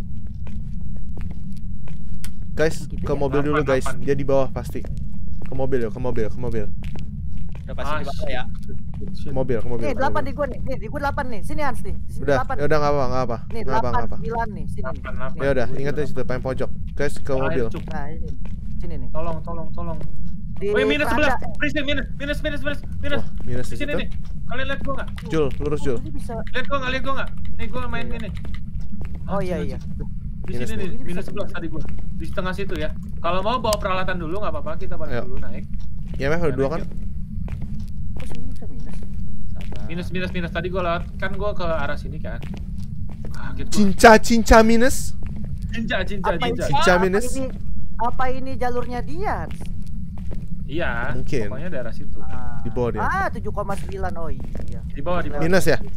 Guys, Gitu ke ya? mobil dulu guys. Dia di bawah pasti. Ke mobil ya, ke mobil. Udah pasti di bawah ya. Ke mobil. Nih, 8 di gua nih. Nih, di gua 8 nih. Sini Hans nih. Di sini Udah, 8. ya udah enggak apa. Nih, Enggak 8 apa. 9 nih, sini nih. Ya udah, ingat di situ paling pojok. Guys, ke mobil. Nah, ini. Sini nih. Tolong. Di Wih, minus keranda. 11. Freezing, minus. Wah, minus Di di sini situ. nih. Kalian lihat gua enggak? Jul, lurus Jul. Ini bisa. Lihat gua enggak? Nih gua main ini. Oh iya. Di Minus sini nih, nih. minus 11 tadi gua. Di tengah situ ya. Kalau mau bawa peralatan dulu enggak apa-apa, kita balik Ayo. dulu naik. IMF ada 2 kan? Kok sini bisa minus? Minus tadi gua lewat kan gua ke arah sini kan. Kaget gua. Cinca minus. Cinca minus. Apa ini jalurnya dia? Iya, Mungkin. pokoknya daerah situ. Di bawah dia. 7,9. Oh iya. Di bawah. Minus ya?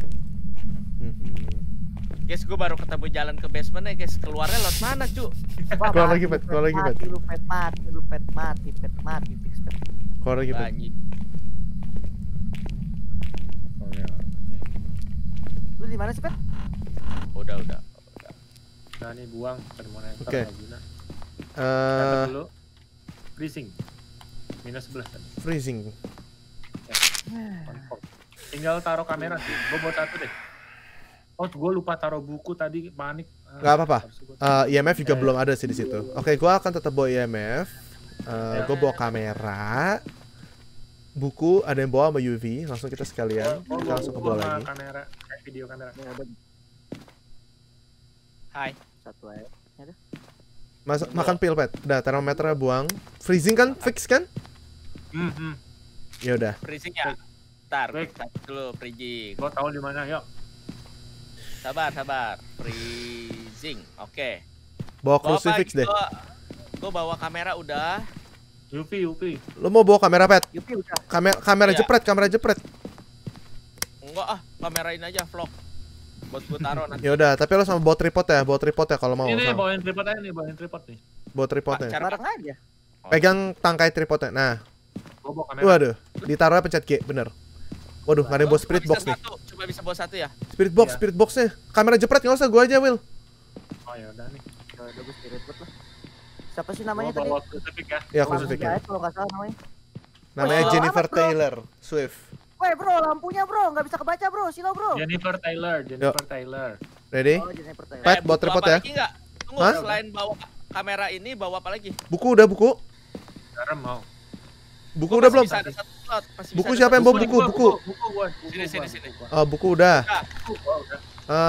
Guys, gue baru ketemu jalan ke basement ya guys. Keluarnya lewat mana cu? Wah, Keluar lagi, Pet. Lu mati, fix pet. Keluar lagi, Pet. Banyak. Oh ya. Lu di mana sih, Pet? Udah. Nah, ini buang termometer Oke. guna. Eh, Dulu. Freezing. Minus 11 tadi. freezing. Confirm. Tinggal taruh kamera sih. Gua buat satu deh. Oh, gue lupa taruh buku tadi, panik. Nggak apa-apa. IMF juga belum ada sih di situ. Oke, gua akan tetap bawa IMF. Gua bawa kamera. Buku ada yang bawa sama UV, langsung kita sekalian. Kita langsung ke bawah lagi. Kamera, video kamera. Hai. Satu aja. Makan pil, Pet. Udah, termometernya buang. Freezing kan? Fix kan? Ya udah. Freezing ya. Ntar, dulu freezing. Gua tahu di mana, yuk. Sabar. Freezing. Oke. Bawa crucifix deh. Gue bawa kamera udah. Yupi. Lu mau bawa kamera, Pet? Yupi udah. Kamera Iya. jepret. Enggak ah, kamerain aja vlog. Buat gue taruh nanti. Ya udah, tapi lo sama bawa tripod ya kalau mau. Ini sama. bawain tripod aja nih, bawain tripod nih. Bawa tripodnya. Bareng aja. Pegang tangkai tripodnya. Nah, Gua bawa kamera. waduh, ditaruhnya pencet G, bener. Waduh, nggak ada yang bawa spirit box nih. Coba bisa bawa satu ya. Spirit boxnya. Kamera jepret nggak usah, gua aja, Will. Oh ya udah nih. Ya udah gue spirit box lah. Siapa sih namanya Gua tadi? bawa Crucifix ya. Ya, Langsung Crucifix. aja kalau nggak salah namanya. Namanya Oh, Jennifer amat, bro. Taylor Swift. Woi bro, lampunya bro, nggak bisa kebaca bro, silau bro. Jennifer Taylor. Ready? Oh, Jennifer Taylor. Pet, bawa tripod ya. Lagi nggak? Tunggu, Hah? selain bawa kamera ini, bawa apa lagi? Buku udah, buku. Sekarang mau. Buku udah belum? Bisa ada satu slot, masih Buku bisa siapa ada yang satu bawa slot. buku? Gua. Sini. Oh, buku udah. Buku gua udah.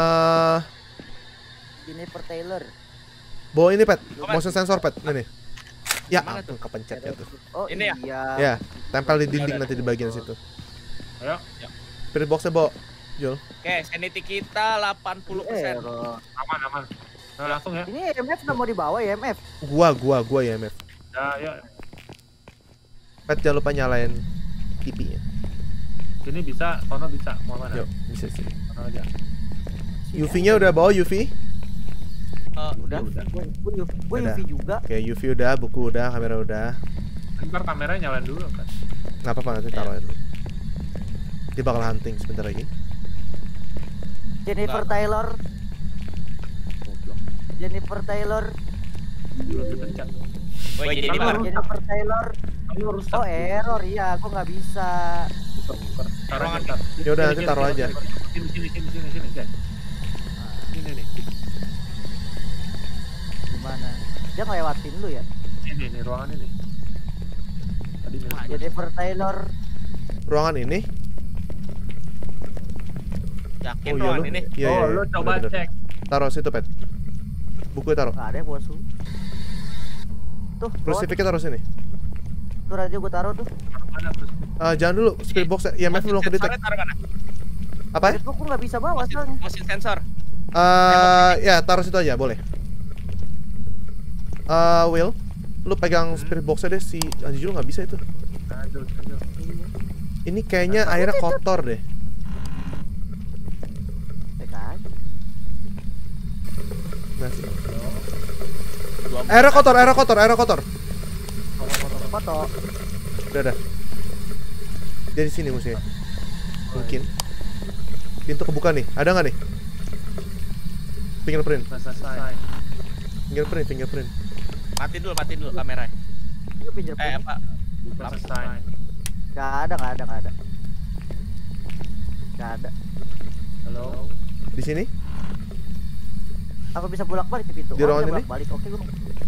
Jennifer Taylor. Bawa ini, Pet. Apa? Motion sensor, Pet. Ini. Ya, Mana ampun, kepencet ya tuh. Oh Ini ya? iya. Ya, tempel di dinding nanti di bagian situ. Ayo. Spirit boxnya bawa, Jul. Oke, sanity kita 80%. Aman. Nah, langsung ya. Ini EMF udah mau dibawa ya EMF. Gua ya, MF. Ya, yuk. Pet, jangan lupa nyalain TV-nya. Sini bisa, sono bisa. Mau mana? Yuk, bisa sini. Sono aja. UV-nya udah bawa UV? Udah. Gue Udah. UV juga. Oke, UV udah, buku udah, kamera udah. Ntar kameranya nyalain dulu kan. Nggak apa-apa, nanti taruh aja dulu. Dia bakal hunting sebentar lagi. Jennifer Taylor. Jennifer Taylor. Belum dipencet. Woi, jadi Taruh. baru. Jennifer Taylor. Lu rusak. Oh error iya, aku nggak bisa. Taruh aja ntar. Ya udah, nanti taruh aja. Sini, guys. Sini nih. Gimana? Dia ngelewatin lu ya? Ini nih ruangan ini. Tadi nih. Jennifer Taylor. Ruangan ini? Yakin iya, ruangan lu? ini? Iya, Oh, lu coba bener-bener. cek. Taruh situ, Pet. Bukunya taruh. Nggak ada yang bos. Tuh, Crucifix-nya taruh sini. tuh radio gue taruh tuh. Mana terus? Jangan dulu, spirit box IMF belum kedetek. Sensornya taruh mana? Apa ya? Facebook gue nggak bisa bawa soalnya. Motion sensor. Ya taruh situ aja, boleh. Will, lu pegang spirit box-nya deh, si Anji juga nggak bisa itu. Aduh. Ini kayaknya airnya kotor deh. Kan? Nah, sih. Airnya kotor. Foto. Udah. Dia di sini musuhnya. Mungkin. Pintu kebuka nih. Ada nggak nih? Fingerprint. Selesai. Fingerprint. Matiin dulu kameranya. Itu pinjam. Apa? Selesai. Gak ada. Halo. Di sini? Apa bisa bolak-balik di pintu? Di ruangan bisa ini? bolak-balik. Oke, gue.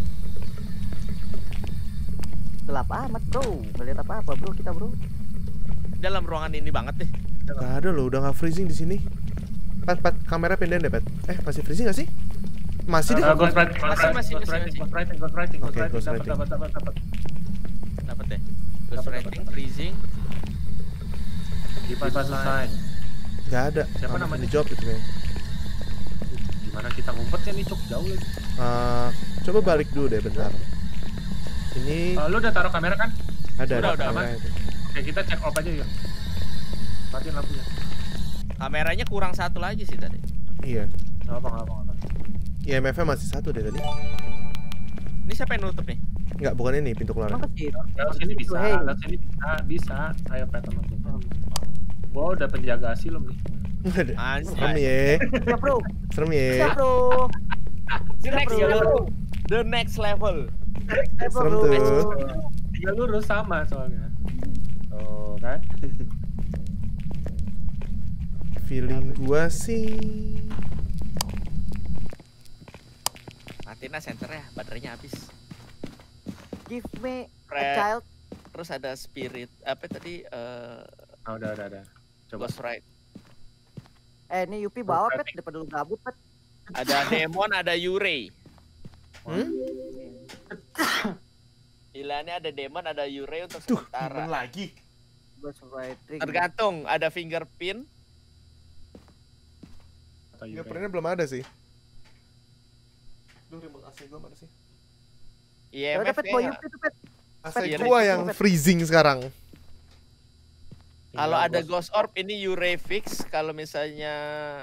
Gelap amat, bro. Nggak lihat apa-apa, bro. Kita, bro. Dalam ruangan ini banget deh. Gak ada loh, udah nggak freezing di sini. Pat, kamera pindahin deh, Pat. Masih freezing nggak sih? Masih deh. Ghost writing. Oke, ghost writing. Dapat. Dapat deh. Ghost writing, freezing. Kipas selesai. Gak ada. Siapa Nggak namanya? dijawab itu kayaknya. Gimana kita ngumpetnya nih, Cok? Jauh lagi. Coba balik dulu deh bentar. Ini Lu udah taruh kamera kan? ada udah, kamera aman. itu. Oke, kita check off aja ya. Matiin lampunya. Kameranya kurang satu lagi sih tadi. Iya. Nggak apa. IMF-nya masih satu deh tadi. Ini siapa yang nutup nih? Nggak, bukan ini pintu keluar. Emang kecil. Lewat sini bisa, Hey. lewat sini bisa. Ayo Pet sama gue. Gua udah penjaga asylum nih. Serem Anjay. ya. Siap, bro. Serem ya. Siap, bro. The next level. Serem bro. tuh. Tinggal lurus sama soalnya. Oh kan? Feeling gua sih Matiin lah senternya, baterainya habis. Give me a Fred. child. Terus ada spirit, apa tadi? Udah. Coba. Ghost Ride. Ini Yupi bawa, Pet. Daripada lu gabut, Pet. Ada Demon, ada Yurei. Pilihannya ada Demon, ada Yurei untuk sementara. lagi. Ghost writing. Tergantung, ada fingerprint. Fingerprintnya belum ada sih. Duh, remote AC gua mana sih? Ya IMF udah, Pet. Bawa kayaknya. Yupi tuh, Pet. AC gua yang freezing sekarang. Kalau ada ghost orb ini Ure fix. Kalau misalnya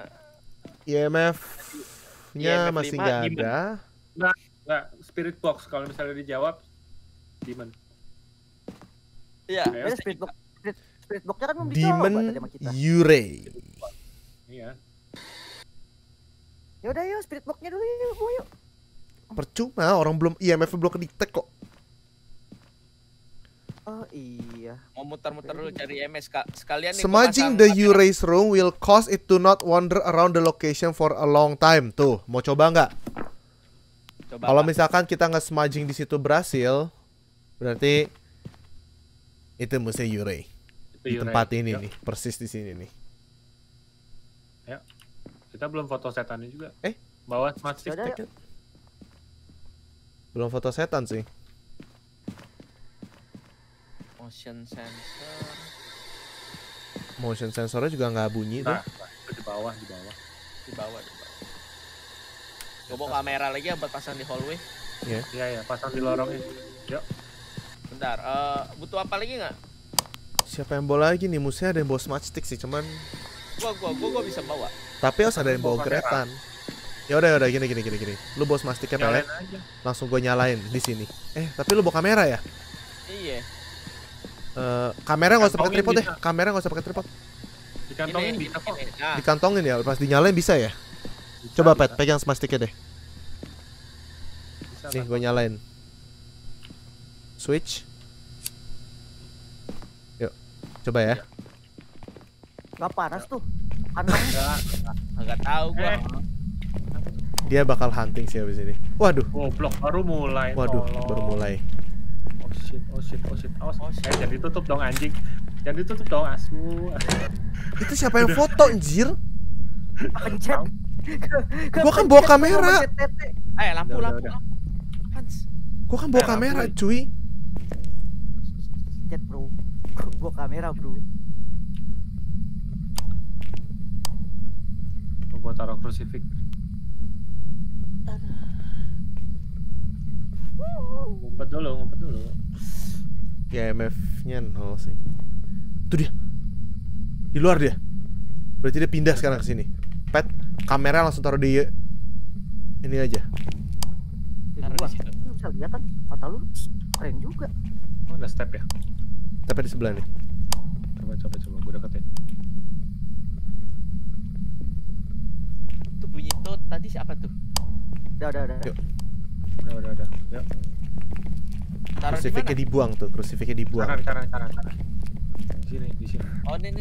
EMF-nya masih nggak ada. Nggak, spirit box kalau misalnya dijawab demon. Iya, spirit box-nya kan belum dijawab Demon tadi sama kita. Ure. Iya. Ya udah yuk, spirit box-nya dulu yuk. Percuma, orang belum EMF belum ke-detect kok. Oh iya. Mau muter-muter dulu cari EMS sekalian nih. Smudging the Ure's room will cause it to not wander around the location for a long time. Tuh, mau coba nggak? Kalau misalkan kita nggak smudging di situ berhasil, berarti itu musuh Ure. Di tempat ini nih, persis di sini nih. Ya. Kita belum foto setannya juga. Bawa smart stick. Belum foto setan sih. Motion sensornya juga nggak bunyi tuh. Itu di bawah. Gue bawa kamera lagi yang buat pasang di hallway. Iya, pasang di lorongnya. Yuk. Bentar, butuh apa lagi nggak? Siapa yang bawa lagi nih? Musuhnya ada yang bawa smart stick sih, cuman Gua bisa bawa. tapi harus ada yang bawa gretan. Ya udah gini. Lu bawa smart sticknya pelet. Langsung gue nyalain di sini. Tapi lu bawa kamera ya? Iya. Kamera nggak usah pakai tripod deh. Kamera nggak usah pakai tripod. Dikantongin bisa kok. Dikantongin ya, pas dinyalain bisa ya? Coba Pet, pegang smart sticknya deh. Nih, gue nyalain. Switch. Yuk, coba ya. Gak panas tuh. Enggak tahu gua. Dia bakal hunting sih abis ini. Waduh. Goblok, baru mulai. Waduh, baru mulai. Oh shit. Jangan ditutup dong anjing. Jangan ditutup dong asu. Itu siapa yang foto anjir? Pencet. Gua kan bawa kamera. Lampu. Gua kan bawa kamera, cuy. Pencet, bro. Gua kamera, bro. Gua taruh crucifix. Ngumpet dulu. Ya EMF-nya 0 sih. Tuh dia. Di luar dia. Berarti dia pindah sekarang ke sini. Pet, kamera langsung taruh di ini aja. Lu bisa lihat kan mata lu keren juga. Oh, ada step ya? Tapi di sebelah nih. Coba gue deketin. Tuh bunyi tuh tadi siapa tuh? Udah. Yuk. Udah. Yuk. Crucifix-nya dibuang tuh, crucifix-nya dibuang. Kanan. Di sini. Oh, ini.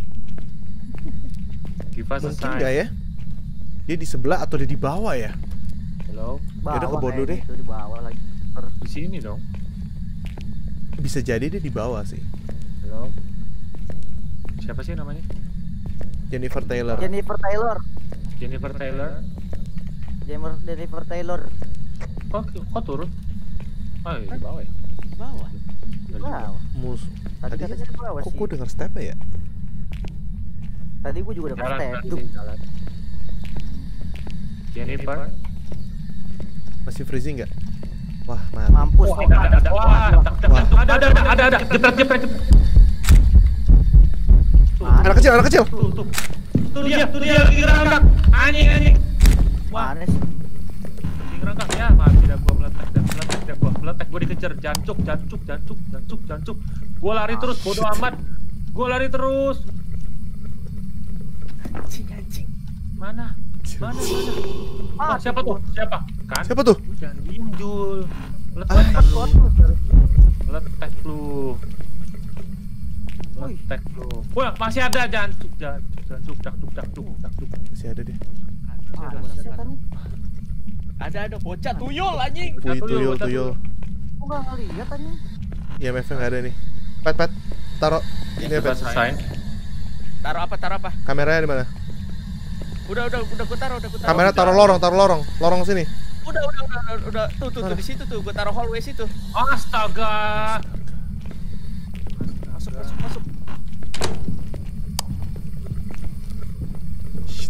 Give us a Mungkin sign. nggak ya? Dia di sebelah atau dia di bawah ya? Halo. Yaudah ke bawah dulu deh. Di bawah lagi. Di sini dong. Bisa jadi dia di bawah sih. Halo. Siapa sih namanya? Jennifer Taylor. Jennifer Taylor. Kok turun? Oh, di bawah ya? Di bawah. Musuh. Tadi katanya di bawah kok sih. gue denger step ya? Tadi gue juga denger step. Jalan. Jennifer. Masih freezing nggak? Wah, mati. Mampus. Ada. Jepret. Anak kecil. Tuh dia lagi ngerangkak. Anjing. Mana sih? Lagi ngerangkak ya, mati dah gua meletek gua dikejar jancuk. Gua lari terus, bodo amat. Gua lari terus. Anjing. Mana? Siapa tuh? Siapa? Kan? Siapa tuh? Jangan diem, Jul. Letek lu. Wah, masih ada jancuk, dak. Masih ada deh. Ada bocah tuyul anjing. Tuyul. Gue nggak ngeliat anjing. EMF-nya nggak ada nih. Pet, taruh ini ya, Pet. Taruh apa? Kameranya di mana? Udah gua taruh. Kamera taruh lorong sini. Udah. Tuh di situ tuh, gua taruh hallway situ. Astaga. Masuk. Shit.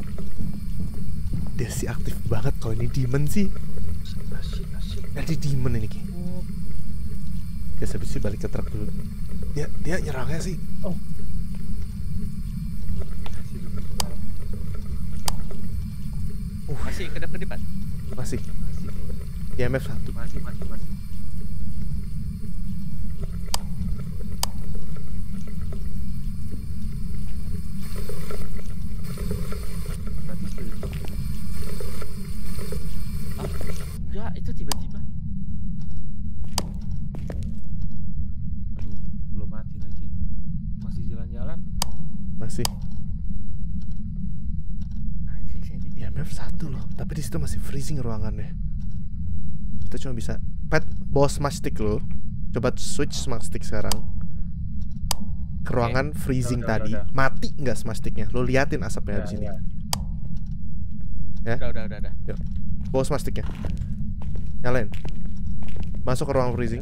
Dia sih aktif banget kalau ini demon sih. Jadi demon ini Ki. Guys, habis itu balik ke truk dulu. Dia nyerangnya sih. Oh. Masih kedap-kedipan. Masih. IMF 1. Masih. Enggak, itu tiba-tiba. Aduh, belum mati lagi. Masih jalan-jalan. Masih. Anjing, saya di IMF 1 loh, tapi di situ masih freezing ruangannya. Kita cuma bisa bawa smart stick lo. Coba switch smart stick sekarang ke ruangan freezing Udah. tadi. Mati nggak smart sticknya? Lo liatin asapnya di sini. Ya. Udah. Yuk. Bawa smart sticknya. Nyalain. Masuk ke ruang freezing.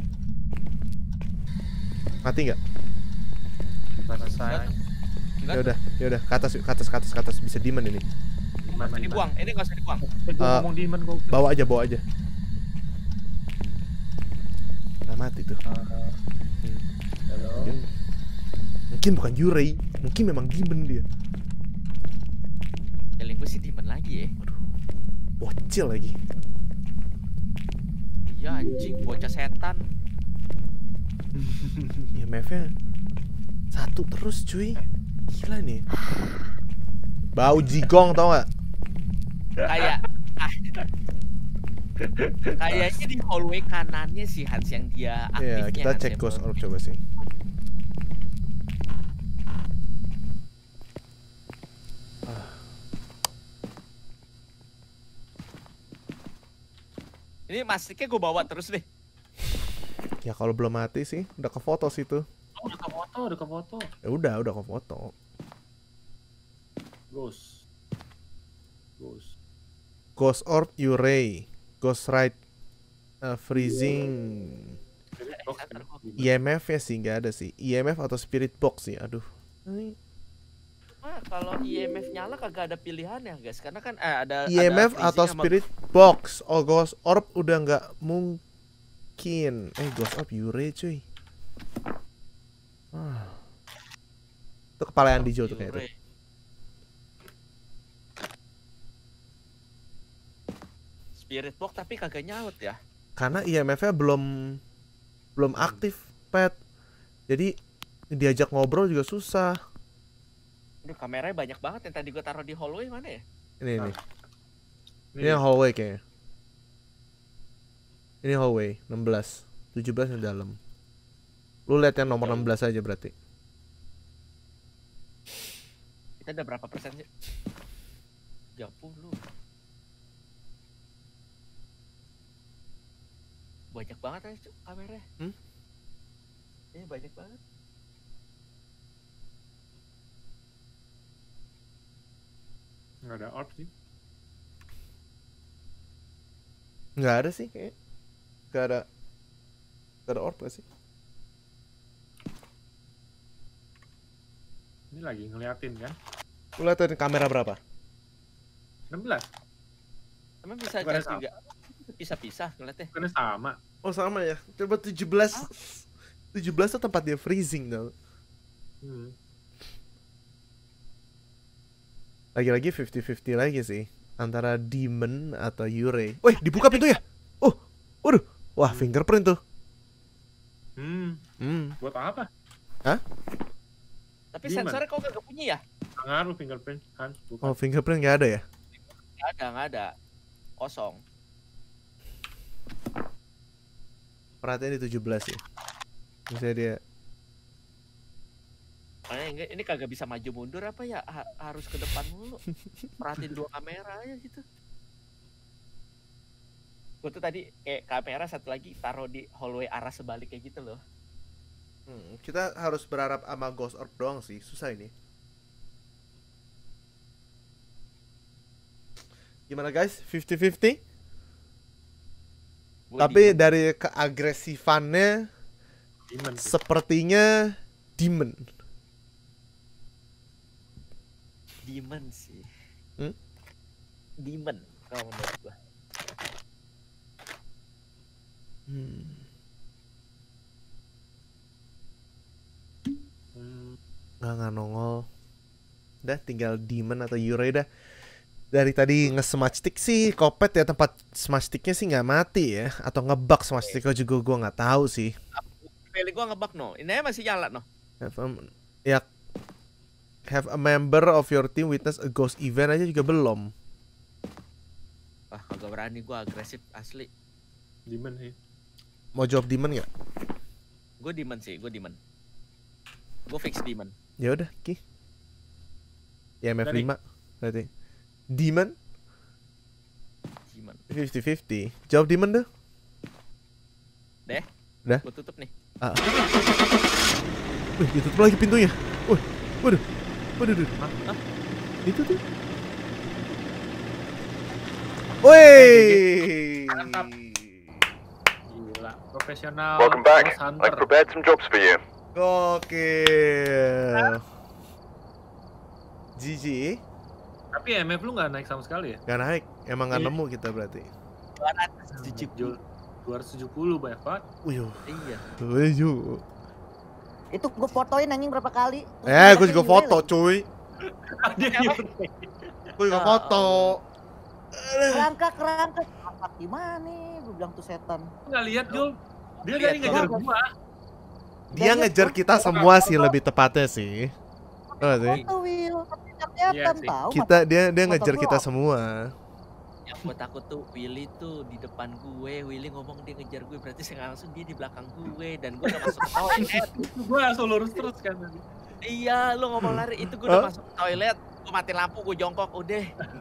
Mati nggak? Selesai. Ya udah, ke atas. Bisa demon ini. Nggak usah dibuang, ini nggak usah dibuang. Ngomong demon gua. Bawa aja. Nah, mati tuh. Halo. Mungkin bukan Yurei, mungkin memang demon dia. Feeling gue sih demon lagi ya. Bocil lagi. Iya anjing, bocah setan. IMF-nya 1 terus cuy. Gila nih. Bau jigong tau gak? Kayaknya di hallway kanannya si Hans yang dia aktifnya. Iya, kita cek Ghost Orb coba sih. Ini mastiknya gue bawa terus deh. Ya kalau belum mati sih, udah ke foto situ. Oh, udah ke foto. Ya udah ke foto. Ghost Orb Yurei, Ghost Ride, Freezing. IMF-nya sih nggak ada sih. IMF atau Spirit Box sih. Aduh. Kalau IMF nyala kagak ada pilihan ya guys, karena kan ada IMF ada atau Spirit Box. Oh, Ghost Orb udah nggak mungkin. Ghost Orb Yurei cuy. Itu kepala yang dijual tuh kayaknya. Spirit Box tapi kagak nyaut ya. Karena IMF-nya belum aktif, Pet. Jadi diajak ngobrol juga susah. Aduh, kameranya banyak banget yang tadi gue taruh di hallway mana ya? Ini. Ini yang hallway kayaknya. Ini hallway 16, 17 yang dalam. Lu lihat yang nomor 16 aja berarti. Kita ada berapa persen sih? 30. Banyak banget aja kameranya. Ini banyak banget. Nggak ada orb sih. Nggak ada sih kayak. Nggak ada orb gak sih? Ini lagi ngeliatin kan. Lu liatin kamera berapa? 16. Emang bisa jadi juga. Bisa ngeliatnya. Karena sama. Oh sama ya. Coba 17. 17 tuh tempat dia freezing dong. Lagi-lagi 50-50 lagi sih antara Demon atau Yurei. Wih, dibuka pintunya. Waduh. Wah, fingerprint tuh. Buat apa? Hah? Tapi sensornya kok gak punya ya? Ngaruh fingerprint kan. Oh, fingerprint nggak ada ya? Nggak ada. Kosong. Perhatian di 17 ya. Misalnya dia ini kagak bisa maju mundur apa ya? Harus ke depan mulu. Perhatiin 2 kamera aja gitu. Gue tuh tadi kayak kamera satu lagi taruh di hallway arah sebalik kayak gitu loh. Kita harus berharap sama Ghost Orb doang sih, susah ini. Gimana guys? 50-50? Tapi dari keagresifannya sepertinya Demon. Demon sih. Demon kalau menurut gua. nggak nongol. Udah tinggal Demon atau Yurei dah. Dari tadi nge-smudge stick sih, Kopet ya tempat smudge sticknya sih nggak mati ya, atau ngebug smudge sticknya juga gue nggak tahu sih. Pilih gua ngebug no, ini masih nyala no. Have a member of your team witness a ghost event aja juga belum. Wah kagak berani gua agresif asli. Demon sih. Mau jawab Demon nggak? Gue Demon sih, gue Demon. Gue fix Demon. Ya udah, Ki. Ya MF5 berarti. Demon? 50-50. Jawab Demon deh. Deh. Udah. Gue tutup nih. Wih, ditutup lagi pintunya. Waduh. Itu tuh. Woi. Gila, profesional. Welcome back. Ghost hunter. I've prepared some jobs for you. Gokil. GG. Tapi MF lu nggak naik sama sekali ya? Gak naik, emang gak nemu kita berarti. 270 banyak banget. Wih. Iya. Wih. Itu gue fotoin anjing berapa kali. Gue juga foto, cuy. Gue juga foto. Kerangka. Gimana nih? Gue bilang tuh setan. Nggak lihat Jul. Dia dari ngejar gua. Dia ngejar kita semua sih lebih tepatnya sih. Foto Will, tapi kelihatan tahu. Dia ngejar kita semua. Yang gue takut tuh Willy tuh di depan gue, Willy ngomong dia ngejar gue, berarti saya langsung dia di belakang gue dan gue udah masuk ke toilet. Gue langsung lurus terus kan tadi. Iya, lu ngomong lari itu gue udah masuk ke toilet, gue mati lampu, gue jongkok, udah.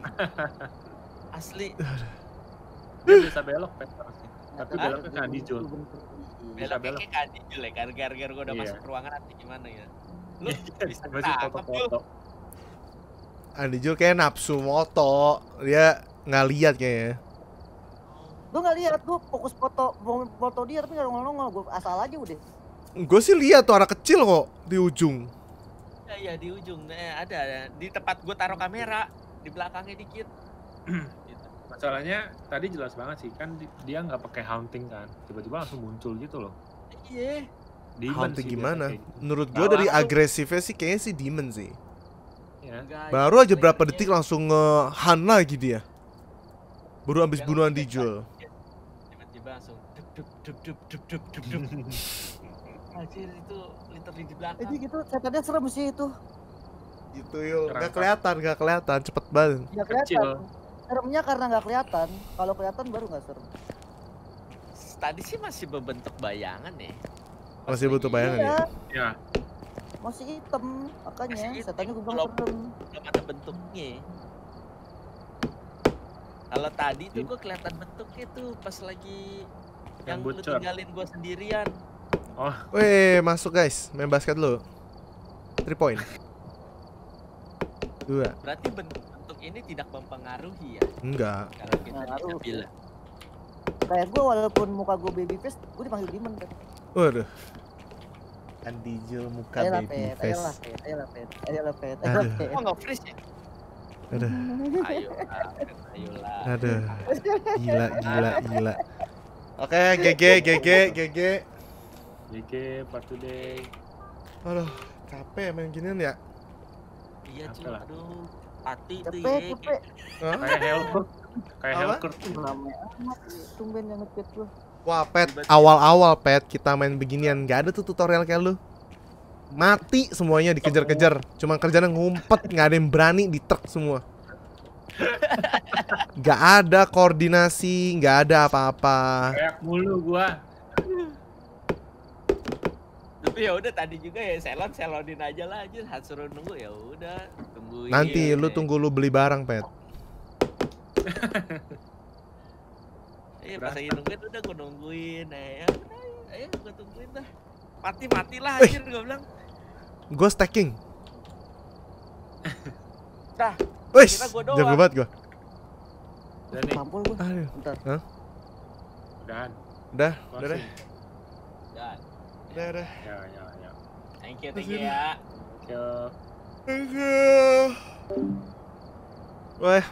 Asli. Dia bisa belok pet harusnya. Tapi beloknya ke Andijul. Beloknya ke Andijul ya, gara-gara gue udah masuk ke ruangan atau gimana ya. Lu bisa foto-foto. Andijul kayak nafsu moto, dia nggak lihat kayaknya. Gue nggak lihat, gue fokus foto dia tapi nggak nongol, gue asal aja udah. Gue sih lihat tuh anak kecil kok di ujung. Iya di ujung, ada di tempat gue taruh kamera di belakangnya dikit. Gitu. Masalahnya tadi jelas banget sih kan dia nggak pakai hunting kan, tiba-tiba langsung muncul gitu loh. Iya. Hunting gimana? Menurut gue dari agresifnya sih kayaknya sih Demon sih. Ya. Baru aja berapa detik langsung nge-hunt lagi dia. Baru abis bunuh Andijul. Tiba-tiba langsung dup. Anjir itu literally di belakang. Jadi gitu, setannya serem sih itu. Gitu yuk, gak kelihatan, cepet banget. Gak kelihatan. Seremnya karena gak kelihatan. Kalau kelihatan baru gak serem. Tadi sih masih berbentuk bayangan ya. Masih butuh bayangan ya? Ya. Masih hitam, makanya setannya gue bilang serem. Belum ada bentuknya. Kalau tadi tuh gue kelihatan bentuknya tuh pas lagi yang lu tinggalin gue sendirian. Oh. Weh, masuk guys, main basket lu. 3 point. 2. Berarti bentuk ini tidak mempengaruhi ya? Enggak. Kalau kita tidak bilang. Kayak gue walaupun muka gue baby face, gue dipanggil Demon kan. Waduh. Andijul muka baby face. Ayolah pet. Kok nggak freeze ya? Aduh. Ayolah. Aduh. Gila. Oke, GG. GG part today. Aduh, capek main ginian ya. Iya cuy, aduh. Hati tuh capek. Kayak Helker tuh. Tumben yang nge-tweet lu. Wah, Pet, awal-awal Pet kita main beginian gak ada tuh tutorial kayak lu. Mati semuanya dikejar-kejar. Cuma kerjanya ngumpet, gak ada yang berani di truk semua. Gak ada koordinasi, gak ada apa-apa. Kayak mulu gua. Tapi ya udah tadi juga ya selonin aja lah aja, suruh nunggu ya udah tungguin. Nanti lu tunggu lu beli barang Pet. Iya pas lagi nungguin udah gue nungguin, ayo gue tungguin dah. Mati lah anjir gue bilang. Gue stacking. Dah. Wih, jago banget gue. Udah nih. Mampul gue. Aduh. Bentar. Hah? Udah deh. Udah. Ya. Thank you ya. Thank you. Wah.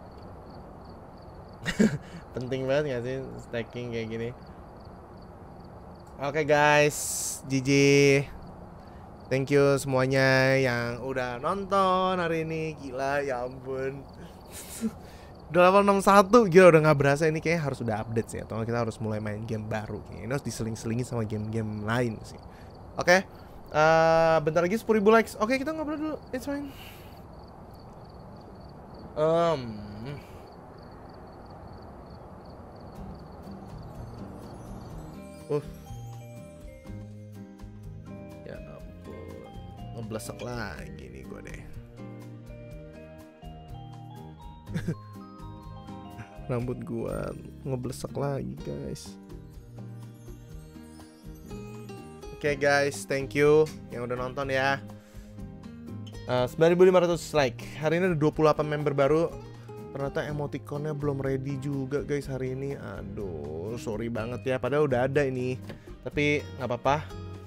Penting banget gak sih stacking kayak gini. Oke guys, GG. Thank you semuanya yang udah nonton hari ini. Gila, ya ampun. Udah level 61, gila udah gak berasa ini kayaknya harus udah update sih. Atau kita harus mulai main game baru. Kayaknya ini harus diseling-selingin sama game-game lain sih. Oke, bentar lagi 10.000 likes. Oke, kita ngobrol dulu. It's fine. Ya ampun, ngeblesek lagi nih gue deh. Rambut gua ngeblesek lagi guys. Oke guys, thank you yang udah nonton ya. 9.500 like. Hari ini ada 28 member baru. Ternyata emoticonnya belum ready juga guys hari ini. Aduh, sorry banget ya. Padahal udah ada ini. Tapi nggak apa-apa.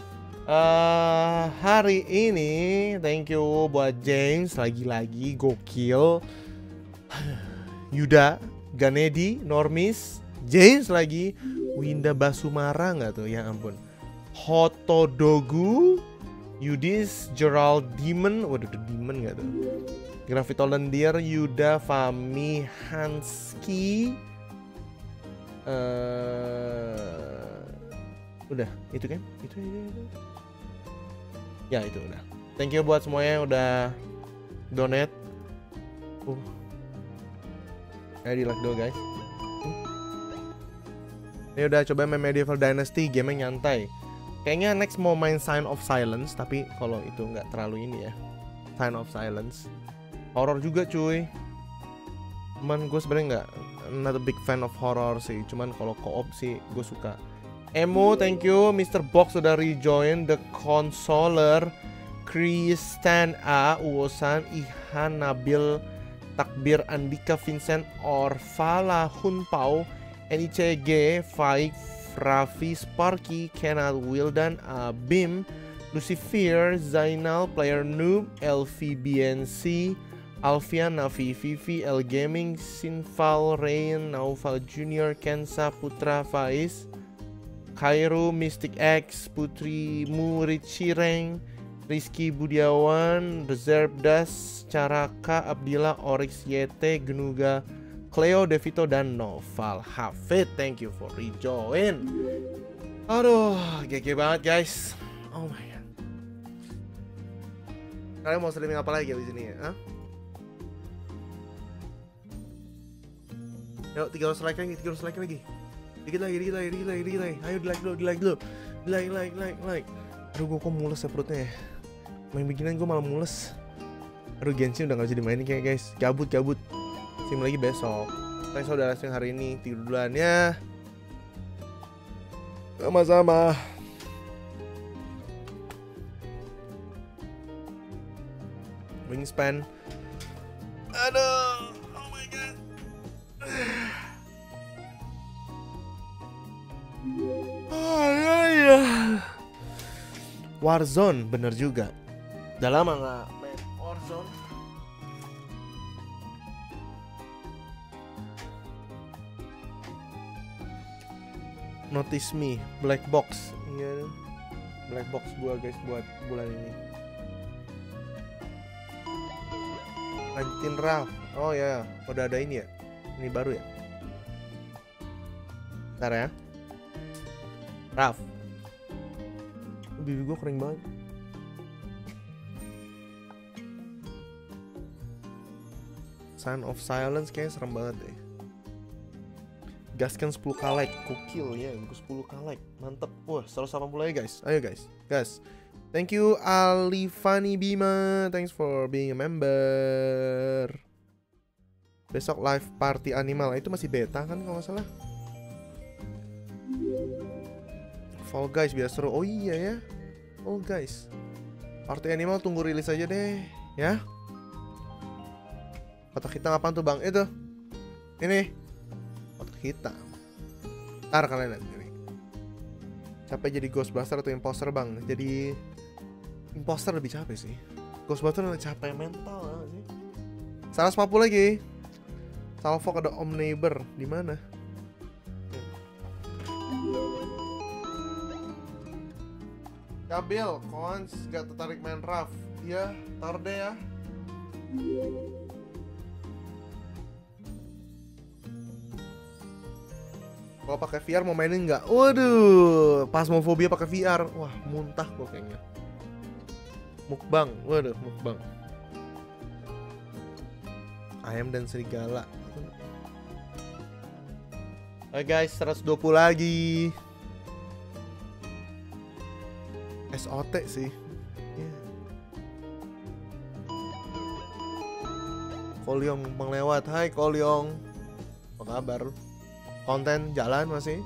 Hari ini thank you buat James lagi-lagi gokil. Yuda, Ganedi, Normis, James lagi, Winda Basumara nggak tuh? Ya ampun. Hotodogu, Yudis, Gerald Demon, waduh Demon nggak tuh? Grafitolendir, Yuda, Fami, Hanski, udah itu kan? Itu. Ya itu udah. Thank you buat semuanya yang udah donate. Di like dulu guys. Ini udah coba main Medieval Dynasty, game yang nyantai. Kayaknya next mau main Sign of Silence, tapi kalau itu nggak terlalu ini ya. Sign of Silence. Horror juga cuy. Cuman gue sebenarnya not a big fan of horror sih. Cuman kalau co-op sih gue suka. Emo, thank you. Mr. Box sudah rejoin. The Consoler, Kristan A, Uwosan, Ihan, Nabil, Takbir, Andika, Vincent, Orvala, Hunpau, NICG, Faik, Raffi, Sparky, Kenneth, Wildan, Bim, Lucifer, Zainal, Player Noob, LVBNC, Alfian, Nafi, Vivi, L Gaming, Sinval, Rain, Naufal Junior, Kensa, Putra, Faiz, Kairu, Mystic X, Putri, Murid Shireng, Rizky Budiawan, Reserve Das, Caraka, Abdillah, Oryx, YT, Genuga, Cleo, Devito, dan Noval Hafid. Thank you for rejoin. Aduh, GG banget guys. Oh my god. Kalian mau streaming apa lagi abis ini ya? Hah? Yuk 300 like lagi. Dikit lagi. Ayo di like dulu. Like. Aduh, gue kok mules ya perutnya ya. Main beginian gue malah mules. Aduh, Genshin udah gak bisa dimainin kayak guys. Gabut. Sim lagi besok. Thanks udah live hari ini. Tidur duluan ya. Sama-sama. Wingspan. Aduh. Oh my god. Warzone, bener juga. Udah lama gak main Warzone. Notice me, black box. Iya, black box gua guys buat bulan ini. 19 Raf. Oh ya, udah ada ini ya. Ini baru ya. Bentar ya. Raf. Bibi gue kering banget. Sign of Silence kayaknya serem banget deh. Gaskan 10k like. Gokil ya, gue 10k like. Mantep. Wah, 180 ya guys. Ayo guys. Thank you Alifani Bima. Thanks for being a member. Besok live party animal. Itu masih beta kan kalau nggak salah. Fall Guys biar seru. Oh iya ya. Fall Guys. Party animal tunggu rilis aja deh, ya. Kotak hitam apaan tuh, Bang? Itu. Ini. Kotak hitam. Ntar kalian lihat ini. Capek jadi Ghostbuster atau imposter, Bang? Jadi imposter lebih capek sih. Ghostbuster lebih capek mental sih. 140 lagi. Salvo ada Om Neighbor di mana? Kabil, Kons, gak tertarik main RAF. Iya, tar deh ya. Kalau pakai VR mau mainin nggak? Waduh, Phasmophobia pakai VR. Wah, muntah gue kayaknya. Mukbang, waduh, mukbang. Ayam dan serigala. Oke guys, 120 lagi. SOT sih. Kolyong numpang lewat. Hai Kolyong. Apa kabar? Konten jalan masih?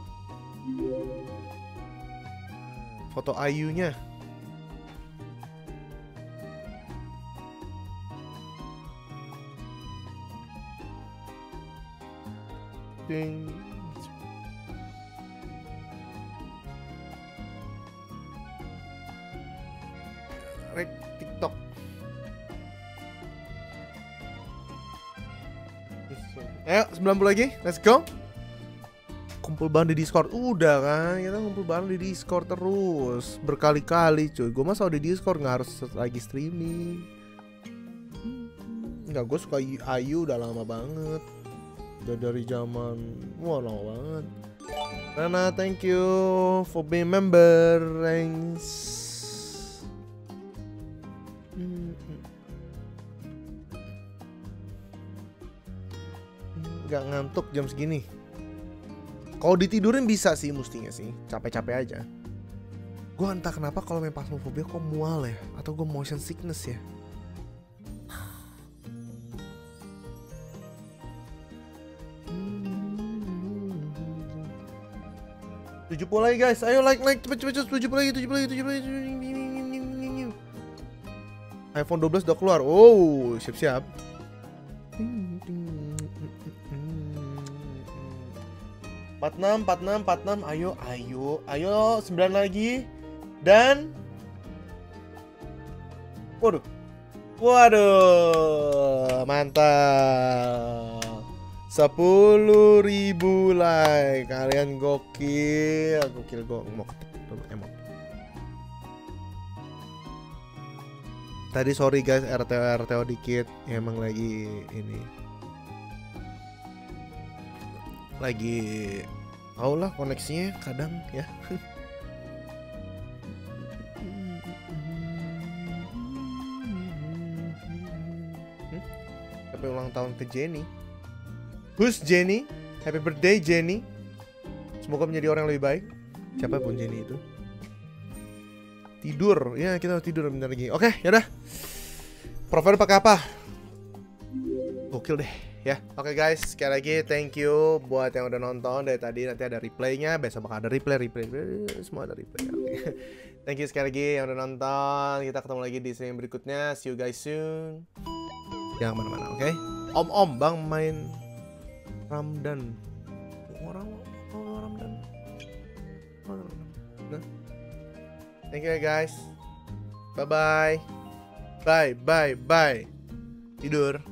Foto Ayunya. Ding. Rek TikTok. Ayo 90 lagi, let's go. Kumpul bareng di Discord. Udah kan, kita ngumpul bareng di Discord terus berkali-kali cuy. Gue mah selalu di Discord, nggak harus lagi streaming. Nggak, gue suka Ayu udah lama banget. Udah dari zaman, wah lama banget. Rana, thank you for being member. Thanks. Nggak ngantuk jam segini. Kalau ditidurin bisa sih, mestinya sih. Capek-capek aja. Gue entah kenapa kalau main Phasmophobia kok mual ya, atau gue motion sickness ya. Tujuh puluh lagi guys, ayo like cepet 70 lagi. iPhone 12 udah keluar. Oh, siap-siap. 46, ayo 9 lagi. Dan waduh, mantap. 10.000 like. Kalian gokil. Gue mau ketik emot. Tadi sorry guys, RTO dikit. Emang lagi ini. Lagi tau lah koneksinya kadang ya. Happy ulang tahun ke Jenny. Who's Jenny? Happy birthday Jenny. Semoga menjadi orang yang lebih baik. Siapa pun Jenny itu. Tidur, ya kita harus tidur bentar lagi. Oke, yaudah. Profile pakai apa? Gokil deh. Ya, oke guys, sekali lagi thank you buat yang udah nonton dari tadi. Nanti ada replaynya, besok bakal ada replay, semua ada replay. Okay. Thank you sekali lagi yang udah nonton. Kita ketemu lagi di stream berikutnya. See you guys soon. Jangan kemana-mana, oke? Om bang main Ramdan. Orang Ramdan. Nah. Thank you guys. Bye. Tidur.